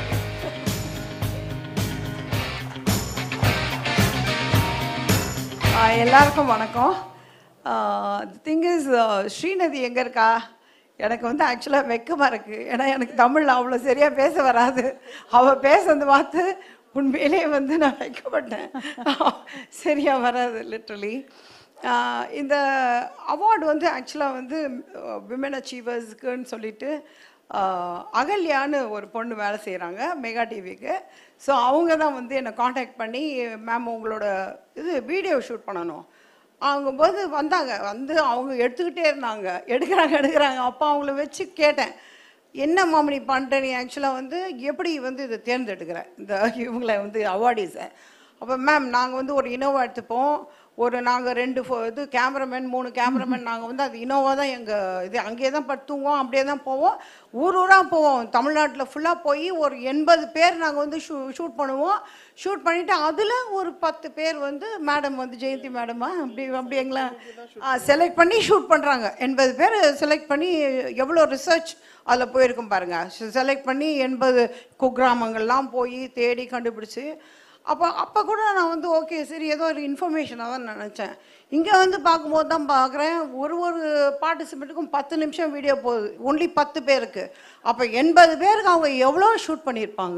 எல்லாருக்கும் வணக்கம். திங் இஸ் ஸ்ரீநதி எங்கே இருக்கா? எனக்கு வந்து ஆக்சுவலாக வெக்கமாக இருக்குது. ஏன்னா எனக்கு தமிழில் அவ்வளோ சரியாக பேச வராது. அவள் பேசுறது பார்த்து உண்மையிலேயே வந்து நான் வைக்கப்பட்டேன். சரியாக வராது லிட்ரலி. இந்த அவார்டு வந்து ஆக்சுவலாக வந்து விமன் அச்சீவர்ஸ்க்குன்னு சொல்லிட்டு அகல்யான்னு ஒரு பொண்ணு வேலை செய்கிறாங்க மெகா டிவிக்கு. ஸோ அவங்க தான் வந்து என்னை காண்டாக்ட் பண்ணி, மேம் உங்களோட இது வீடியோ ஷூட் பண்ணணும் ஆகும்போது வந்தாங்க. வந்து அவங்க எடுத்துக்கிட்டே இருந்தாங்க, எடுக்கிறாங்க. அப்போ அவங்கள வச்சு கேட்டேன், என்ன மாமனி பண்ணுற நீ? ஆக்சுவலாக வந்து எப்படி வந்து இதை தேர்ந்தெடுக்கிறேன் இந்த இவங்களை வந்து அவார்டீஸை? அப்போ மேம் நாங்கள் வந்து ஒரு இனோவா எடுத்துப்போம், நாங்கள் 2 கேமராமேன் 3 கேமராமேன், நாங்கள் வந்து அது இனோவா தான் எங்கள் இது, அங்கேயே தான் படுத்துவோம், அப்படியே தான் போவோம், ஊராக போவோம். தமிழ்நாட்டில் ஃபுல்லாக போய் ஒரு 80 பேர் நாங்கள் வந்து ஷூட் பண்ணுவோம். ஷூட் பண்ணிவிட்டு அதில் ஒரு 10 பேர் வந்து மேடம் வந்து ஜெயந்தி மேடமா அப்படி எங்களை செலக்ட் பண்ணி ஷூட் பண்ணுறாங்க. 80 பேர் செலக்ட் பண்ணி எவ்வளோ ரிசர்ச் அதில் போயிருக்கும் பாருங்கள். செலக்ட் பண்ணி 80 குக்கிராமங்கள்லாம் போய் தேடி கண்டுபிடிச்சி அப்போ கூட நான் வந்து ஓகே சரி ஏதோ ஒரு இன்ஃபர்மேஷனாக தான் நினச்சேன். இங்கே வந்து பார்க்கும்போது தான் பார்க்குறேன் ஒரு பார்ட்டிசிபெண்ட்டுக்கும் 10 நிமிஷம் வீடியோ போகுது, ஒன்லி 10 பேருக்கு. அப்போ 80 பேருக்கு அவங்க எவ்வளோ ஷூட் பண்ணியிருப்பாங்க?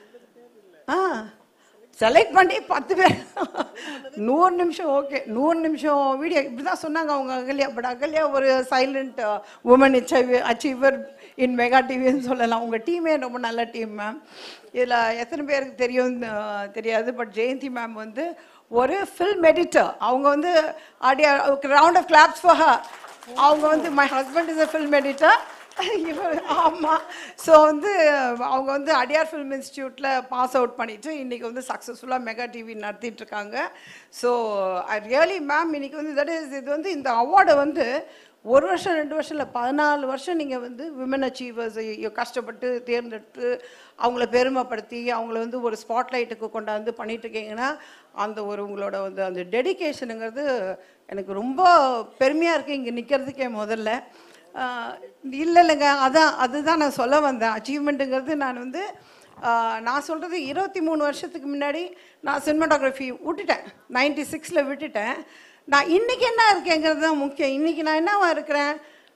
செலக்ட் பண்ணி 10 பேர் 100 நிமிஷம். ஓகே 100 நிமிஷம் வீடியோ இப்படி தான் சொன்னாங்க அவங்க அகல்யா. பட் அகல்யா ஒரு silent woman achiever in mega டிவின்னு சொல்லலாம். உங்கள் டீமே ரொம்ப நல்ல டீம் மேம். இதில் எத்தனை பேருக்கு தெரியாது, பட் ஜெயந்தி மேம் வந்து ஒரு ஃபில்ம் எடிட்டர். அவங்க வந்து round of claps for her. அவங்க வந்து my husband is a film editor. ஆமாம். ஸோ வந்து அவங்க வந்து அடியார் ஃபில்ம் இன்ஸ்டியூட்டில் பாஸ் அவுட் பண்ணிவிட்டு இன்றைக்கி வந்து சக்ஸஸ்ஃபுல்லாக மெகா டிவி நடத்திட்டுருக்காங்க. ஸோ ஐ ரியலி மேம் இன்னைக்கு வந்து இது வந்து இந்த அவார்டை வந்து 1 வருஷம் 2 வருஷம் இல்லை 14 வருஷம் நீங்கள் வந்து விமன் அச்சீவர்ஸை கஷ்டப்பட்டு தேர்ந்தெடுத்து அவங்கள பெருமைப்படுத்தி அவங்கள வந்து ஒரு ஸ்பாட்லைட்டுக்கு கொண்டாந்து பண்ணிட்டுருக்கீங்கன்னா அந்த உங்களோட வந்து அந்த டெடிக்கேஷனுங்கிறது எனக்கு ரொம்ப பெருமையாக இருக்குது இங்கே நிற்கிறதுக்கே முதல்ல. இல்லைங்க அதுதான் நான் சொல்ல வந்தேன். அச்சீவ்மெண்ட்டுங்கிறது நான் சொல்கிறது 23 வருஷத்துக்கு முன்னாடி நான் சினிமாட்டோகிராஃபி விட்டுட்டேன். 96 விட்டுட்டேன். நான் இன்றைக்கி என்ன இருக்கேங்கிறது தான் முக்கியம். இன்றைக்கி நான் என்னவா இருக்கிறேன்?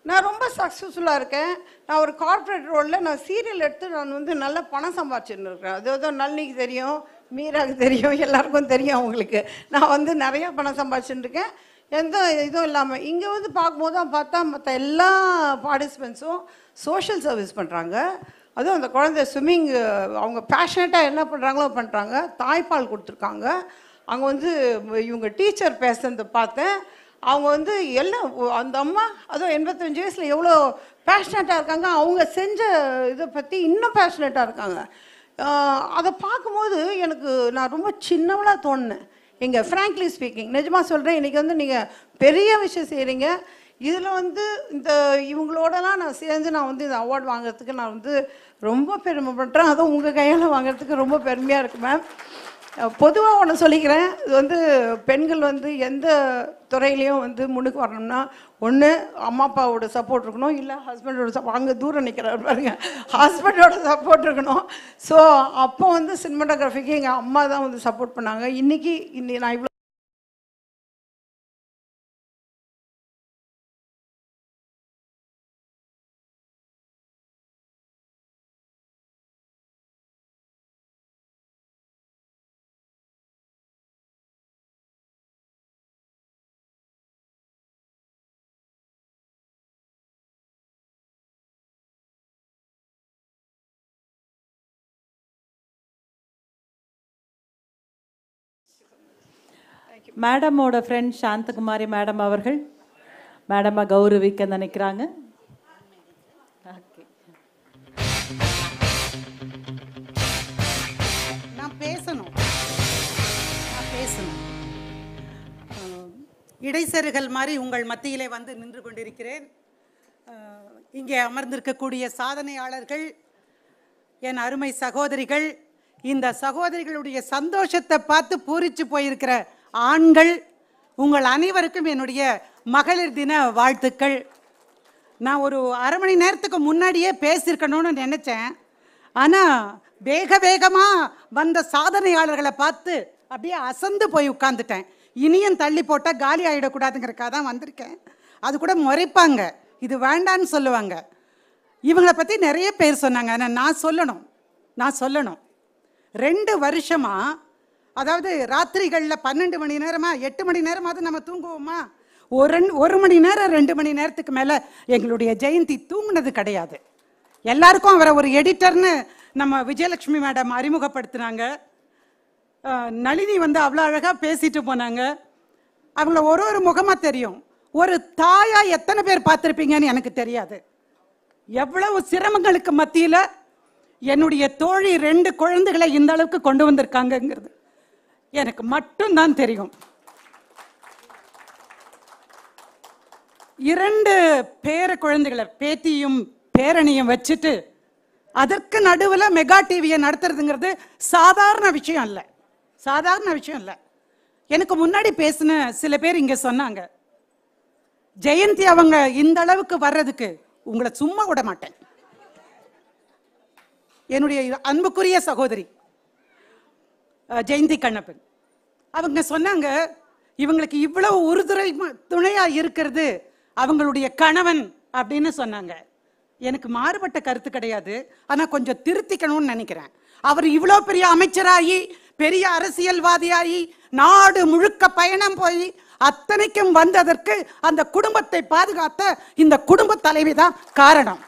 நான் ரொம்ப சக்ஸஸ்ஃபுல்லாக இருக்கேன். நான் ஒரு கார்ப்பரேட் ரோலில் நான் சீரியல் எடுத்து நான் வந்து நல்ல பணம் சம்பாதிச்சுன்னு இருக்கிறேன். அது நளினிக்கு தெரியும், மீராவுக்கு தெரியும், எல்லாருக்கும் தெரியும் அவங்களுக்கு. நான் வந்து நிறையா பணம் சம்பாதிச்சுட்டு இருக்கேன். எந்த இதுவும் இல்லாமல் இங்கே வந்து பார்க்கும்போது தான் பார்த்தா மற்ற எல்லா பார்ட்டிசிபெண்ட்ஸும் சோஷியல் சர்வீஸ் பண்ணுறாங்க. அதுவும் அந்த குழந்தை ஸ்விம்மிங் அவங்க பேஷனேட்டாக என்ன பண்ணுறாங்களோ பண்ணுறாங்க. தாய்ப்பால் கொடுத்துருக்காங்க. அங்கே வந்து இவங்க டீச்சர் பேசுறதை பார்த்தேன். அவங்க வந்து எல்லாம் அந்த அம்மா அதுவும் 85 வயசில் எவ்வளோ பேஷனேட்டாக இருக்காங்க. அவங்க செஞ்ச இதை பற்றி இன்னும் பேஷனேட்டாக இருக்காங்க. அதை பார்க்கும்போது எனக்கு நான் ரொம்ப சின்னவளாக தோணுனேன். இங்கே ஃப்ராங்க்லி ஸ்பீக்கிங் நிஜமாக சொல்கிறேன், இன்றைக்கி வந்து நீங்கள் பெரிய விஷயம் செய்கிறீங்க. இதில் வந்து இவங்களோடலாம் நான் சேர்ந்து நான் வந்து இந்த அவார்டு வாங்குறதுக்கு நான் வந்து ரொம்ப பெருமைப்படுறேன். அதுவும் உங்கள் கையால் வாங்குறதுக்கு ரொம்ப பெருமையாக இருக்குது மேம். பொதுவாக ஒன்று சொல்லிக்கிறேன், இது வந்து பெண்கள் வந்து எந்த துறையிலையும் வந்து முன்னுக்கு வரணும்னா ஒன்று அம்மா அப்பாவோட சப்போர்ட் இருக்கணும், இல்லை ஹஸ்பண்டோட அங்கே தூரம் நிற்கிறார் பாருங்க, ஹஸ்பண்டோட சப்போர்ட் இருக்கணும். ஸோ அப்போ வந்து சினிமாட்டோகிராஃபிக்கு எங்கள் அம்மா தான் வந்து சப்போர்ட் பண்ணாங்க. இன்னைக்கு நான் இவ்வளோ மேடமோட ஃப்ரெண்ட் சாந்தகுமாரி மேடம் அவர்கள் மேடமை கௌரவிக்க நினைக்கிறாங்க. நான் பேசணும். இடைச்செருகல் மாதிரி உங்கள் மத்தியிலே வந்து நின்று கொண்டிருக்கிறேன். இங்கே அமர்ந்திருக்கக்கூடிய சாதனையாளர்கள், என் அருமை சகோதரிகள், இந்த சகோதரிகளுடைய சந்தோஷத்தை பார்த்து பூரிச்சு போயிருக்கிற ஆண்கள், உங்கள் அனைவருக்கும் என்னுடைய மகளிர் தின வாழ்த்துக்கள். நான் ஒரு அரை மணி நேரத்துக்கு முன்னாடியே பேசியிருக்கணும்னு நினச்சேன். ஆனால் வேகமாக வந்த சாதனையாளர்களை பார்த்து அப்படியே அசந்து போய் உட்காந்துட்டேன். இனியும் தள்ளி போட்டால் காலி ஆகிடக்கூடாதுங்கிறக்காக தான் வந்திருக்கேன். அது கூட முறைப்பாங்க, இது வேண்டான்னு சொல்லுவாங்க. இவங்களை பற்றி நிறைய பேர் சொன்னாங்க. ஆனால் நான் சொல்லணும் 2 வருஷமாக, அதாவது ராத்திரிகளில் 12 மணி நேரமாக 8 மணி நேரமாவது நம்ம தூங்குவோமா? 1 மணி நேரம் 2 மணி நேரத்துக்கு மேலே எங்களுடைய ஜெயந்தி தூங்குனது கிடையாது. எல்லாருக்கும் அவரை ஒரு எடிட்டர்னு நம்ம விஜயலட்சுமி மேடம் அறிமுகப்படுத்தினாங்க. நளினி வந்து அவ்வளோ அழகாக பேசிட்டு போனாங்க. அவங்கள ஒரு முகமாக தெரியும். ஒரு தாயா எத்தனை பேர் பார்த்துருப்பீங்கன்னு எனக்கு தெரியாது. எவ்வளவு சிரமங்களுக்கு மத்தியில் என்னுடைய தோழி 2 குழந்தைகளை இந்த அளவுக்கு கொண்டு வந்திருக்காங்கிறது எனக்கு மட்டும்தான் தெரியும். 2 பேர குழந்தைகளை, பேத்தியும் பேரணியும் வச்சுட்டு அதற்கு நடுவில் மெகா டிவியை நடத்துறதுங்கிறது சாதாரண விஷயம் இல்லை. எனக்கு முன்னாடி பேசின சில பேர் இங்கே சொன்னாங்க, ஜெயந்தி அவங்க இந்த அளவுக்கு வர்றதுக்கு உங்களை சும்மா விட மாட்டேன். என்னுடைய அன்புக்குரிய சகோதரி ஜெயந்தி கண்ணப்பன் அவங்க சொன்னாங்க, இவங்களுக்கு இவ்வளவு உறுதுணை துணையா இருக்கிறது அவங்களுடைய கணவன் அப்படின்னு சொன்னாங்க. எனக்கு மாறுபட்ட கருத்து கிடையாது, ஆனா கொஞ்சம் திருத்திக்கணும்னு நினைக்கிறேன். அவர் இவ்வளோ பெரிய அமைச்சராகி, பெரிய அரசியல்வாதியாகி, நாடு முழுக்க பயணம் போய் அத்தனைக்கும் வந்ததற்கு அந்த குடும்பத்தை பாதுகாத்த இந்த குடும்ப தலைவி தான் காரணம்.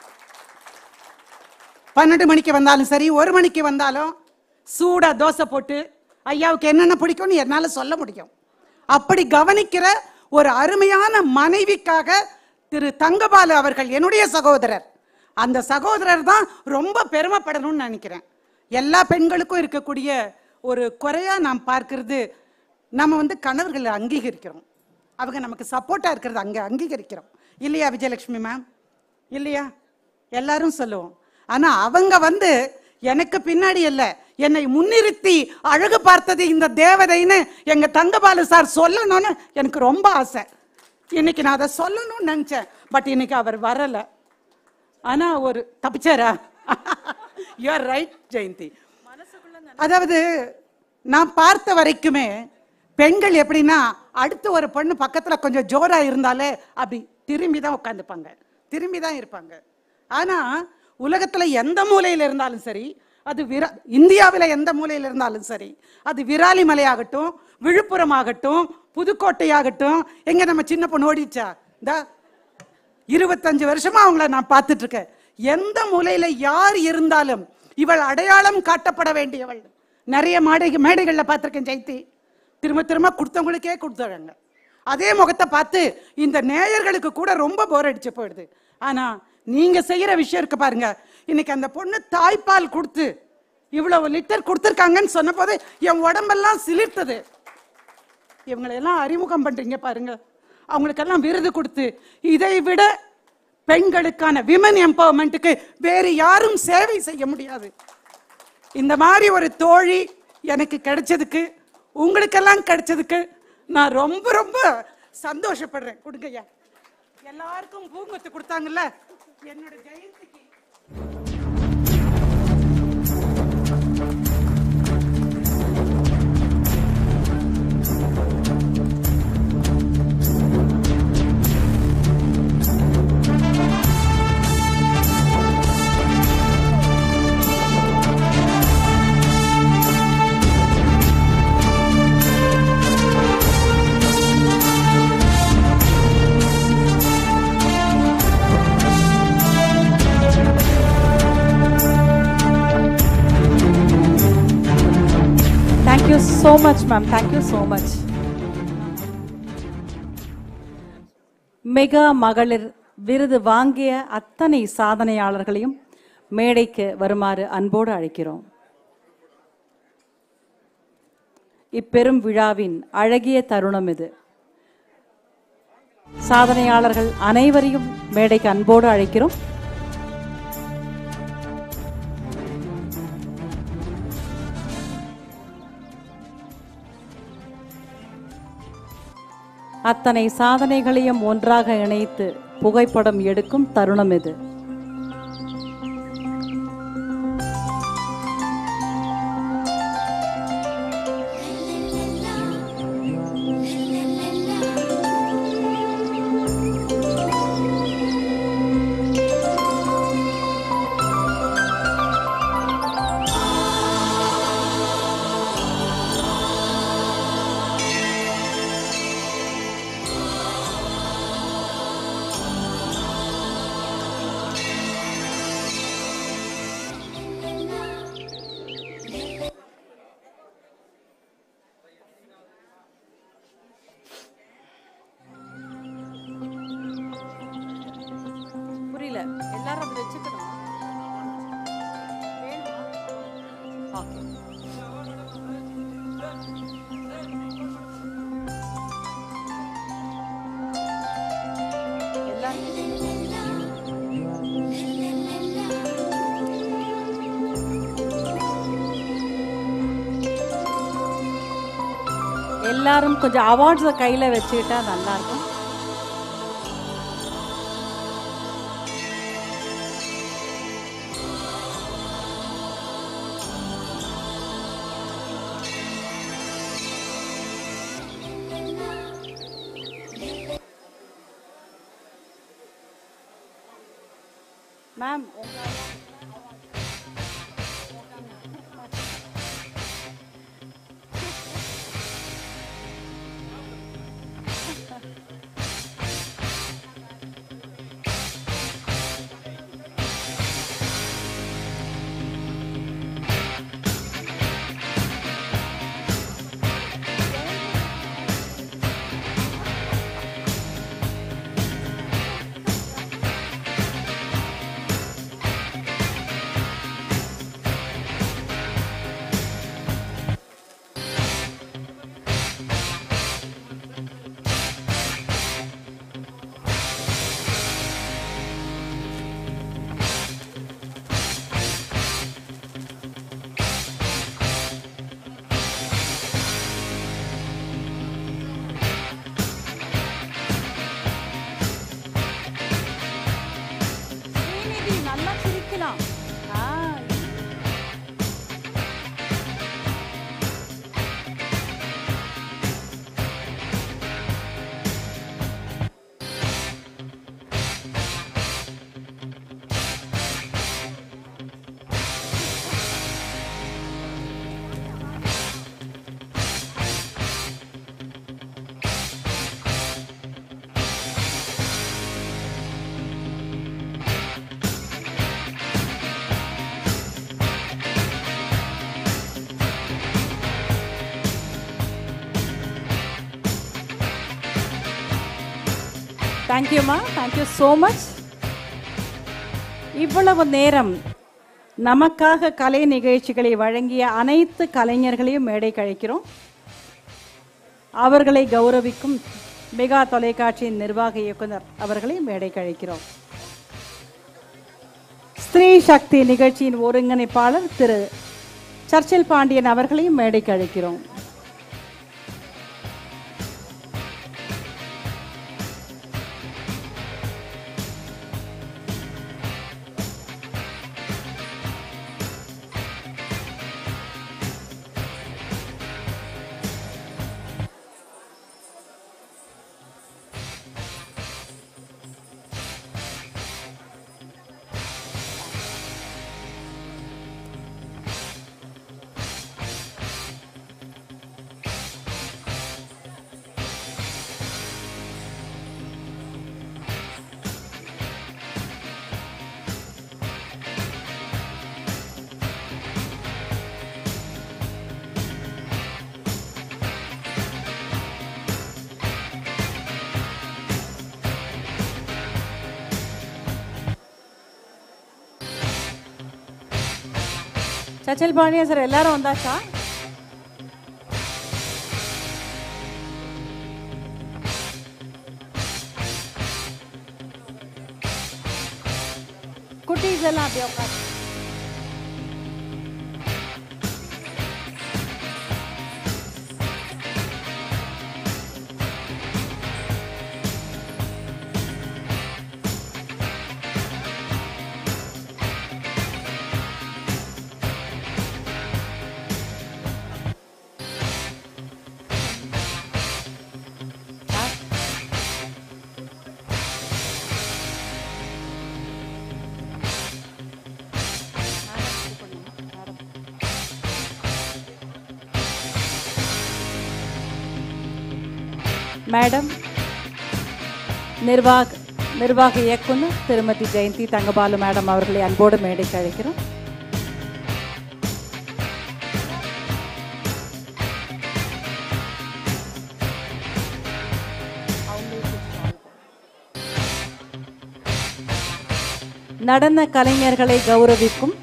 12 மணிக்கு வந்தாலும் சரி, 1 மணிக்கு வந்தாலும் சூடா தோசை போட்டு ஐயாவுக்கு என்னென்ன பிடிக்கும்னு என்னால் சொல்ல முடியும். அப்படி கவனிக்கிற ஒரு அருமையான மனைவிக்காக திரு தங்கபாலு அவர்கள் என்னுடைய சகோதரர். அந்த சகோதரர் தான் ரொம்ப பெருமைப்படணும்னு நினைக்கிறேன். எல்லா பெண்களுக்கும் இருக்கக்கூடிய ஒரு குறையா நாம் பார்க்கிறது, நம்ம வந்து கணவர்களை அங்கீகரிக்கிறோம், அவங்க நமக்கு சப்போர்ட்டா இருக்கிறது அங்கே அங்கீகரிக்கிறோம் இல்லையா விஜயலட்சுமி மேம்? இல்லையா? எல்லாரும் சொல்லுவோம். ஆனா அவங்க வந்து எனக்கு பின்னாடி இல்லை, என்னை முன்னிறுத்தி அழகு பார்த்தது இந்த தேவதைன்னு எங்க தங்கபாலு சார் சொல்லணும்னு எனக்கு ரொம்ப ஆசை. இன்னைக்கு நான் அதை சொல்லணும்னு நினைச்சேன், பட் இன்னைக்கு அவர் வரல. ஆனா ஒரு தப்பிச்சாரா? You are right Jayanthi. அதாவது நான் பார்த்த வரைக்குமே பெண்கள் எப்படின்னா, அடுத்து ஒரு பொண்ணு பக்கத்துல கொஞ்சம் ஜோரா இருந்தாலே அப்படி திரும்பி தான் உட்காந்துப்பாங்க, திரும்பி தான் இருப்பாங்க. ஆனால் உலகத்தில் எந்த மூலையில் இருந்தாலும் சரி, அது இந்தியாவில் எந்த மூலையில் இருந்தாலும் சரி, அது விராலிமலை ஆகட்டும், விழுப்புரம் ஆகட்டும், புதுக்கோட்டை ஆகட்டும், எங்க நம்ம சின்ன பொண்ணு ஓடிச்சா, இந்த 25 வருஷமா அவங்கள நான் பார்த்துட்டு இருக்கேன். எந்த மூலையில யார் இருந்தாலும் இவள் அடையாளம் காட்டப்பட வேண்டியவள். நிறைய மேடைகளில் பார்த்துருக்கேன் ஜெயந்தி, திரும்ப திரும்ப கொடுத்தவங்களுக்கே கொடுத்தாங்க. அதே முகத்தை பார்த்து இந்த நேயர்களுக்கு கூட ரொம்ப போர் அடிச்சு போயிடுது. ஆனா நீங்க செய்யற விஷயம் இருக்கு பாருங்க. இன்னைக்கு அந்த பொண்ணு தாய்ப்பால் கொடுத்து இவ்வளவு லிட்டர் கொடுத்துருக்காங்கன்னு சொன்ன போது என் உடம்பெல்லாம் சிலிர்த்தது. இவங்களெல்லாம் அறிமுகம் பண்றீங்க பாருங்க, அவங்களுக்கெல்லாம் விருது கொடுத்து, இதை விட பெண்களுக்கான விமன் எம்பவர்மெண்ட்டுக்கு வேறு யாரும் சேவை செய்ய முடியாது. இந்த மாதிரி ஒரு தோழி எனக்கு கிடைச்சதுக்கு, உங்களுக்கெல்லாம் கிடைச்சதுக்கு நான் ரொம்ப ரொம்ப சந்தோஷப்படுறேன். கொடுங்கய்யா, எல்லாருக்கும் பூங்கொத்து கொடுத்தாங்கல்ல என்னோட ஜெயந்திக்கு. Thank you so much, ma'am. Thank you so much. Mega மகளிர் விருது வாங்கிய அத்தனை சாதனையாளர்களையும் மேடைக்கு வருமாறு அன்போடு அழைக்கிறோம். இப்பெரும் விழாவின் அழகிய தருணம் இது. சாதனையாளர்கள் அனைவரையும் மேடைக்கு அன்போடு அழைக்கிறோம். அத்தனை சாதனைகளையும் ஒன்றாக இணைத்து புகைப்படம் எடுக்கும் தருணம் இது. எல்லாரும் அப்படி வச்சுக்கணும். எல்லாரும் கொஞ்சம் அவார்ட்ஸை கையில வச்சுக்கிட்டா நல்லா இருக்கும். மேம் தேங்க்யூம்மா, தேங்க்யூ ஸோ மச். இவ்வளவு நேரம் நமக்காக கலை நிகழ்ச்சிகளை வழங்கிய அனைத்து கலைஞர்களையும் மேடை கழிக்கிறோம். அவர்களை கௌரவிக்கும் மெகா தொலைக்காட்சியின் நிர்வாக இயக்குனர் அவர்களை மேடை கழிக்கிறோம். ஸ்திரீ சக்தி நிகழ்ச்சியின் ஒருங்கிணைப்பாளர் திரு சர்ச்சில் பாண்டியன் அவர்களையும் மேடை கழிக்கிறோம். சர்ச்சில் பாண்டியன் சார் எல்லாரும் வந்தாச்சா? குட்டீஸ் எல்லாம் அப்படியே உட்காந்து மேடம், நிர்வாக இயக்குனர் திருமதி ஜெயந்தி தங்கபாலு மேடம் அவர்களை அன்போடு மேடைக்கு அழைக்கிறோம். நடன கலைஞர்களை கௌரவிக்கும்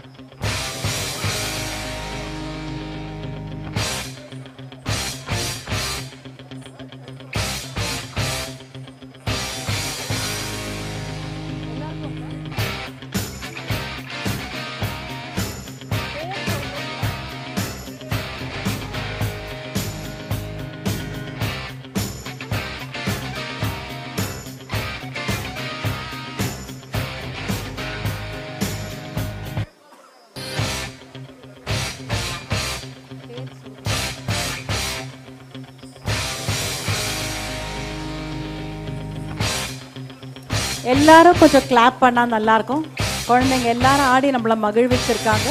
எல்லாரும் கொஞ்சம் கிளாப் பண்ணா நல்லா இருக்கும். குழந்தைங்க எல்லாரும் ஆடி நம்மள மகிழ்விச்சிருக்காங்க.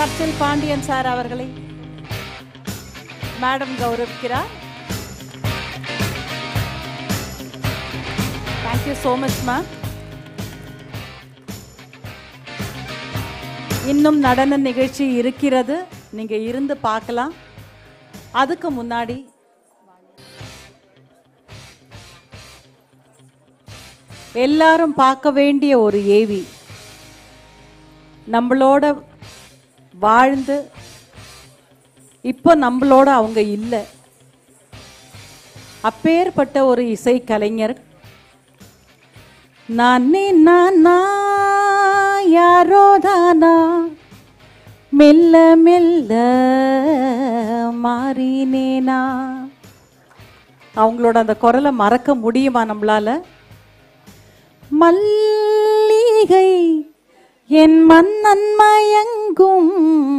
சர்ச்சில் பாண்டியன் சார் அவர்களை மேடம் கௌரவிக்கிறார். Thank you so much ma'am. இன்னும் நடன நிகழ்ச்சி இருக்கிறது, நீங்க இருந்து பார்க்கலாம். அதுக்கு முன்னாடி எல்லாரும் பார்க்க வேண்டிய ஒரு ஏவி, நம்மளோட வாழ்ந்து இப்போ நம்மளோட அவங்க இல்லை, அப்பேற்பட்ட ஒரு இசை கலைஞர். நானே நானா யாரோ தானா மெல்ல மெல்ல மாறினேனா. அவங்களோட அந்த குரலை மறக்க முடியுமா நம்மளால? மல்லிகை என் மன்னன் மயங்கும்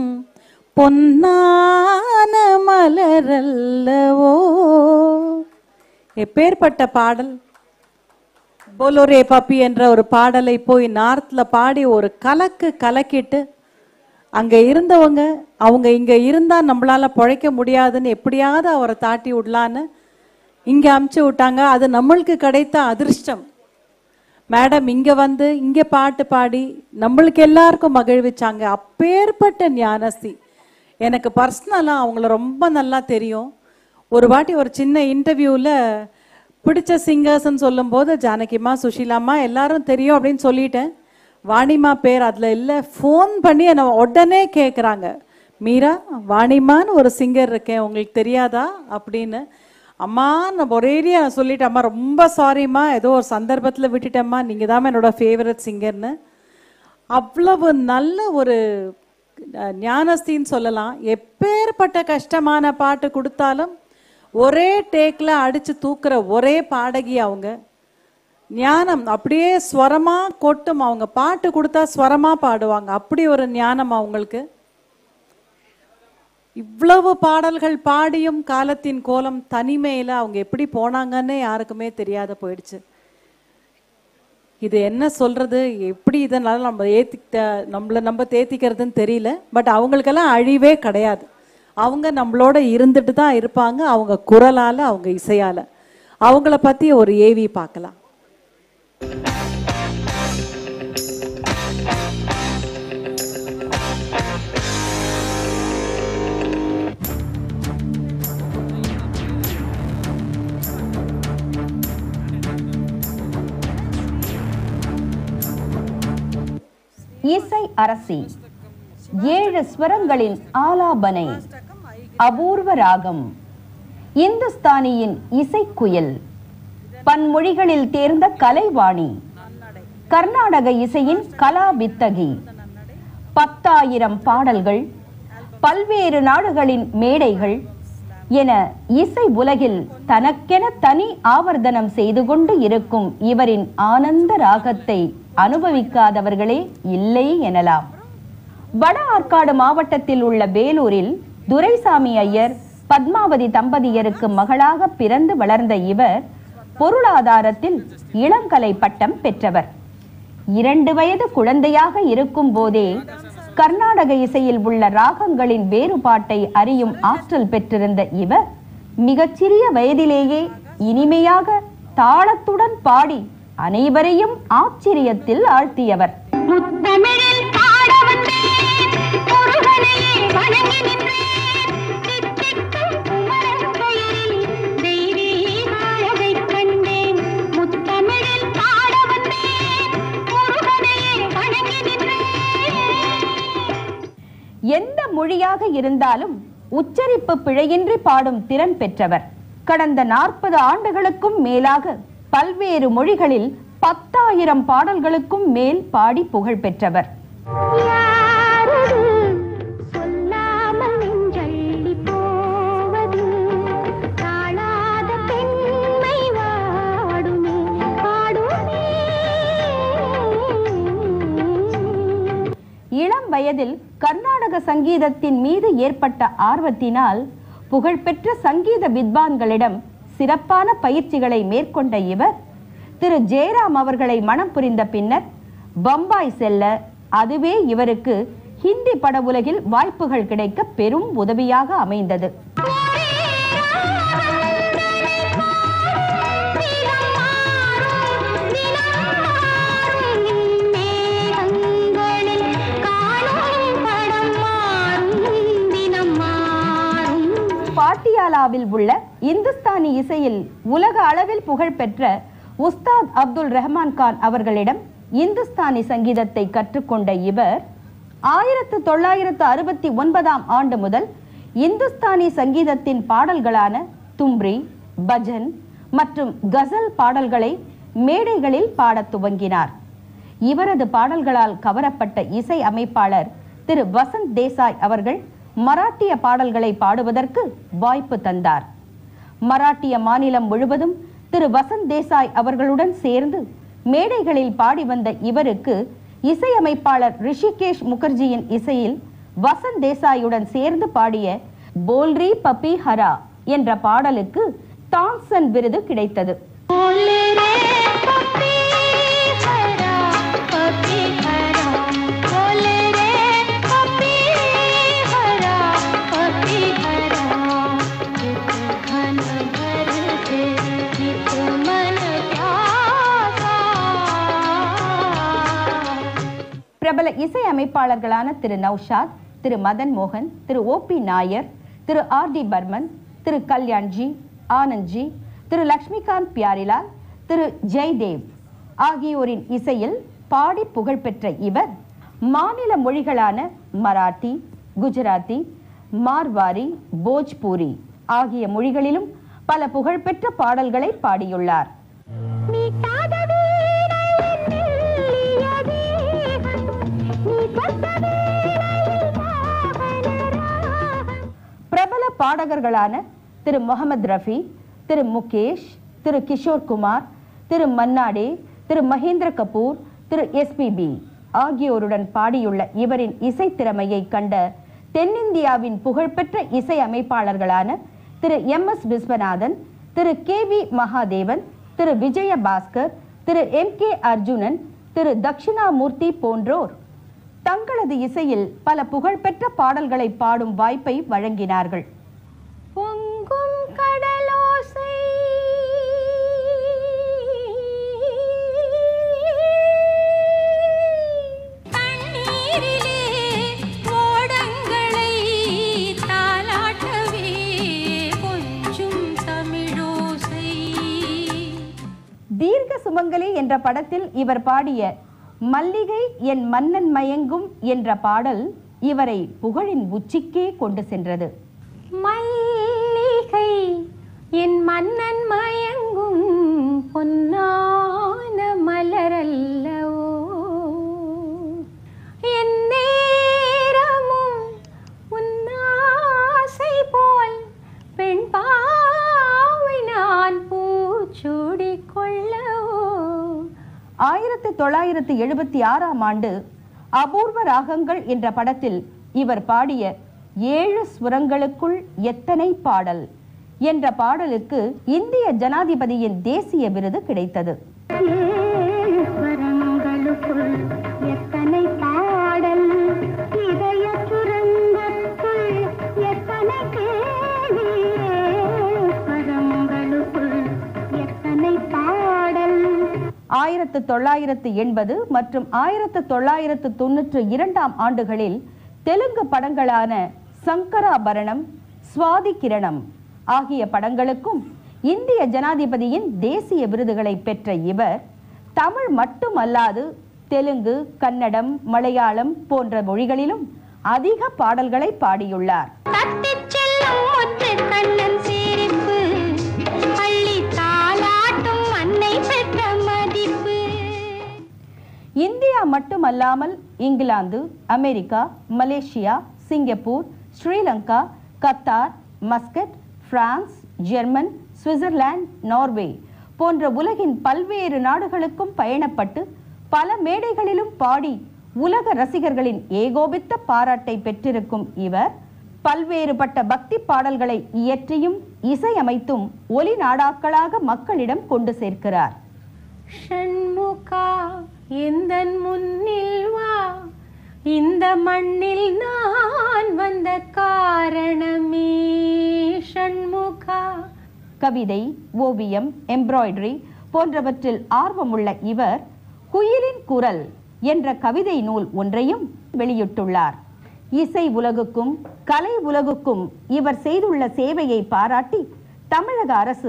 பொன்னான மலரல்லவோ. எப்பேற்பட்ட பாடல்! போலோரே பப்பி என்ற ஒரு பாடலை போய் நார்த்ல பாடி ஒரு கலக்கிட்டு அங்க இருந்தவங்க அவங்க இங்க இருந்தா நம்மளால பிழைக்க முடியாதுன்னு எப்படியாவது அவரை தாட்டி விடலான்னு இங்க அமுச்சு விட்டாங்க. அது நம்மளுக்கு கிடைத்த அதிர்ஷ்டம். மேடம் இங்க வந்து இங்க பாட்டு பாடி நம்மளுக்கு எல்லாருக்கும் மகிழ்விச்சாங்க. அப்பேற்பட்ட ஞானஸ்தி. எனக்கு பர்சனலா அவங்கள ரொம்ப நல்லா தெரியும். ஒரு வாட்டி ஒரு சின்ன இன்டர்வியூல பிடிச்ச சிங்கர்ஸ்ன்னு சொல்லும்போது ஜானகிமா, சுஷீலாமா எல்லாரும் தெரியும் அப்படின்னு சொல்லிட்டேன். வாணிமா பேர் அதில் இல்லை. ஃபோன் பண்ணி என்னை உடனே கேட்குறாங்க, மீரா வாணிமான்னு ஒரு சிங்கர் இருக்கேன், உங்களுக்கு தெரியாதா அப்படின்னு. அம்மா நான் ஒரேடியா சொல்லிட்டேன், அம்மா ரொம்ப சாரிம்மா, ஏதோ ஒரு சந்தர்ப்பத்தில் விட்டுட்டேம்மா, நீங்கள் தான் என்னோட ஃபேவரட் சிங்கர்னு. அவ்வளவு நல்ல ஒரு ஞானஸ்தின்னு சொல்லலாம். எப்பேற்பட்ட கஷ்டமான பாட்டு கொடுத்தாலும் ஒரே டேக்ல அடிச்சு தூக்குற ஒரே பாடகி அவங்க. ஞானம் அப்படியே ஸ்வரமா கொட்டும். அவங்க பாட்டு கொடுத்தா ஸ்வரமா பாடுவாங்க. அப்படி ஒரு ஞானம் அவங்களுக்கு. இவ்வளவு பாடல்கள் பாடியும் காலத்தின் கோலம் தனிமையில அவங்க எப்படி போனாங்கன்னு யாருக்குமே தெரியாத போயிடுச்சு. இது என்ன சொல்றது, எப்படி இதனால நம்ம தேத்திக்கிறதுன்னு தெரியல. பட் அவங்களுக்கெல்லாம் அழிவே கிடையாது. அவங்க நம்மளோட இருந்துட்டு தான் இருப்பாங்க. அவங்க குரலால, அவங்க இசையால. அவங்கள பத்தி ஒரு ஏவி பார்க்கலாம். இசை அரசி, 7 ஸ்வரங்களின் ஆலாபனை, அபூர்வ ராகம், இந்துஸ்தானியின் இசைக்குயில், பன்மொழிகளில் தேர்ந்த கலைவாணி, கர்நாடக இசையின் கலாவித்தகி, 10,000 பாடல்கள், பல்வேறு நாடுகளின் மேடைகள் என இசை உலகில் தனக்கென தனி ஆவர்த்தனம் செய்து கொண்டு இருக்கும் இவரின் ஆனந்த ராகத்தை அனுபவிக்காதவர்களே இல்லை எனலாம். வட ஆற்காடு மாவட்டத்தில் உள்ள வேலூரில் துரைசாமி ஐயர், பத்மாவதி தம்பதியருக்கு மகளாக பிறந்து வளர்ந்த இவர் பொருளாதாரத்தில் இளங்கலை பட்டம் பெற்றவர். 2 வயது குழந்தையாக இருக்கும் போதே கர்நாடக இசையில் உள்ள ராகங்களின் வேறுபாட்டை அறியும் ஆற்றல் பெற்றிருந்த இவர் மிகச்சிறிய வயதிலேயே இனிமையாக தாளத்துடன் பாடி அனைவரையும் ஆச்சரியத்தில் ஆழ்த்தியவர். எந்த மொழியாக இருந்தாலும் உச்சரிப்பு பிழையின்றி பாடும் திறன் பெற்றவர். கடந்த 40 ஆண்டுகளுக்கும் மேலாக பல்வேறு மொழிகளில் 10,000 பாடல்களுக்கும் மேல் பாடி புகழ் பெற்றவர். இளம் வயதில் கர்நாடக சங்கீதத்தின் மீது ஏற்பட்ட ஆர்வத்தினால் புகழ்பெற்ற சங்கீத வித்வான்களிடம் சிறப்பான பயிற்சிகளை மேற்கொண்ட இவர் திரு ஜெயராம் அவர்களை மனம் புரிந்த பின்னர் பம்பாய் செல்ல, அதுவே இவருக்கு ஹிந்தி பட உலகில் வாய்ப்புகள் கிடைக்க பெரும் உதவியாக அமைந்தது. பாட்டியாலாவில் உள்ள இந்துஸ்தானி இசையில் உலக அளவில் புகழ்பெற்ற உஸ்தாத் அப்துல் ரஹ்மான் கான் அவர்களிடம் இந்துஸ்தானி சங்கீதத்தை கற்றுக்கொண்ட இவர் 1969ஆம் ஆண்டு முதல் இந்துஸ்தானி சங்கீதத்தின் பாடல்களான தும்ரி, பஜன் மற்றும் கசல் பாடல்களை மேடைகளில் பாடத் துவங்கினார். இவரது பாடல்களால் கவரப்பட்ட இசை அமைப்பாளர் திரு வசந்த் தேசாய் அவர்கள் மராட்டிய பாடல்களை பாடுவதற்கு வாய்ப்பு தந்தார். மராட்டிய மாநிலம் முழுவதும் திரு வசந்த் தேசாய் அவர்களுடன் சேர்ந்து மேடைகளில் பாடி வந்த இவருக்கு இசையமைப்பாளர் ரிஷிகேஷ் முகர்ஜியின் இசையில் வசந்த் தேசாயுடன் சேர்ந்து பாடிய போல்ரி பப்பி ஹரா என்ற பாடலுக்கு தான்சன் விருது கிடைத்தது. பிரபல இசை அமைப்பாளர்களான திரு நௌஷாத், திரு மதன் மோகன், திரு ஓபி நாயர், திரு ஆர் டி பர்மன், திரு கல்யாண்ஜி, ஆனந்த்ஜி, திரு லக்ஷ்மிகாந்த் பியாரிலால், திரு ஜெய்தேவ் ஆகியோரின் இசையில் பாடி புகழ்பெற்ற இவர் மாநில மொழிகளான மராட்டி, குஜராத்தி, மார்வாரி, போஜ்பூரி ஆகிய மொழிகளிலும் பல புகழ்பெற்ற பாடல்களை பாடியுள்ளார். பிரபல பாடகர்களான திரு முகமது ரஃபி, திரு முகேஷ், திரு கிஷோர் குமார், திரு மன்னாடே, திரு மகேந்திர கபூர், திரு எஸ்பிபி ஆகியோருடன் பாடியுள்ள இவரின் இசை திறமையை கண்ட தென்னிந்தியாவின் புகழ்பெற்ற இசை அமைப்பாளர்களான திரு எம்.எஸ். விஸ்வநாதன், திரு கே.வி. மகாதேவன், திரு விஜய பாஸ்கர், திரு எம்.கே. அர்ஜுனன், திரு தட்சிணாமூர்த்தி போன்றோர் தங்களது இசையில் பல புகழ்பெற்ற பாடல்களை பாடும் வாய்ப்பை வழங்கினார்கள். பொங்கும் கடலோசை தண்ணீரிலே ஓடங்களை தாலாட்டவே கொஞ்சம் தமிழோசை. தீர்க்க சுமங்கலி என்ற படத்தில் இவர் பாடிய மல்லிகை என் மன்னன் மயங்கும் என்ற பாடல் இவரை புகழின் உச்சிக்கே கொண்டு சென்றது. மல்லிகை என் மன்னன் மயங்கும் பொன்னான மலரல்லவோ, என் நேரமும் உன்னாசை போல் பெண் பாவை நான் பூச்சூடிக் கொள்ளவோ. 1976ஆம் ஆண்டு அபூர்வ ராகங்கள் என்ற படத்தில் இவர் பாடிய 7 ஸ்வரங்களுக்குள் எத்தனை பாடல் என்ற பாடலுக்கு இந்திய ஜனாதிபதியின் தேசிய விருது கிடைத்தது. 7 ஸ்வரங்களுக்குள் எத்தனை பாடல், இதய சுரங்கத்துள் எத்தனை கேள்வி, 7 ஸ்வரங்களுக்குள் எத்தனை பாடல். 1980 மற்றும் 1992ஆம் ஆண்டுகளில் தெலுங்கு படங்களான சங்கராபரணம், சுவாதி கிரணம் ஆகிய படங்களுக்கும் இந்திய ஜனாதிபதியின் தேசிய விருதுகளை பெற்ற இவர் தமிழ் மட்டுமல்லாது தெலுங்கு, கன்னடம், மலையாளம் போன்ற மொழிகளிலும் அதிக பாடல்களை பாடியுள்ளார். கண்ணன் சிரிப்பு பள்ளி தாலாட்டும் அன்னை பெற்ற மதிப்பு. இந்தியா மட்டுமல்லாமல் England, America, Malaysia, Singapore, Sri Lanka, Qatar, Muscat, France, German, Switzerland, Norway போன்ற உலகின் பல்வேறு நாடுகளுக்கும் பயணப்பட்டு பல மேடைகளிலும் பாடி உலக ரசிகர்களின் ஏகோபித்த பாராட்டை பெற்றிருக்கும் இவர் பல்வேறுபட்ட பக்தி பாடல்களை இயற்றியும் இசையமைத்தும் ஒலி நாடாக்களாக மக்களிடம் கொண்டு சேர்க்கிறார். ஷண்முகா எந்தன் முன்னில் வா, இந்த மண்ணில் நான் வந்த காரணமே ஷண்முகா. கவிதை, ஓவியம், எம்ப்ராய்டரி போன்றவற்றில் ஆர்வமுள்ள இவர் குயிலின் குரல் என்ற கவிதை நூல் ஒன்றையும் வெளியிட்டுள்ளார். இசை உலகுக்கும் கலை உலகுக்கும் இவர் செய்துள்ள சேவையை பாராட்டி தமிழக அரசு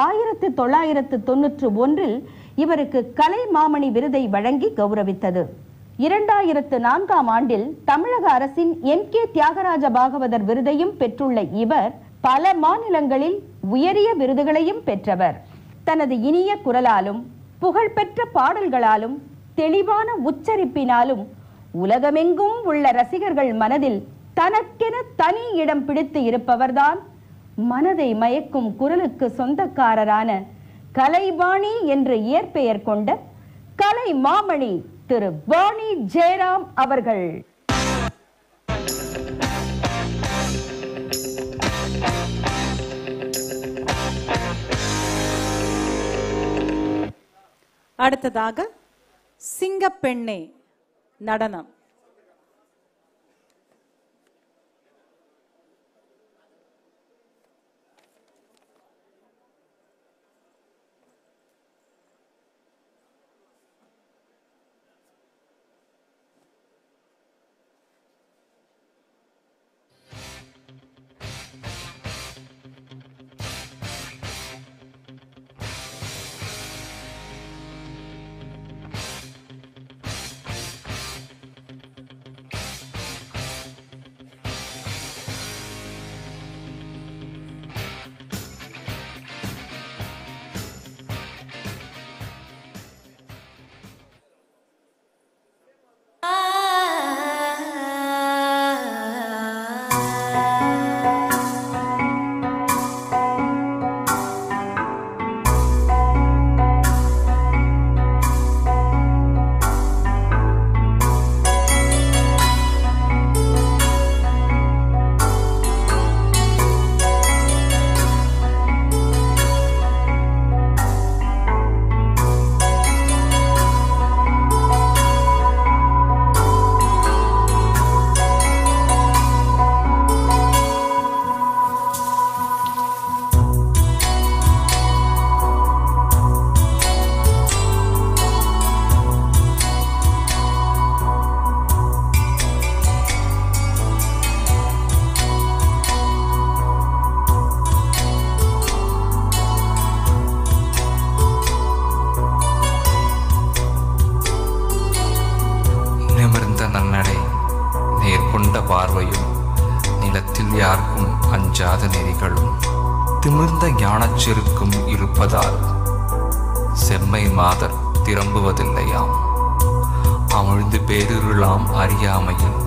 1991 இவருக்கு கலை மாமணி விருதை வழங்கி கௌரவித்தது. 2004 ஆண்டில் தமிழக அரசின் எம் கே தியாகராஜ பாகவதர் விருதையும் பெற்றுள்ள இவர் பல மாநிலங்களில் உயரிய விருதுகளையும் பெற்றவர். தனது இனிய குரலாலும் புகழ்பெற்ற பாடல்களாலும் தெளிவான உச்சரிப்பினாலும் உலகமெங்கும் உள்ள ரசிகர்கள் மனதில் தனக்கென தனி இடம் பிடித்து இருப்பவர்தான் மனதை மயக்கும் குரலுக்கு சொந்தக்காரரான கலைவாணி என்று இயற்பெயர் கொண்ட கலை மாமணி திரு வாணி ஜெயராம் அவர்கள். அடுத்ததாக சிங்கப்பெண்ணே நடனம். பார்வையும் நிலத்தில் யாருக்கும் அஞ்சாத நெறிகளும் திமிர்ந்த ஞானச்செருக்கும் இருப்பதால் செம்மை மாதர் திரும்புவதில்லையாம். அமிழ்ந்து பேருருளாம் அறியாமையில்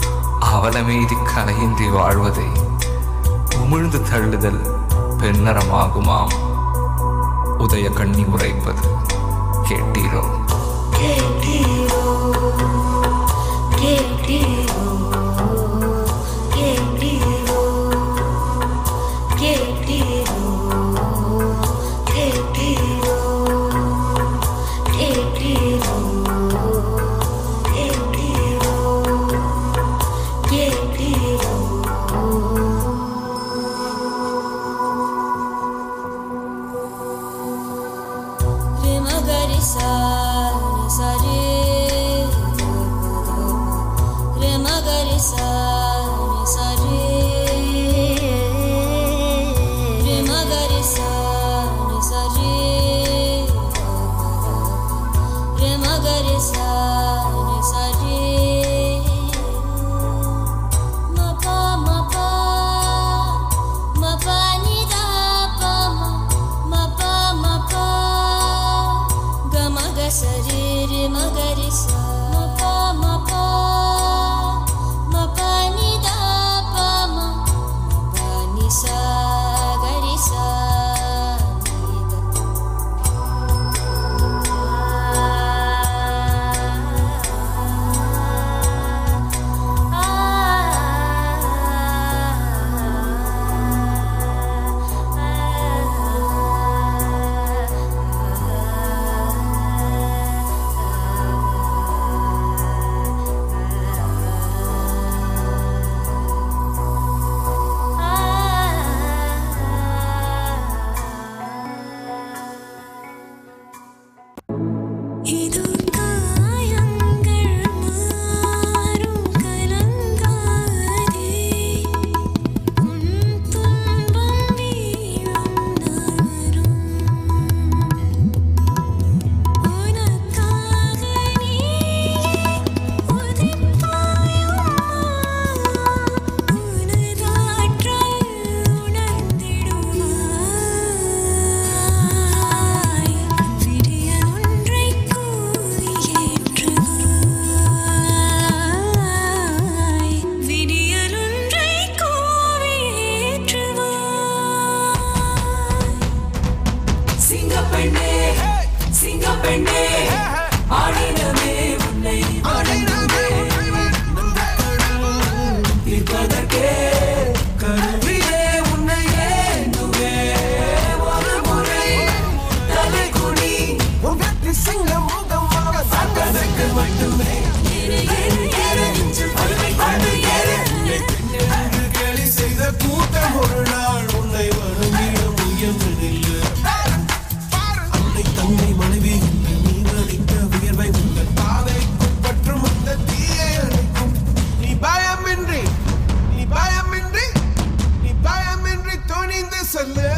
அவலமீதி கலையின்றி வாழ்வதை உமிழ்ந்து தள்ளுதல் பெண்ணறமாகுமாம். உதய கண்ணி உரைப்பது கேட்டீரோ கேட்டீரோ கேட்டீரோ கேட்டீரோ கேட்டீரோ கேட்டீரோ கேட்டீரோ கேட்டீரோ கேட்டீரோ ரிமகரி சாரி சாரி ரிமகரி சாரி சாரி ரிமகரி சாரி சாரி ரிமகரி சாரி சாரி மபா மபா மபா நிதா பமா மபா மபா கமக பெண்ணே சிங்க பெண்ணே ஆடினமே உன்னை தீர்ப்பதற்கே கருவிலே உன்னை ஏந்துவே ஒரு முறை தலை குனி உங்கத்தி சிங்க முகமாக பார்த்ததற்கு மட்டுமே ஏறு ஏறு ஏறு நெஞ்சில் பல்லை கொண்டு ஏறு பெண்ணென்று கேலி செய்த கூட்டம் ஒரு நாள் உன்னை வணங்கிடும் உயர்ந்து நில்லு அன்னை தன்னை மனைவி என்று நீ நடித்த உயர்வை உங்கள் பாதைக்கு பற்றும் அந்த தீயை அணைக்கும் நீ பயமின்றி நீ பயமின்றி நீ பயமின்றி துணிந்து செல்லு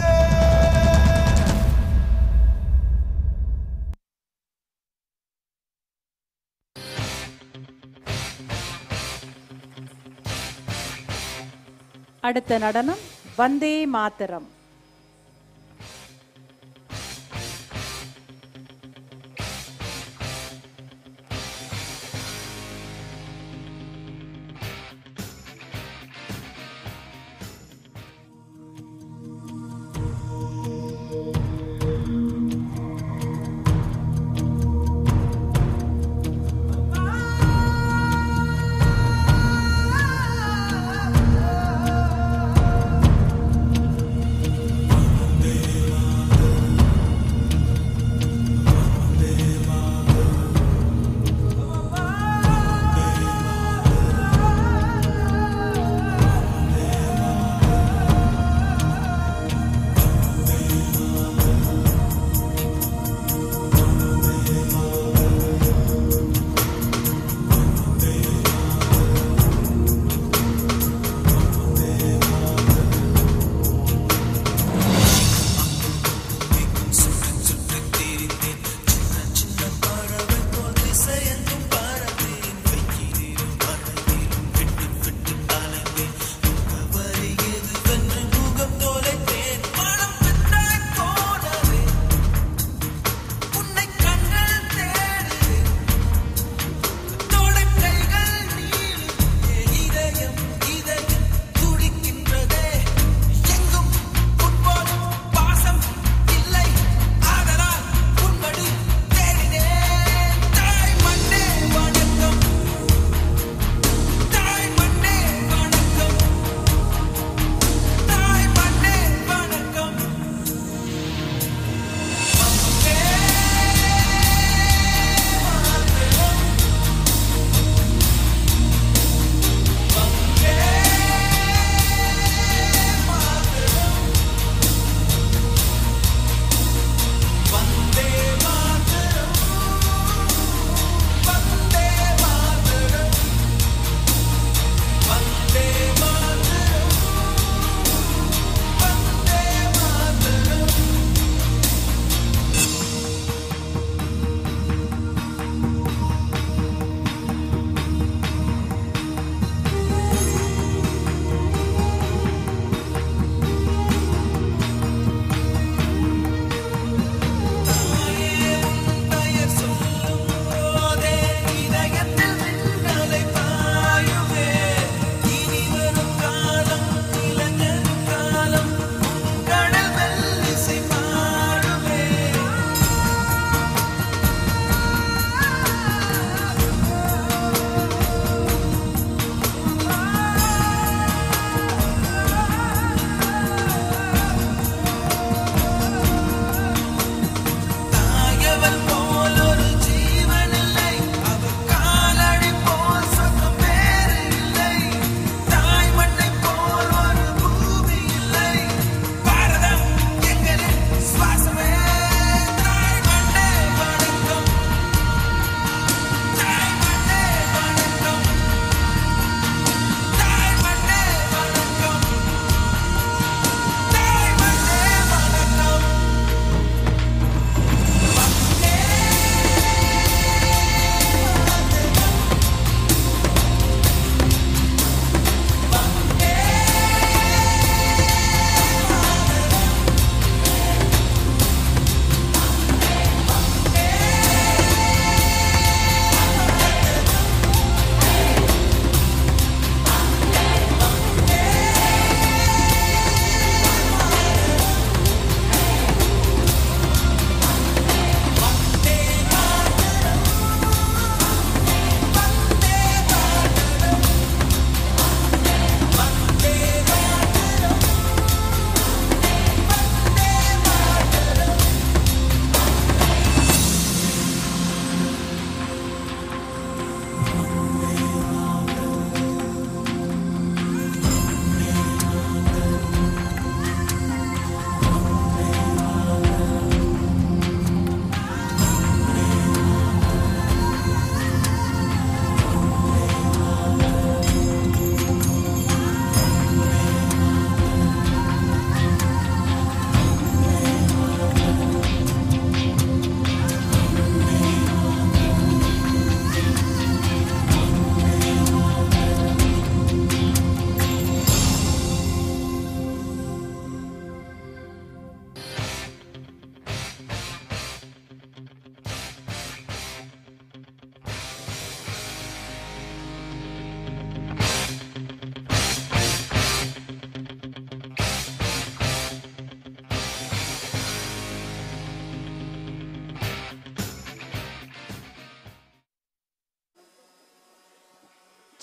அடுத்த நடனம் வந்தே மாதரம்.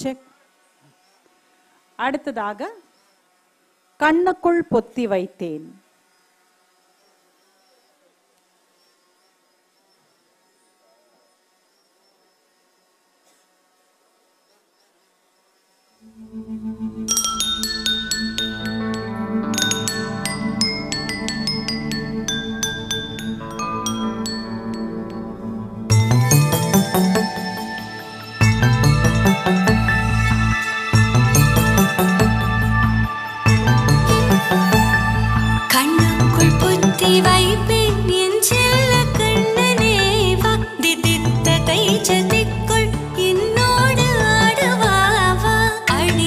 செக். அடுத்ததாக கண்ணுக்குள் பொத்தி வைத்தேன். கண்ணுக்குள் புத்தி வைப்பே